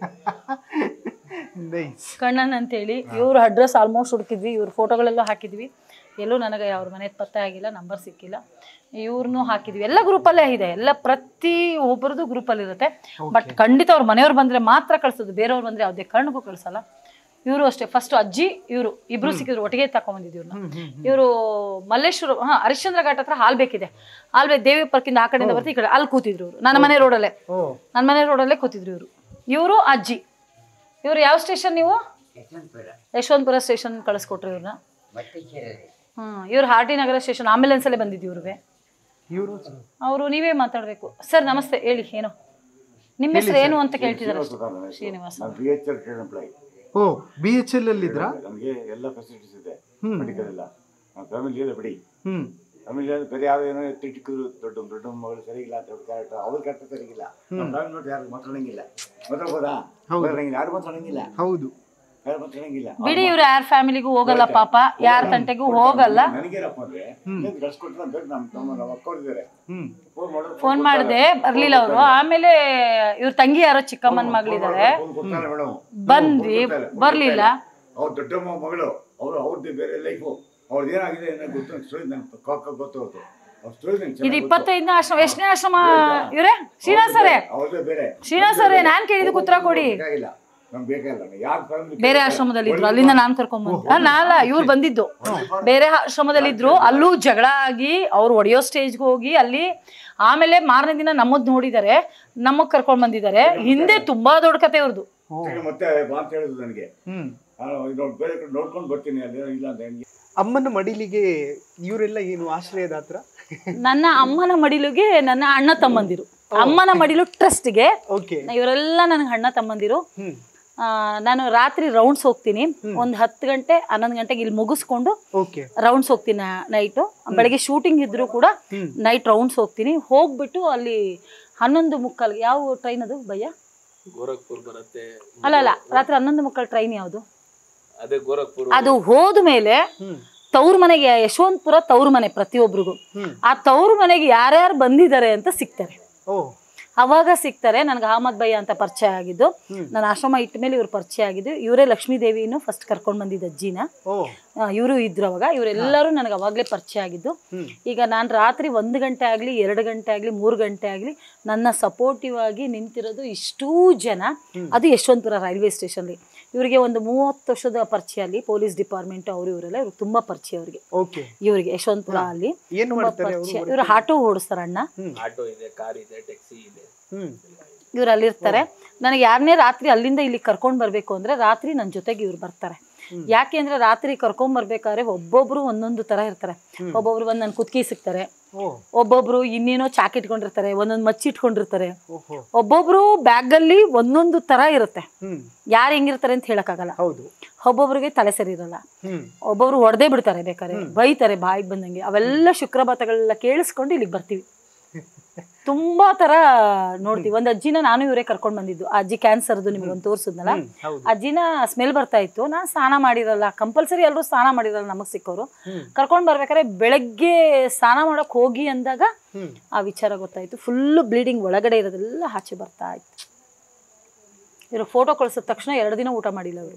ಕಣ್ಣನ್ ಅಂತೇಳಿ. ಇವ್ರ ಅಡ್ರೆಸ್ ಆಲ್ಮೋಸ್ಟ್ ಹುಡುಕಿದ್ವಿ, ಇವ್ರ ಫೋಟೋಗಳೆಲ್ಲ ಹಾಕಿದ್ವಿ, ಎಲ್ಲೂ ನನಗೆ ಅವ್ರ ಮನೆ ಪತ್ತೆ ಆಗಿಲ್ಲ, ನಂಬರ್ ಸಿಕ್ಕಿಲ್ಲ. ಇವ್ರನ್ನೂ ಹಾಕಿದ್ವಿ, ಎಲ್ಲ ಗ್ರೂಪಲ್ಲೇ ಇದೆ, ಎಲ್ಲ ಪ್ರತಿ ಒಬ್ಬರದು ಗ್ರೂಪಲ್ಲಿ ಇರುತ್ತೆ. ಬಟ್ ಖಂಡಿತ ಅವ್ರ ಮನೆಯವ್ರು ಬಂದ್ರೆ ಮಾತ್ರ ಕಳ್ಸೋದು, ಬೇರೆಯವ್ರು ಬಂದ್ರೆ ಯಾವುದೇ ಕಾರಣಕ್ಕೂ ಕಳ್ಸಲ್ಲ. ಇವರು ಅಷ್ಟೇ, ಫಸ್ಟ್ ಅಜ್ಜಿ ಇವರು ಇಬ್ರು ಸಿಕ್ಕಿದ್ರು, ಒಟ್ಟಿಗೆ ತಕೊಂಡ್ಬಂದಿದ್ದು ಇವ್ರನ್ನ. ಇವರು ಮಲ್ಲೇಶ್ವರ, ಹಾ ಹರಿಶ್ಚಂದ್ರ ಘಾಟ್ ಹತ್ರ ಹಾಲ್ ಬೇಕಿದೆ, ಹಾಲ್ ಬೇಕು ದೇವಿ ಪಾರ್ಕಿಂದ ಆ ಕಡೆಯಿಂದ ಬರ್ತಿ ಈ ಕಡೆ, ಅಲ್ಲಿ ಕೂತಿದ್ರು ಇವರು. ನನ್ನ ಮನೆ ರೋಡಲ್ಲೇ ನನ್ನ ಮನೆ ರೋಡಲ್ಲೇ ಕೂತಿದ್ರು ಇವರು. ಇವರು ಅಜ್ಜಿ. ಇವ್ರು ಯಾವ ಸ್ಟೇಷನ್? ನೀವು ಯಶವಂತಪುರ ಸ್ಟೇಷನ್ ಕಳಿಸ್ಕೊಟ್ರಿ ಇವ್ರನ್ನ. ಹ್ಮ್ ಇವ್ರು R T Nagar station ambulance ಅಲ್ಲೇ ಬಂದಿದ್ದು ಇವ್ರಿಗೆ. ಅವರು ನೀವೇ ಮಾತಾಡ್ಬೇಕು ಸರ್. ನಮಸ್ತೆ, ಹೇಳಿ ಏನು ನಿಮ್ಮ ಹೆಸರು ಏನು ಅಂತ ಕೇಳ್ತಿದ್ದಾರೆ. Srinivasa. O B H L ಅಲ್ಲಿ ಇದ್ರಾ? ನಮಗೆ ಎಲ್ಲ ಫೆಸಿಲಿಟೀಸ್ ಇದೆ, ಮೆಡಿಕಲ್ ಎಲ್ಲ. ನಮ್ಮ ಫ್ಯಾಮಿಲಿ ಇದೆ ಬಿಡಿ, ಫ್ಯಾಮಿಲಿ ಬೇರೆ ಯಾವ ಏನೋ ತಿಟ್ಟಿದ್ರು, ದೊಡ್ಡ ದೊಡ್ಡ ಮಗಳು ಸರಿ ಇಲ್ಲ ಅಂತ ಕ್ಯಾರೆಕ್ಟರ್, ಅವ್ರ ಕ್ಯಾರೆಕ್ಟರ್ ಸರಿಗಿಲ್ಲ. ನಮ್ಮ ಫ್ಯಾಮಿಲಿ ನೋಡಿ ಯಾರು ಮಾತಾಡಂಗಿಲ್ಲ, ಮಾತಾಡ್ಬೋದಾ? ಯಾರು ಮಾತಾಡಂಗಿಲ್ಲ. ಹೌದು, ಯಾರು ಮಾತಾಡಂಗಿಲ್ಲ ಬಿಡಿ. ಇವ್ರು ಯಾರ ಫ್ಯಾಮಿಲಿಗೂ ಹೋಗಲ್ಲ ಪಾಪ, ಯಾರ ತಂಟೆಗೂ ಹೋಗಲ್ಲ. ನನಗೇನಪ್ಪ ಅಂದ್ರೆ ಕಳ್ಸ್ಕೊಟ್ರೆ ಬೇಕು, ನಮ್ಮ ತಮ್ಮ ನಮ್ಮ ಅಕ್ಕ ಇದ್ದಾರೆ, ಫೋನ್ ಮಾಡಿದೆ ಬರ್ಲಿಲ್ಲ ಅವರು. ಆಮೇಲೆ ಇವ್ರ ತಂಗಿ ಯಾರೋ ಚಿಕ್ಕಮ್ಮನ ಮಗಳಿದ್ದಾರೆ, ಬಂದ್ವಿ, ಬರ್ಲಿಲ್ಲ. ಅವ್ರ ದೊಡ್ಡಮ್ಮ ಮಗಳು, ಅವ್ರು ಅವ್ರದ್ದು ಬೇರೆ ಲೈಫು, ಅವ್ರದ್ದು ಏನಾಗಿದೆ ಏನೋ ಗೊತ್ತು, ಸ್ಟೋರಿ ನನ್ಗೆ ಕಾಕ ಗೊತ್ತು. ಅವ್ರದ್ದು ಇದು ಇಪ್ಪತ್ತೈದನೇ ಆಶ್ರಮ. ಎಷ್ಟನೇ ಆಶ್ರಮ ಇವ್ರೆ? ಶ್ರೀನಿವಾಸರೇ, ಶ್ರೀನಿವಾಸರೇ ನಾನ್ ಕೇಳಿದಕ್ಕೆ ಉತ್ತರ ಕೊಡಿ. ಬೇರೆ ಆಶ್ರಮದಲ್ಲಿ ಇದ್ರು, ಅಲ್ಲಿಂದ ನಾನ್ ಕರ್ಕೊಂಡ್ ಬಂದ ನಾಲ ಇವ್ರು ಬಂದಿದ್ದು. ಬೇರೆ ಆಶ್ರಮದಲ್ಲಿ ಇದ್ರು, ಅಲ್ಲೂ ಜಗಳ ಆಗಿ ಅವ್ರು ಹೊಡೆಯೋ ಸ್ಟೇಜ್ಗೆ ಹೋಗಿ ಅಲ್ಲಿ. ಆಮೇಲೆ ಮಾರನೇ ದಿನ ನಮ್ಮದ್ ನೋಡಿದ್ದಾರೆ, ನಮಗ್ ಕರ್ಕೊಂಡ್ ಬಂದಿದ್ದಾರೆ. ಹಿಂದೆ ತುಂಬಾ ದೊಡ್ಡ ಕತೆ ಇವ್ರದ್ದು. ಮತ್ತೆ ನನಗೆ ನೋಡ್ಕೊಂಡು ಬರ್ತೀನಿ ಇಲ್ಲ ಅಂತ. ಅಮ್ಮನ ಮಡಿಲಿಗೆ ಇವರೆಲ್ಲ ಏನು ಆಶ್ರಯದಾತ್ರ? ನನ್ನ ಅಮ್ಮನ ಮಡಿಲಿಗೆ ನನ್ನ ಅಣ್ಣ ತಮ್ಮಂದಿರು. ಅಮ್ಮನ ಮಡಿಲು ಟ್ರಸ್ಟ್ಗೆ ಇವರೆಲ್ಲ ನನಗೆ ಅಣ್ಣ ತಮ್ಮಂದಿರು. ನಾನು ರಾತ್ರಿ ರೌಂಡ್ಸ್ ಹೋಗ್ತೀನಿ, ಒಂದ್ ಹತ್ತು ಗಂಟೆ ಹನ್ನೊಂದು ಗಂಟೆಗೆ ಇಲ್ಲಿ ಮುಗಿಸ್ಕೊಂಡು ರೌಂಡ್ಸ್ ಹೋಗ್ತೀನಿ ನೈಟು. ಬೆಳಗ್ಗೆ ಶೂಟಿಂಗ್ ಇದ್ರು ಕೂಡ ನೈಟ್ ರೌಂಡ್ಸ್ ಹೋಗ್ತೀನಿ. ಹೋಗ್ಬಿಟ್ಟು ಅಲ್ಲಿ ಹನ್ನೊಂದು ಮುಕ್ಕಾಲ್ಗೆ ಯಾವ ಟ್ರೈನ್ ಅದು ಭಯ್ಯ? ಗೋರಖ್ಪುರ್ ಬರುತ್ತೆ. ಅಲ್ಲ ಅಲ್ಲ, ರಾತ್ರಿ ಹನ್ನೊಂದು ಮುಕ್ಕಾಲ್ ಟ್ರೈನ್ ಯಾವುದು? ಅದೇ ಗೋರಖ್ಪುರ್. ಅದು ಹೋದ ಮೇಲೆ ತವ್ರ ಮನೆಗೆ, ಯಶವಂತಪುರ ತವ್ರ ಮನೆ ಪ್ರತಿಯೊಬ್ಬರಿಗೂ. ಆ ತವ್ರ ಮನೆಗೆ ಯಾರ್ಯಾರು ಬಂದಿದ್ದಾರೆ ಅಂತ ಸಿಗ್ತಾರೆ, ಅವಾಗ ಸಿಗ್ತಾರೆ. ನನಗೆ ಅಹಮದ್ ಭಯ್ಯ ಅಂತ ಪರಿಚಯ ಆಗಿದ್ದು, ನನ್ನ ಆಶ್ರಮ ಇಟ್ಟ ಮೇಲೆ ಇವ್ರು ಪರಿಚಯ ಆಗಿದ್ದು. ಇವರೇ ಲಕ್ಷ್ಮೀ ದೇವಿನೂ ಫಸ್ಟ್ ಕರ್ಕೊಂಡು ಬಂದಿದ್ದ ಅಜ್ಜಿನ, ಇವರು ಇದ್ರು ಅವಾಗ. ಇವರೆಲ್ಲರೂ ನನಗೆ ಅವಾಗಲೇ ಪರಿಚಯ ಆಗಿದ್ದು. ಈಗ ನಾನು ರಾತ್ರಿ ಒಂದು ಗಂಟೆ ಆಗಲಿ, ಎರಡು ಗಂಟೆ ಆಗಲಿ, ಮೂರು ಗಂಟೆ ಆಗಲಿ ನನ್ನ ಸಪೋರ್ಟಿವ್ ಆಗಿ ನಿಂತಿರೋದು ಇಷ್ಟೂ ಜನ. ಅದು ಯಶವಂತಪುರ ರೈಲ್ವೆ ಸ್ಟೇಷನ್ಲಿ. ಇವರಿಗೆ ಒಂದು ಮೂವತ್ತು ವರ್ಷದ ಪರಿಚಯ ಅಲ್ಲಿ ಪೊಲೀಸ್ ಡಿಪಾರ್ಟ್ಮೆಂಟ್ ಅವರು ಇವರೆಲ್ಲ ಇವ್ರಿಗೆ ತುಂಬಾ ಪರಿಚಯ ಅವ್ರಿಗೆ ಓಕೆ ಇವರಿಗೆ ಯಶವಂತಪುರ ಅಲ್ಲಿ ಏನು ತುಂಬಾ ಮಾಡ್ತಾರೆ ಪರಿಚಯ. ಇವ್ರು ಆಟೋ ಓಡಿಸ್ತಾರ ಅಣ್ಣ, ಆಟೋ ಇದೆ, ಕಾರ್ ಇದೆ, ಟ್ಯಾಕ್ಸಿ ಇದೆ. ಇವ್ರು ಅಲ್ಲಿರ್ತಾರೆ. ನನಗೆ ಯಾರನ್ನೇ ರಾತ್ರಿ ಅಲ್ಲಿಂದ ಇಲ್ಲಿ ಕರ್ಕೊಂಡ್ ಬರ್ಬೇಕು ಅಂದ್ರೆ ರಾತ್ರಿ ನನ್ನ ಜೊತೆಗೆ ಇವ್ರು ಬರ್ತಾರೆ. ಯಾಕೆ ಅಂದ್ರೆ ರಾತ್ರಿ ಕರ್ಕೊಂಡ್ ಬರ್ಬೇಕಾದ್ರೆ ಒಬ್ಬೊಬ್ರು ಒಂದೊಂದು ತರ ಇರ್ತಾರೆ. ಒಬ್ಬೊಬ್ರು ಬಂದ್ ನನ್ ಕುತ್ಕಿ ಸಿಗ್ತಾರೆ, ಒಬ್ಬೊಬ್ರು ಇನ್ನೇನೋ ಚಾಕ್ ಇಟ್ಕೊಂಡಿರ್ತಾರೆ, ಒಂದೊಂದು ಮಚ್ಚಿ ಇಟ್ಕೊಂಡಿರ್ತಾರೆ, ಒಬ್ಬೊಬ್ರು ಬ್ಯಾಗ್ ಅಲ್ಲಿ ಒಂದೊಂದು ತರ ಇರುತ್ತೆ. ಯಾರು ಹೆಂಗಿರ್ತಾರೆ ಅಂತ ಹೇಳಕ್ಕಾಗಲ್ಲ. ಒಬ್ಬೊಬ್ರಿಗೆ ತಲೆ ಸರಿ ಇರಲ್ಲ, ಒಬ್ಬೊಬ್ರು ಹೊಡೆದೇ ಬಿಡ್ತಾರೆ, ಬೇಕಾದ್ರೆ ಬೈತಾರೆ ಬಾಯಿಗೆ ಬಂದಂಗೆ. ಅವೆಲ್ಲ ಶುಕ್ರಪಾತಗಳೆಲ್ಲ ಕೇಳಿಸ್ಕೊಂಡು ಇಲ್ಲಿಗೆ ಬರ್ತೀವಿ. ತುಂಬಾ ತರ ನೋಡ್ತೀವಿ. ಒಂದ್ ಅಜ್ಜಿನ ನಾನು ಇವರೇ ಕರ್ಕೊಂಡ್ ಬಂದಿದ್ದು. ಆ ಅಜ್ಜಿ ಕ್ಯಾನ್ಸರ್ದು ನಿಮ್ಗೊಂದು ತೋರ್ಸುದ್ನಲ್ಲ, ಅಜ್ಜಿನ ಸ್ಮೆಲ್ ಬರ್ತಾ ಇತ್ತು. ನಾನ್ ಸ್ನಾನ ಮಾಡಿರಲ್ಲ, ಕಂಪಲ್ಸರಿ ಎಲ್ಲರೂ ಸ್ನಾನ ಮಾಡಿರಲ್ಲ ನಮಗ್ ಸಿಕ್ಕವರು. ಕರ್ಕೊಂಡ್ ಬರ್ಬೇಕಾದ್ರೆ ಬೆಳಗ್ಗೆ ಸ್ನಾನ ಮಾಡಕ್ ಹೋಗಿ ಅಂದಾಗ ಆ ವಿಚಾರ ಗೊತ್ತಾಯ್ತು. ಫುಲ್ ಬ್ಲೀಡಿಂಗ್ ಒಳಗಡೆ ಇರೋದೆಲ್ಲ ಆಚೆ ಬರ್ತಾ ಇತ್ತು. ಇವ್ರ ಫೋಟೋ ಕಳ್ಸಿದ ತಕ್ಷಣ ಎರಡು ದಿನ ಊಟ ಮಾಡಿಲ್ಲ ಅವರು.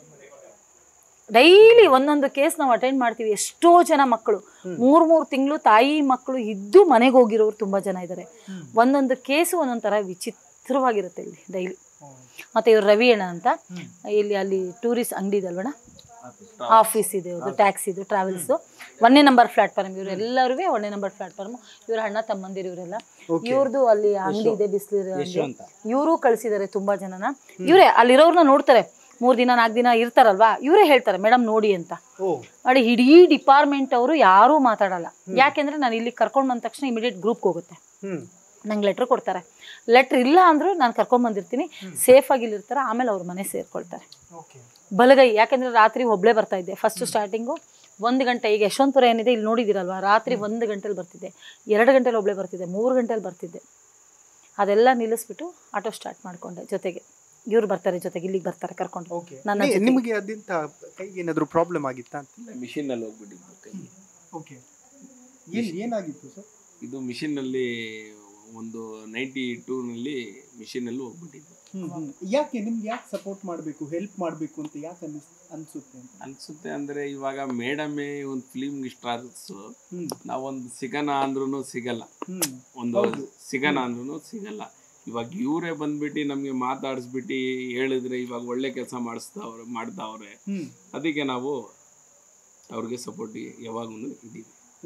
ಡೈಲಿ ಒಂದೊಂದು ಕೇಸ್ ನಾವು ಅಟೆಂಡ್ ಮಾಡ್ತೀವಿ. ಎಷ್ಟೋ ಜನ ಮಕ್ಕಳು ಮೂರ್ ಮೂರ್ ತಿಂಗಳು ತಾಯಿ ಮಕ್ಕಳು ಇದ್ದು ಮನೆಗೆ ಹೋಗಿರೋರು ತುಂಬಾ ಜನ ಇದ್ದಾರೆ. ಒಂದೊಂದು ಕೇಸು ಒಂದೊಂದ್ ತರ ವಿಚಿತ್ರವಾಗಿರುತ್ತೆ ಇಲ್ಲಿ ಡೈಲಿ. ಮತ್ತೆ ಇವ್ರು ರವಿ ಅಣ್ಣ ಅಂತ ಇಲ್ಲಿ ಅಲ್ಲಿ ಟೂರಿಸ್ಟ್ ಅಂಗಡಿ ಇದೆ ಅಲ್ವಣ್ಣ, ಆಫೀಸ್ ಇದೆ, ಅದು ಟ್ಯಾಕ್ಸಿ ಇದು, ಟ್ರಾವೆಲ್ಸ್, ಒಂದೇ ನಂಬರ್ ಪ್ಲಾಟ್ಫಾರ್ಮ್. ಇವ್ರು ಎಲ್ಲರೂ ಒಂದೇ ನಂಬರ್ ಪ್ಲಾಟ್ಫಾರ್ಮ್. ಇವ್ರ ಅಣ್ಣ ತಮ್ಮಂದಿರು ಇವರೆಲ್ಲ. ಇವ್ರದ್ದು ಅಲ್ಲಿ ಅಂಗಡಿ ಇದೆ, ಬಿಸಿಲು. ಇವರು ಕಳ್ಸಿದ್ದಾರೆ ತುಂಬಾ ಜನನ. ಇವರೇ ಅಲ್ಲಿರೋರ್ನ ನೋಡ್ತಾರೆ. ಮೂರ್ ದಿನ ನಾಲ್ಕು ದಿನ ಇರ್ತಾರಲ್ವಾ, ಇವರೇ ಹೇಳ್ತಾರೆ ಮೇಡಮ್ ನೋಡಿ ಅಂತ. ನೋಡಿ ಇಡೀ ಡಿಪಾರ್ಟ್ಮೆಂಟ್ ಅವರು ಯಾರೂ ಮಾತಾಡಲ್ಲ. ಯಾಕೆಂದ್ರೆ ನಾನು ಇಲ್ಲಿ ಕರ್ಕೊಂಡ್ ಬಂದ ತಕ್ಷಣ ಇಮಿಡಿಯೇಟ್ ಗ್ರೂಪ್ ಹೋಗುತ್ತೆ, ನಂಗೆ ಲೆಟ್ರ್ ಕೊಡ್ತಾರೆ. ಲೆಟ್ರ್ ಇಲ್ಲ ಅಂದ್ರೂ ನಾನು ಕರ್ಕೊಂಡ್ ಬಂದಿರ್ತೀನಿ, ಸೇಫ್ ಆಗಿ ಇಲ್ಲಿರ್ತಾರೆ. ಆಮೇಲೆ ಅವ್ರ ಮನೆ ಸೇರ್ಕೊಳ್ತಾರೆ ಬಲಗೈ. ಯಾಕೆಂದ್ರೆ ರಾತ್ರಿ ಒಬ್ಳೆ ಬರ್ತಾ ಇದ್ದೆ ಫಸ್ಟ್ ಸ್ಟಾರ್ಟಿಂಗು. ಒಂದು ಗಂಟೆ, ಈಗ ಯಶವಂತಪುರ ಏನಿದೆ ಇಲ್ಲಿ ನೋಡಿದಿರಲ್ವಾ, ರಾತ್ರಿ ಒಂದು ಗಂಟೆಲಿ ಬರ್ತಿದ್ದೆ, ಎರಡು ಗಂಟೆಲಿ ಒಬ್ಳೆ ಬರ್ತಿದ್ದೆ, ಮೂರು ಗಂಟೆಲಿ ಬರ್ತಿದ್ದೆ. ಅದೆಲ್ಲ ನಿಲ್ಲಿಸ್ಬಿಟ್ಟು ಆಟೋ ಸ್ಟಾರ್ಟ್ ಮಾಡ್ಕೊಂಡೆ ಜೊತೆಗೆ. ಇವ್ರು ಬರ್ತಾರೆ ಜೊತೆಗೆ, ಇಲ್ಲಿಗೆ ಬರ್ತಾರೆ ಕರ್ಕೊಂಡು. ನಿಮಗೆ ಅದಿಂತ ಕೈಗೆ ಏನಾದರೂ ಪ್ರಾಬ್ಲಮ್ ಆಗಿತ್ತಾ ಅಂತ? ಮಿಷಿನ್ ಅಲ್ಲಿ ಹೋಗ್ಬಿಟ್ಟಿದ್ದು ಕೈ. ಓಕೆ, ಏನು ಏನಾಗಿತ್ತು ಸರ್? ಇದು ಮಿಷಿನ್ ಅಲ್ಲಿ ಒಂದು ನೈಂಟಿ ಟೂ ನಲ್ಲಿ ಮಿಷಿನ್ ಅಲ್ಲಿ ಹೋಗ್ಬಿಟ್ಟಿದ್ದು. ಯಾಕೆ ನಿಮ್ಗೆ ಯಾಕೆ ಸಪೋರ್ಟ್ ಮಾಡಬೇಕು, ಹೆಲ್ಪ್ ಮಾಡಬೇಕು ಅಂತ ಯಾಕೆ ಅನಿಸ್ ಅನ್ಸುತ್ತೆ ಅನ್ಸುತ್ತೆ ಅಂದ್ರೆ ಇವಾಗ ಮೇಡಮೇ ಒಂದು ಫಿಲ್ಮ್ ಸ್ಟಾರ್ಸ್, ನಾವೊಂದು ಸಿಗನ ಅಂದ್ರೂ ಸಿಗಲ್ಲ, ಒಂದು ಸಿಗನ ಅಂದ್ರೂ ಸಿಗಲ್ಲ. ಇವಾಗ ಇವರೇ ಬಂದ್ಬಿಟ್ಟು ನಮಗೆ ಮಾತಾಡಿಸ್ಬಿಟ್ಟು ಹೇಳಿದ್ರೆ ಇವಾಗ ಒಳ್ಳೆ ಕೆಲಸ ಮಾಡಿಸ್ತಾವ್ರೆ ಮಾಡ್ತಾವ್ರೆ. ಅದಕ್ಕೆ ನಾವು ಅವ್ರಿಗೆ ಸಪೋರ್ಟ್ ಯಾವಾಗಲೂ ಇದ್ದೀವಿ.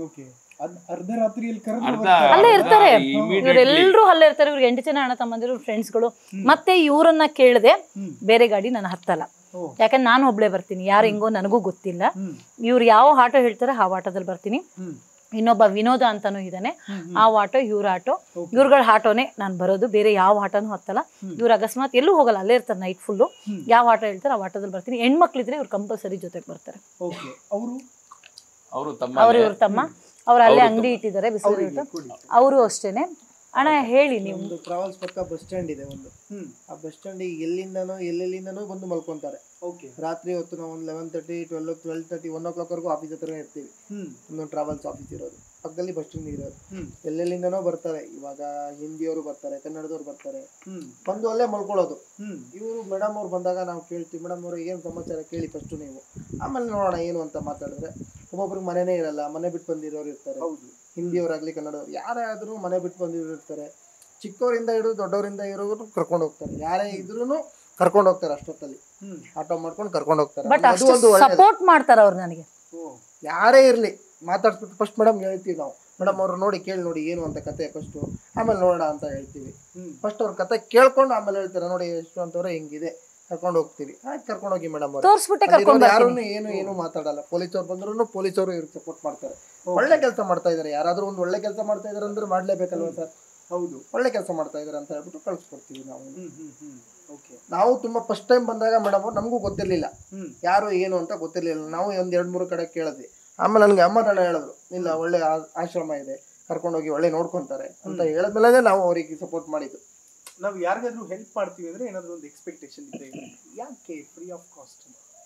ಅಲ್ಲೇ ಇರ್ತಾರೆ, ಇವರೆಲ್ಲರೂ ಅಲ್ಲೇ ಇರ್ತಾರೆ. ಇವ್ರಿಗೆ ಎಂಟು ಜನ ಅಣ್ಣ ತಮ್ಮಂದಿರು, ಫ್ರೆಂಡ್ಸ್ಗಳು. ಮತ್ತೆ ಇವ್ರನ್ನ ಕೇಳದೆ ಬೇರೆ ಗಾಡಿ ನಾನು ಹತ್ತಲ್ಲ, ಯಾಕಂದ್ರೆ ನಾನು ಒಬ್ಳೆ ಬರ್ತೀನಿ. ಯಾರು ಹೆಂಗೋ ನನಗೂ ಗೊತ್ತಿಲ್ಲ. ಇವ್ರು ಯಾವ ಆಟೋ ಹೇಳ್ತಾರೆ ಆ ಆಟೋದಲ್ಲಿ ಬರ್ತೀನಿ. ಇನ್ನೊಬ್ಬ ವಿನೋದ ಅಂತಾನು ಇದ್ದಾನೆ, ಆ ಆಟೋ ಇವ್ರ ಆಟೋ, ಇವ್ರಗಳ ಆಟೋನೇ ನಾನು ಬರೋದು, ಬೇರೆ ಯಾವ ಆಟೋನು ಹತ್ತಲ್ಲ. ಇವ್ರು ಅಕಸ್ಮಾತ್ ಎಲ್ಲೂ ಹೋಗಲ್ಲ, ಅಲ್ಲೇ ಇರ್ತಾರೆ ನೈಟ್ ಫುಲ್ಲು. ಯಾವ ಆಟೋ ಹೇಳ್ತಾರೆ ಆ ಆಟೋದಲ್ಲಿ ಬರ್ತೀನಿ. ಹೆಣ್ಮಕ್ಳಿದ್ರೆ ಇವ್ರು ಕಂಪಲ್ಸರಿ ಜೊತೆಗೆ ಬರ್ತಾರೆ. ಅವ್ರು ಇವ್ರ ತಮ್ಮ, ಅವ್ರು ಅಲ್ಲೇ ಅಂಗಡಿ ಇಟ್ಟಿದ್ದಾರೆ ಬಿಸಿಲು. ಅವರು ಅಷ್ಟೇನೆ. ಅಣ್ಣ ಹೇಳಿ ನೀವು. ಒಂದು ಟ್ರಾವೆಲ್ಸ್ ಪಕ್ಕ ಬಸ್ ಸ್ಟ್ಯಾಂಡ್ ಇದೆ ಒಂದು, ಆ ಬಸ್ ಸ್ಟ್ಯಾಂಡ್ ಎಲ್ಲಿಂದನೋ ಎಲ್ಲೆಲ್ಲಿಂದನೋ ಬಂದು ಮಲ್ಕೊಂತಾರೆ. ರಾತ್ರಿ ಹೊತ್ತು ನಾವು ಒಂದು eleven thirty twelve twelve thirty one o'clock ವರೆಗೂ ಆಫೀಸ್ ಹತ್ರ ಇರ್ತೀವಿ. ಒಂದೊಂದು ಟ್ರಾವೆಲ್ಸ್ ಆಫೀಸ್ ಇರೋದು ಪಕ್ಕದಲ್ಲಿ ಬಸ್ ಸ್ಟ್ಯಾಂಡ್ ಇರೋದು. ಎಲ್ಲೆಲ್ಲಿಂದನೋ ಬರ್ತಾರೆ. ಇವಾಗ ಹಿಂದಿಯವರು ಬರ್ತಾರೆ, ಕನ್ನಡದವ್ರು ಬರ್ತಾರೆ, ಬಂದು ಅಲ್ಲೇ ಮಲ್ಕೊಳ್ಳೋದು. ಇವರು ಮೇಡಮ್ ಅವ್ರು ಬಂದಾಗ ನಾವು ಕೇಳ್ತೀವಿ, ಮೇಡಮ್ ಅವ್ರು ಏನು ಸಮಾಚಾರ ಕೇಳಿ ಫಸ್ಟು ನೀವು, ಆಮೇಲೆ ನೋಡೋಣ ಏನು ಅಂತ ಮಾತಾಡಿದ್ರೆ. ಒಬ್ಬೊಬ್ರಿಗೆ ಮನೆನೇ ಇರಲ್ಲ, ಮನೆ ಬಿಟ್ಟು ಬಂದಿರೋರು ಇರ್ತಾರೆ. ಹಿಂದಿಯವರಾಗ್ಲಿ ಕನ್ನಡದವ್ರು ಯಾರೇ ಆದ್ರೂ ಮನೆ ಬಿಟ್ಟು ಬಂದಿರೋರು ಇರ್ತಾರೆ. ಚಿಕ್ಕವರಿಂದ ಹಿಡಿದು ದೊಡ್ಡವರಿಂದ ಇರೋರು ಕರ್ಕೊಂಡು ಹೋಗ್ತಾರೆ. ಯಾರೇ ಇದ್ರೂ ಕರ್ಕೊಂಡು ಹೋಗ್ತಾರೆ. ಅಷ್ಟೊತ್ತಲ್ಲಿ ಆಟೋ ಮಾಡ್ಕೊಂಡು ಕರ್ಕೊಂಡು ಹೋಗ್ತಾರೆ. ಸಪೋರ್ಟ್ ಮಾಡ್ತಾರೆ ಅವ್ರು ನನಗೆ. ಯಾರೇ ಇರ್ಲಿ ಮಾತಾಡ್ಸ್ಬಿಟ್ಟು ಫಸ್ಟ್ ಮೇಡಮ್ ಹೇಳ್ತೀವಿ ನಾವು, ಮೇಡಮ್ ಅವ್ರು ನೋಡಿ ಕೇಳಿ ನೋಡಿ ಏನು ಅಂತ ಕತೆ ಫಸ್ಟು, ಆಮೇಲೆ ನೋಡೋಣ ಅಂತ ಹೇಳ್ತೀವಿ. ಫಸ್ಟ್ ಅವ್ರ ಕತೆ ಕೇಳ್ಕೊಂಡು ಆಮೇಲೆ ಹೇಳ್ತಾರೆ, ನೋಡಿ ಎಷ್ಟು ಅಂತವ್ರೆ ಹಿಂಗಿದೆ, ಕರ್ಕೊಂಡು ಹೋಗ್ತೀವಿ. ಆಯ್ತು ಕರ್ಕೊಂಡು ಹೋಗಿ ಮೇಡಮ್ ಅವ್ರು. ಯಾರು ಏನು ಏನು ಮಾತಾಡಲ್ಲ. ಪೊಲೀಸವ್ರು ಬಂದ್ರು ಪೊಲೀಸವರು ಇವ್ರಿಗೆ ಸಪೋರ್ಟ್ ಮಾಡ್ತಾರೆ. ಒಳ್ಳೆ ಕೆಲಸ ಮಾಡ್ತಾ ಇದಾರೆ. ಯಾರಾದ್ರೂ ಒಂದು ಒಳ್ಳೆ ಕೆಲಸ ಮಾಡ್ತಾ ಇದಾರೆ ಅಂದ್ರೆ ಮಾಡ್ಲೇಬೇಕಲ್ವಾ ಸರ್? ಹೌದು, ಒಳ್ಳೆ ಕೆಲಸ ಮಾಡ್ತಾ ಇದಾರೆ ಅಂತ ಹೇಳ್ಬಿಟ್ಟು ಕಳ್ಸಿಕೊಡ್ತೀವಿ ನಾವು. ನಾವು ತುಂಬಾ ಫಸ್ಟ್ ಟೈಮ್ ಬಂದಾಗ ಮೇಡಮ್ ನಮಗೂ ಗೊತ್ತಿರ್ಲಿಲ್ಲ ಯಾರು ಏನು ಅಂತ ಗೊತ್ತಿರ್ಲಿಲ್ಲ. ನಾವು ಒಂದ್ ಎರಡ್ ಮೂರು ಕಡೆ ಕೇಳಿದ್ವಿ. ಆಮೇಲೆ ನನ್ಗೆ ಅಮ್ಮ ತಣ್ಣ ಹೇಳಿದ್ರು, ಇಲ್ಲ ಒಳ್ಳೆ ಆಶ್ರಮ ಇದೆ, ಕರ್ಕೊಂಡೋಗಿ ಒಳ್ಳೆ ನೋಡ್ಕೊಂತಾರೆ ಅಂತ ಹೇಳಿದ್ಮೇಲೆ ನಾವು ಅವರಿಗೆ ಸಪೋರ್ಟ್ ಮಾಡಿದ್ದು. ನಾವು ಯಾರಿಗಾದ್ರೂ ಹೆಲ್ಪ್ ಮಾಡ್ತೀವಿ ಅಂದ್ರೆ ಏನಾದ್ರು ಒಂದು ಎಕ್ಸ್ಪೆಕ್ಟೇಷನ್ ಇದೆ. ಯಾಕೆ free of cost?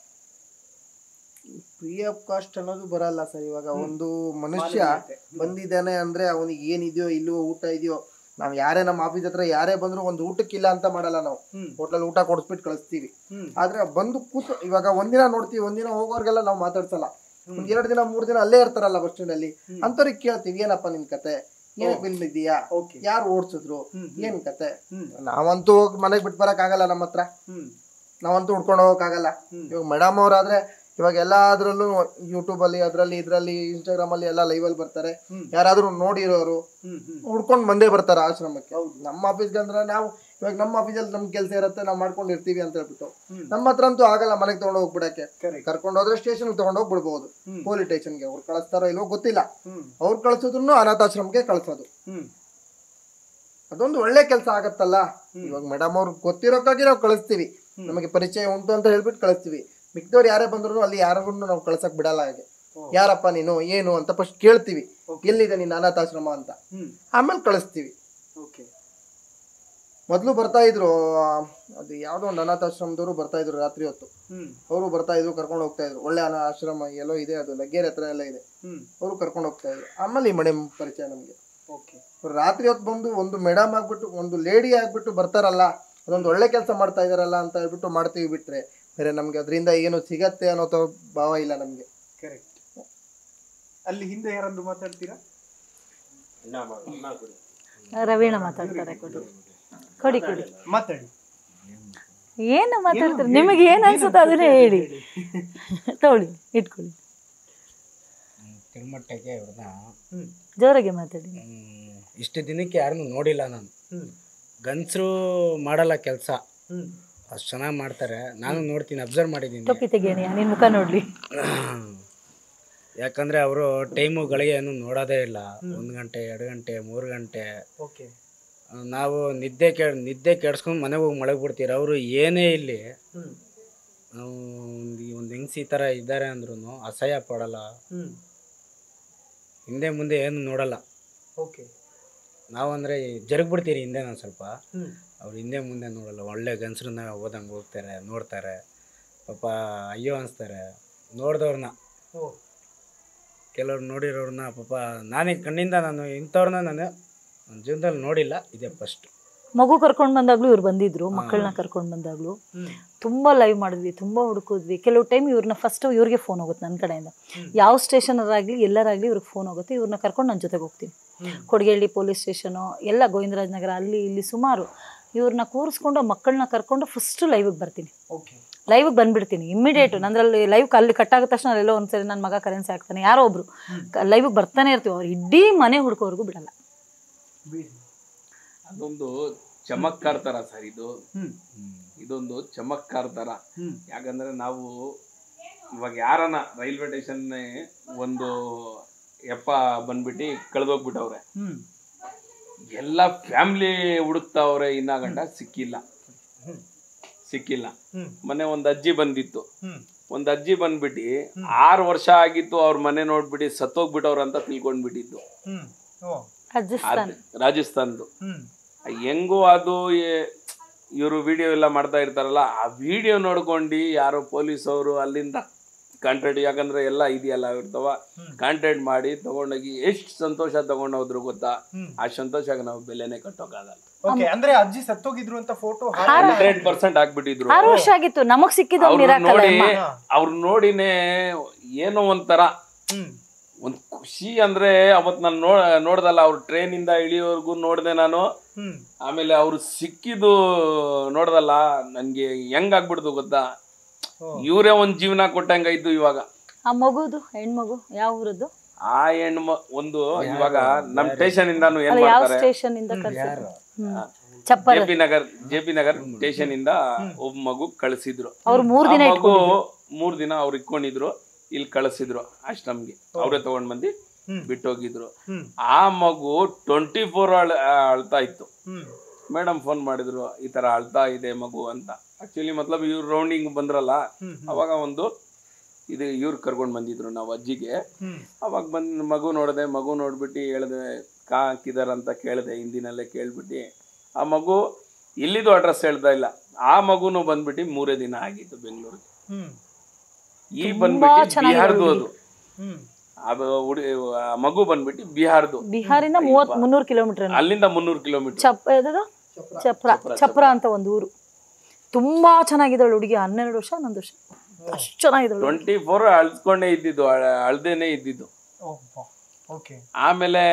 Free of cost ಅನ್ನೋದು ಬರಲ್ಲ ಸರ್. ಇವಾಗ ಒಂದು ಮನುಷ್ಯ ಬಂದಿದ್ದಾನೆ ಅಂದ್ರೆ ಅವನಿಗೆ ಏನಿದೆಯೋ ಇಲ್ವೋ, ಊಟ ಇದೆಯೋ, ನಾವ್ ಯಾರೇ ನಮ್ಮ ಆಫೀಸ್ ಹತ್ರ ಯಾರೇ ಬಂದ್ರು ಒಂದು ಊಟಕ್ಕಿಲ್ಲ ಅಂತ ಮಾಡಲ್ಲ. ನಾವು ಹೋಟ್ಲಲ್ಲಿ ಊಟ ಕೊಡಿಸ್ಬಿಟ್ಟು ಕಳಿಸ್ತೀವಿ. ಆದ್ರೆ ಬಂದು ಕೂತು ಇವಾಗ ಒಂದಿನ ನೋಡ್ತೀವಿ, ಒಂದಿನ ಹೋಗೋರ್ಗೆಲ್ಲ ನಾವು ಮಾತಾಡ್ಸಲ್ಲ. ಒಂದ್ ಎರಡು ದಿನ ಮೂರ್ ದಿನ ಅಲ್ಲೇ ಇರ್ತಾರಲ್ಲ ಬಸ್ ಸ್ಟ್ಯಾಂಡ್ ಅಲ್ಲಿ, ಅಂತವ್ರಿಗೆ ಕೇಳ್ತೀವಿ, ಏನಪ್ಪ ನಿನ್ ಕತೆ, ಏನಕ್ಕೆ ಬಿಲ್ ಇದೆಯಾ, ಯಾರು ಓಡಿಸಿದ್ರು, ಏನ್ ಕತೆ. ನಾವಂತೂ ಹೋಗಿ ಮನೆಗ್ ಬಿಟ್ಟು ಬರಕ್ ಆಗಲ್ಲ ನಮ್ಮ ಹತ್ರ. ನಾವಂತೂ ಹುಡ್ಕೊಂಡು ಹೋಗೋಕ್ಕಾಗಲ್ಲ. ಇವಾಗ ಮೇಡಮ್ ಅವರಾದ್ರೆ ಇವಾಗ ಎಲ್ಲಾದ್ರಲ್ಲೂ ಯೂಟ್ಯೂಬಲ್ಲಿ ಅದರಲ್ಲಿ ಇದರಲ್ಲಿ ಇನ್ಸ್ಟಾಗ್ರಾಮಲ್ಲಿ ಎಲ್ಲ ಲೈವಲ್ಲಿ ಬರ್ತಾರೆ. ಯಾರಾದರೂ ನೋಡಿರೋರು ಹುಡ್ಕೊಂಡು ಬಂದೇ ಬರ್ತಾರೆ ಆಶ್ರಮಕ್ಕೆ. ನಮ್ಮ ಆಫೀಸ್ಗೆ ಅಂದ್ರೆ ನಾವು ಇವಾಗ ನಮ್ಮ ಆಫೀಸಲ್ಲಿ ನಮ್ಮ ಕೆಲಸ ಇರುತ್ತೆ, ನಾವು ಮಾಡ್ಕೊಂಡಿರ್ತೀವಿ ಅಂತ ಹೇಳ್ಬಿಟ್ಟು ನಮ್ಮ ಹತ್ರ ಅಂತೂ ಆಗಲ್ಲ ಮನೆಗೆ ತೊಗೊಂಡು ಹೋಗ್ಬಿಡಕ್ಕೆ. ಕರ್ಕೊಂಡು ಹೋದ್ರೆ ಸ್ಟೇಷನ್ಗೆ ತೊಗೊಂಡು ಹೋಗಿ ಬಿಡ್ಬೋದು, ಪೊಲೀಸ್ ಸ್ಟೇಷನ್ಗೆ. ಅವ್ರು ಕಳಿಸ್ತಾರೋ ಇಲ್ವೋ ಗೊತ್ತಿಲ್ಲ. ಅವ್ರು ಕಳ್ಸೋದ್ರು ಅನಾಥಾಶ್ರಮಕ್ಕೆ ಕಳ್ಸೋದು. ಅದೊಂದು ಒಳ್ಳೆ ಕೆಲಸ ಆಗತ್ತಲ್ಲ. ಇವಾಗ ಮೇಡಮ್ ಅವ್ರು ಗೊತ್ತಿರೋಕ್ಕಾಗಿ ನಾವು ಕಳಿಸ್ತೀವಿ, ನಮಗೆ ಪರಿಚಯ ಉಂಟು ಅಂತ ಹೇಳ್ಬಿಟ್ಟು ಕಳಿಸ್ತೀವಿ. ಮಿಕ್ದವ್ರು ಯಾರೇ ಬಂದ್ರು ಅಲ್ಲಿ ಯಾರಿಗೂ ನಾವು ಕಳ್ಸಕ್ ಬಿಡಲ್ಲ. ಹಾಗೆ ಯಾರಪ್ಪ ನೀನು ಏನು ಅಂತ ಫಸ್ಟ್ ಕೇಳ್ತೀವಿ, ಎಲ್ಲಿದೆ ನಿನ್ನ ಅನಾಥಾಶ್ರಮ ಅಂತ, ಆಮೇಲೆ ಕಳಿಸ್ತೀವಿ. ಮೊದಲು ಬರ್ತಾ ಇದ್ರು, ಅದು ಯಾವುದೋ ಒಂದು ಅನಾಥಾಶ್ರಮದವರು ಬರ್ತಾ ಇದ್ರು ರಾತ್ರಿ ಹೊತ್ತು. ಅವರು ಬರ್ತಾ ಇದ್ರು, ಕರ್ಕೊಂಡು ಹೋಗ್ತಾ ಇದ್ರು. ಒಳ್ಳೆ ಅನಾ ಆಶ್ರಮ ಎಲ್ಲೋ ಇದೆ, ಅದು ಲಗ್ಗೇರಿ ಹತ್ರ ಎಲ್ಲ ಇದೆ. ಅವರು ಕರ್ಕೊಂಡು ಹೋಗ್ತಾ ಇದ್ರು. ಆಮೇಲೆ ಈ ಮೇಡಮ್ ಪರಿಚಯ ನಮಗೆ. ರಾತ್ರಿ ಹೊತ್ತು ಬಂದು ಒಂದು ಮೇಡಮ್ ಆಗ್ಬಿಟ್ಟು ಒಂದು ಲೇಡಿ ಆಗ್ಬಿಟ್ಟು ಬರ್ತಾರಲ್ಲ, ಅದೊಂದು ಒಳ್ಳೆ ಕೆಲಸ ಮಾಡ್ತಾ ಇದಾರಲ್ಲ ಅಂತ ಹೇಳ್ಬಿಟ್ಟು ಮಾಡ್ತೀವಿ. ಬಿಟ್ರೆ ಬೇರೆ ನಮ್ಗೆ ಅದರಿಂದ ಏನು ಸಿಗತ್ತೆ ಅನ್ನೋ ಭಾವ ಇಲ್ಲ ನಮ್ಗೆ. ಕರೆಕ್ಟ್. ಅಲ್ಲಿ ಹಿಂದೆ ಯಾರಾದ್ರೂ ಮಾತಾಡ್ತೀರಾ? ರವೀಣ ಮಾತಾಡ್ತಾರೆ. ಕೊಡಿ ಕೊಡಿ ಕೊಡಿ ಮಾತಾಡಿ. ಏನು ಮಾತಾಡ್ತಾರೆ? ನಿಮಗೆ ಏನು ಅನ್ಸುತ್ತೆ ಅದನ್ನೇ ಹೇಳಿ. ತಗೊಳ್ಳಿ, ಇಟ್ಕೊಳ್ಳಿ. ತಿರುಮಟ್ಟಕ್ಕೆ ಇವ್ರನ್ನ ಜೋರಾಗಿ ಮಾತಾಡಿ. ಇಷ್ಟು ದಿನಕ್ಕೆ ಯಾರನ್ನು ನೋಡಿಲ್ಲ ನಾನು. ಗಂಡಸರು ಮಾಡಲ್ಲ ಕೆಲಸ, ಅಷ್ಟು ಚೆನ್ನಾಗಿ ಮಾಡ್ತಾರೆ. ನಾನು ನೋಡ್ತೀನಿ, ಅಬ್ಸರ್ವ್ ಮಾಡಿದ್ದೀನಿ. ಟೊಪ್ಪಿ ತೆಗಿಯೋಣ, ನಿನ್ನ ಮುಖ ನೋಡಲಿ. ಯಾಕಂದರೆ ಅವರು ಟೈಮುಗಳಿಗೆ ಏನು ನೋಡೋದೇ ಇಲ್ಲ. ಒಂದು ಗಂಟೆ ಎರಡು ಗಂಟೆ ಮೂರು ಗಂಟೆ ನಾವು ನಿದ್ದೆ ಕೆ ನಿದ್ದೆ ಕೆಡ್ಸ್ಕೊಂಡು ಮನೆಗೆ ಹೋಗಿ ಮಲಗಿಬಿಡ್ತೀರ. ಅವರು ಏನೇ ಇಲ್ಲಿ ನಾವು ಒಂದು ಹೆಂಗ್ಸಿ ಈ ಥರ ಇದ್ದಾರೆ ಅಂದ್ರೂ ಅಸಹ್ಯ ಪಡಲ್ಲ, ಹಿಂದೆ ಮುಂದೆ ಏನು ನೋಡಲ್ಲ. ನಾವು ಅಂದರೆ ಜರುಗ್ಬಿಡ್ತೀರಿ ಹಿಂದೆ ನಾನು ಸ್ವಲ್ಪ, ಅವ್ರು ಹಿಂದೆ ಮುಂದೆ ನೋಡಲ್ಲ. ಒಳ್ಳೆ ಗಂಡಸ್ರನ್ನ ಓದಂಗೆ ಹೋಗ್ತಾರೆ, ನೋಡ್ತಾರೆ. ಪಾಪ ಅಯ್ಯೋ ಅನಿಸ್ತಾರೆ ನೋಡಿದವ್ರನ್ನ. ಕೆಲವ್ರು ನೋಡಿರೋರನ್ನ ಪಾಪ ನಾನೇ ಕಣ್ಣಿಂದ ನಾನು ಇಂಥವ್ರನ್ನ ನಾನು ನನ್ನ ಜೀವನದಲ್ಲಿ ನೋಡಿಲ್ಲ, ಇದೇ ಫಸ್ಟ್. ಮಗು ಕರ್ಕೊಂಡು ಬಂದಾಗ್ಲೂ ಇವ್ರು ಬಂದಿದ್ರು, ಮಕ್ಕಳನ್ನ ಕರ್ಕೊಂಡು ಬಂದಾಗ್ಲೂ ತುಂಬ ಲೈವ್ ಮಾಡಿದ್ವಿ, ತುಂಬ ಹುಡುಕಿದ್ವಿ. ಕೆಲವು ಟೈಮ್ ಇವ್ರನ್ನ ಫಸ್ಟು ಇವ್ರಿಗೆ ಫೋನ್ ಹೋಗುತ್ತೆ ನನ್ನ ಕಡೆಯಿಂದ. ಯಾವ ಸ್ಟೇಷನರಾಗಲಿ ಎಲ್ಲರಾಗಲಿ ಇವ್ರಿಗೆ ಫೋನ್ ಹೋಗುತ್ತೆ. ಇವ್ರನ್ನ ಕರ್ಕೊಂಡು ನನ್ನ ಜೊತೆಗೆ ಹೋಗ್ತೀನಿ. ಕೊಡಗೇಳ್ಳಿ ಪೊಲೀಸ್ ಸ್ಟೇಷನು ಎಲ್ಲ, ಗೋವಿಂದರಾಜ ನಗರ, ಅಲ್ಲಿ ಇಲ್ಲಿ ಸುಮಾರು ಇವ್ರನ್ನ ಕೂರಿಸ್ಕೊಂಡು ಮಕ್ಕಳನ್ನ ಕರ್ಕೊಂಡು ಫಸ್ಟು ಲೈವಿಗೆ ಬರ್ತೀನಿ. ಲೈವಿಗೆ ಬಂದುಬಿಡ್ತೀನಿ ಇಮ್ಮಿಡಿಯೇಟು. ನಂದ್ರಲ್ಲಿ ಲೈವ್ ಅಲ್ಲಿ ಕಟ್ಟಾಗಿದ ತಕ್ಷಣ ಅಲ್ಲೆಲ್ಲೋ ಒಂದ್ಸರಿ ನನ್ನ ಮಗ ಕರೆನ್ಸಿ ಆಗ್ತಾನೆ, ಯಾರೋ ಒಬ್ರು ಲೈವಿಗೆ ಬರ್ತಾನೆ ಇರ್ತೀವಿ. ಅವ್ರು ಇಡೀ ಮನೆ ಹುಡ್ಕೋವರೆಗೂ ಬಿಡಲ್ಲ. ಅದೊಂದು ಚಮತ್ಕಾರ ತರ ಸರ್ ಇದು. ಇದೊಂದು ಚಮತ್ಕಾರ ತರ. ಯಾಕಂದ್ರೆ ನಾವು ಇವಾಗ ಯಾರನ್ನ ರೈಲ್ವೆ ಸ್ಟೇಷನ್ ಒಂದು ಯಪ್ಪ ಬಂದ್ಬಿಟ್ಟು ಕಳೆದೋಗ್ಬಿಟ್ಟವ್ರೆ, ಎಲ್ಲ ಫ್ಯಾಮಿಲಿ ಹುಡುಕ್ತಾವ್ರೆ, ಇನ್ನ ಗಂಟ ಸಿಕ್ಕಿಲ್ಲ ಸಿಕ್ಕಿಲ್ಲ ಮೊನ್ನೆ ಒಂದ್ ಅಜ್ಜಿ ಬಂದಿತ್ತು. ಒಂದ್ ಅಜ್ಜಿ ಬಂದ್ಬಿಟ್ಟು ಆರು ವರ್ಷ ಆಗಿತ್ತು, ಅವ್ರ ಮನೆ ನೋಡ್ಬಿಟ್ಟು ಸತ್ತೋಗ್ಬಿಟ್ಟವ್ರ ಅಂತ ತಿಳ್ಕೊಂಡ್ಬಿಟ್ಟಿದ್ದು. ರಾಜಸ್ಥಾನ್ದು ಹೆಂಗೋ ಅದು ಇವರು ವಿಡಿಯೋ ಎಲ್ಲ ಮಾಡ್ತಾ ಇರ್ತಾರಲ್ಲ, ಆ ವಿಡಿಯೋ ನೋಡ್ಕೊಂಡು ಯಾರೋ ಪೊಲೀಸ್ ಅವರು ಅಲ್ಲಿಂದ ಕಾಂಟ್ಯಾಕ್ಟ್, ಯಾಕಂದ್ರೆ ಎಲ್ಲ ಇದೆಯಲ್ಲ ಇರ್ತಾವ, ಕಾಂಟ್ಯಾಕ್ಟ್ ಮಾಡಿ ತಗೊಂಡೋಗಿ ಎಷ್ಟು ಸಂತೋಷ ತಗೊಂಡೋದ್ರು ಗೊತ್ತಾ. ಆ ಸಂತೋಷಕ್ಕೆ ನಾವು ಬೆಲೆನೆ ಕಟ್ಟೋಕ್ಕಾಗಲ್ಲ. ಅಂದ್ರೆ ಅಜ್ಜಿ ಸತ್ತೋಗಿದ್ರು ಅಂತ ಫೋಟೋ ಹಂಡ್ರೆಡ್ ಪರ್ಸೆಂಟ್ ಆಗ್ಬಿಟ್ಟಿದ್ರು. ಆರು ವರ್ಷ ಆಗಿತ್ತು ನಮಗ್ ಸಿಕ್ಕಿದ್ದು. ನೋಡಿ ಅವ್ರು ನೋಡಿನೇ ಏನೋ ಒಂಥರ ಒಂದ್ ಖುಷಿ. ಅಂದ್ರೆ ಅವತ್ ನಾನು ನೋ ನೋಡ್ದಲ್ಲ ಅವ್ರು ಟ್ರೈನ್ ಇಂದ ಇಳಿಯೋವರೆಗೂ ನೋಡ್ದೆ ನಾನು. ಆಮೇಲೆ ಅವ್ರು ಸಿಕ್ಕಿದ್ದು ನೋಡ್ದಲ್ಲ, ನನ್ಗೆ ಹೆಂಗ್ ಆಗ್ಬಿಡ್ದು ಗೊತ್ತಾ, ಇವರೇ ಒಂದ್ ಜೀವನ ಕೊಟ್ಟಂಗಾಯ್ತು. ಇವಾಗ ಆ ಮಗುದು ಹೆಣ್ಮಗು ಯಾವ ಊರದ್ದು? ಆ ಹೆಣ್ಣು ಒಂದು ಇವಾಗ ನಮ್ ಸ್ಟೇಷನ್ ಇಂದಾನು ಏನ್ ಮಾಡ್ತಾರೆ, J P Nagar J P Nagar station ಇಂದ ಒಬ್ಬ ಮಗು ಕಳ್ಸಿದ್ರು. ಮಗು ಮೂರ್ ದಿನ ಅವ್ರು ಇಟ್ಕೊಂಡಿದ್ರು, ಇಲ್ಲಿ ಕಳಿಸಿದ್ರು ಆಶ್ರಮ್ಗೆ. ಅವ್ರೇ ತಗೊಂಡ್ ಬಂದು ಬಿಟ್ಟೋಗಿದ್ರು. ಆ ಮಗು ಟ್ವೆಂಟಿ ಫೋರ್ ಅಳ್ತಾ ಇತ್ತು. ಮೇಡಮ್ ಫೋನ್ ಮಾಡಿದ್ರು, ಈ ತರ ಅಳ್ತಾ ಇದೆ ಮಗು ಅಂತ. ಆಕ್ಚುಲಿ ಮತ್ಲಬ್ ಇವ್ರು ರೌಂಡಿಂಗ್ ಬಂದ್ರಲ್ಲ, ಅವಾಗ ಒಂದು ಇದು ಇವ್ರು ಕರ್ಕೊಂಡ್ ಬಂದಿದ್ರು ನಾವು ಅಜ್ಜಿಗೆ. ಅವಾಗ ಬಂದ್ ಮಗು ನೋಡಿದೆ, ಮಗು ನೋಡ್ಬಿಟ್ಟು ಹೇಳ್ದೆ ಕಾ ಹಾಕಿದಾರ ಅಂತ ಕೇಳಿದೆ, ಹಿಂದಿನಲ್ಲೇ ಕೇಳ್ಬಿಟ್ಟು. ಆ ಮಗು ಇಲ್ಲಿದು ಅಡ್ರೆಸ್ ಹೇಳ್ತಾ ಇಲ್ಲ. ಆ ಮಗುನು ಬಂದ್ಬಿಟ್ಟು ಮೂರೇ ದಿನ ಆಗಿತ್ತು ಬೆಂಗಳೂರಿಗೆ. ಈ ಬಂದ್ಬಿಟ್ಟು ಬಿಹಾರದು, ಅದು ಅದು ಮಗು ಬಂದ್ಬಿಟ್ಟು ಬಿಹಾರದು. ಬಿಹಾರಿಂದ ಮೂವತ್ ಮುನ್ನೂರು ಕಿಲೋಮೀಟರ್, ಅಲ್ಲಿಂದ ಮುನ್ನೂರು ಕಿಲೋಮೀಟರ್. ಚಪ್ರ ಚಪ್ರ ಅಂತ ಒಂದು ಊರು. ತುಂಬಾ ಚೆನ್ನಾಗಿದ್ದಾಳು ಹುಡುಗಿ, ಹನ್ನೆರಡು ವರ್ಷ ಹನ್ನೊಂದು ವರ್ಷ, ಅಷ್ಟು ಚೆನ್ನಾಗಿದ್ದಾಳು. ಟ್ವೆಂಟಿ ಫೋರ್ ಅಳ್ಸ್ಕೊಂಡೇ ಇದ್ದಿದ್ದು, ಅಳ್ದೇನೆ ಇದ್ದಿದ್ದು. ಆಮೇಲೆ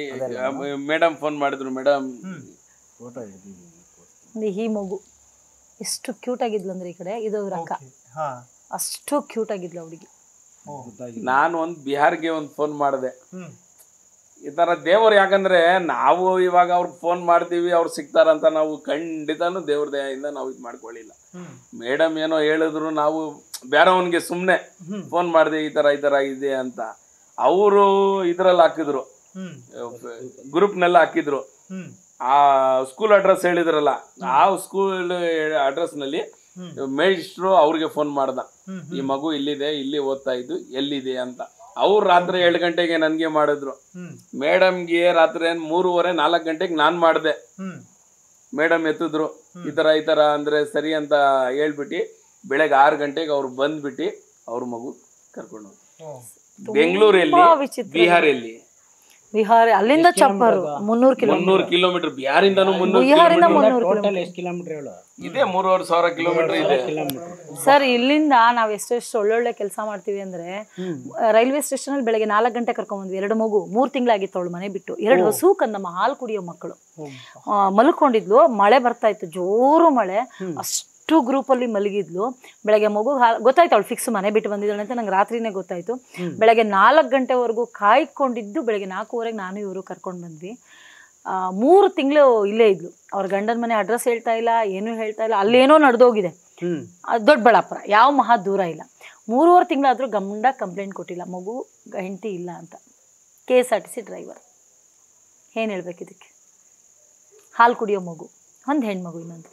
ಮೇಡಮ್ ಫೋನ್ ಮಾಡಿದ್ರು, ಮೇಡಮ್ ಈ ಮಗು ಎಷ್ಟು ಕ್ಯೂಟ್ ಆಗಿದ್ಲು ಅಂದ್ರೆ ಈ ಕಡೆ ಇದು ಅವ್ರ ಅಕ್ಕ, ಅಷ್ಟು ಕ್ಯೂಟ್ ಆಗಿದ್ಲು ಹುಡುಗಿ. ನಾನು ಒಂದು ಬಿಹಾರ್ಗೆ ಒಂದು ಫೋನ್ ಮಾಡಿದೆ ಈ ತರ ದೇವರು, ಯಾಕಂದ್ರೆ ನಾವು ಇವಾಗ ಅವ್ರಿಗೆ ಫೋನ್ ಮಾಡ್ತೀವಿ ಅವ್ರು ಸಿಗ್ತಾರಂತ ನಾವು ಖಂಡಿತನೂ ದೇವ್ರ ದಯೆಯಿಂದ ನಾವು ಇದು ಮಾಡ್ಕೊಳ್ಳಿಲ್ಲ. ಮೇಡಮ್ ಏನೋ ಹೇಳಿದ್ರು ನಾವು ಬೇರೆಯವನ್ಗೆ ಸುಮ್ಮನೆ ಫೋನ್ ಮಾಡಿದೆ ಈ ತರ ಈ ತರ ಇದೆ ಅಂತ. ಅವರು ಇದ್ರಲ್ಲಿ ಹಾಕಿದ್ರು, ಗ್ರೂಪ್ನೆಲ್ಲ ಹಾಕಿದ್ರು. ಆ ಸ್ಕೂಲ್ ಅಡ್ರೆಸ್ ಹೇಳಿದ್ರಲ್ಲ, ಆ ಸ್ಕೂಲ್ ಅಡ್ರೆಸ್ ನಲ್ಲಿ ಮೇಷ್ಟ್ರು ಅವ್ರಿಗೆ ಫೋನ್ ಮಾಡ್ದ, ಈ ಮಗು ಇಲ್ಲಿದೆ, ಇಲ್ಲಿ ಓದ್ತಾ ಇದ್ದು, ಎಲ್ಲಿದೆ ಅಂತ. ಅವ್ರು ರಾತ್ರಿ ಏಳು ಗಂಟೆಗೆ ನನ್ಗೆ ಮಾಡಿದ್ರು. ಮೇಡಮ್ಗೆ ರಾತ್ರಿ ಮೂರುವರೆ ನಾಲ್ಕು ಗಂಟೆಗೆ ನಾನ್ ಮಾಡ್ದೆ. ಮೇಡಮ್ ಎತ್ತಿದ್ರು, ಈ ತರ ಈ ತರ ಅಂದ್ರೆ ಸರಿ ಅಂತ ಹೇಳ್ಬಿಟ್ಟು ಬೆಳಗ್ಗೆ ಆರು ಗಂಟೆಗೆ ಅವ್ರು ಬಂದ್ಬಿಟ್ಟು ಅವ್ರ ಮಗು ಕರ್ಕೊಂಡು ಹೋದ್ರು. ಬೆಂಗಳೂರಲ್ಲಿ, ಬಿಹಾರಲ್ಲಿ, ಬಿಹಾರ ಅಲ್ಲಿಂದ ಚಪ್ಪರು ಮುನ್ನೂರು ಕಿಲೋ ಮುನ್ನೂರು ಕಿಲೋಮೀಟರ್ ಬಿಹಾರಿಂದನೂ ಮುನ್ನೂರು ಬಿಹಾರಿಂದ ಮುನ್ನೂರು ಟೋಟಲ್ ಎಷ್ಟು ಕಿಲೋಮೀಟರ್ ಹೇಳು? ಇದೆ ಮೂರುವರೆ ಸಾವಿರ ಕಿಲೋಮೀಟರ್ ಇದೆ ಸರ್. ಇಲ್ಲಿಂದ ನಾವ್ ಎಷ್ಟೆಷ್ಟು ಒಳ್ಳೊಳ್ಳೆ ಕೆಲಸ ಮಾಡ್ತೀವಿ ಅಂದ್ರೆ, ರೈಲ್ವೆ ಸ್ಟೇಷನ್ ಅಲ್ಲಿ ಬೆಳಗ್ಗೆ ನಾಲ್ಕು ಗಂಟೆ ಕರ್ಕೊಂಡ್ ಬಂದ್ವಿ. ಎರಡು ಮಗು ಮೂರ್ ತಿಂಗಳಾಗಿತ್ತು ಅವಳು ಮನೆ ಬಿಟ್ಟು. ಎರಡು ಹಸು ಕಂದಮ್ಮ ಹಾಲು ಕುಡಿಯೋ ಮಕ್ಕಳು ಮಲ್ಕೊಂಡಿದ್ಲು. ಮಳೆ ಬರ್ತಾ ಇತ್ತು, ಜೋರು ಮಳೆ. ಅಷ್ಟು ಗ್ರೂಪ್ ಅಲ್ಲಿ ಮಲಗಿದ್ಲು. ಬೆಳಗ್ಗೆ ಮಗು ಗೊತ್ತಾಯ್ತು ಅವಳು ಫಿಕ್ಸ್ ಮನೆ ಬಿಟ್ಟು ಬಂದಿದ್ದಾಳೆ ಅಂತ ನಂಗೆ ರಾತ್ರಿನೇ ಗೊತ್ತಾಯ್ತು. ಬೆಳಗ್ಗೆ ನಾಲ್ಕು ಗಂಟೆವರೆಗೂ ಕಾಯ್ಕೊಂಡಿದ್ದು ಬೆಳಗ್ಗೆ ನಾಲ್ಕೂವರೆಗೆ ನಾನು ಇವರು ಕರ್ಕೊಂಡು ಬಂದ್ವಿ. ಮೂರು ತಿಂಗಳು ಇಲ್ಲೇ ಇದ್ಲು. ಅವ್ರ ಗಂಡನ ಮನೆ ಅಡ್ರೆಸ್ ಹೇಳ್ತಾ ಇಲ್ಲ, ಏನೂ ಹೇಳ್ತಾ ಇಲ್ಲ. ಅಲ್ಲೇನೋ ನಡೆದೋಗಿದೆ, ದೊಡ್ಡಬಳ್ಳಾಪುರ, ಯಾವ ಮಹಾ ದೂರ ಇಲ್ಲ. ಮೂರುವರೆ ತಿಂಗಳಾದ್ರೂ ಗಂಡ ಕಂಪ್ಲೇಂಟ್ ಕೊಟ್ಟಿಲ್ಲ ಮಗು ಹೆಂಡತಿ ಇಲ್ಲ ಅಂತ. K S R T C driver. ಏನು ಹೇಳ್ಬೇಕು ಇದಕ್ಕೆ? ಹಾಲು ಕುಡಿಯೋ ಮಗು, ಒಂದು ಹೆಣ್ಮಗು, ಇನ್ನೊಂದು.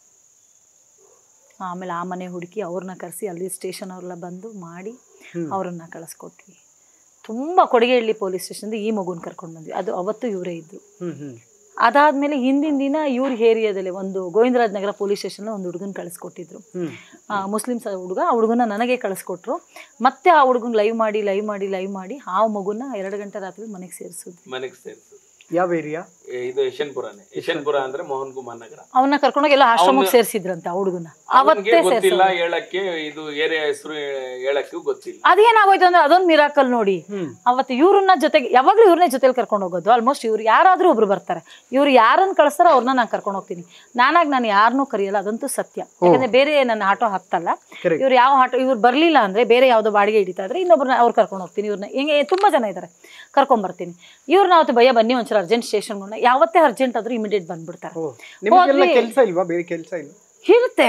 ಆಮೇಲೆ ಆ ಮನೆ ಹುಡುಕಿ ಅವ್ರನ್ನ ಕರೆಸಿ ಅಲ್ಲಿ ಸ್ಟೇಷನ್ ಅವ್ರೆಲ್ಲ ಬಂದು ಮಾಡಿ ಅವ್ರನ್ನ ಕಳಿಸ್ಕೊಟ್ವಿ. ತುಂಬ ಕೊಡಿಗೆಹಳ್ಳಿ ಪೊಲೀಸ್ ಸ್ಟೇಷನ್ದು ಈ ಮಗುನ ಕರ್ಕೊಂಡು ಬಂದ್ವಿ. ಅದು ಅವತ್ತು ಇವರೇ ಇದ್ರು. ಅದಾದ್ಮೇಲೆ ಹಿಂದಿನ ದಿನ ಇವ್ರ ಏರಿಯಾದಲ್ಲಿ ಒಂದು ಗೋವಿಂದರಾಜ್ ನಗರ ಪೊಲೀಸ್ ಸ್ಟೇಷನ್ ಒಂದು ಹುಡುಗನ ಕಳಿಸ್ಕೊಟ್ಟಿದ್ರು. ಮುಸ್ಲಿಮ್ಸ್ ಹುಡುಗ. ಆ ಹುಡುಗನ ನನಗೆ ಕಳಿಸ್ಕೊಟ್ರು. ಮತ್ತೆ ಆ ಹುಡುಗನ ಲೈವ್ ಮಾಡಿ ಲೈವ್ ಮಾಡಿ ಲೈವ್ ಮಾಡಿ ಆ ಮಗುನ ಎರಡು ಗಂಟೆ ರಾತ್ರಿ ಮನೆಗೆ ಸೇರಿಸಿದ್ರು. ಮನೆಗೆ ಸೇರಿಸಿದ್ರು. ಯಾವ ಏರಿಯಾ ಇದು? ಯಶವಂತಪುರನೇ. ಯಶವಂತಪುರ ಅಂದ್ರೆ ಮೋಹನ್ ಕುಮಾರ್ ನಗರ. ಅವನ್ನ ಕರ್ಕೊಂಡೋಗಿ ಎಲ್ಲ ಆಶ್ರಮಕ್ಕೆ ಸೇರಿಸಿದ್ರಂತೆ ಆ ಹುಡುಗನ. ಅವತ್ತೇ ಗೊತ್ತಿಲ್ಲ ಹೇಳಕ್ಕೆ, ಇದು ಏರಿಯಾ ಹೆಸರು ಹೇಳಕ್ಕೆ ಗೊತ್ತಿಲ್ಲ. ಅದೇನಾಗೋಯ್ತು ಅಂದ್ರೆ ಅದೊಂದು ಮಿರಾಕಲ್ ನೋಡಿ. ಅವತ್ತು ಇವ್ರನ್ನ ಜೊತೆಗೆ ಯಾವಾಗ್ಲೂ ಇವ್ರನ್ನೇ ಜೊತೆಲಿ ಕರ್ಕೊಂಡು ಹೋಗೋದು. ಆಲ್ಮೋಸ್ಟ್ ಇವ್ರು ಯಾರಾದ್ರೂ ಒಬ್ರು ಬರ್ತಾರೆ. ಇವ್ರು ಯಾರನ್ನ ಕಳಿಸ್ತಾರ ಅವ್ರನ್ನ ನಾನು ಕರ್ಕೊಂಡು ಹೋಗ್ತೀನಿ. ನಾನಾಗಿ ನಾನು ಯಾರನ್ನೂ ಕರೆಯಲ್ಲ, ಅದಂತೂ ಸತ್ಯ. ಯಾಕಂದ್ರೆ ಬೇರೆ ನನ್ನ ಆಟೋ ಹತ್ತಲ್ಲ. ಇವ್ರು ಯಾವ ಆಟೋ ಇವ್ರು ಬರ್ಲಿಲ್ಲ ಅಂದ್ರೆ ಬೇರೆ ಯಾವ್ದೋ ಬಾಡಿಗೆ ಹಿಡಿತಾ ಇದ್ರೆ ಇನ್ನೊಬ್ರನ್ನ ಅವ್ರು ಕರ್ಕೊಂಡು ಹೋಗ್ತೀನಿ. ಇವ್ರನ್ನ ಹಿಂಗೆ ತುಂಬಾ ಜನ ಇದ್ದಾರೆ, ಕರ್ಕೊಂಡ್ ಬರ್ತೀನಿ. ಇವ್ರನ್ನ ಅವತ್ತು ಭಯ ಬನ್ನಿ ಒಂದ್ಸಲ ಅರ್ಜೆಂಟ್ ಸ್ಟೇಷನ್ ಯಾವತ್ತೇ ಅರ್ಜೆಂಟ್ ಆದ್ರೂ ಇಮಿಡಿಯೇಟ್ ಬಂದ್ಬಿಡ್ತಾರೆ. ಕೆಲಸ ಇಲ್ವಾ? ಬೇರೆ ಕೆಲಸ ಇಲ್ಲ ಇರುತ್ತೆ.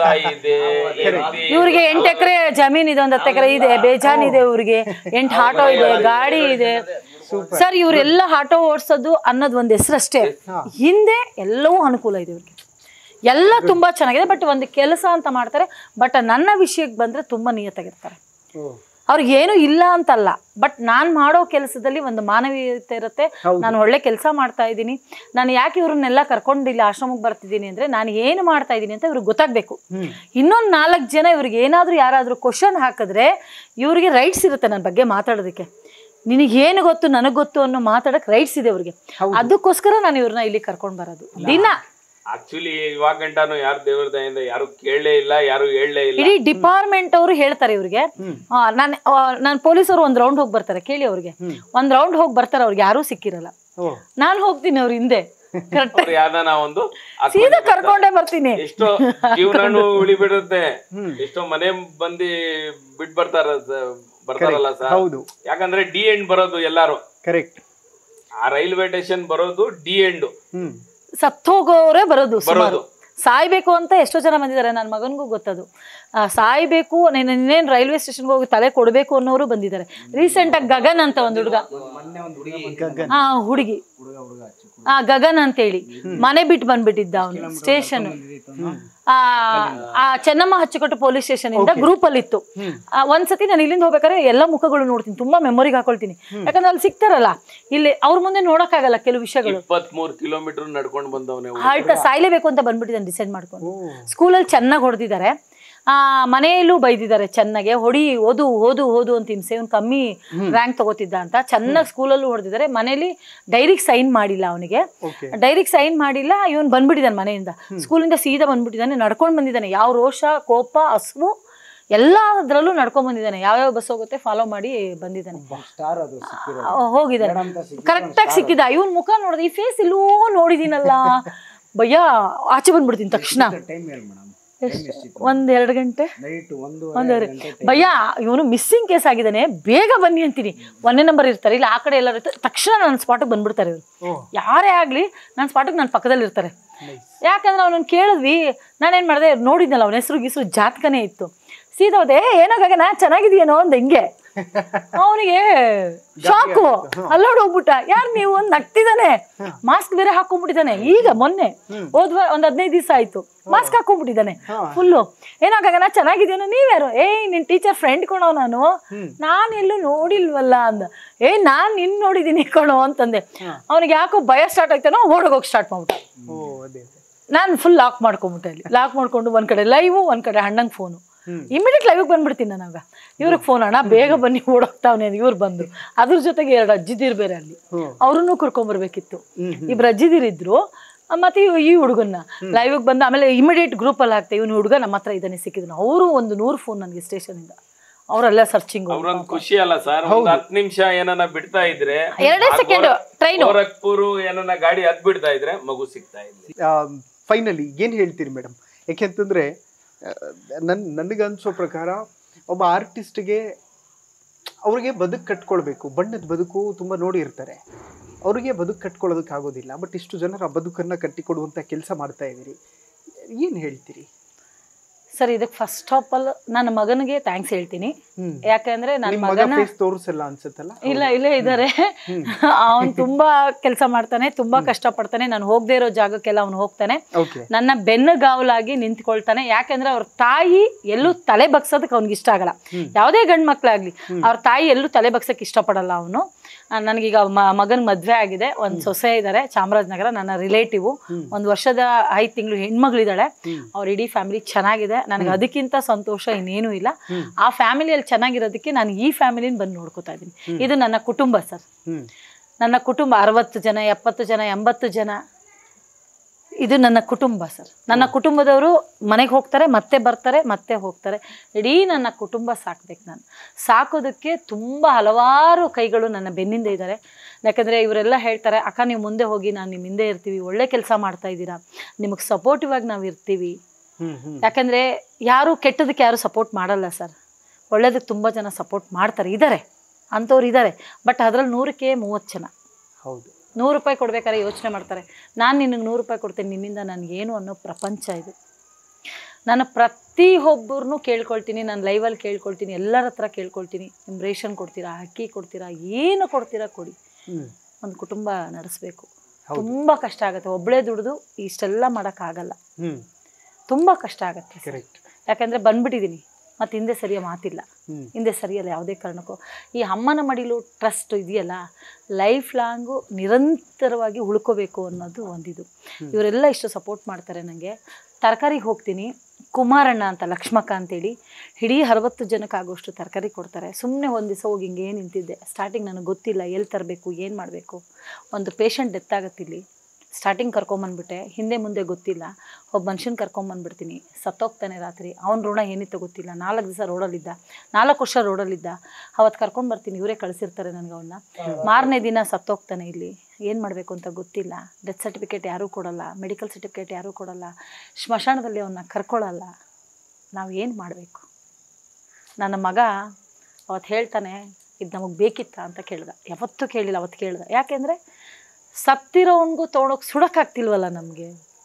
ಇವ್ರಿಗೆ ಎಂಟು ಎಕರೆ ಜಮೀನ್ ಇದೆ, ಒಂದ್ ಹತ್ತು ಎಕರೆ ಇದೆ, ಬೇಜಾನ್ ಇದೆ. ಇವ್ರಿಗೆ ಎಂಟು ಆಟೋ ಇದೆ, ಗಾಡಿ ಇದೆ. ಸರ್ ಇವ್ರೆಲ್ಲ ಆಟೋ ಓಡಿಸೋದು ಅನ್ನೋದು ಒಂದ್ ಹೆಸರಷ್ಟೇ. ಹಿಂದೆ ಎಲ್ಲವೂ ಅನುಕೂಲ ಇದೆ ಇವ್ರಿಗೆ, ಎಲ್ಲ ತುಂಬಾ ಚೆನ್ನಾಗಿದೆ. ಬಟ್ ಒಂದು ಕೆಲಸ ಅಂತ ಮಾಡ್ತಾರೆ. ಬಟ್ ನನ್ನ ವಿಷಯಕ್ಕೆ ಬಂದ್ರೆ ತುಂಬಾ ನಿಯತ್ತಾಗಿರ್ತಾರೆ. ಅವ್ರಿಗೆ ಏನು ಇಲ್ಲ ಅಂತಲ್ಲ, ಬಟ್ ನಾನು ಮಾಡೋ ಕೆಲಸದಲ್ಲಿ ಒಂದು ಮಾನವೀಯತೆ ಇರುತ್ತೆ. ನಾನು ಒಳ್ಳೆ ಕೆಲಸ ಮಾಡ್ತಾ ಇದ್ದೀನಿ. ನಾನು ಯಾಕೆ ಇವ್ರನ್ನೆಲ್ಲ ಕರ್ಕೊಂಡಿಲ್ಲ ಆಶ್ರಮಕ್ಕೆ ಬರ್ತಿದ್ದೀನಿ ಅಂದ್ರೆ ನಾನು ಏನು ಮಾಡ್ತಾ ಇದ್ದೀನಿ ಅಂತ ಇವ್ರಿಗೆ ಗೊತ್ತಾಗಬೇಕು. ಇನ್ನೊಂದು ನಾಲ್ಕು ಜನ ಇವ್ರಿಗೆ ಏನಾದರೂ ಯಾರಾದರೂ ಕ್ವಶನ್ ಹಾಕಿದ್ರೆ ಇವ್ರಿಗೆ ರೈಟ್ಸ್ ಇರುತ್ತೆ ನನ್ನ ಬಗ್ಗೆ ಮಾತಾಡೋದಕ್ಕೆ. ನಿನಗೇನು ಗೊತ್ತು ನನಗೆ ಗೊತ್ತು ಅನ್ನೋ ಮಾತಾಡಕ್ಕೆ ರೈಟ್ಸ್ ಇದೆ ಅವ್ರಿಗೆ. ಅದಕ್ಕೋಸ್ಕರ ನಾನು ಇವ್ರನ್ನ ಇಲ್ಲಿ ಕರ್ಕೊಂಡು ಬರೋದು ದಿನ. ಆಕ್ಚುಲಿ ಇವಾಗ ಗಂಟಾನು ಯಾರು ದೇವ್ರ ದಯೆಯಿಂದ ಯಾರು ಕೇಳಲೇ ಇಲ್ಲ, ಯಾರು ಹೇಳಲೇ ಇಲ್ಲ. ಇಡೀ ಡಿಪಾರ್ಟ್ಮೆಂಟ್ ಅವರು ಹೇಳ್ತಾರೆ ಇವ್ರಿಗೆ. ನಾನು ನಾನು ಪೊಲೀಸರು ಒಂದ್ ರೌಂಡ್ ಹೋಗಿ ಬರ್ತಾರೆ, ಕೇಳಿ ಅವ್ರಿಗೆ. ಒಂದ್ ರೌಂಡ್ ಹೋಗಿ ಬರ್ತಾರೆ, ಅವ್ರಿಗೆ ಯಾರೂ ಸಿಕ್ಕಿರಲ್ಲ. ನಾನು ಹೋಗ್ತೀನಿ ಅವ್ರ ಹಿಂದೆ, ಒಂದು ಸೀದಾ ಕರ್ಕೊಂಡೇ ಬರ್ತೀನಿ. ಎಷ್ಟೋ ಜೀವನನು ಉಳಿಬಿಡುತ್ತೆ, ಎಷ್ಟೋ ಮನೆ ಬಂದು ಬಿಟ್ ಬರ್ತಾರ ಬರ್ತಾರಲ್ಲ ಸರ್. ಯಾಕಂದ್ರೆ ಡಿ ಎಂಡ್ ಬರೋದು ಎಲ್ಲಾರು ಕರೆಕ್ಟ್. ಆ ರೈಲ್ವೆ ಸ್ಟೇಷನ್ ಬರೋದು ಡಿ ಎಂಡ್. ಸತ್ತೋಗೋರೇ ಬರೋದು ಸುಮಾರು. ಸಾಯ್ಬೇಕು ಅಂತ ಎಷ್ಟೋ ಜನ ಬಂದಿದ್ದಾರೆ. ನನ್ನ ಮಗನಿಗೂ ಗೊತ್ತದು. ಸಾಯ್ಬೇಕು ಇನ್ನೇನು ರೈಲ್ವೆ ಸ್ಟೇಷನ್ಗೆ ಹೋಗಿ ತಲೆ ಕೊಡಬೇಕು ಅನ್ನೋರು ಬಂದಿದ್ದಾರೆ. ರೀಸೆಂಟ್ ಆಗಿ ಗಗನ್ ಅಂತ ಒಂದು ಹುಡುಗ, ಹಾ ಹುಡುಗಿ, ಆ ಗಗನ್ ಅಂತೇಳಿ ಮನೆ ಬಿಟ್ಟು ಬಂದ್ಬಿಟ್ಟಿದ್ದ ಅವನು ಸ್ಟೇಷನ್. ಆ ಚೆನ್ನಮ್ಮ ಹಚ್ಚುಕಟ್ಟು ಪೊಲೀಸ್ ಸ್ಟೇಷನ್ ಇಂದ ಗ್ರೂಪ್ ಅಲ್ಲಿ ಇತ್ತು. ಒಂದ್ಸತಿ ನಾನು ಇಲ್ಲಿಂದ ಹೋಗ್ಬೇಕಾದ್ರೆ ಎಲ್ಲ ಮುಖಗಳು ನೋಡ್ತೀನಿ, ತುಂಬಾ ಮೆಮೊರಿಗೆ ಹಾಕೊಳ್ತೀನಿ. ಯಾಕಂದ್ರೆ ಅಲ್ಲಿ ಸಿಗ್ತಾರಲ್ಲ, ಇಲ್ಲಿ ಅವ್ರ ಮುಂದೆ ನೋಡಕ್ಕಾಗಲ್ಲ ಕೆಲವು ವಿಷಯಗಳು. ಇಪ್ಪತ್ಮೂರು ಕಿಲೋಮೀಟರ್ ನಡ್ಕೊಂಡು ಬಂದವನೇ ಆಳ್ತಾ ಸಾಯ್ಲೇಬೇಕು ಅಂತ ಬಂದ್ಬಿಟ್ಟಿದ್ದಾನೆ ಡಿಸೈಡ್ ಮಾಡ್ಕೊಂಡು. ಸ್ಕೂಲಲ್ಲಿ ಚೆನ್ನಾಗಿ ಹೊಡೆದಿದ್ದಾರೆ, ಆ ಮನೆಯಲ್ಲೂ ಬೈದಿದ್ದಾರೆ ಚೆನ್ನಾಗೆ. ಹೊಡಿ ಓದು ಓದು ಓದು ಅಂತ ಹಿಂಸೆ. ಇವ್ನು ಕಮ್ಮಿ ರ್ಯಾಂಕ್ ತಗೋತಿದ್ದ ಅಂತ ಚೆನ್ನಾಗಿ ಸ್ಕೂಲಲ್ಲೂ ಹೊಡೆದಿದ್ದಾರೆ. ಮನೇಲಿ ಡೈರಿಗೆ ಸೈನ್ ಮಾಡಿಲ್ಲ ಅವನಿಗೆ, ಡೈರಿಗೆ ಸೈನ್ ಮಾಡಿಲ್ಲ. ಇವನು ಬಂದ್ಬಿಟ್ಟಿದ್ದಾನೆ ಮನೆಯಿಂದ, ಸ್ಕೂಲಿಂದ ಸೀದಾ ಬಂದ್ಬಿಟ್ಟಿದ್ದಾನೆ. ನಡ್ಕೊಂಡು ಬಂದಿದ್ದಾನೆ. ಯಾವ ರೋಷ, ಕೋಪ, ಹಸುವು ಎಲ್ಲದ್ರಲ್ಲೂ ನಡ್ಕೊಂಡ್ ಬಂದಿದ್ದಾನೆ. ಯಾವ್ಯಾವ ಬಸ್ ಹೋಗುತ್ತೆ ಫಾಲೋ ಮಾಡಿ ಬಂದಿದ್ದಾನೆ, ಹೋಗಿದ್ದಾನೆ. ಕರೆಕ್ಟಾಗಿ ಸಿಕ್ಕಿದ. ಇವನ್ ಮುಖ ನೋಡಿದ, ಈ ಫೇಸ್ ಇಲ್ಲೂ ನೋಡಿದೀನಲ್ಲ ಭಯ್ಯ, ಆಚೆ ಬಂದ್ಬಿಡ್ತೀನಿ ತಕ್ಷಣ. ಒಂದ್ ಎರಡು ಗಂಟೆ ನೈಟ್ ಒಂದು ಒಂದೂವರೆ ಭಯ್ಯ ಇವನು ಮಿಸ್ಸಿಂಗ್ ಕೇಸ್ ಆಗಿದ್ದಾನೆ, ಬೇಗ ಬನ್ನಿ ಅಂತೀನಿ. ಒಂದೇ ನಂಬರ್ ಇರ್ತಾರೆ, ಇಲ್ಲ ಆ ಕಡೆ ಎಲ್ಲರೂ ಇರ್ತಾರೆ, ತಕ್ಷಣ ನನ್ನ ಸ್ಪಾಟಿಗೆ ಬಂದ್ಬಿಡ್ತಾರೆ ಇವರು. ಯಾರೇ ಆಗಲಿ ನನ್ನ ಸ್ಪಾಟಿಗೆ ನನ್ನ ಪಕ್ಕದಲ್ಲಿ ಇರ್ತಾರೆ. ಯಾಕಂದ್ರೆ ಅವನನ್ನು ಕೇಳಿದ್ವಿ, ನಾನೇನು ಮಾಡಿದೆ ನೋಡಿದ್ನಲ್ಲ, ಅವನ ಹೆಸರು ಗಿಸ್ರು ಜಾತಕನೇ ಇತ್ತು. ಸೀದಾ ಹೋದೆ, ಏನಾಗ ನಾ ಚೆನ್ನಾಗಿದೆಯೇನೋ ಅಂದ ಹಿಂಗೆ. ಅವನಿಗೆ ಶಾಕು, ಅಲ್ಲೋಡ್ ಹೋಗ್ಬಿಟ್ಟ. ಯಾರು ನೀವು ಅಂತ ನಗ್ತಿದ್ದಾನೆ, ಮಾಸ್ಕ್ ಬೇರೆ ಹಾಕೊಂಡ್ಬಿಟ್ಟಿದ್ದಾನೆ. ಈಗ ಮೊನ್ನೆ ಹೋದ್ವ ಒಂದ್ ಹದಿನೈದು ದಿವಸ ಆಯ್ತು, ಮಾಸ್ಕ್ ಹಾಕೊಂಡ್ಬಿಟ್ಟಿದ್ದಾನೆ ಫುಲ್ಲು. ಏನಾಗ ನಾ ಚೆನ್ನಾಗಿದೆಯೇನೋ, ನೀವ್ಯಾರು? ಏಯ್ ನಿನ್ ಟೀಚರ್ ಫ್ರೆಂಡ್ ಕೊಣೋ ನಾನು, ನಾನು ಎಲ್ಲೂ ನೋಡಿಲ್ವಲ್ಲ ಅಂದ. ಏಯ್ ನಾನ್ ನಿನ್ ನೋಡಿದೀನಿ ಕೊಣೋ ಅಂತಂದೆ. ಅವನಿಗೆ ಯಾಕೋ ಭಯ ಸ್ಟಾರ್ಟ್ ಆಯ್ತಾನೋ, ಓಡೋಗೋಗಿ ಸ್ಟಾರ್ಟ್ ಮಾಡ್ಬಿಟ್ಟ. ನಾನು ಫುಲ್ ಲಾಕ್ ಮಾಡ್ಕೊಂಡ್ಬಿಟ್ಟೆ. ಅಲ್ಲಿ ಲಾಕ್ ಮಾಡ್ಕೊಂಡು ಒಂದ್ ಕಡೆ ಲೈವ್, ಒಂದ್ ಕಡೆ ಅಣ್ಣಂಗೆ ಫೋನು. ಇಮಿಡಿಯೇಟ್ ಲೈವ್ ಬಂದ್ಬಿಡ್ತೀನಿ ನಾನಾಗ. ಇವ್ರಿಗೆ ಫೋನ್, ಅಣ್ಣ ಬೇಗ ಬನ್ನಿ ಓಡೋಗ್ತಾವನೆ. ಇವ್ರು ಬಂದ್ರು, ಅದ್ರ ಜೊತೆಗೆ ಎರಡು ಅಜ್ಜಿದೀರ್ ಬೇರೆ ಅಲ್ಲಿ, ಅವ್ರನ್ನೂ ಕರ್ಕೊಂಡ್ಬರ್ಬೇಕಿತ್ತು. ಇಬ್ರು ಅಜ್ಜಿದೀರಿದ್ರು, ಮತ್ತೆ ಈ ಹುಡುಗನ್ನ ಲೈವ್ ಬಂದ. ಆಮೇಲೆ ಇಮಿಡಿಯೇಟ್ ಗ್ರೂಪ್ ಅಲ್ಲಿ ಹಾಕ್ತೆ, ಇವನು ಹುಡುಗ ನಮ್ಮ ಹತ್ರ ಇದ್ದಾನೆ ಸಿಕ್ಕಿದ್ನು. ಅವರು ಒಂದು ನೂರು ಫೋನ್ ನನಗೆ ಸ್ಟೇಷನ್ ಇಂದ, ಅವರೆಲ್ಲ ಸರ್ಚಿಂಗ್. ಅವ್ರೊಂದು ಖುಷಿ ಅಲ್ಲ ಸರ್, ಹತ್ತು ನಿಮಿಷ ಏನನ್ನ ಬಿಡ್ತಾ ಇದ್ರೆ, ಎರಡೇ ಸೆಕೆಂಡ್ ಟ್ರೈನ್ ಗೋರಖ್ಪುರ್ ಏನನ್ನ ಗಾಡಿ ಹತ್ ಬಿಡ್ತಾ ಇದ್ರೆ ಮಗು ಸಿಗ್ತಾ ಇದ್ರಿ. ಫೈನಲಿ ಏನ್ ಹೇಳ್ತೀರಿ ಮೇಡಮ್? ಯಾಕೆಂತಂದ್ರೆ ನನ್ ನನಗನ್ಸೋ ಪ್ರಕಾರ ಒಬ್ಬ ಆರ್ಟಿಸ್ಟ್ಗೆ ಅವ್ರಿಗೆ ಬದುಕು ಕಟ್ಕೊಳ್ಬೇಕು. ಬಣ್ಣದ ಬದುಕು ತುಂಬ ನೋಡಿರ್ತಾರೆ, ಅವ್ರಿಗೆ ಬದುಕು ಕಟ್ಕೊಳ್ಳೋದಕ್ಕೆ ಆಗೋದಿಲ್ಲ. ಬಟ್ ಇಷ್ಟು ಜನರ ಬದುಕನ್ನು ಕಟ್ಟಿಕೊಡುವಂಥ ಕೆಲಸ ಮಾಡ್ತಾ ಇದ್ದೀರಿ, ಏನು ಹೇಳ್ತೀರಿ ಸರ್? ಇದಕ್ಕೆ ಫಸ್ಟ್ ಆಫ್ ಆಲ್ ನನ್ನ ಮಗನಿಗೆ ಥ್ಯಾಂಕ್ಸ್ ಹೇಳ್ತೀನಿ. ಯಾಕಂದ್ರೆ ನನ್ನ ಮಗನ ತೋರಿಸಲ್ಲ ಅನ್ಸುತ್ತಲ್ಲ. ಇಲ್ಲ ಇಲ್ಲೇ ಇದ್ದಾರೆ, ಅವನು ತುಂಬಾ ಕೆಲಸ ಮಾಡ್ತಾನೆ, ತುಂಬಾ ಕಷ್ಟ ಪಡ್ತಾನೆ. ನಾನು ಹೋಗದೆ ಇರೋ ಜಾಗಕ್ಕೆಲ್ಲ ಅವನು ಹೋಗ್ತಾನೆ, ನನ್ನ ಬೆನ್ನುಗಾವಲಾಗಿ ನಿಂತ್ಕೊಳ್ತಾನೆ. ಯಾಕಂದ್ರೆ ಅವ್ರ ತಾಯಿ ಎಲ್ಲೂ ತಲೆ ಬಗ್ಸೋದಕ್ಕೆ ಅವ್ನಿಗೆ ಇಷ್ಟ ಆಗಲ್ಲ. ಯಾವುದೇ ಗಂಡು ಮಕ್ಳಾಗ್ಲಿ ಅವ್ರ ತಾಯಿ ಎಲ್ಲೂ ತಲೆ ಬಗ್ಸಕ್ಕೆ ಇಷ್ಟಪಡಲ್ಲ ಅವನು. ನನಗೀಗ ಮಗನ ಮದ್ವೆ ಆಗಿದೆ, ಒಂದ್ ಸೊಸೆ ಇದ್ದಾರೆ ಚಾಮರಾಜನಗರ, ನನ್ನ ರಿಲೇಟಿವ್. ಒಂದ್ ವರ್ಷದ ಐದು ತಿಂಗಳು ಹೆಣ್ಮಗಳಿದ್ದಾಳೆ. ಅವ್ರ ಇಡೀ ಫ್ಯಾಮಿಲಿ ಚೆನ್ನಾಗಿದೆ. ನನಗೆ ಅದಕ್ಕಿಂತ ಸಂತೋಷ ಇನ್ನೇನು ಇಲ್ಲ. ಆ ಫ್ಯಾಮಿಲಿಯಲ್ಲಿ ಚೆನ್ನಾಗಿರೋದಕ್ಕೆ ನಾನು ಈ ಫ್ಯಾಮಿಲಿನ ಬಂದು ನೋಡ್ಕೋತಾ ಇದ್ದೀನಿ. ಇದು ನನ್ನ ಕುಟುಂಬ ಸರ್. ನನ್ನ ಕುಟುಂಬ ಅರವತ್ತು ಜನ, ಎಪ್ಪತ್ತು ಜನ, ಎಂಬತ್ತು ಜನ, ಇದು ನನ್ನ ಕುಟುಂಬ ಸರ್. ನನ್ನ ಕುಟುಂಬದವರು ಮನೆಗೆ ಹೋಗ್ತಾರೆ, ಮತ್ತೆ ಬರ್ತಾರೆ, ಮತ್ತೆ ಹೋಗ್ತಾರೆ. ಇಡೀ ನನ್ನ ಕುಟುಂಬ ಸಾಕ್ಬೇಕು. ನಾನು ಸಾಕೋದಕ್ಕೆ ತುಂಬ ಹಲವಾರು ಕೈಗಳು ನನ್ನ ಬೆನ್ನಿಂದ ಇದ್ದಾರೆ. ಯಾಕಂದರೆ ಇವರೆಲ್ಲ ಹೇಳ್ತಾರೆ, ಅಕ್ಕ ನೀವು ಮುಂದೆ ಹೋಗಿ, ನಾನು ನಿಮ್ಮ ಹಿಂದೆ ಇರ್ತೀವಿ, ಒಳ್ಳೆ ಕೆಲಸ ಮಾಡ್ತಾ ಇದ್ದೀರಾ, ನಿಮಗೆ ಸಪೋರ್ಟಿವ್ ಆಗಿ ನಾವು ಇರ್ತೀವಿ. ಯಾಕಂದರೆ ಯಾರು ಕೆಟ್ಟದಕ್ಕೆ ಯಾರು ಸಪೋರ್ಟ್ ಮಾಡಲ್ಲ ಸರ್, ಒಳ್ಳೇದಕ್ಕೆ ತುಂಬ ಜನ ಸಪೋರ್ಟ್ ಮಾಡ್ತಾರೆ, ಇದ್ದಾರೆ ಅಂಥವ್ರು ಇದ್ದಾರೆ. ಬಟ್ ಅದರಲ್ಲಿ ನೂರಕ್ಕೆ ಮೂವತ್ತು ಜನ ಹೌದು ನೂರು ರೂಪಾಯಿ ಕೊಡ್ಬೇಕಾದ್ರೆ ಯೋಚನೆ ಮಾಡ್ತಾರೆ, ನಾನು ನಿನಗೆ ನೂರು ರೂಪಾಯಿ ಕೊಡ್ತೇನೆ, ನಿನ್ನಿಂದ ನನಗೇನು ಅನ್ನೋ ಪ್ರಪಂಚ ಇದು. ನಾನು ಪ್ರತಿಯೊಬ್ಬರನ್ನೂ ಕೇಳ್ಕೊಳ್ತೀನಿ, ನಾನು ಲೈವಲ್ಲಿ ಕೇಳ್ಕೊಳ್ತೀನಿ, ಎಲ್ಲರ ಹತ್ರ ಕೇಳ್ಕೊಳ್ತೀನಿ, ನಿಮ್ಮ ರೇಷನ್ ಕೊಡ್ತೀರಾ, ಅಕ್ಕಿ ಕೊಡ್ತೀರಾ, ಏನು ಕೊಡ್ತೀರಾ ಕೊಡಿ. ಒಂದು ಕುಟುಂಬ ನಡೆಸಬೇಕು. ತುಂಬ ಕಷ್ಟ ಆಗುತ್ತೆ, ಒಬ್ಬಳೇ ದುಡಿದು ಇಷ್ಟೆಲ್ಲ ಮಾಡೋಕ್ಕಾಗಲ್ಲ, ತುಂಬ ಕಷ್ಟ ಆಗುತ್ತೆ. ಯಾಕಂದರೆ ಬಂದ್ಬಿಟ್ಟಿದ್ದೀನಿ, ಮತ್ತು ಹಿಂದೆ ಸರಿಯ ಮಾತಿಲ್ಲ, ಹಿಂದೆ ಸರಿಯಲ್ಲ ಯಾವುದೇ ಕಾರಣಕ್ಕೂ. ಈ ಅಮ್ಮನ ಮಡಿಲು ಟ್ರಸ್ಟ್ ಇದೆಯಲ್ಲ, ಲೈಫ್ ಲಾಂಗು ನಿರಂತರವಾಗಿ ಉಳ್ಕೋಬೇಕು ಅನ್ನೋದು ಒಂದಿದು. ಇವರೆಲ್ಲ ಇಷ್ಟು ಸಪೋರ್ಟ್ ಮಾಡ್ತಾರೆ ನನಗೆ. ತರಕಾರಿಗೆ ಹೋಗ್ತೀನಿ, ಕುಮಾರಣ್ಣ ಅಂತ ಲಕ್ಷ್ಮಕ್ಕ ಅಂತೇಳಿ ಇಡೀ ಅರವತ್ತು ಜನಕ್ಕೆ ಆಗೋಷ್ಟು ತರಕಾರಿ ಕೊಡ್ತಾರೆ. ಸುಮ್ಮನೆ ಒಂದು ದಿವಸ ಹೋಗಿ ಹಿಂಗೆ ಏನು ನಿಂತಿದ್ದೆ, ಸ್ಟಾರ್ಟಿಂಗ್ ನನಗೆ ಗೊತ್ತಿಲ್ಲ ಎಲ್ಲಿ ತರಬೇಕು, ಏನು ಮಾಡಬೇಕು. ಒಂದು ಪೇಷಂಟ್ ಡೆತ್ ಆಗುತ್ತಿಲ್ಲಿ, ಸ್ಟಾರ್ಟಿಂಗ್ ಕರ್ಕೊಂಬಂದ್ಬಿಟ್ಟೆ, ಹಿಂದೆ ಮುಂದೆ ಗೊತ್ತಿಲ್ಲ. ಒಬ್ಬ ಮನುಷ್ಯನ ಕರ್ಕೊಂಬಂದ್ಬಿಡ್ತೀನಿ, ಸತ್ತೋಗ್ತಾನೆ ರಾತ್ರಿ. ಅವ್ನ ಋಣ ಏನಿತ್ತು ಗೊತ್ತಿಲ್ಲ. ನಾಲ್ಕು ದಿವಸ ರೋಡಲ್ಲಿದ್ದ, ನಾಲ್ಕು ವರ್ಷ ರೋಡಲ್ಲಿದ್ದ. ಅವತ್ತು ಕರ್ಕೊಂಡ್ಬರ್ತೀನಿ, ಇವರೇ ಕಳಿಸಿರ್ತಾರೆ ನನಗೆ ಅವನ್ನ. ಮಾರನೇ ದಿನ ಸತ್ತೋಗ್ತಾನೆ ಇಲ್ಲಿ. ಏನು ಮಾಡಬೇಕು ಅಂತ ಗೊತ್ತಿಲ್ಲ. ಡೆತ್ ಸರ್ಟಿಫಿಕೇಟ್ ಯಾರೂ ಕೊಡಲ್ಲ, ಮೆಡಿಕಲ್ ಸರ್ಟಿಫಿಕೇಟ್ ಯಾರೂ ಕೊಡಲ್ಲ, ಸ್ಮಶಾನದಲ್ಲಿ ಅವನ್ನ ಕರ್ಕೊಳ್ಳಲ್ಲ. ನಾವು ಏನು ಮಾಡಬೇಕು? ನನ್ನ ಮಗ ಅವತ್ತು ಹೇಳ್ತಾನೆ, ಇದು ನಮಗೆ ಬೇಕಿತ್ತ ಅಂತ ಕೇಳ್ದ. ಯಾವತ್ತೂ ಕೇಳಿಲ್ಲ, ಅವತ್ತು ಕೇಳ್ದ. ಯಾಕೆಂದರೆ ಸತ್ತಿರೋನ್ಗೂ ತೊಗೊಂಡೋಗಿ ಸುಡೋಕ್ಕಾಗ್ತಿಲ್ವಲ್ಲ ನಮಗೆ.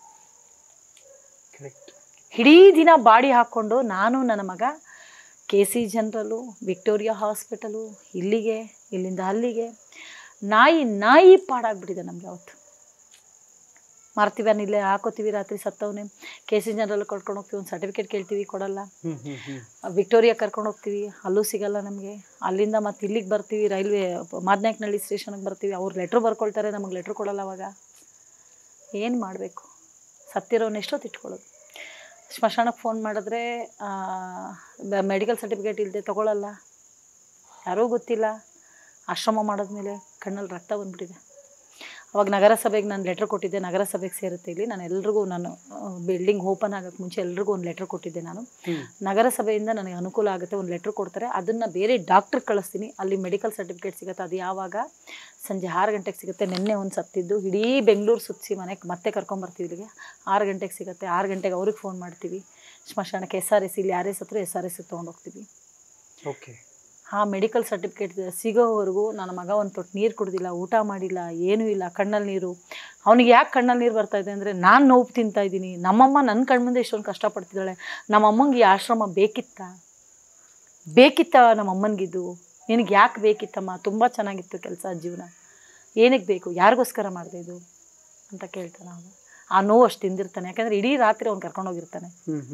ಇಡೀ ದಿನ ಬಾಡಿ ಹಾಕ್ಕೊಂಡು ನಾನು ನನ್ನ ಮಗ K C general, Victoria hospital, ಇಲ್ಲಿಗೆ, ಇಲ್ಲಿಂದ ಅಲ್ಲಿಗೆ, ನಾಯಿ ನಾಯಿ ಪಾಡಾಗ್ಬಿಟ್ಟಿದೆ ನಮಗೆ. ಅವತ್ತು ಮಾರ್ತೀವಿ, ಇಲ್ಲೇ ಹಾಕೋತೀವಿ, ರಾತ್ರಿ ಸತ್ತವನೇ. ಕೆ ಸಿ ಜನರಲ್ ಕರ್ಕೊಂಡು ಹೋಗ್ತೀವಿ, ಒಂದು ಸರ್ಟಿಫಿಕೇಟ್ ಕೇಳ್ತೀವಿ, ಕೊಡಲ್ಲ. ವಿಕ್ಟೋರಿಯಾ ಕರ್ಕೊಂಡು ಹೋಗ್ತೀವಿ, ಅಲ್ಲೂ ಸಿಗಲ್ಲ ನಮಗೆ. ಅಲ್ಲಿಂದ ಮತ್ತೆ ಇಲ್ಲಿಗೆ ಬರ್ತೀವಿ, ರೈಲ್ವೆ ಮಾದನಾಯಕನಹಳ್ಳಿ ಸ್ಟೇಷನ್ಗೆ ಬರ್ತೀವಿ, ಅವ್ರು ಲೆಟ್ರ್ ಬರ್ಕೊಳ್ತಾರೆ, ನಮಗೆ ಲೆಟ್ರ್ ಕೊಡಲ್ಲ. ಅವಾಗ ಏನು ಮಾಡಬೇಕು? ಸತ್ತಿರೋನು ಎಷ್ಟೊತ್ತು ಇಟ್ಕೊಳ್ಳೋದು. ಸ್ಮಶಾನಕ್ಕೆ ಫೋನ್ ಮಾಡಿದ್ರೆ ಮೆಡಿಕಲ್ ಸರ್ಟಿಫಿಕೇಟ್ ಇಲ್ಲದೆ ತೊಗೊಳ್ಳಲ್ಲ, ಯಾರೂ ಗೊತ್ತಿಲ್ಲ. ಆಶ್ರಮ ಮಾಡಿದ್ಮೇಲೆ ಕಣ್ಣಲ್ಲಿ ರಕ್ತ ಬಂದ್ಬಿಟ್ಟಿದೆ. ಅವಾಗ ನಗರಸಭೆಗೆ ನಾನು ಲೆಟ್ರ್ ಕೊಟ್ಟಿದ್ದೆ, ನಗರಸಭೆಗೆ ಸೇರುತ್ತೆ ಇಲ್ಲಿ. ನಾನು ಎಲ್ರಿಗೂ, ನಾನು ಬಿಲ್ಡಿಂಗ್ ಓಪನ್ ಆಗೋಕ್ಕೆ ಮುಂಚೆ ಎಲ್ರಿಗೂ ಒಂದು ಲೆಟ್ರ್ ಕೊಟ್ಟಿದ್ದೆ ನಾನು. ನಗರಸಭೆಯಿಂದ ನನಗೆ ಅನುಕೂಲ ಆಗುತ್ತೆ, ಒಂದು ಲೆಟ್ರ್ ಕೊಡ್ತಾರೆ, ಅದನ್ನು ಬೇರೆ ಡಾಕ್ಟ್ರಿಗೆ ಕಳಿಸ್ತೀನಿ. ಅಲ್ಲಿ ಮೆಡಿಕಲ್ ಸರ್ಟಿಫಿಕೇಟ್ ಸಿಗುತ್ತೆ. ಅದು ಯಾವಾಗ? ಸಂಜೆ ಆರು ಗಂಟೆಗೆ ಸಿಗುತ್ತೆ. ನಿನ್ನೆ ಒಂದು ಸತ್ತಿದ್ದು, ಇಡೀ ಬೆಂಗಳೂರು ಸುತ್ತಿಸಿ ಮನೆಗೆ ಮತ್ತೆ ಕರ್ಕೊಂಬರ್ತೀವಿ ಇಲ್ಲಿಗೆ. ಆರು ಗಂಟೆಗೆ ಸಿಗುತ್ತೆ. ಆರು ಗಂಟೆಗೆ ಅವ್ರಿಗೆ ಫೋನ್ ಮಾಡ್ತೀವಿ, ಸ್ಮಶಾನಕ್ಕೆ ಎಸ್ ಆರ್ ಎಸ್ ಇಲ್ಲಿ ಯಾರೇ ಸತ್ರು ಎಸ್ ಆರ್ ಎಸ್ ತೊಗೊಂಡೋಗ್ತೀವಿ. ಓಕೆ. ಆ ಮೆಡಿಕಲ್ ಸರ್ಟಿಫಿಕೇಟ್ ಸಿಗೋವರೆಗೂ ನನ್ನ ಮಗ ಒಂದು ತೊಟ್ಟು ನೀರು ಕುಡ್ದಿಲ್ಲ, ಊಟ ಮಾಡಿಲ್ಲ, ಏನೂ ಇಲ್ಲ, ಕಣ್ಣಲ್ಲಿ ನೀರು. ಅವನಿಗೆ ಯಾಕೆ ಕಣ್ಣಲ್ಲಿ ನೀರು ಬರ್ತಾಯಿದೆ ಅಂದರೆ ನಾನು ನೋವು ತಿಂತಾಯಿದ್ದೀನಿ, ನಮ್ಮಮ್ಮ ನನ್ನ ಕಣ್ಮುಂದೆ ಇಷ್ಟೊಂದು ಕಷ್ಟಪಡ್ತಿದ್ದಾಳೆ, ನಮ್ಮಮ್ಮಂಗೆ ಈ ಆಶ್ರಮ ಬೇಕಿತ್ತ ಬೇಕಿತ್ತ ನಮ್ಮಮ್ಮನಿಗಿದ್ದು, ನಿನಗೆ ಯಾಕೆ ಬೇಕಿತ್ತಮ್ಮ, ತುಂಬ ಚೆನ್ನಾಗಿತ್ತು ಕೆಲಸ, ಜೀವನ ಏನಕ್ಕೆ ಬೇಕು, ಯಾರಿಗೋಸ್ಕರ ಮಾಡಿದೆ ಇದು ಅಂತ ಕೇಳ್ತಾನೆ ಅವನು. ಆ ನೋವು ಅಷ್ಟು ತಿಂದಿರ್ತಾನೆ, ಯಾಕಂದರೆ ಇಡೀ ರಾತ್ರಿ ಅವ್ನು ಕರ್ಕೊಂಡೋಗಿರ್ತಾನೆ.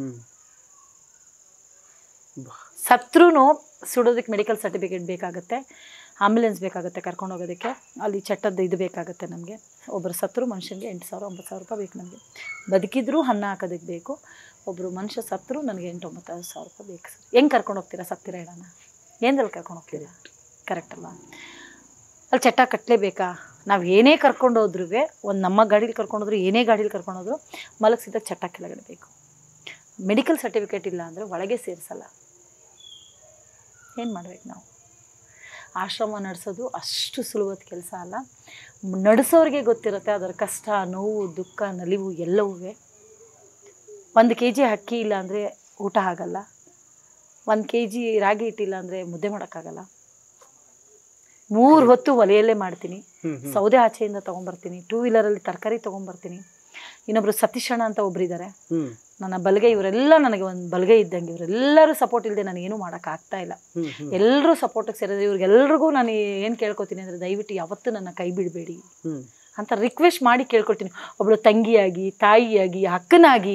ಸತ್ರೂ ಸುಡೋದಕ್ಕೆ ಮೆಡಿಕಲ್ ಸರ್ಟಿಫಿಕೇಟ್ ಬೇಕಾಗುತ್ತೆ, ಆಂಬ್ಯುಲೆನ್ಸ್ ಬೇಕಾಗುತ್ತೆ ಕರ್ಕೊಂಡು ಹೋಗೋದಕ್ಕೆ, ಅಲ್ಲಿ ಚಟ್ಟದ್ದು ಇದು ಬೇಕಾಗುತ್ತೆ ನಮಗೆ. ಒಬ್ಬರು ಸತ್ರು ಮನುಷ್ಯನಿಗೆ ಎಂಟು ಸಾವಿರ ಒಂಬತ್ತು ಸಾವಿರ ರೂಪಾಯಿ ಬೇಕು ನಮಗೆ. ಬದುಕಿದ್ರೂ ಅನ್ನ ಹಾಕೋದಕ್ಕೆ ಬೇಕು. ಒಬ್ಬರು ಮನುಷ್ಯ ಸತ್ರು ನನಗೆ ಎಂಟು ಒಂಬತ್ತು ಸಾವಿರ ರೂಪಾಯಿ ಬೇಕು ಸರ್. ಹೆಂಗೆ ಕರ್ಕೊಂಡು ಹೋಗ್ತೀರಾ ಸತ್ತಿರ ಹೇಳೋಣ, ಏನರಲ್ಲಿ ಕರ್ಕೊಂಡು ಹೋಗ್ತೀರಾ? ಕರೆಕ್ಟ್ ಅಲ್ವಾ? ಅಲ್ಲಿ ಚಟ್ಟ ಕಟ್ಟಲೇಬೇಕಾ? ನಾವು ಏನೇ ಕರ್ಕೊಂಡು ಹೋದ್ರೂ, ಒಂದು ನಮ್ಮ ಗಾಡೀಲಿ ಕರ್ಕೊಂಡೋದ್ರು ಏನೇ ಗಾಡೀಲಿ ಕರ್ಕೊಂಡೋದ್ರು ಮಲಗಿಸಿದಾಗ ಚಟ್ಟ ಕೆಳಗಡೆ ಬೇಕು. ಮೆಡಿಕಲ್ ಸರ್ಟಿಫಿಕೇಟ್ ಇಲ್ಲ ಅಂದರೆ ಒಳಗೆ ಸೇರಿಸಲ್ಲ. ಏನು ಮಾಡ್ಬೇಕು ನಾವು? ಆಶ್ರಮ ನಡೆಸೋದು ಅಷ್ಟು ಸುಲಭದ ಕೆಲಸ ಅಲ್ಲ. ನಡೆಸೋರಿಗೆ ಗೊತ್ತಿರುತ್ತೆ ಅದರ ಕಷ್ಟ, ನೋವು, ದುಃಖ, ನಲಿವು ಎಲ್ಲವೂ. ಒಂದು ಕೆ ಜಿ ಅಕ್ಕಿ ಇಲ್ಲ ಅಂದರೆ ಊಟ ಆಗಲ್ಲ, ಒಂದು ಕೆ ಜಿ ರಾಗಿ ಹಿಟ್ಟಿಲ್ಲ ಅಂದರೆ ಮುದ್ದೆ ಮಾಡೋಕ್ಕಾಗಲ್ಲ. ಮೂರು ಹೊತ್ತು ಒಲೆಯಲ್ಲೇ ಮಾಡ್ತೀನಿ, ಸೌದೆ ಆಚೆಯಿಂದ ತೊಗೊಂಬರ್ತೀನಿ, ಟೂ ವೀಲರಲ್ಲಿ ತರಕಾರಿ ತೊಗೊಂಬರ್ತೀನಿ. ಇನ್ನೊಬ್ರು ಸತೀಶಣ್ಣ ಅಂತ ಒಬ್ರು ಇದ್ದಾರೆ, ನನ್ನ ಬಲಗೈ. ಇವರೆಲ್ಲ ನನಗೆ ಒಂದು ಬಲಗೈ ಇದ್ದಂಗೆ. ಇವರೆಲ್ಲರೂ ಸಪೋರ್ಟ್ ಇಲ್ಲದೆ ನಾನು ಏನೂ ಮಾಡೋಕ್ಕಾಗ್ತಾ ಇಲ್ಲ. ಎಲ್ಲರೂ ಸಪೋರ್ಟಿಗೆ ಸೇರಿದ್ರೆ ಇವ್ರಿಗೆಲ್ರಿಗೂ ನಾನು ಏನು ಕೇಳ್ಕೊತೀನಿ ಅಂದರೆ, ದಯವಿಟ್ಟು ಯಾವತ್ತೂ ನನ್ನ ಕೈ ಬಿಡಬೇಡಿ ಅಂತ ರಿಕ್ವೆಸ್ಟ್ ಮಾಡಿ ಕೇಳ್ಕೊಳ್ತೀನಿ. ಒಬ್ಬಳು ತಂಗಿಯಾಗಿ, ತಾಯಿಯಾಗಿ, ಅಕ್ಕನಾಗಿ,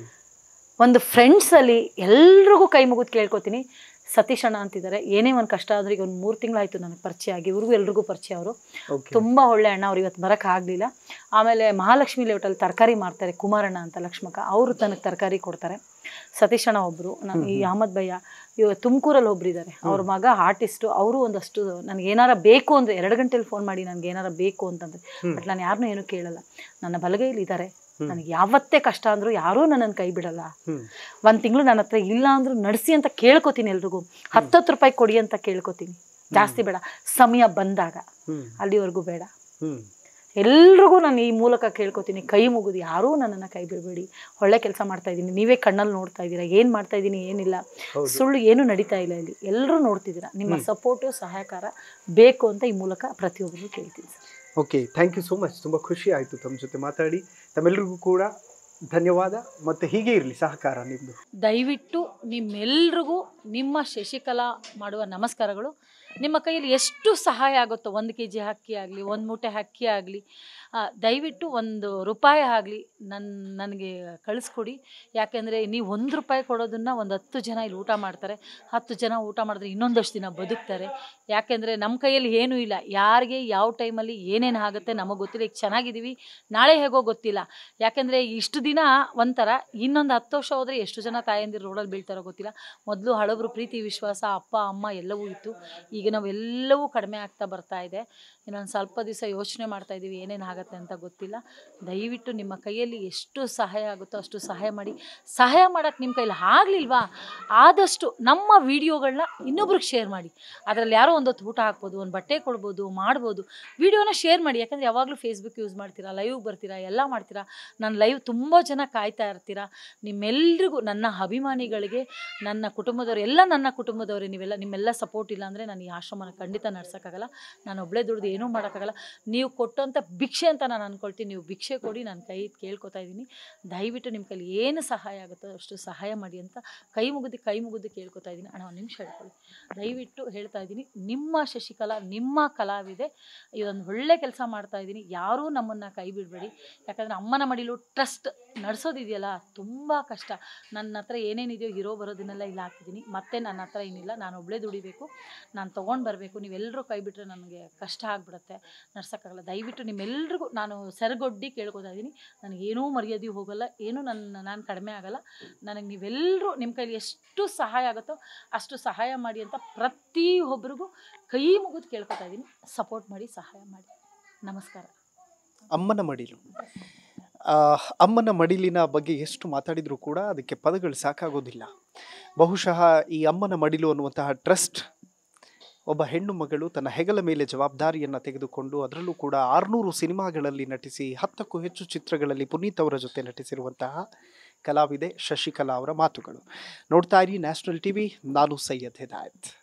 ಒಂದು ಫ್ರೆಂಡ್ಸಲ್ಲಿ ಎಲ್ರಿಗೂ ಕೈ ಮುಗಿದು ಕೇಳ್ಕೊತೀನಿ. ಸತೀಶ್ ಅಣ್ಣ ಅಂತಿದ್ದಾರೆ, ಏನೇ ಒಂದು ಕಷ್ಟ ಆದ್ರೆ ಈಗ ಒಂದು ಮೂರು ತಿಂಗಳಾಯಿತು ನನಗೆ ಪರಿಚಯ ಆಗಿ. ಇವ್ರಿಗೂ ಎಲ್ರಿಗೂ ಪರಿಚಯ. ಅವರು ತುಂಬ ಒಳ್ಳೆ ಅಣ್ಣ. ಅವ್ರು ಇವತ್ತು ಬರೋಕ್ಕಾಗಲಿಲ್ಲ. ಆಮೇಲೆ ಮಹಾಲಕ್ಷ್ಮಿ ಲೇಔಟಲ್ಲಿ ತರಕಾರಿ ಮಾರ್ತಾರೆ, ಕುಮಾರಣ್ಣ ಅಂತ ಲಕ್ಷ್ಮಕ, ಅವರು ತನಗೆ ತರಕಾರಿ ಕೊಡ್ತಾರೆ. ಸತೀಶ್ ಅಣ್ಣ ಒಬ್ಬರು. ನಾನು ಈ ಅಹಮದ್ ಭಯ್ಯ ಇವ ತುಮಕೂರಲ್ಲಿ ಒಬ್ರು ಇದ್ದಾರೆ, ಅವ್ರ ಮಗ ಆರ್ಟಿಸ್ಟು. ಅವರು ಒಂದಷ್ಟು ನನಗೆ ಏನಾರ ಬೇಕು ಅಂದರೆ ಎರಡು ಗಂಟೆಲಿ ಫೋನ್ ಮಾಡಿ ನನಗೆ ಏನಾರ ಬೇಕು ಅಂತಂದರೆ, ಬಟ್ ನಾನು ಯಾರನ್ನೂ ಏನೂ ಕೇಳಲ್ಲ. ನನ್ನ ಬಲಗೈಲಿ ಇದ್ದಾರೆ, ನನಗೆ ಯಾವತ್ತೇ ಕಷ್ಟ ಅಂದರೂ ಯಾರೂ ನನ್ನನ್ನು ಕೈ ಬಿಡಲ್ಲ. ಒಂದು ತಿಂಗಳು ನನ್ನ ಹತ್ರ ಇಲ್ಲ ಅಂದರೂ ನಡೆಸಿ ಅಂತ ಕೇಳ್ಕೊತೀನಿ. ಎಲ್ರಿಗೂ ಹತ್ತತ್ತು ರೂಪಾಯಿ ಕೊಡಿ ಅಂತ ಕೇಳ್ಕೊತೀನಿ, ಜಾಸ್ತಿ ಬೇಡ, ಸಮಯ ಬಂದಾಗ. ಅಲ್ಲಿವರೆಗೂ ಬೇಡ. ಎಲ್ರಿಗೂ ನಾನು ಈ ಮೂಲಕ ಕೇಳ್ಕೊತೀನಿ, ಕೈ ಮುಗಿದು ಯಾರೂ ನನ್ನನ್ನು ಕೈ ಬಿಡಬೇಡಿ. ಒಳ್ಳೆ ಕೆಲಸ ಮಾಡ್ತಾ ಇದ್ದೀನಿ, ನೀವೇ ಕಣ್ಣಲ್ಲಿ ನೋಡ್ತಾ ಇದ್ದೀರಾ ಏನು ಮಾಡ್ತಾ ಇದ್ದೀನಿ, ಏನಿಲ್ಲ ಸುಳ್ಳು ಏನೂ ನಡೀತಾ ಇಲ್ಲ ಇಲ್ಲಿ, ಎಲ್ಲರೂ ನೋಡ್ತಿದ್ದೀರಾ. ನಿಮ್ಮ ಸಪೋರ್ಟು ಸಹಕಾರ ಬೇಕು ಅಂತ ಈ ಮೂಲಕ ಪ್ರತಿಯೊಬ್ಬರು ಕೇಳ್ತೀನಿ sir. Okay, thank you so much. ತುಂಬ ಖುಷಿ ಆಯಿತು ತಮ್ಮ ಜೊತೆ ಮಾತಾಡಿ. ತಮ್ಮೆಲ್ಲರಿಗೂ ಕೂಡ ಧನ್ಯವಾದ. ಮತ್ತು ಹೀಗೆ ಇರಲಿ ಸಹಕಾರ ನಿಮ್ಮದು. ದಯವಿಟ್ಟು ನಿಮ್ಮೆಲ್ರಿಗೂ ನಿಮ್ಮ ಶಶಿಕಲಾ ಮಾಡುವ ನಮಸ್ಕಾರಗಳು. ನಿಮ್ಮ ಕೈಯಲ್ಲಿ ಎಷ್ಟು ಸಹಾಯ ಆಗುತ್ತೋ, ಒಂದು ಕೆ ಜಿ ಅಕ್ಕಿ ಆಗಲಿ, ಒಂದು ಮೂಟೆ ಅಕ್ಕಿ ಆಗಲಿ, ದಯವಿಟ್ಟು ಒಂದು ರೂಪಾಯಿ ಆಗಲಿ ನನ್ನ ನನಗೆ ಕಳಿಸ್ಕೊಡಿ. ಯಾಕೆಂದರೆ ನೀವು ಒಂದು ರೂಪಾಯಿ ಕೊಡೋದನ್ನು ಒಂದು ಹತ್ತು ಜನ ಇಲ್ಲಿ ಊಟ ಮಾಡ್ತಾರೆ, ಹತ್ತು ಜನ ಊಟ ಮಾಡಿದ್ರೆ ಇನ್ನೊಂದಷ್ಟು ದಿನ ಬದುಕ್ತಾರೆ. ಯಾಕೆಂದರೆ ನಮ್ಮ ಕೈಯಲ್ಲಿ ಏನೂ ಇಲ್ಲ. ಯಾರಿಗೆ ಯಾವ ಟೈಮಲ್ಲಿ ಏನೇನು ಆಗುತ್ತೆ ನಮಗೆ ಗೊತ್ತಿಲ್ಲ. ಈಗ ಚೆನ್ನಾಗಿದ್ದೀವಿ, ನಾಳೆ ಹೇಗೋ ಗೊತ್ತಿಲ್ಲ. ಯಾಕೆಂದರೆ ಇಷ್ಟು ದಿನ ಒಂಥರ, ಇನ್ನೊಂದು ಹತ್ತು ವರ್ಷ ಹೋದರೆ ಎಷ್ಟು ಜನ ತಾಯಂದಿರು ರೋಡಲ್ಲಿ ಬೀಳ್ತಾರೋ ಗೊತ್ತಿಲ್ಲ. ಮೊದಲು ಹಳಬರು ಪ್ರೀತಿ ವಿಶ್ವಾಸ, ಅಪ್ಪ ಅಮ್ಮ ಎಲ್ಲವೂ ಇತ್ತು. ಈಗ ನಾವೆಲ್ಲವೂ ಕಡಿಮೆ ಆಗ್ತಾ ಬರ್ತಾ ಇದೆ. ಇನ್ನೊಂದು ಸ್ವಲ್ಪ ದಿವಸ ಯೋಚನೆ ಮಾಡ್ತಾ ಇದ್ದೀವಿ ಏನೇನು ಆಗುತ್ತೆ ಅಂತ ಗೊತ್ತಿಲ್ಲ. ದಯವಿಟ್ಟು ನಿಮ್ಮ ಕೈಯಲ್ಲಿ ಎಷ್ಟು ಸಹಾಯ ಆಗುತ್ತೋ ಅಷ್ಟು ಸಹಾಯ ಮಾಡಿ. ಸಹಾಯ ಮಾಡೋಕ್ಕೆ ನಿಮ್ಮ ಕೈಯಲ್ಲಿ ಆಗಲಿಲ್ವಾ, ಆದಷ್ಟು ನಮ್ಮ ವಿಡಿಯೋಗಳನ್ನ ಇನ್ನೊಬ್ರಿಗೆ ಶೇರ್ ಮಾಡಿ. ಅದರಲ್ಲಿ ಯಾರೋ ಒಂದೊತ್ತು ಊಟ ಹಾಕ್ಬೋದು, ಒಂದು ಬಟ್ಟೆ ಕೊಡ್ಬೋದು, ಮಾಡ್ಬೋದು. ವಿಡಿಯೋನ ಶೇರ್ ಮಾಡಿ. ಯಾಕಂದರೆ ಯಾವಾಗಲೂ ಫೇಸ್ಬುಕ್ ಯೂಸ್ ಮಾಡ್ತೀರಾ, ಲೈವ್ ಬರ್ತೀರಾ, ಎಲ್ಲ ಮಾಡ್ತೀರಾ. ನನ್ನ ಲೈವ್ ತುಂಬ ಜನ ಕಾಯ್ತಾ ಇರ್ತೀರಾ. ನಿಮ್ಮೆಲ್ರಿಗೂ, ನನ್ನ ಅಭಿಮಾನಿಗಳಿಗೆ, ನನ್ನ ಕುಟುಂಬದವರು, ಎಲ್ಲ ನನ್ನ ಕುಟುಂಬದವರೇ ನೀವೆಲ್ಲ, ನಿಮ್ಮೆಲ್ಲ ಸಪೋರ್ಟ್ ಇಲ್ಲ ಅಂದರೆ ನಾನು ಈ ಆಶ್ರಮನ ಖಂಡಿತ ನಡ್ಸೋಕ್ಕಾಗಲ್ಲ. ನಾನು ಒಬ್ಬಳೇ ದುಡ್ದು ಏನೂ ಮಾಡೋಕ್ಕಾಗಲ್ಲ. ನೀವು ಕೊಟ್ಟಂಥ ಭಿಕ್ಷೆ ಅಂತ ನಾನು ಅಂದ್ಕೊಳ್ತೀನಿ. ನೀವು ಭಿಕ್ಷೆ ಕೊಡಿ, ನಾನು ಕೈ ಕೇಳ್ಕೊತಾ ಇದ್ದೀನಿ. ದಯವಿಟ್ಟು ನಿಮ್ಮ ಕೈಲಿ ಏನು ಸಹಾಯ ಆಗುತ್ತೋ ಅಷ್ಟು ಸಹಾಯ ಮಾಡಿ ಅಂತ ಕೈ ಮುಗಿದು ಕೈ ಮುಗಿದು ಕೇಳ್ಕೊತಾ ಇದ್ದೀನಿ. ಅಣ್ಣ ಒಂದು ನಿಮಿಷ ಹೇಳ್ಕೊಳ್ಳಿ, ದಯವಿಟ್ಟು ಹೇಳ್ತಾ ಇದ್ದೀನಿ. ನಿಮ್ಮ ಶಶಿಕಲಾ, ನಿಮ್ಮ ಕಲಾವಿದೆ, ಇದೊಂದು ಒಳ್ಳೆ ಕೆಲಸ ಮಾಡ್ತಾ ಇದ್ದೀನಿ. ಯಾರೂ ನಮ್ಮನ್ನು ಕೈ ಬಿಡಬೇಡಿ. ಯಾಕಂದರೆ ಅಮ್ಮನ ಮಡಿಲು ಟ್ರಸ್ಟ್ ನಡೆಸೋದಿದೆಯಲ್ಲ ತುಂಬ ಕಷ್ಟ. ನನ್ನ ಹತ್ರ ಏನೇನಿದೆಯೋ ಇರೋ ಬರೋದನ್ನೆಲ್ಲ ಇಲ್ಲಿ ಹಾಕಿದ್ದೀನಿ. ಮತ್ತೆ ನನ್ನ ಹತ್ರ ಏನಿಲ್ಲ, ನಾನು ಒಬ್ಬಳೇ ದುಡಿಬೇಕು, ನಾನು ತೊಗೊಂಡು ಬರಬೇಕು. ನೀವೆಲ್ಲರೂ ಕೈ ಬಿಟ್ಟರೆ ನನಗೆ ಕಷ್ಟ ಆಗಿಬಿಡುತ್ತೆ, ನಡ್ಸೋಕ್ಕಾಗಲ್ಲ. ದಯವಿಟ್ಟು ನಿಮ್ಮೆಲ್ರಿಗೂ ನಾನು ಸೆರಗೊಡ್ಡಿ ಕೇಳ್ಕೊತಾ ಇದ್ದೀನಿ. ನನಗೇನೂ ಮರ್ಯಾದೆ ಹೋಗಲ್ಲ, ಏನೂ ನನ್ನ ನಾನು ಕಡಿಮೆ ಆಗಲ್ಲ. ನನಗೆ ನೀವೆಲ್ಲರೂ ನಿಮ್ಮ ಕೈಲಿ ಎಷ್ಟು ಸಹಾಯ ಆಗುತ್ತೋ ಅಷ್ಟು ಸಹಾಯ ಮಾಡಿ ಅಂತ ಪ್ರತಿಯೊಬ್ಬರಿಗೂ ಕೈ ಮುಗಿದು ಕೇಳ್ಕೊತಾ ಇದ್ದೀನಿ. ಸಪೋರ್ಟ್ ಮಾಡಿ, ಸಹಾಯ ಮಾಡಿ. ನಮಸ್ಕಾರ. ಅಮ್ಮನ ಮಡಿಲು, ಅಮ್ಮನ ಮಡಿಲಿನ ಬಗ್ಗೆ ಎಷ್ಟು ಮಾತಾಡಿದರೂ ಕೂಡ ಅದಕ್ಕೆ ಪದಗಳು ಸಾಕಾಗೋದಿಲ್ಲ. ಬಹುಶಃ ಈ ಅಮ್ಮನ ಮಡಿಲು ಅನ್ನುವಂತಹ ಟ್ರಸ್ಟ್ ಒಬ್ಬ ಹೆಣ್ಣು ಮಗಳು ತನ್ನ ಹೆಗಲ ಮೇಲೆ ಜವಾಬ್ದಾರಿಯನ್ನು ತೆಗೆದುಕೊಂಡು, ಅದರಲ್ಲೂ ಕೂಡ ಆರುನೂರು ಸಿನಿಮಾಗಳಲ್ಲಿ ನಟಿಸಿ, ಹತ್ತಕ್ಕೂ ಹೆಚ್ಚು ಚಿತ್ರಗಳಲ್ಲಿ ಪುನೀತ್ ಅವರ ಜೊತೆ ನಟಿಸಿರುವಂತಹ ಕಲಾವಿದೆ ಶಶಿಕಲಾ ಅವರ ಮಾತುಗಳು. ನೋಡ್ತಾ ಇರಿ ನ್ಯಾಷನಲ್ ಟಿವಿ. ನಾನು ಸೈಯದ್ ಹಿದಾಯತ್.